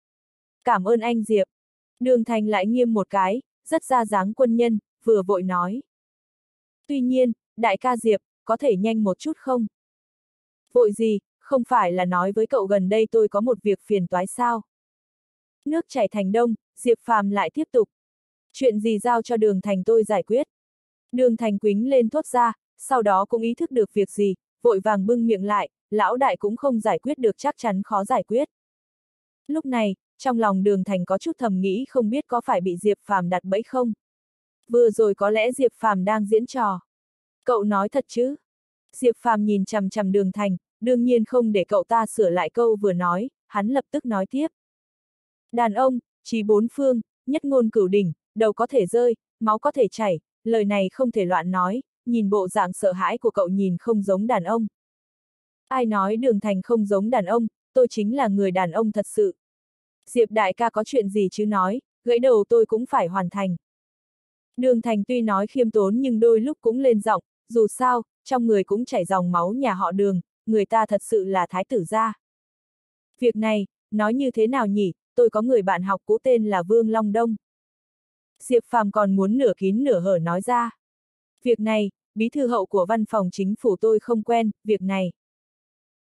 Cảm ơn anh Diệp. Đường Thành lại nghiêm một cái, rất ra dáng quân nhân, vừa vội nói. Tuy nhiên, đại ca Diệp, có thể nhanh một chút không? Vội gì, không phải là nói với cậu gần đây tôi có một việc phiền toái sao? Nước chảy thành đông, Diệp Phàm lại tiếp tục. Chuyện gì giao cho Đường Thành tôi giải quyết. Đường Thành quính lên thốt ra, sau đó cũng ý thức được việc gì, vội vàng bưng miệng lại, lão đại cũng không giải quyết được chắc chắn khó giải quyết. Lúc này, trong lòng Đường Thành có chút thầm nghĩ không biết có phải bị Diệp Phàm đặt bẫy không. Vừa rồi có lẽ Diệp Phàm đang diễn trò. Cậu nói thật chứ? Diệp Phàm nhìn chằm chằm Đường Thành, đương nhiên không để cậu ta sửa lại câu vừa nói, hắn lập tức nói tiếp. Đàn ông, chí bốn phương, nhất ngôn cửu đỉnh, đầu có thể rơi, máu có thể chảy, lời này không thể loạn nói, nhìn bộ dạng sợ hãi của cậu nhìn không giống đàn ông. Ai nói Đường Thành không giống đàn ông, tôi chính là người đàn ông thật sự. Diệp đại ca có chuyện gì chứ nói, gãy đầu tôi cũng phải hoàn thành. Đường Thành tuy nói khiêm tốn nhưng đôi lúc cũng lên giọng, dù sao, trong người cũng chảy dòng máu nhà họ Đường, người ta thật sự là thái tử gia. Việc này, nói như thế nào nhỉ, tôi có người bạn học cũ tên là Vương Long Đông. Diệp Phàm còn muốn nửa kín nửa hở nói ra. Việc này, bí thư hậu của văn phòng chính phủ tôi không quen, việc này.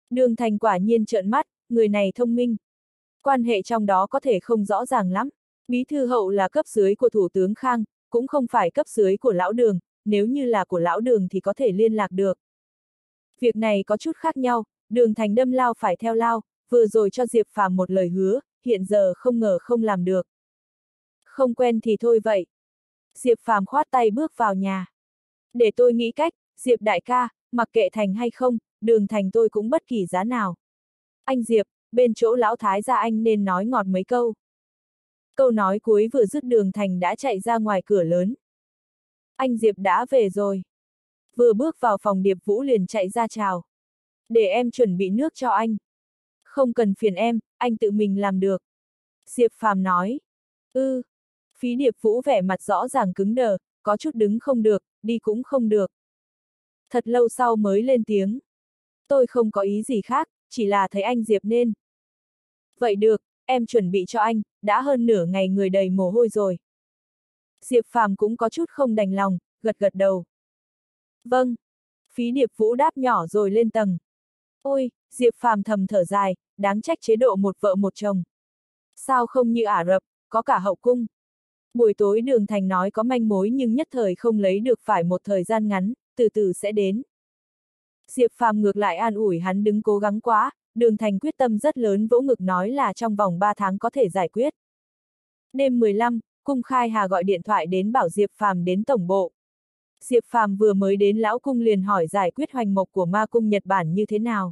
Đường Thành quả nhiên trợn mắt, người này thông minh. Quan hệ trong đó có thể không rõ ràng lắm. Bí thư hậu là cấp dưới của Thủ tướng Khang, cũng không phải cấp dưới của lão Đường, nếu như là của lão Đường thì có thể liên lạc được. Việc này có chút khác nhau, Đường Thành đâm lao phải theo lao, vừa rồi cho Diệp Phàm một lời hứa, hiện giờ không ngờ không làm được. Không quen thì thôi vậy. Diệp Phàm khoát tay bước vào nhà. Để tôi nghĩ cách, Diệp đại ca, mặc kệ thành hay không, Đường Thành tôi cũng bất kỳ giá nào. Anh Diệp, bên chỗ lão thái gia anh nên nói ngọt mấy câu. Câu nói cuối vừa dứt Đường Thành đã chạy ra ngoài cửa lớn. Anh Diệp đã về rồi. Vừa bước vào phòng Điệp Vũ liền chạy ra chào. Để em chuẩn bị nước cho anh. Không cần phiền em, anh tự mình làm được. Diệp Phàm nói. Ư. Ừ. Phí Điệp Vũ vẻ mặt rõ ràng cứng đờ, có chút đứng không được, đi cũng không được. Thật lâu sau mới lên tiếng. Tôi không có ý gì khác, chỉ là thấy anh Diệp nên. Vậy được, em chuẩn bị cho anh, đã hơn nửa ngày người đầy mồ hôi rồi. Diệp Phàm cũng có chút không đành lòng, gật gật đầu. Vâng. Phí Điệp Vũ đáp nhỏ rồi lên tầng. Ôi, Diệp Phàm thầm thở dài, đáng trách chế độ một vợ một chồng. Sao không như Ả Rập, có cả hậu cung. Buổi tối Đường Thành nói có manh mối nhưng nhất thời không lấy được, phải một thời gian ngắn, từ từ sẽ đến. Diệp Phàm ngược lại an ủi hắn đừng cố gắng quá, Đường Thành quyết tâm rất lớn, vỗ ngực nói là trong vòng ba tháng có thể giải quyết. Đêm mười lăm, Cung Khai Hà gọi điện thoại đến bảo Diệp Phàm đến tổng bộ. Diệp Phàm vừa mới đến lão cung liền hỏi giải quyết hoành mộc của ma cung Nhật Bản như thế nào.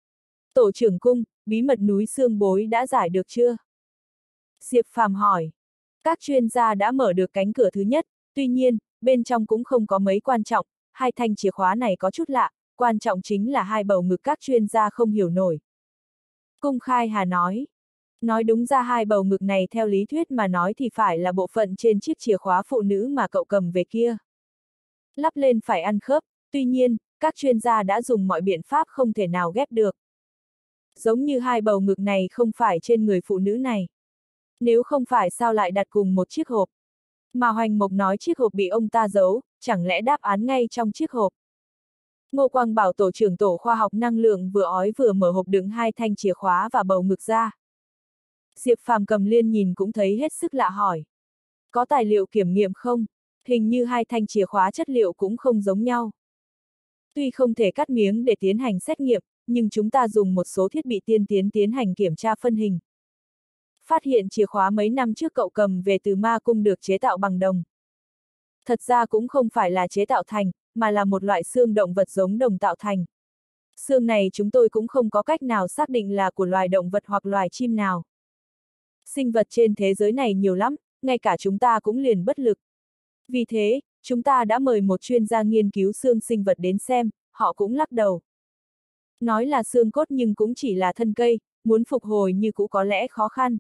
Tổ trưởng cung, bí mật núi xương bối đã giải được chưa? Diệp Phàm hỏi. Các chuyên gia đã mở được cánh cửa thứ nhất, tuy nhiên, bên trong cũng không có mấy quan trọng, hai thanh chìa khóa này có chút lạ, quan trọng chính là hai bầu ngực các chuyên gia không hiểu nổi. Cung Khai Hà nói. Nói đúng ra hai bầu ngực này theo lý thuyết mà nói thì phải là bộ phận trên chiếc chìa khóa phụ nữ mà cậu cầm về kia. Lắp lên phải ăn khớp, tuy nhiên, các chuyên gia đã dùng mọi biện pháp không thể nào ghép được. Giống như hai bầu ngực này không phải trên người phụ nữ này. Nếu không phải sao lại đặt cùng một chiếc hộp. Mà Hoành Mộc nói chiếc hộp bị ông ta giấu, chẳng lẽ đáp án ngay trong chiếc hộp. Ngô Quang bảo tổ trưởng tổ khoa học năng lượng vừa ói vừa mở hộp đựng hai thanh chìa khóa và bầu ngực ra. Diệp Phàm cầm liên nhìn cũng thấy hết sức lạ hỏi. Có tài liệu kiểm nghiệm không? Hình như hai thanh chìa khóa chất liệu cũng không giống nhau. Tuy không thể cắt miếng để tiến hành xét nghiệm, nhưng chúng ta dùng một số thiết bị tiên tiến tiến hành kiểm tra phân hình. Phát hiện chìa khóa mấy năm trước cậu cầm về từ ma cung được chế tạo bằng đồng. Thật ra cũng không phải là chế tạo thành, mà là một loại xương động vật giống đồng tạo thành. Xương này chúng tôi cũng không có cách nào xác định là của loài động vật hoặc loài chim nào. Sinh vật trên thế giới này nhiều lắm, ngay cả chúng ta cũng liền bất lực. Vì thế, chúng ta đã mời một chuyên gia nghiên cứu xương sinh vật đến xem, họ cũng lắc đầu. Nói là xương cốt nhưng cũng chỉ là thân cây, muốn phục hồi như cũ có lẽ khó khăn.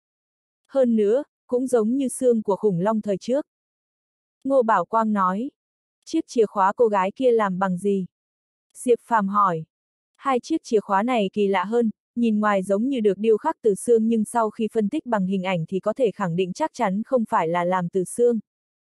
Hơn nữa, cũng giống như xương của khủng long thời trước. Ngô Bảo Quang nói. Chiếc chìa khóa cô gái kia làm bằng gì? Diệp Phàm hỏi. Hai chiếc chìa khóa này kỳ lạ hơn, nhìn ngoài giống như được điêu khắc từ xương nhưng sau khi phân tích bằng hình ảnh thì có thể khẳng định chắc chắn không phải là làm từ xương.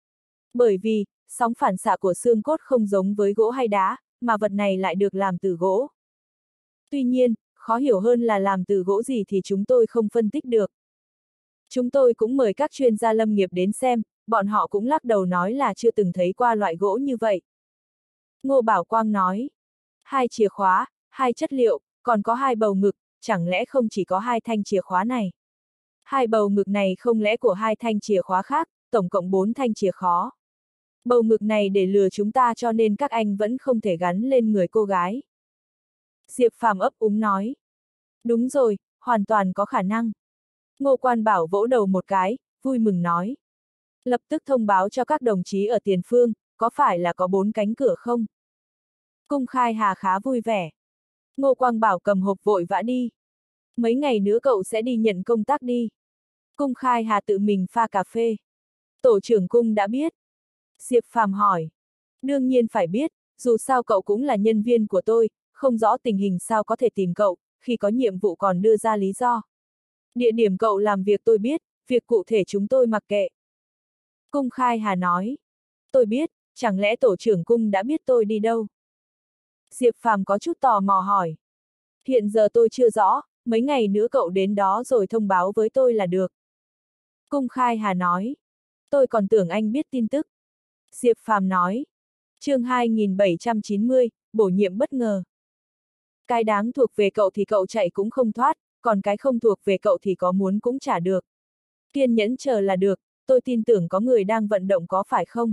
Bởi vì, sóng phản xạ của xương cốt không giống với gỗ hay đá, mà vật này lại được làm từ gỗ. Tuy nhiên, khó hiểu hơn là làm từ gỗ gì thì chúng tôi không phân tích được. Chúng tôi cũng mời các chuyên gia lâm nghiệp đến xem, bọn họ cũng lắc đầu nói là chưa từng thấy qua loại gỗ như vậy. Ngô Bảo Quang nói, hai chìa khóa, hai chất liệu, còn có hai bầu ngực, chẳng lẽ không chỉ có hai thanh chìa khóa này? Hai bầu ngực này không lẽ của hai thanh chìa khóa khác, tổng cộng bốn thanh chìa khóa. Bầu ngực này để lừa chúng ta cho nên các anh vẫn không thể gắn lên người cô gái. Diệp Phàm ấp úng nói. Đúng rồi, hoàn toàn có khả năng. Ngô Quan Bảo vỗ đầu một cái, vui mừng nói. Lập tức thông báo cho các đồng chí ở tiền phương, có phải là có bốn cánh cửa không? Cung Khai Hà khá vui vẻ. Ngô Quang Bảo cầm hộp vội vã đi. Mấy ngày nữa cậu sẽ đi nhận công tác đi. Cung Khai Hà tự mình pha cà phê. Tổ trưởng cung đã biết. Diệp Phàm hỏi. Đương nhiên phải biết, dù sao cậu cũng là nhân viên của tôi, không rõ tình hình sao có thể tìm cậu, khi có nhiệm vụ còn đưa ra lý do. Địa điểm cậu làm việc tôi biết, việc cụ thể chúng tôi mặc kệ. Cung Khai Hà nói. Tôi biết, chẳng lẽ tổ trưởng cung đã biết tôi đi đâu? Diệp Phàm có chút tò mò hỏi. Hiện giờ tôi chưa rõ, mấy ngày nữa cậu đến đó rồi thông báo với tôi là được. Cung Khai Hà nói. Tôi còn tưởng anh biết tin tức. Diệp Phàm nói. Chương hai nghìn bảy trăm chín mươi, bổ nhiệm bất ngờ. Cái đáng thuộc về cậu thì cậu chạy cũng không thoát, còn cái không thuộc về cậu thì có muốn cũng chả được. Kiên nhẫn chờ là được, tôi tin tưởng có người đang vận động có phải không?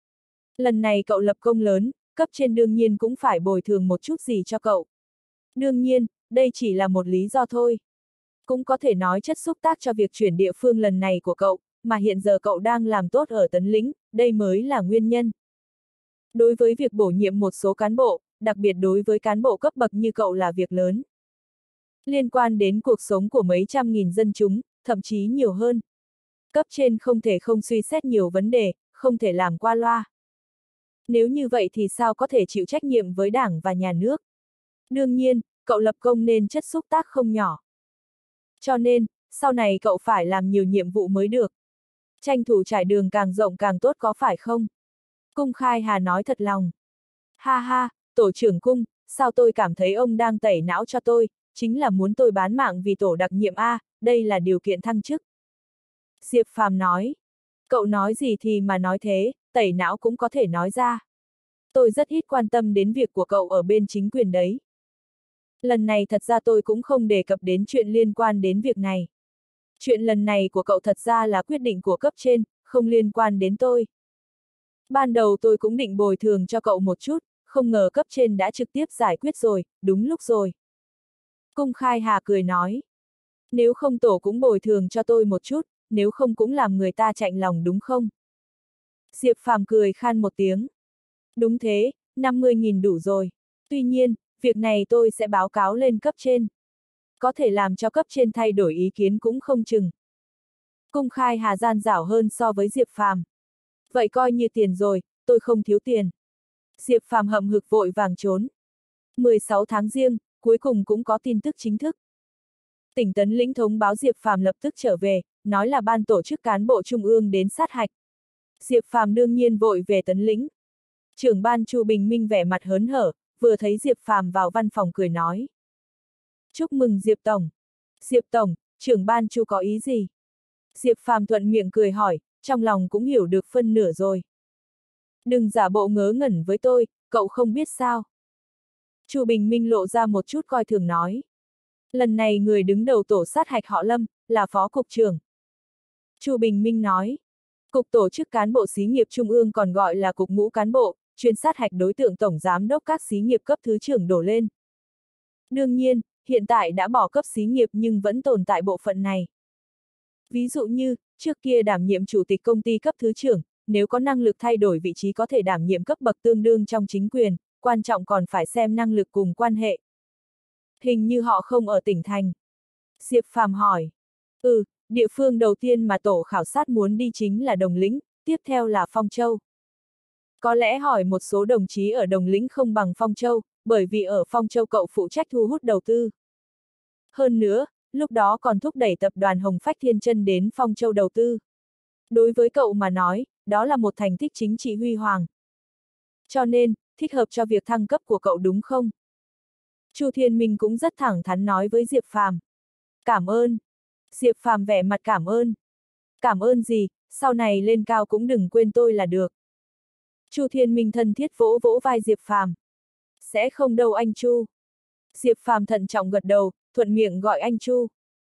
Lần này cậu lập công lớn, cấp trên đương nhiên cũng phải bồi thường một chút gì cho cậu. Đương nhiên, đây chỉ là một lý do thôi. Cũng có thể nói chất xúc tác cho việc chuyển địa phương lần này của cậu, mà hiện giờ cậu đang làm tốt ở Tấn Lĩnh, đây mới là nguyên nhân. Đối với việc bổ nhiệm một số cán bộ, đặc biệt đối với cán bộ cấp bậc như cậu là việc lớn. Liên quan đến cuộc sống của mấy trăm nghìn dân chúng, thậm chí nhiều hơn. Cấp trên không thể không suy xét nhiều vấn đề, không thể làm qua loa. Nếu như vậy thì sao có thể chịu trách nhiệm với Đảng và Nhà nước? Đương nhiên, cậu lập công nên chất xúc tác không nhỏ. Cho nên, sau này cậu phải làm nhiều nhiệm vụ mới được. Tranh thủ trải đường càng rộng càng tốt có phải không? Cung Khai Hà nói thật lòng. Ha ha, tổ trưởng Cung, sao tôi cảm thấy ông đang tẩy não cho tôi, chính là muốn tôi bán mạng vì tổ đặc nhiệm A, đây là điều kiện thăng chức. Diệp Phàm nói. Cậu nói gì thì mà nói thế, tẩy não cũng có thể nói ra. Tôi rất ít quan tâm đến việc của cậu ở bên chính quyền đấy. Lần này thật ra tôi cũng không đề cập đến chuyện liên quan đến việc này. Chuyện lần này của cậu thật ra là quyết định của cấp trên, không liên quan đến tôi. Ban đầu tôi cũng định bồi thường cho cậu một chút, không ngờ cấp trên đã trực tiếp giải quyết rồi, đúng lúc rồi. Cung Khai Hà cười nói. Nếu không tổ cũng bồi thường cho tôi một chút, nếu không cũng làm người ta chạnh lòng đúng không? Diệp Phàm cười khan một tiếng. Đúng thế, năm mươi nghìn đủ rồi. Tuy nhiên, việc này tôi sẽ báo cáo lên cấp trên. Có thể làm cho cấp trên thay đổi ý kiến cũng không chừng. Cung Khai Hà gian dảo hơn so với Diệp Phàm. Vậy coi như tiền rồi, tôi không thiếu tiền. Diệp Phàm hậm hực vội vàng trốn. mười sáu tháng Giêng, cuối cùng cũng có tin tức chính thức. Tỉnh Tấn Lĩnh thông báo Diệp Phàm lập tức trở về, nói là ban tổ chức cán bộ trung ương đến sát hạch. Diệp Phàm đương nhiên vội về Tấn Lĩnh. Trưởng ban Chu Bình Minh vẻ mặt hớn hở, vừa thấy Diệp Phàm vào văn phòng cười nói. Chúc mừng Diệp Tổng. Diệp Tổng, trưởng ban Chu có ý gì? Diệp Phàm thuận miệng cười hỏi, trong lòng cũng hiểu được phân nửa rồi. Đừng giả bộ ngớ ngẩn với tôi, cậu không biết sao. Chu Bình Minh lộ ra một chút coi thường nói. Lần này người đứng đầu tổ sát hạch họ Lâm, là phó cục trưởng. Chu Bình Minh nói. Cục tổ chức cán bộ xí nghiệp trung ương còn gọi là cục ngũ cán bộ, chuyên sát hạch đối tượng tổng giám đốc các xí nghiệp cấp thứ trưởng đổ lên. Đương nhiên, hiện tại đã bỏ cấp xí nghiệp nhưng vẫn tồn tại bộ phận này. Ví dụ như, trước kia đảm nhiệm chủ tịch công ty cấp thứ trưởng, nếu có năng lực thay đổi vị trí có thể đảm nhiệm cấp bậc tương đương trong chính quyền, quan trọng còn phải xem năng lực cùng quan hệ. Hình như họ không ở tỉnh thành. Diệp Phàm hỏi. Ừ, địa phương đầu tiên mà tổ khảo sát muốn đi chính là Đồng Lĩnh, tiếp theo là Phong Châu. Có lẽ hỏi một số đồng chí ở Đồng Lĩnh không bằng Phong Châu, bởi vì ở Phong Châu cậu phụ trách thu hút đầu tư. Hơn nữa, lúc đó còn thúc đẩy tập đoàn Hồng Phách Thiên Chân đến Phong Châu đầu tư. Đối với cậu mà nói, đó là một thành tích chính trị huy hoàng. Cho nên, thích hợp cho việc thăng cấp của cậu đúng không? Chu Thiên Minh cũng rất thẳng thắn nói với Diệp Phàm. Cảm ơn. Diệp Phàm vẻ mặt cảm ơn. Cảm ơn gì, sau này lên cao cũng đừng quên tôi là được. Chu Thiên Minh thân thiết vỗ vỗ vai Diệp Phàm. Sẽ không đâu anh Chu. Diệp Phàm thận trọng gật đầu, thuận miệng gọi anh Chu.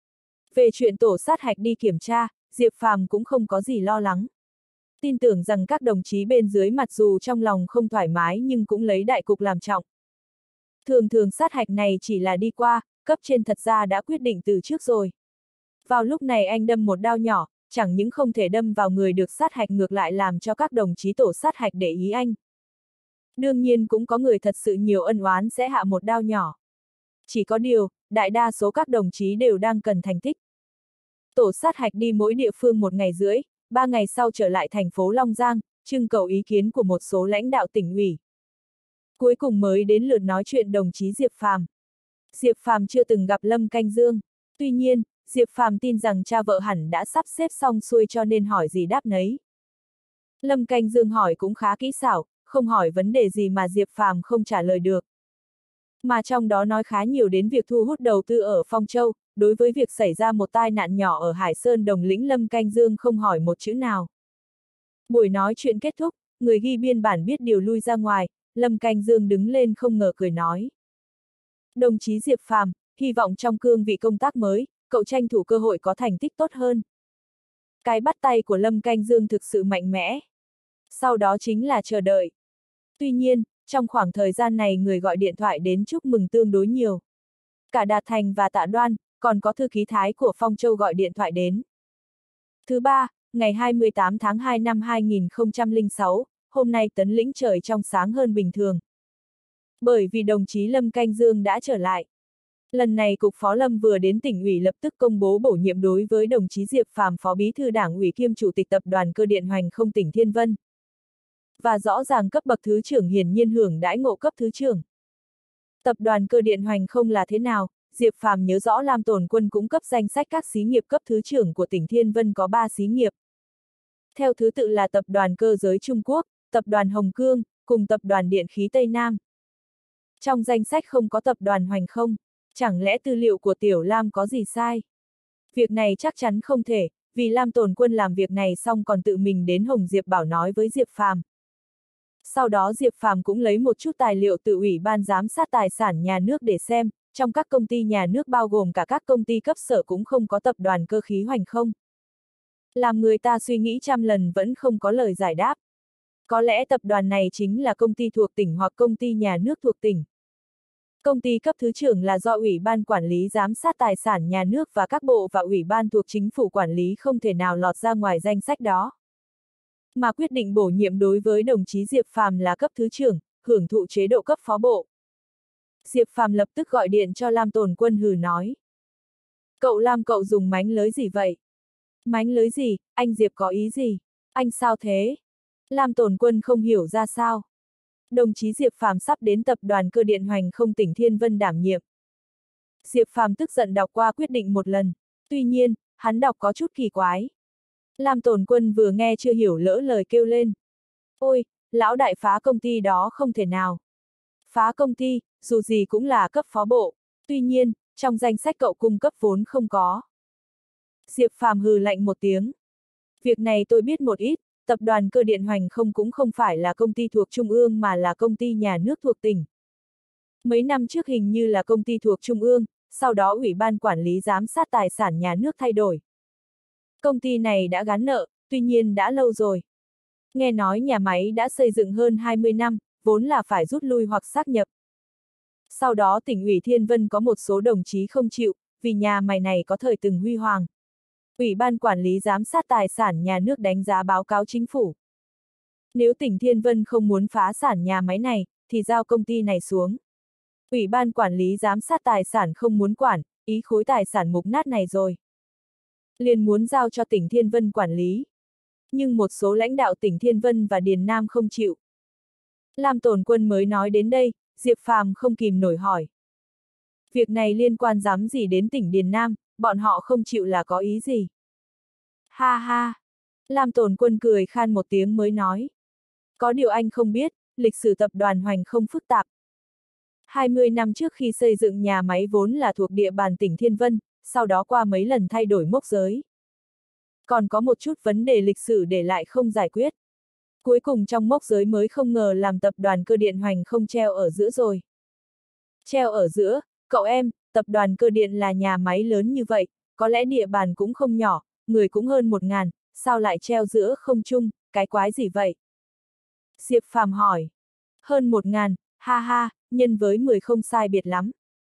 Về chuyện tổ sát hạch đi kiểm tra, Diệp Phàm cũng không có gì lo lắng. Tin tưởng rằng các đồng chí bên dưới mặc dù trong lòng không thoải mái nhưng cũng lấy đại cục làm trọng. Thường thường sát hạch này chỉ là đi qua, cấp trên thật ra đã quyết định từ trước rồi. Vào lúc này anh đâm một đao nhỏ, chẳng những không thể đâm vào người được sát hạch ngược lại làm cho các đồng chí tổ sát hạch để ý anh. Đương nhiên cũng có người thật sự nhiều ân oán sẽ hạ một đao nhỏ. Chỉ có điều, đại đa số các đồng chí đều đang cần thành tích. Tổ sát hạch đi mỗi địa phương một ngày rưỡi, ba ngày sau trở lại thành phố Long Giang, trưng cầu ý kiến của một số lãnh đạo tỉnh ủy. Cuối cùng mới đến lượt nói chuyện đồng chí Diệp Phàm. Diệp Phàm chưa từng gặp Lâm Canh Dương, tuy nhiên, Diệp Phàm tin rằng cha vợ hẳn đã sắp xếp xong xuôi cho nên hỏi gì đáp nấy. Lâm Canh Dương hỏi cũng khá kỹ xảo, không hỏi vấn đề gì mà Diệp Phàm không trả lời được. Mà trong đó nói khá nhiều đến việc thu hút đầu tư ở Phong Châu, đối với việc xảy ra một tai nạn nhỏ ở Hải Sơn Đồng Lĩnh Lâm Canh Dương không hỏi một chữ nào. Buổi nói chuyện kết thúc, người ghi biên bản biết điều lui ra ngoài, Lâm Canh Dương đứng lên không ngờ cười nói. Đồng chí Diệp Phàm, hy vọng trong cương vị công tác mới, cậu tranh thủ cơ hội có thành tích tốt hơn. Cái bắt tay của Lâm Canh Dương thực sự mạnh mẽ. Sau đó chính là chờ đợi. Tuy nhiên, trong khoảng thời gian này người gọi điện thoại đến chúc mừng tương đối nhiều. Cả Đạt Thành và Tạ Đoan, còn có thư ký Thái của Phong Châu gọi điện thoại đến. Thứ ba, ngày hai mươi tám tháng hai năm hai nghìn không trăm lẻ sáu, hôm nay Tấn Lĩnh trời trong sáng hơn bình thường. Bởi vì đồng chí Lâm Canh Dương đã trở lại. Lần này Cục Phó Lâm vừa đến tỉnh ủy lập tức công bố bổ nhiệm đối với đồng chí Diệp Phàm Phó Bí thư Đảng ủy kiêm Chủ tịch Tập đoàn Cơ điện Hoành Không tỉnh Thiên Vân. Và rõ ràng cấp bậc thứ trưởng hiển nhiên hưởng đãi ngộ cấp thứ trưởng. Tập đoàn Cơ điện Hoành Không là thế nào? Diệp Phàm nhớ rõ Lam Tồn Quân cũng cấp danh sách các xí nghiệp cấp thứ trưởng của tỉnh Thiên Vân có ba xí nghiệp. Theo thứ tự là Tập đoàn Cơ giới Trung Quốc, Tập đoàn Hồng Cương, cùng Tập đoàn Điện khí Tây Nam. Trong danh sách không có Tập đoàn Hoành Không, chẳng lẽ tư liệu của Tiểu Lam có gì sai? Việc này chắc chắn không thể, vì Lam Tồn Quân làm việc này xong còn tự mình đến Hồng Diệp Bảo nói với Diệp Phàm. Sau đó Diệp Phàm cũng lấy một chút tài liệu từ Ủy ban giám sát tài sản nhà nước để xem, trong các công ty nhà nước bao gồm cả các công ty cấp sở cũng không có Tập đoàn Cơ khí Hoành Không. Làm người ta suy nghĩ trăm lần vẫn không có lời giải đáp. Có lẽ tập đoàn này chính là công ty thuộc tỉnh hoặc công ty nhà nước thuộc tỉnh. Công ty cấp thứ trưởng là do Ủy ban Quản lý Giám sát Tài sản Nhà nước và các bộ và Ủy ban thuộc chính phủ quản lý không thể nào lọt ra ngoài danh sách đó. Mà quyết định bổ nhiệm đối với đồng chí Diệp Phàm là cấp thứ trưởng, hưởng thụ chế độ cấp phó bộ. Diệp Phàm lập tức gọi điện cho Lam Tồn Quân hừ nói. Cậu Lam cậu dùng mánh lới gì vậy? Mánh lới gì, anh Diệp có ý gì? Anh sao thế? Lam Tồn Quân không hiểu ra sao. Đồng chí Diệp Phàm sắp đến Tập đoàn Cơ điện Hoành Không tỉnh Thiên Vân đảm nhiệm. Diệp Phàm tức giận đọc qua quyết định một lần, tuy nhiên, hắn đọc có chút kỳ quái. Lam Tồn Quân vừa nghe chưa hiểu lỡ lời kêu lên. Ôi, lão đại phá công ty đó không thể nào. Phá công ty, dù gì cũng là cấp phó bộ, tuy nhiên, trong danh sách cậu cung cấp vốn không có. Diệp Phàm hừ lạnh một tiếng. Việc này tôi biết một ít, Tập đoàn Cơ điện Hoành Không cũng không phải là công ty thuộc Trung ương mà là công ty nhà nước thuộc tỉnh. Mấy năm trước hình như là công ty thuộc Trung ương, sau đó Ủy ban Quản lý Giám sát Tài sản Nhà nước thay đổi. Công ty này đã gắn nợ, tuy nhiên đã lâu rồi. Nghe nói nhà máy đã xây dựng hơn hai mươi năm, vốn là phải rút lui hoặc sáp nhập. Sau đó tỉnh ủy Thiên Vân có một số đồng chí không chịu, vì nhà máy này có thời từng huy hoàng. Ủy ban Quản lý Giám sát Tài sản Nhà nước đánh giá báo cáo chính phủ. Nếu tỉnh Thiên Vân không muốn phá sản nhà máy này, thì giao công ty này xuống. Ủy ban Quản lý Giám sát Tài sản không muốn quản, ý khối tài sản mục nát này rồi. Liền muốn giao cho tỉnh Thiên Vân quản lý. Nhưng một số lãnh đạo tỉnh Thiên Vân và Điền Nam không chịu. Lam Tồn Quân mới nói đến đây, Diệp Phàm không kìm nổi hỏi. Việc này liên quan dám gì đến tỉnh Điền Nam, bọn họ không chịu là có ý gì? Ha ha! Lam Tồn Quân cười khan một tiếng mới nói. Có điều anh không biết, lịch sử tập đoàn Hoành Không phức tạp. hai mươi năm trước khi xây dựng nhà máy vốn là thuộc địa bàn tỉnh Thiên Vân, sau đó qua mấy lần thay đổi mốc giới. Còn có một chút vấn đề lịch sử để lại không giải quyết. Cuối cùng trong mốc giới mới không ngờ làm tập đoàn Cơ điện Hoành Không treo ở giữa rồi. Treo ở giữa, cậu em, tập đoàn Cơ điện là nhà máy lớn như vậy, có lẽ địa bàn cũng không nhỏ, người cũng hơn một ngàn, sao lại treo giữa không trung, cái quái gì vậy? Diệp Phàm hỏi. Hơn một ngàn, ha ha, nhân với mười không sai biệt lắm.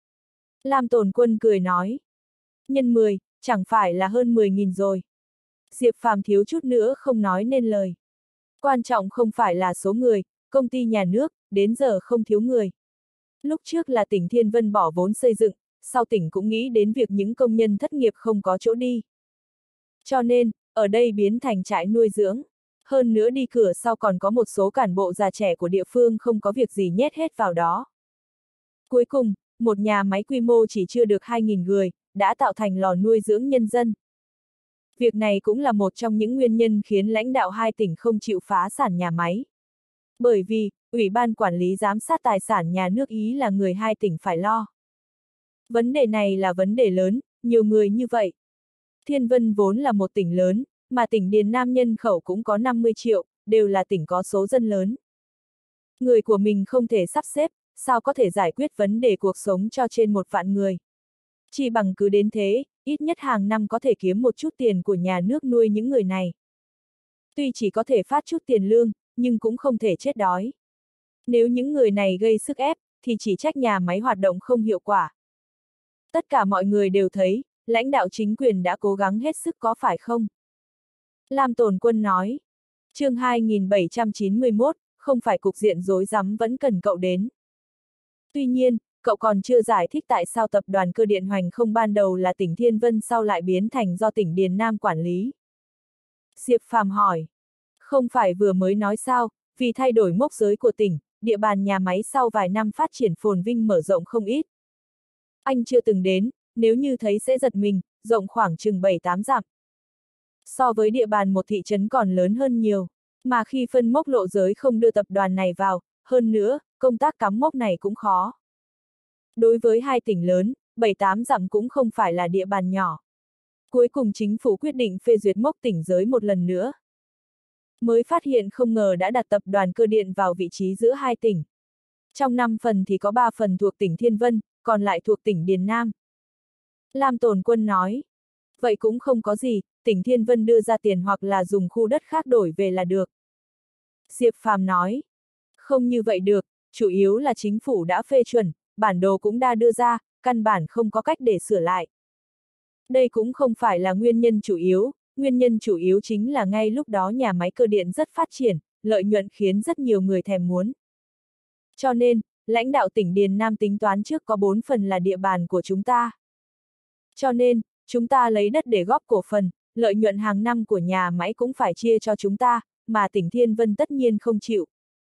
Lam Tồn Quân cười nói. Nhân mười, chẳng phải là hơn mười nghìn rồi. Diệp Phàm thiếu chút nữa không nói nên lời. Quan trọng không phải là số người, công ty nhà nước, đến giờ không thiếu người. Lúc trước là tỉnh Thiên Vân bỏ vốn xây dựng, sau tỉnh cũng nghĩ đến việc những công nhân thất nghiệp không có chỗ đi. Cho nên, ở đây biến thành trại nuôi dưỡng. Hơn nữa đi cửa sau còn có một số cán bộ già trẻ của địa phương không có việc gì nhét hết vào đó. Cuối cùng, một nhà máy quy mô chỉ chưa được hai nghìn người, đã tạo thành lò nuôi dưỡng nhân dân. Việc này cũng là một trong những nguyên nhân khiến lãnh đạo hai tỉnh không chịu phá sản nhà máy. Bởi vì, Ủy ban quản lý giám sát tài sản nhà nước ý là người hai tỉnh phải lo. Vấn đề này là vấn đề lớn, nhiều người như vậy. Thiên Vân vốn là một tỉnh lớn, mà tỉnh Điền Nam nhân khẩu cũng có năm mươi triệu, đều là tỉnh có số dân lớn. Người của mình không thể sắp xếp, sao có thể giải quyết vấn đề cuộc sống cho trên một vạn người. Chỉ bằng cứ đến thế, ít nhất hàng năm có thể kiếm một chút tiền của nhà nước nuôi những người này. Tuy chỉ có thể phát chút tiền lương, nhưng cũng không thể chết đói. Nếu những người này gây sức ép, thì chỉ trách nhà máy hoạt động không hiệu quả. Tất cả mọi người đều thấy, lãnh đạo chính quyền đã cố gắng hết sức có phải không? Lam Tồn Quân nói. Chương hai nghìn bảy trăm chín mươi mốt, không phải cục diện rối rắm vẫn cần cậu đến. Tuy nhiên, cậu còn chưa giải thích tại sao tập đoàn Cơ điện Hoành không ban đầu là tỉnh Thiên Vân sau lại biến thành do tỉnh Điền Nam quản lý. Diệp Phàm hỏi. Không phải vừa mới nói sao, vì thay đổi mốc giới của tỉnh, địa bàn nhà máy sau vài năm phát triển phồn vinh mở rộng không ít. Anh chưa từng đến, nếu như thấy sẽ giật mình, rộng khoảng chừng bảy tám dặm. So với địa bàn một thị trấn còn lớn hơn nhiều, mà khi phân mốc lộ giới không đưa tập đoàn này vào, hơn nữa, công tác cắm mốc này cũng khó. Đối với hai tỉnh lớn, bảy tám dặm cũng không phải là địa bàn nhỏ. Cuối cùng chính phủ quyết định phê duyệt mốc tỉnh giới một lần nữa. Mới phát hiện không ngờ đã đặt tập đoàn Cơ điện vào vị trí giữa hai tỉnh. Trong năm phần thì có ba phần thuộc tỉnh Thiên Vân, còn lại thuộc tỉnh Điền Nam. Lam Tồn Quân nói. Vậy cũng không có gì, tỉnh Thiên Vân đưa ra tiền hoặc là dùng khu đất khác đổi về là được. Diệp Phàm nói. Không như vậy được, chủ yếu là chính phủ đã phê chuẩn, bản đồ cũng đã đưa ra, căn bản không có cách để sửa lại. Đây cũng không phải là nguyên nhân chủ yếu, nguyên nhân chủ yếu chính là ngay lúc đó nhà máy cơ điện rất phát triển, lợi nhuận khiến rất nhiều người thèm muốn. Cho nên, lãnh đạo tỉnh Điền Nam tính toán trước có bốn phần là địa bàn của chúng ta. Cho nên, chúng ta lấy đất để góp cổ phần, lợi nhuận hàng năm của nhà máy cũng phải chia cho chúng ta, mà tỉnh Thiên Vân tất nhiên không chịu.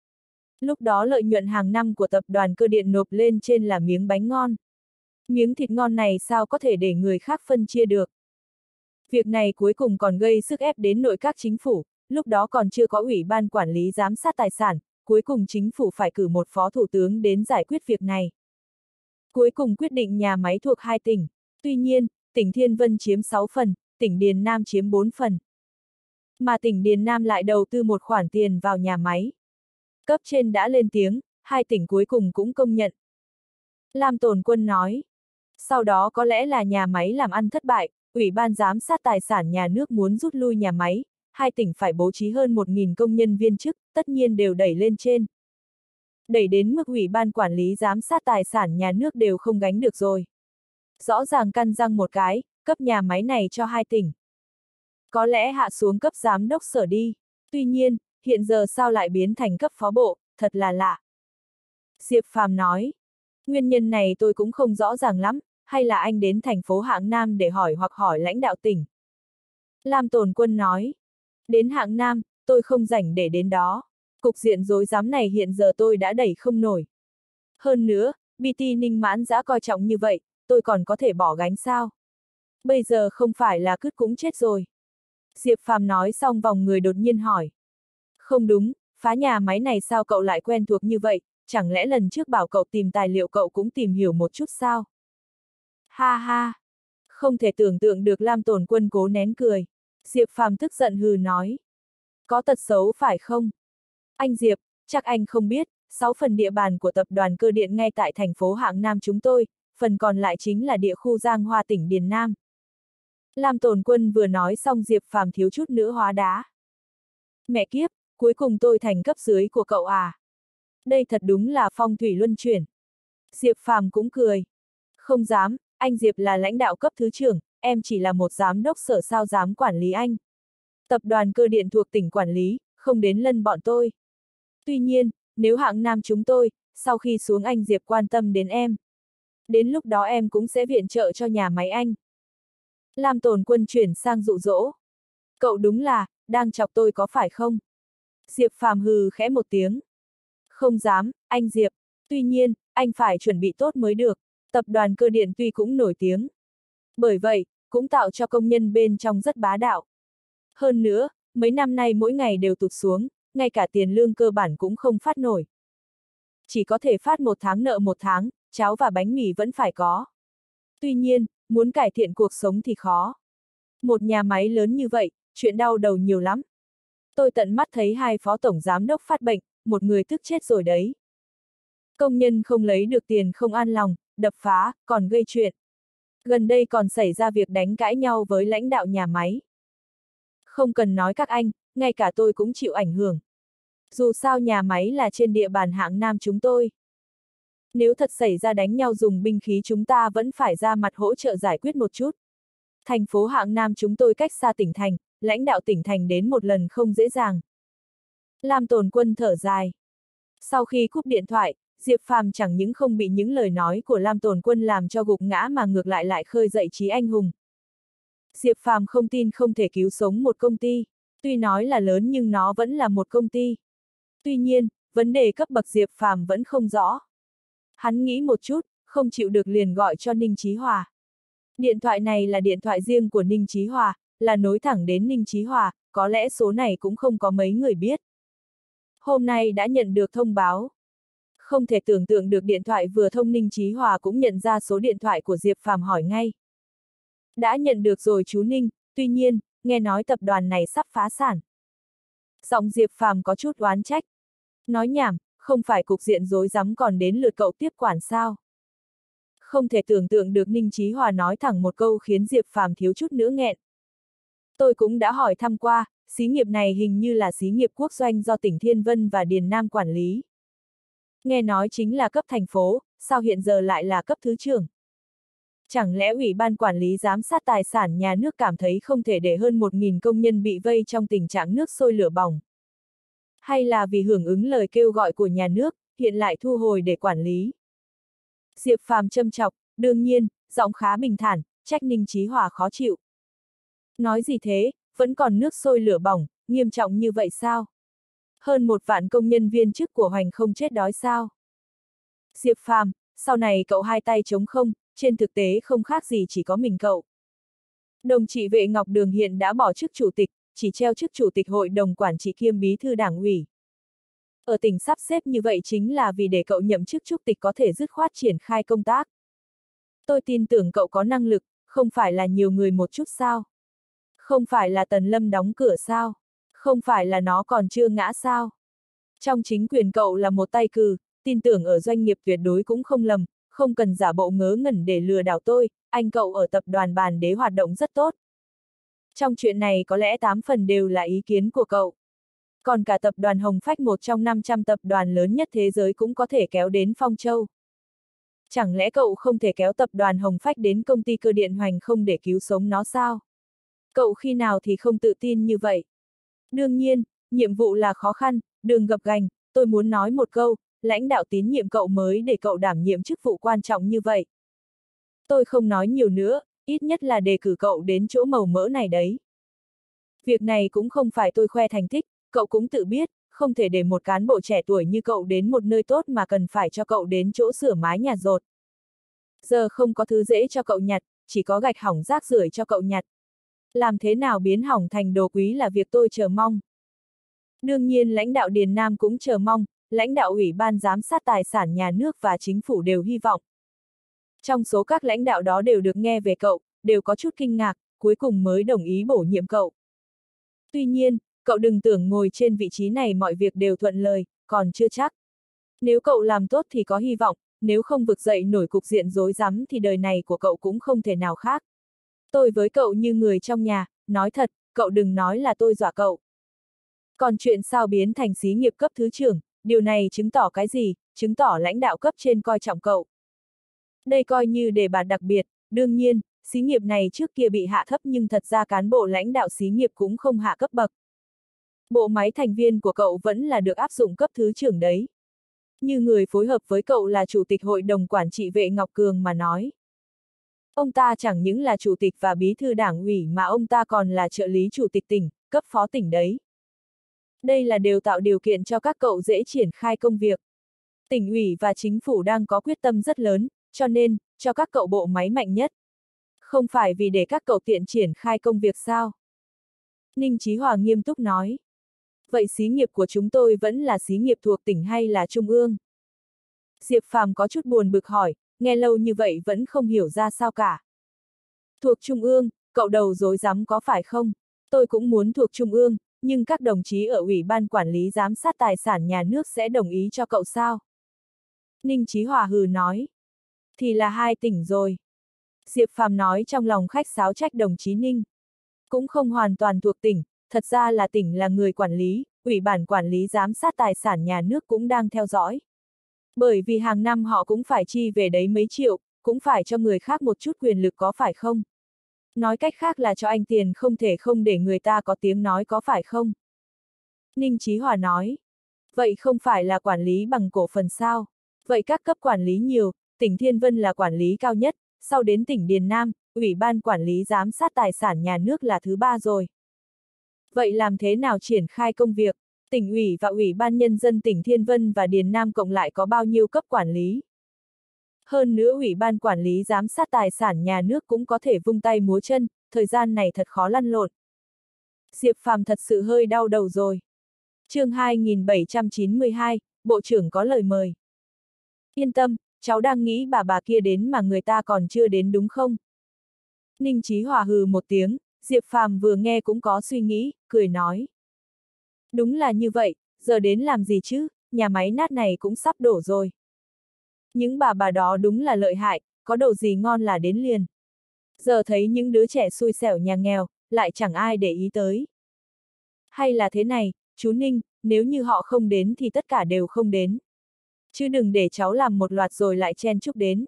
Lúc đó lợi nhuận hàng năm của tập đoàn Cơ điện nộp lên trên là miếng bánh ngon. Miếng thịt ngon này sao có thể để người khác phân chia được. Việc này cuối cùng còn gây sức ép đến nội các chính phủ, lúc đó còn chưa có ủy ban quản lý giám sát tài sản, cuối cùng chính phủ phải cử một phó thủ tướng đến giải quyết việc này. Cuối cùng quyết định nhà máy thuộc hai tỉnh, tuy nhiên, tỉnh Thiên Vân chiếm sáu phần, tỉnh Điền Nam chiếm bốn phần. Mà tỉnh Điền Nam lại đầu tư một khoản tiền vào nhà máy. Cấp trên đã lên tiếng, hai tỉnh cuối cùng cũng công nhận. Lam Tồn Quân nói. Sau đó có lẽ là nhà máy làm ăn thất bại, Ủy ban giám sát tài sản nhà nước muốn rút lui nhà máy, hai tỉnh phải bố trí hơn một nghìn công nhân viên chức, tất nhiên đều đẩy lên trên. Đẩy đến mức Ủy ban quản lý giám sát tài sản nhà nước đều không gánh được rồi. Rõ ràng căn răng một cái, cấp nhà máy này cho hai tỉnh. Có lẽ hạ xuống cấp giám đốc sở đi. Tuy nhiên, hiện giờ sao lại biến thành cấp phó bộ, thật là lạ. Diệp Phàm nói. Nguyên nhân này tôi cũng không rõ ràng lắm, hay là anh đến thành phố Hạng Nam để hỏi hoặc hỏi lãnh đạo tỉnh. Lam Tồn Quân nói. Đến Hạng Nam, tôi không rảnh để đến đó. Cục diện rối rắm này hiện giờ tôi đã đẩy không nổi. Hơn nữa, bê tê Ninh Mãn Giã coi trọng như vậy, tôi còn có thể bỏ gánh sao? Bây giờ không phải là cứt cũng chết rồi. Diệp Phàm nói xong vòng người đột nhiên hỏi. Không đúng, phá nhà máy này sao cậu lại quen thuộc như vậy, chẳng lẽ lần trước bảo cậu tìm tài liệu cậu cũng tìm hiểu một chút sao? Ha ha! Không thể tưởng tượng được Lam Tồn Quân cố nén cười. Diệp Phàm tức giận hừ nói. Có tật xấu phải không? Anh Diệp, chắc anh không biết, sáu phần địa bàn của tập đoàn Cơ điện ngay tại thành phố Hạng Nam chúng tôi, phần còn lại chính là địa khu Giang Hoa tỉnh Điền Nam. Lam Tồn Quân vừa nói xong Diệp Phàm thiếu chút nữa hóa đá. Mẹ kiếp, cuối cùng tôi thành cấp dưới của cậu à? Đây thật đúng là phong thủy luân chuyển. Diệp Phàm cũng cười. Không dám, anh Diệp là lãnh đạo cấp thứ trưởng, em chỉ là một giám đốc sở sao dám quản lý anh. Tập đoàn Cơ điện thuộc tỉnh quản lý, không đến lân bọn tôi. Tuy nhiên, nếu Hạng Nam chúng tôi, sau khi xuống anh Diệp quan tâm đến em. Đến lúc đó em cũng sẽ viện trợ cho nhà máy anh. Lam Tồn Quân chuyển sang dụ dỗ. Cậu đúng là, đang chọc tôi có phải không? Diệp Phàm hừ khẽ một tiếng. Không dám, anh Diệp, tuy nhiên, anh phải chuẩn bị tốt mới được. Tập đoàn Cơ điện tuy cũng nổi tiếng. Bởi vậy, cũng tạo cho công nhân bên trong rất bá đạo. Hơn nữa, mấy năm nay mỗi ngày đều tụt xuống, ngay cả tiền lương cơ bản cũng không phát nổi. chỉ có thể phát một tháng nợ một tháng, cháo và bánh mì vẫn phải có. Tuy nhiên, muốn cải thiện cuộc sống thì khó. Một nhà máy lớn như vậy, chuyện đau đầu nhiều lắm. Tôi tận mắt thấy hai phó tổng giám đốc phát bệnh, một người tức chết rồi đấy. Công nhân không lấy được tiền không an lòng, đập phá, còn gây chuyện. Gần đây còn xảy ra việc đánh cãi nhau với lãnh đạo nhà máy. Không cần nói các anh, ngay cả tôi cũng chịu ảnh hưởng. Dù sao nhà máy là trên địa bàn hạng Nam chúng tôi. Nếu thật xảy ra đánh nhau dùng binh khí chúng ta vẫn phải ra mặt hỗ trợ giải quyết một chút. Thành phố hạng Nam chúng tôi cách xa tỉnh thành, lãnh đạo tỉnh thành đến một lần không dễ dàng. Lam Tồn Quân thở dài. Sau khi cúp điện thoại, Diệp Phàm chẳng những không bị những lời nói của Lam Tồn Quân làm cho gục ngã mà ngược lại lại khơi dậy trí anh hùng. Diệp Phàm không tin không thể cứu sống một công ty, tuy nói là lớn nhưng nó vẫn là một công ty. Tuy nhiên, vấn đề cấp bậc Diệp Phàm vẫn không rõ. Hắn nghĩ một chút, không chịu được liền gọi cho Ninh Chí Hòa. Điện thoại này là điện thoại riêng của Ninh Chí Hòa, là nối thẳng đến Ninh Chí Hòa, có lẽ số này cũng không có mấy người biết. Hôm nay đã nhận được thông báo. Không thể tưởng tượng được điện thoại vừa thông Ninh Chí Hòa cũng nhận ra số điện thoại của Diệp Phàm hỏi ngay. Đã nhận được rồi chú Ninh, tuy nhiên, nghe nói tập đoàn này sắp phá sản. Giọng Diệp Phàm có chút oán trách. Nói nhảm, không phải cục diện rối rắm còn đến lượt cậu tiếp quản sao? Không thể tưởng tượng được Ninh Chí Hòa nói thẳng một câu khiến Diệp Phàm thiếu chút nữa nghẹn. Tôi cũng đã hỏi thăm qua, xí nghiệp này hình như là xí nghiệp quốc doanh do tỉnh Thiên Vân và Điền Nam quản lý. Nghe nói chính là cấp thành phố, sao hiện giờ lại là cấp thứ trưởng? Chẳng lẽ Ủy ban quản lý giám sát tài sản nhà nước cảm thấy không thể để hơn một nghìn công nhân bị vây trong tình trạng nước sôi lửa bỏng? Hay là vì hưởng ứng lời kêu gọi của nhà nước, hiện lại thu hồi để quản lý? Diệp Phàm châm chọc, đương nhiên, giọng khá bình thản, trách Ninh Chí Hòa khó chịu. Nói gì thế, vẫn còn nước sôi lửa bỏng, nghiêm trọng như vậy sao? Hơn một vạn công nhân viên chức của Hoành không chết đói sao? Diệp Phàm, sau này cậu hai tay trống không, trên thực tế không khác gì chỉ có mình cậu. Đồng chí Vệ Ngọc Đường hiện đã bỏ chức chủ tịch, chỉ treo chức chủ tịch hội đồng quản trị kiêm bí thư đảng ủy. Ở tỉnh sắp xếp như vậy chính là vì để cậu nhậm chức chủ tịch có thể dứt khoát triển khai công tác. Tôi tin tưởng cậu có năng lực, không phải là nhiều người một chút sao? Không phải là Tần Lâm đóng cửa sao? Không phải là nó còn chưa ngã sao? Trong chính quyền cậu là một tay cừ, tin tưởng ở doanh nghiệp tuyệt đối cũng không lầm, không cần giả bộ ngớ ngẩn để lừa đảo tôi, anh cậu ở tập đoàn Bàn Đế hoạt động rất tốt. Trong chuyện này có lẽ tám phần đều là ý kiến của cậu. Còn cả tập đoàn Hồng Phách một trong năm trăm tập đoàn lớn nhất thế giới cũng có thể kéo đến Phong Châu. Chẳng lẽ cậu không thể kéo tập đoàn Hồng Phách đến công ty cơ điện Hoành không để cứu sống nó sao? Cậu khi nào thì không tự tin như vậy? Đương nhiên, nhiệm vụ là khó khăn, đừng gập ghềnh, tôi muốn nói một câu, lãnh đạo tín nhiệm cậu mới để cậu đảm nhiệm chức vụ quan trọng như vậy. Tôi không nói nhiều nữa, ít nhất là đề cử cậu đến chỗ màu mỡ này đấy. Việc này cũng không phải tôi khoe thành tích, cậu cũng tự biết, không thể để một cán bộ trẻ tuổi như cậu đến một nơi tốt mà cần phải cho cậu đến chỗ sửa mái nhà dột. Giờ không có thứ dễ cho cậu nhặt, chỉ có gạch hỏng rác rưởi cho cậu nhặt. Làm thế nào biến hỏng thành đồ quý là việc tôi chờ mong. Đương nhiên lãnh đạo Điền Nam cũng chờ mong, lãnh đạo Ủy ban giám sát tài sản nhà nước và chính phủ đều hy vọng. Trong số các lãnh đạo đó đều được nghe về cậu, đều có chút kinh ngạc, cuối cùng mới đồng ý bổ nhiệm cậu. Tuy nhiên, cậu đừng tưởng ngồi trên vị trí này mọi việc đều thuận lời, còn chưa chắc. Nếu cậu làm tốt thì có hy vọng, nếu không vực dậy nổi cục diện rối rắm thì đời này của cậu cũng không thể nào khác. Tôi với cậu như người trong nhà, nói thật, cậu đừng nói là tôi dọa cậu. Còn chuyện sao biến thành xí nghiệp cấp thứ trưởng, điều này chứng tỏ cái gì, chứng tỏ lãnh đạo cấp trên coi trọng cậu. Đây coi như đề bạt đặc biệt, đương nhiên, xí nghiệp này trước kia bị hạ thấp nhưng thật ra cán bộ lãnh đạo xí nghiệp cũng không hạ cấp bậc. Bộ máy thành viên của cậu vẫn là được áp dụng cấp thứ trưởng đấy. Như người phối hợp với cậu là chủ tịch hội đồng quản trị Vệ Ngọc Cường mà nói. Ông ta chẳng những là chủ tịch và bí thư đảng ủy mà ông ta còn là trợ lý chủ tịch tỉnh, cấp phó tỉnh đấy. Đây là đều tạo điều kiện cho các cậu dễ triển khai công việc. Tỉnh ủy và chính phủ đang có quyết tâm rất lớn, cho nên, cho các cậu bộ máy mạnh nhất. Không phải vì để các cậu tiện triển khai công việc sao? Ninh Chí Hòa nghiêm túc nói. Vậy xí nghiệp của chúng tôi vẫn là xí nghiệp thuộc tỉnh hay là trung ương? Diệp Phàm có chút buồn bực hỏi, nghe lâu như vậy vẫn không hiểu ra sao cả. Thuộc Trung ương, cậu đầu rối rắm có phải không? Tôi cũng muốn thuộc Trung ương, nhưng các đồng chí ở Ủy ban Quản lý Giám sát Tài sản Nhà nước sẽ đồng ý cho cậu sao? Ninh Chí Hòa hừ nói. Thì là hai tỉnh rồi. Diệp Phàm nói trong lòng khách sáo trách đồng chí Ninh. Cũng không hoàn toàn thuộc tỉnh, thật ra là tỉnh là người quản lý, Ủy ban Quản lý Giám sát Tài sản Nhà nước cũng đang theo dõi. Bởi vì hàng năm họ cũng phải chi về đấy mấy triệu, cũng phải cho người khác một chút quyền lực có phải không? Nói cách khác là cho anh tiền không thể không để người ta có tiếng nói có phải không? Ninh Chí Hòa nói. Vậy không phải là quản lý bằng cổ phần sao? Vậy các cấp quản lý nhiều, tỉnh Thiên Vân là quản lý cao nhất, sau đến tỉnh Điền Nam, Ủy ban Quản lý Giám sát Tài sản Nhà nước là thứ ba rồi. Vậy làm thế nào triển khai công việc? Tỉnh ủy và Ủy ban Nhân dân tỉnh Thiên Vân và Điền Nam cộng lại có bao nhiêu cấp quản lý? Hơn nữa Ủy ban Quản lý Giám sát Tài sản Nhà nước cũng có thể vung tay múa chân, thời gian này thật khó lăn lộn. Diệp Phàm thật sự hơi đau đầu rồi. Chương hai nghìn bảy trăm chín mươi hai, Bộ trưởng có lời mời. Yên tâm, cháu đang nghĩ bà bà kia đến mà người ta còn chưa đến đúng không? Ninh Chí Hòa hừ một tiếng, Diệp Phàm vừa nghe cũng có suy nghĩ, cười nói. Đúng là như vậy, giờ đến làm gì chứ, nhà máy nát này cũng sắp đổ rồi. Những bà bà đó đúng là lợi hại, có đồ gì ngon là đến liền. Giờ thấy những đứa trẻ xui xẻo nhà nghèo, lại chẳng ai để ý tới. Hay là thế này, chú Ninh, nếu như họ không đến thì tất cả đều không đến. Chứ đừng để cháu làm một loạt rồi lại chen chúc đến.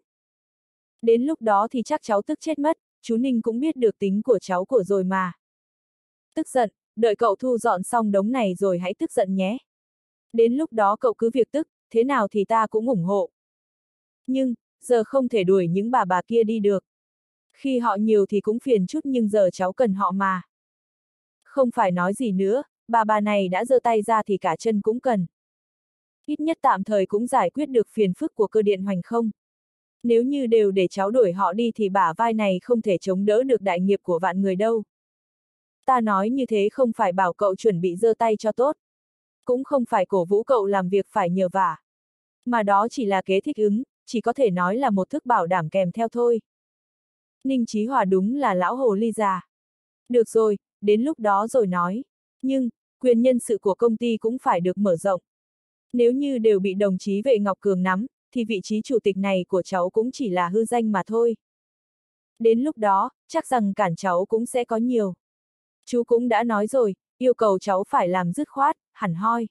Đến lúc đó thì chắc cháu tức chết mất, chú Ninh cũng biết được tính của cháu của rồi mà. Tức giận, đợi cậu thu dọn xong đống này rồi hãy tức giận nhé. Đến lúc đó cậu cứ việc tức, thế nào thì ta cũng ủng hộ. Nhưng, giờ không thể đuổi những bà bà kia đi được. Khi họ nhiều thì cũng phiền chút nhưng giờ cháu cần họ mà. Không phải nói gì nữa, bà bà này đã giơ tay ra thì cả chân cũng cần. Ít nhất tạm thời cũng giải quyết được phiền phức của cơ điện hoành không. Nếu như đều để cháu đuổi họ đi thì bả vai này không thể chống đỡ được đại nghiệp của vạn người đâu. Ta nói như thế không phải bảo cậu chuẩn bị giơ tay cho tốt. Cũng không phải cổ vũ cậu làm việc phải nhờ vả. Mà đó chỉ là kế thích ứng, chỉ có thể nói là một thức bảo đảm kèm theo thôi. Ninh Chí Hòa đúng là lão hồ ly già. Được rồi, đến lúc đó rồi nói. Nhưng, quyền nhân sự của công ty cũng phải được mở rộng. Nếu như đều bị đồng chí Vệ Ngọc Cường nắm, thì vị trí chủ tịch này của cháu cũng chỉ là hư danh mà thôi. Đến lúc đó, chắc rằng cản cháu cũng sẽ có nhiều. Chú cũng đã nói rồi, yêu cầu cháu phải làm dứt khoát, hẳn hoi.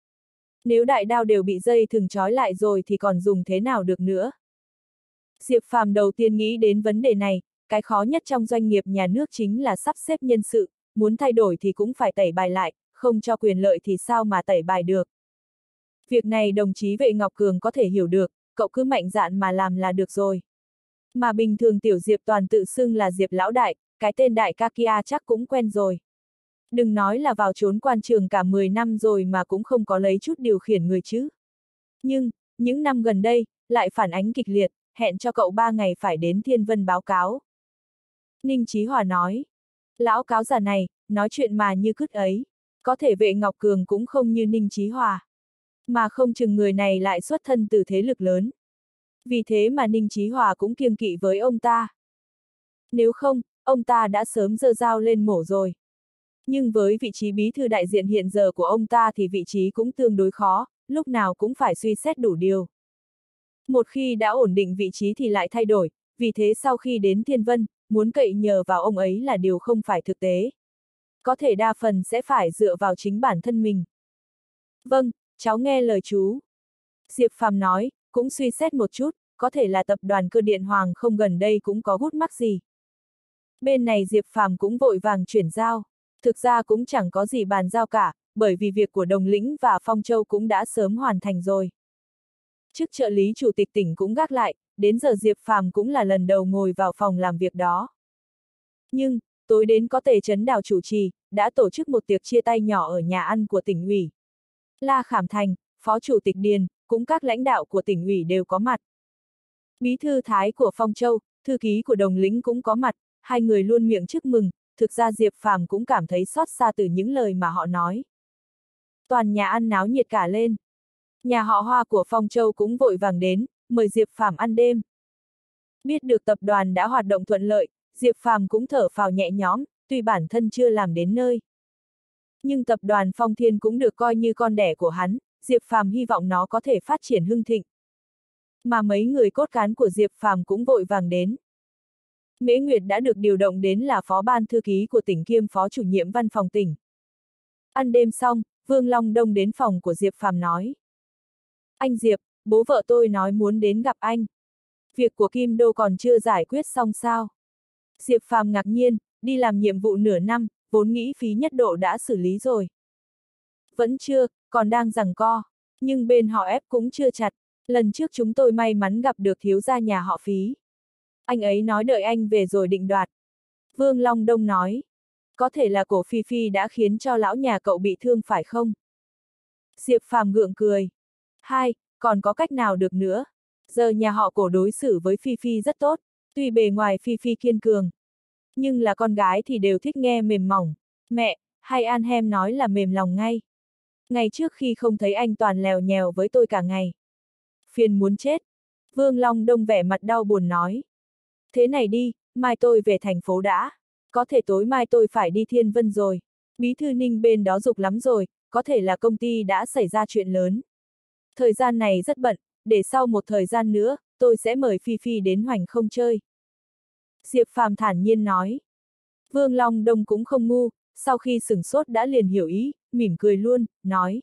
Nếu đại đao đều bị dây thừng trói lại rồi thì còn dùng thế nào được nữa? Diệp Phàm đầu tiên nghĩ đến vấn đề này, cái khó nhất trong doanh nghiệp nhà nước chính là sắp xếp nhân sự, muốn thay đổi thì cũng phải tẩy bài lại, không cho quyền lợi thì sao mà tẩy bài được. Việc này đồng chí Vệ Ngọc Cường có thể hiểu được, cậu cứ mạnh dạn mà làm là được rồi. Mà bình thường tiểu Diệp toàn tự xưng là Diệp lão đại, cái tên đại ca kia chắc cũng quen rồi. Đừng nói là vào trốn quan trường cả mười năm rồi mà cũng không có lấy chút điều khiển người chứ. Nhưng, những năm gần đây, lại phản ánh kịch liệt, hẹn cho cậu ba ngày phải đến Thiên Vân báo cáo. Ninh Chí Hòa nói, lão cáo già này, nói chuyện mà như cứt ấy, có thể Vệ Ngọc Cường cũng không như Ninh Chí Hòa. Mà không chừng người này lại xuất thân từ thế lực lớn. Vì thế mà Ninh Chí Hòa cũng kiêng kỵ với ông ta. Nếu không, ông ta đã sớm giơ dao lên mổ rồi. Nhưng với vị trí bí thư đại diện hiện giờ của ông ta thì vị trí cũng tương đối khó, lúc nào cũng phải suy xét đủ điều. Một khi đã ổn định vị trí thì lại thay đổi, vì thế sau khi đến Thiên Vân, muốn cậy nhờ vào ông ấy là điều không phải thực tế. Có thể đa phần sẽ phải dựa vào chính bản thân mình. Vâng, cháu nghe lời chú. Diệp Phàm nói, cũng suy xét một chút, có thể là tập đoàn Cơ điện Hoàng không gần đây cũng có gút mắc gì. Bên này Diệp Phàm cũng vội vàng chuyển giao. Thực ra cũng chẳng có gì bàn giao cả, bởi vì việc của Đồng Lĩnh và Phong Châu cũng đã sớm hoàn thành rồi. Chức trợ lý chủ tịch tỉnh cũng gác lại, đến giờ Diệp Phàm cũng là lần đầu ngồi vào phòng làm việc đó. Nhưng, tối đến có Tề Chấn Đào chủ trì, đã tổ chức một tiệc chia tay nhỏ ở nhà ăn của tỉnh ủy. La Khảm Thành, Phó Chủ tịch Điền, cũng các lãnh đạo của tỉnh ủy đều có mặt. Bí thư Thái của Phong Châu, thư ký của Đồng Lĩnh cũng có mặt, hai người luôn miệng chúc mừng, thực ra Diệp Phàm cũng cảm thấy xót xa từ những lời mà họ nói. Toàn nhà ăn náo nhiệt cả lên. Nhà họ Hoa của Phong Châu cũng vội vàng đến, mời Diệp Phàm ăn đêm. Biết được tập đoàn đã hoạt động thuận lợi, Diệp Phàm cũng thở phào nhẹ nhõm, tuy bản thân chưa làm đến nơi. Nhưng tập đoàn Phong Thiên cũng được coi như con đẻ của hắn, Diệp Phàm hy vọng nó có thể phát triển hưng thịnh. Mà mấy người cốt cán của Diệp Phàm cũng vội vàng đến. Mễ Nguyệt đã được điều động đến là phó ban thư ký của tỉnh kiêm phó chủ nhiệm văn phòng tỉnh. Ăn đêm xong, Vương Long Đông đến phòng của Diệp Phàm nói. Anh Diệp, bố vợ tôi nói muốn đến gặp anh. Việc của Kim Đô còn chưa giải quyết xong sao? Diệp Phàm ngạc nhiên, đi làm nhiệm vụ nửa năm, vốn nghĩ phí nhất độ đã xử lý rồi. Vẫn chưa, còn đang giằng co, nhưng bên họ ép cũng chưa chặt. Lần trước chúng tôi may mắn gặp được thiếu gia nhà họ Phí. Anh ấy nói đợi anh về rồi định đoạt. Vương Long Đông nói. Có thể là cổ Phi Phi đã khiến cho lão nhà cậu bị thương phải không? Diệp Phàm gượng cười. Hai, còn có cách nào được nữa? Giờ nhà họ cổ đối xử với Phi Phi rất tốt, tuy bề ngoài Phi Phi kiên cường. Nhưng là con gái thì đều thích nghe mềm mỏng. Mẹ, hay An Hem nói là mềm lòng ngay. Ngày trước khi không thấy anh toàn lèo nhèo với tôi cả ngày. Phiền muốn chết. Vương Long Đông vẻ mặt đau buồn nói. Thế này đi, mai tôi về thành phố đã. Có thể tối mai tôi phải đi Thiên Vân rồi. Bí thư Ninh bên đó giục lắm rồi, có thể là công ty đã xảy ra chuyện lớn. Thời gian này rất bận, để sau một thời gian nữa, tôi sẽ mời Phi Phi đến Hoành Không chơi. Diệp Phàm thản nhiên nói. Vương Long Đông cũng không ngu, sau khi sửng sốt đã liền hiểu ý, mỉm cười luôn, nói.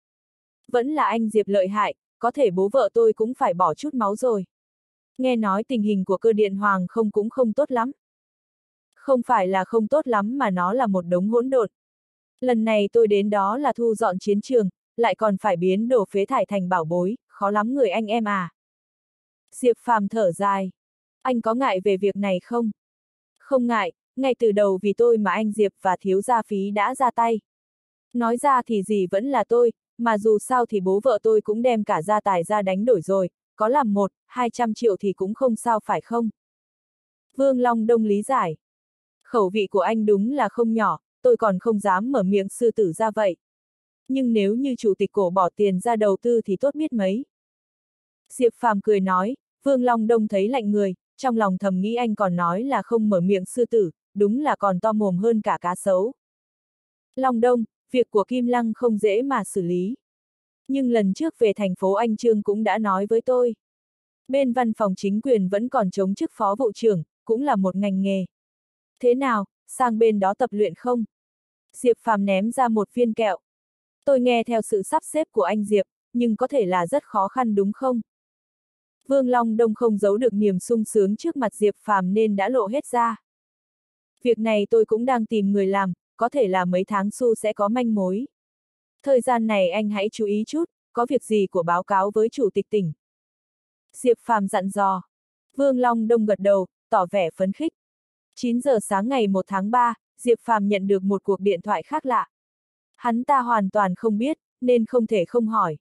Vẫn là anh Diệp lợi hại, có thể bố vợ tôi cũng phải bỏ chút máu rồi. Nghe nói tình hình của cơ điện Hoàng không cũng không tốt lắm. Không phải là không tốt lắm mà nó là một đống hỗn độn. Lần này tôi đến đó là thu dọn chiến trường, lại còn phải biến đồ phế thải thành bảo bối, khó lắm người anh em à. Diệp Phàm thở dài. Anh có ngại về việc này không? Không ngại, ngay từ đầu vì tôi mà anh Diệp và thiếu gia Phí đã ra tay. Nói ra thì gì vẫn là tôi, mà dù sao thì bố vợ tôi cũng đem cả gia tài ra đánh đổi rồi, có làm một, hai trăm triệu thì cũng không sao phải không? Vương Long Đông lý giải. Khẩu vị của anh đúng là không nhỏ, tôi còn không dám mở miệng sư tử ra vậy. Nhưng nếu như chủ tịch cổ bỏ tiền ra đầu tư thì tốt biết mấy. Diệp Phàm cười nói, Vương Long Đông thấy lạnh người, trong lòng thầm nghĩ anh còn nói là không mở miệng sư tử, đúng là còn to mồm hơn cả cá sấu. Long Đông, việc của Kim Lăng không dễ mà xử lý. Nhưng lần trước về thành phố anh Trương cũng đã nói với tôi. Bên văn phòng chính quyền vẫn còn trống chức phó vụ trưởng, cũng là một ngành nghề. Thế nào, sang bên đó tập luyện không? Diệp Phàm ném ra một viên kẹo. Tôi nghe theo sự sắp xếp của anh Diệp, nhưng có thể là rất khó khăn đúng không? Vương Long Đông không giấu được niềm sung sướng trước mặt Diệp Phàm nên đã lộ hết ra. Việc này tôi cũng đang tìm người làm, có thể là mấy tháng sau sẽ có manh mối. Thời gian này anh hãy chú ý chút, có việc gì của báo cáo với chủ tịch tỉnh. Diệp Phàm dặn dò. Vương Long Đông gật đầu, tỏ vẻ phấn khích. chín giờ sáng ngày một tháng ba, Diệp Phàm nhận được một cuộc điện thoại khác lạ. Hắn ta hoàn toàn không biết, nên không thể không hỏi.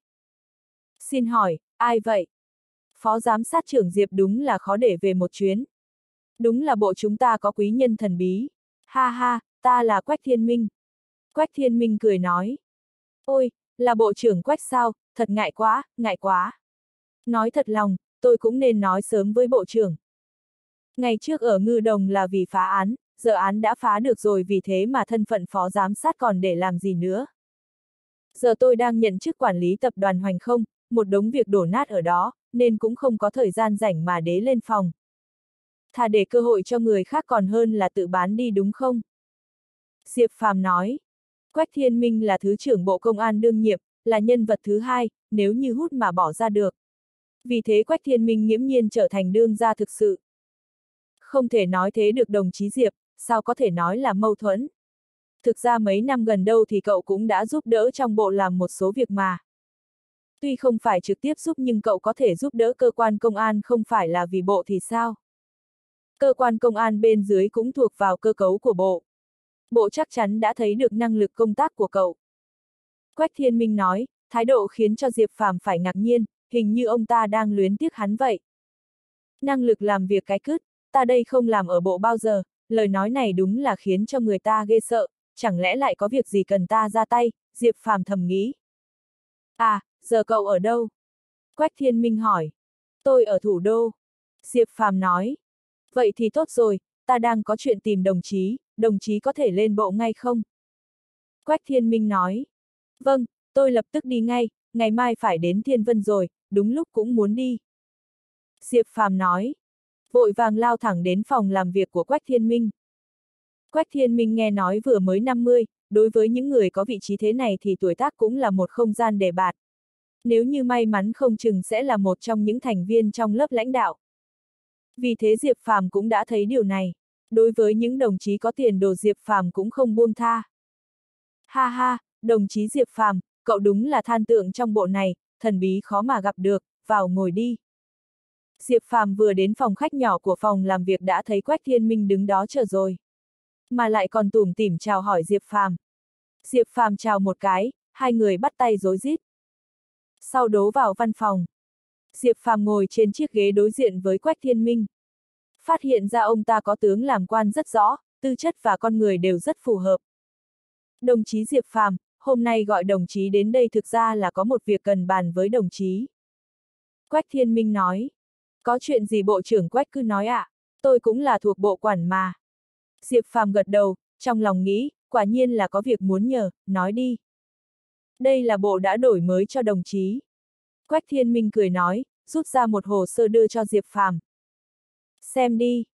Xin hỏi, ai vậy? Phó giám sát trưởng Diệp đúng là khó để về một chuyến. Đúng là bộ chúng ta có quý nhân thần bí. Ha ha, ta là Quách Thiên Minh. Quách Thiên Minh cười nói. Ôi, là bộ trưởng Quách sao, thật ngại quá, ngại quá. Nói thật lòng, tôi cũng nên nói sớm với bộ trưởng. Ngày trước ở Ngư Đồng là vì phá án, giờ án đã phá được rồi vì thế mà thân phận phó giám sát còn để làm gì nữa. Giờ tôi đang nhận chức quản lý tập đoàn Hoành Không, một đống việc đổ nát ở đó, nên cũng không có thời gian rảnh mà đế lên phòng. Thà để cơ hội cho người khác còn hơn là tự bán đi đúng không? Diệp Phàm nói. Quách Thiên Minh là Thứ trưởng Bộ Công an đương nhiệm, là nhân vật thứ hai, nếu như hút mà bỏ ra được. Vì thế Quách Thiên Minh nghiễm nhiên trở thành đương gia thực sự. Không thể nói thế được đồng chí Diệp, sao có thể nói là mâu thuẫn. Thực ra mấy năm gần đâu thì cậu cũng đã giúp đỡ trong bộ làm một số việc mà. Tuy không phải trực tiếp giúp nhưng cậu có thể giúp đỡ cơ quan công an không phải là vì bộ thì sao? Cơ quan công an bên dưới cũng thuộc vào cơ cấu của bộ. Bộ chắc chắn đã thấy được năng lực công tác của cậu. Quách Thiên Minh nói, thái độ khiến cho Diệp Phàm phải ngạc nhiên, hình như ông ta đang luyến tiếc hắn vậy. Năng lực làm việc cái cứt, ta đây không làm ở bộ bao giờ, lời nói này đúng là khiến cho người ta ghê sợ, chẳng lẽ lại có việc gì cần ta ra tay, Diệp Phàm thầm nghĩ. À, Giờ cậu ở đâu? Quách Thiên Minh hỏi. Tôi ở thủ đô. Diệp Phàm nói. Vậy thì tốt rồi, ta đang có chuyện tìm đồng chí, đồng chí có thể lên bộ ngay không? Quách Thiên Minh nói. Vâng, tôi lập tức đi ngay, ngày mai phải đến Thiên Vân rồi, đúng lúc cũng muốn đi. Diệp Phàm nói. Vội vàng lao thẳng đến phòng làm việc của Quách Thiên Minh. Quách Thiên Minh nghe nói vừa mới năm mươi, đối với những người có vị trí thế này thì tuổi tác cũng là một không gian đề bạt. Nếu như may mắn không chừng sẽ là một trong những thành viên trong lớp lãnh đạo. Vì thế Diệp Phàm cũng đã thấy điều này. Đối với những đồng chí có tiền đồ Diệp Phàm cũng không buông tha. Ha ha, đồng chí Diệp Phàm, cậu đúng là than tượng trong bộ này, thần bí khó mà gặp được, vào ngồi đi. Diệp Phàm vừa đến phòng khách nhỏ của phòng làm việc đã thấy Quách Thiên Minh đứng đó chờ rồi. Mà lại còn tủm tỉm chào hỏi Diệp Phàm. Diệp Phàm chào một cái, hai người bắt tay rối rít. Sau đó vào văn phòng. Diệp Phàm ngồi trên chiếc ghế đối diện với Quách Thiên Minh. Phát hiện ra ông ta có tướng làm quan rất rõ, tư chất và con người đều rất phù hợp. Đồng chí Diệp Phàm, hôm nay gọi đồng chí đến đây thực ra là có một việc cần bàn với đồng chí. Quách Thiên Minh nói. Có chuyện gì bộ trưởng Quách cứ nói ạ, à? Tôi cũng là thuộc bộ quản mà. Diệp Phàm gật đầu, trong lòng nghĩ, quả nhiên là có việc muốn nhờ, nói đi. Đây là bộ đã đổi mới cho đồng chí. Quách Thiên Minh cười nói, rút ra một hồ sơ đưa cho Diệp Phàm. Xem đi.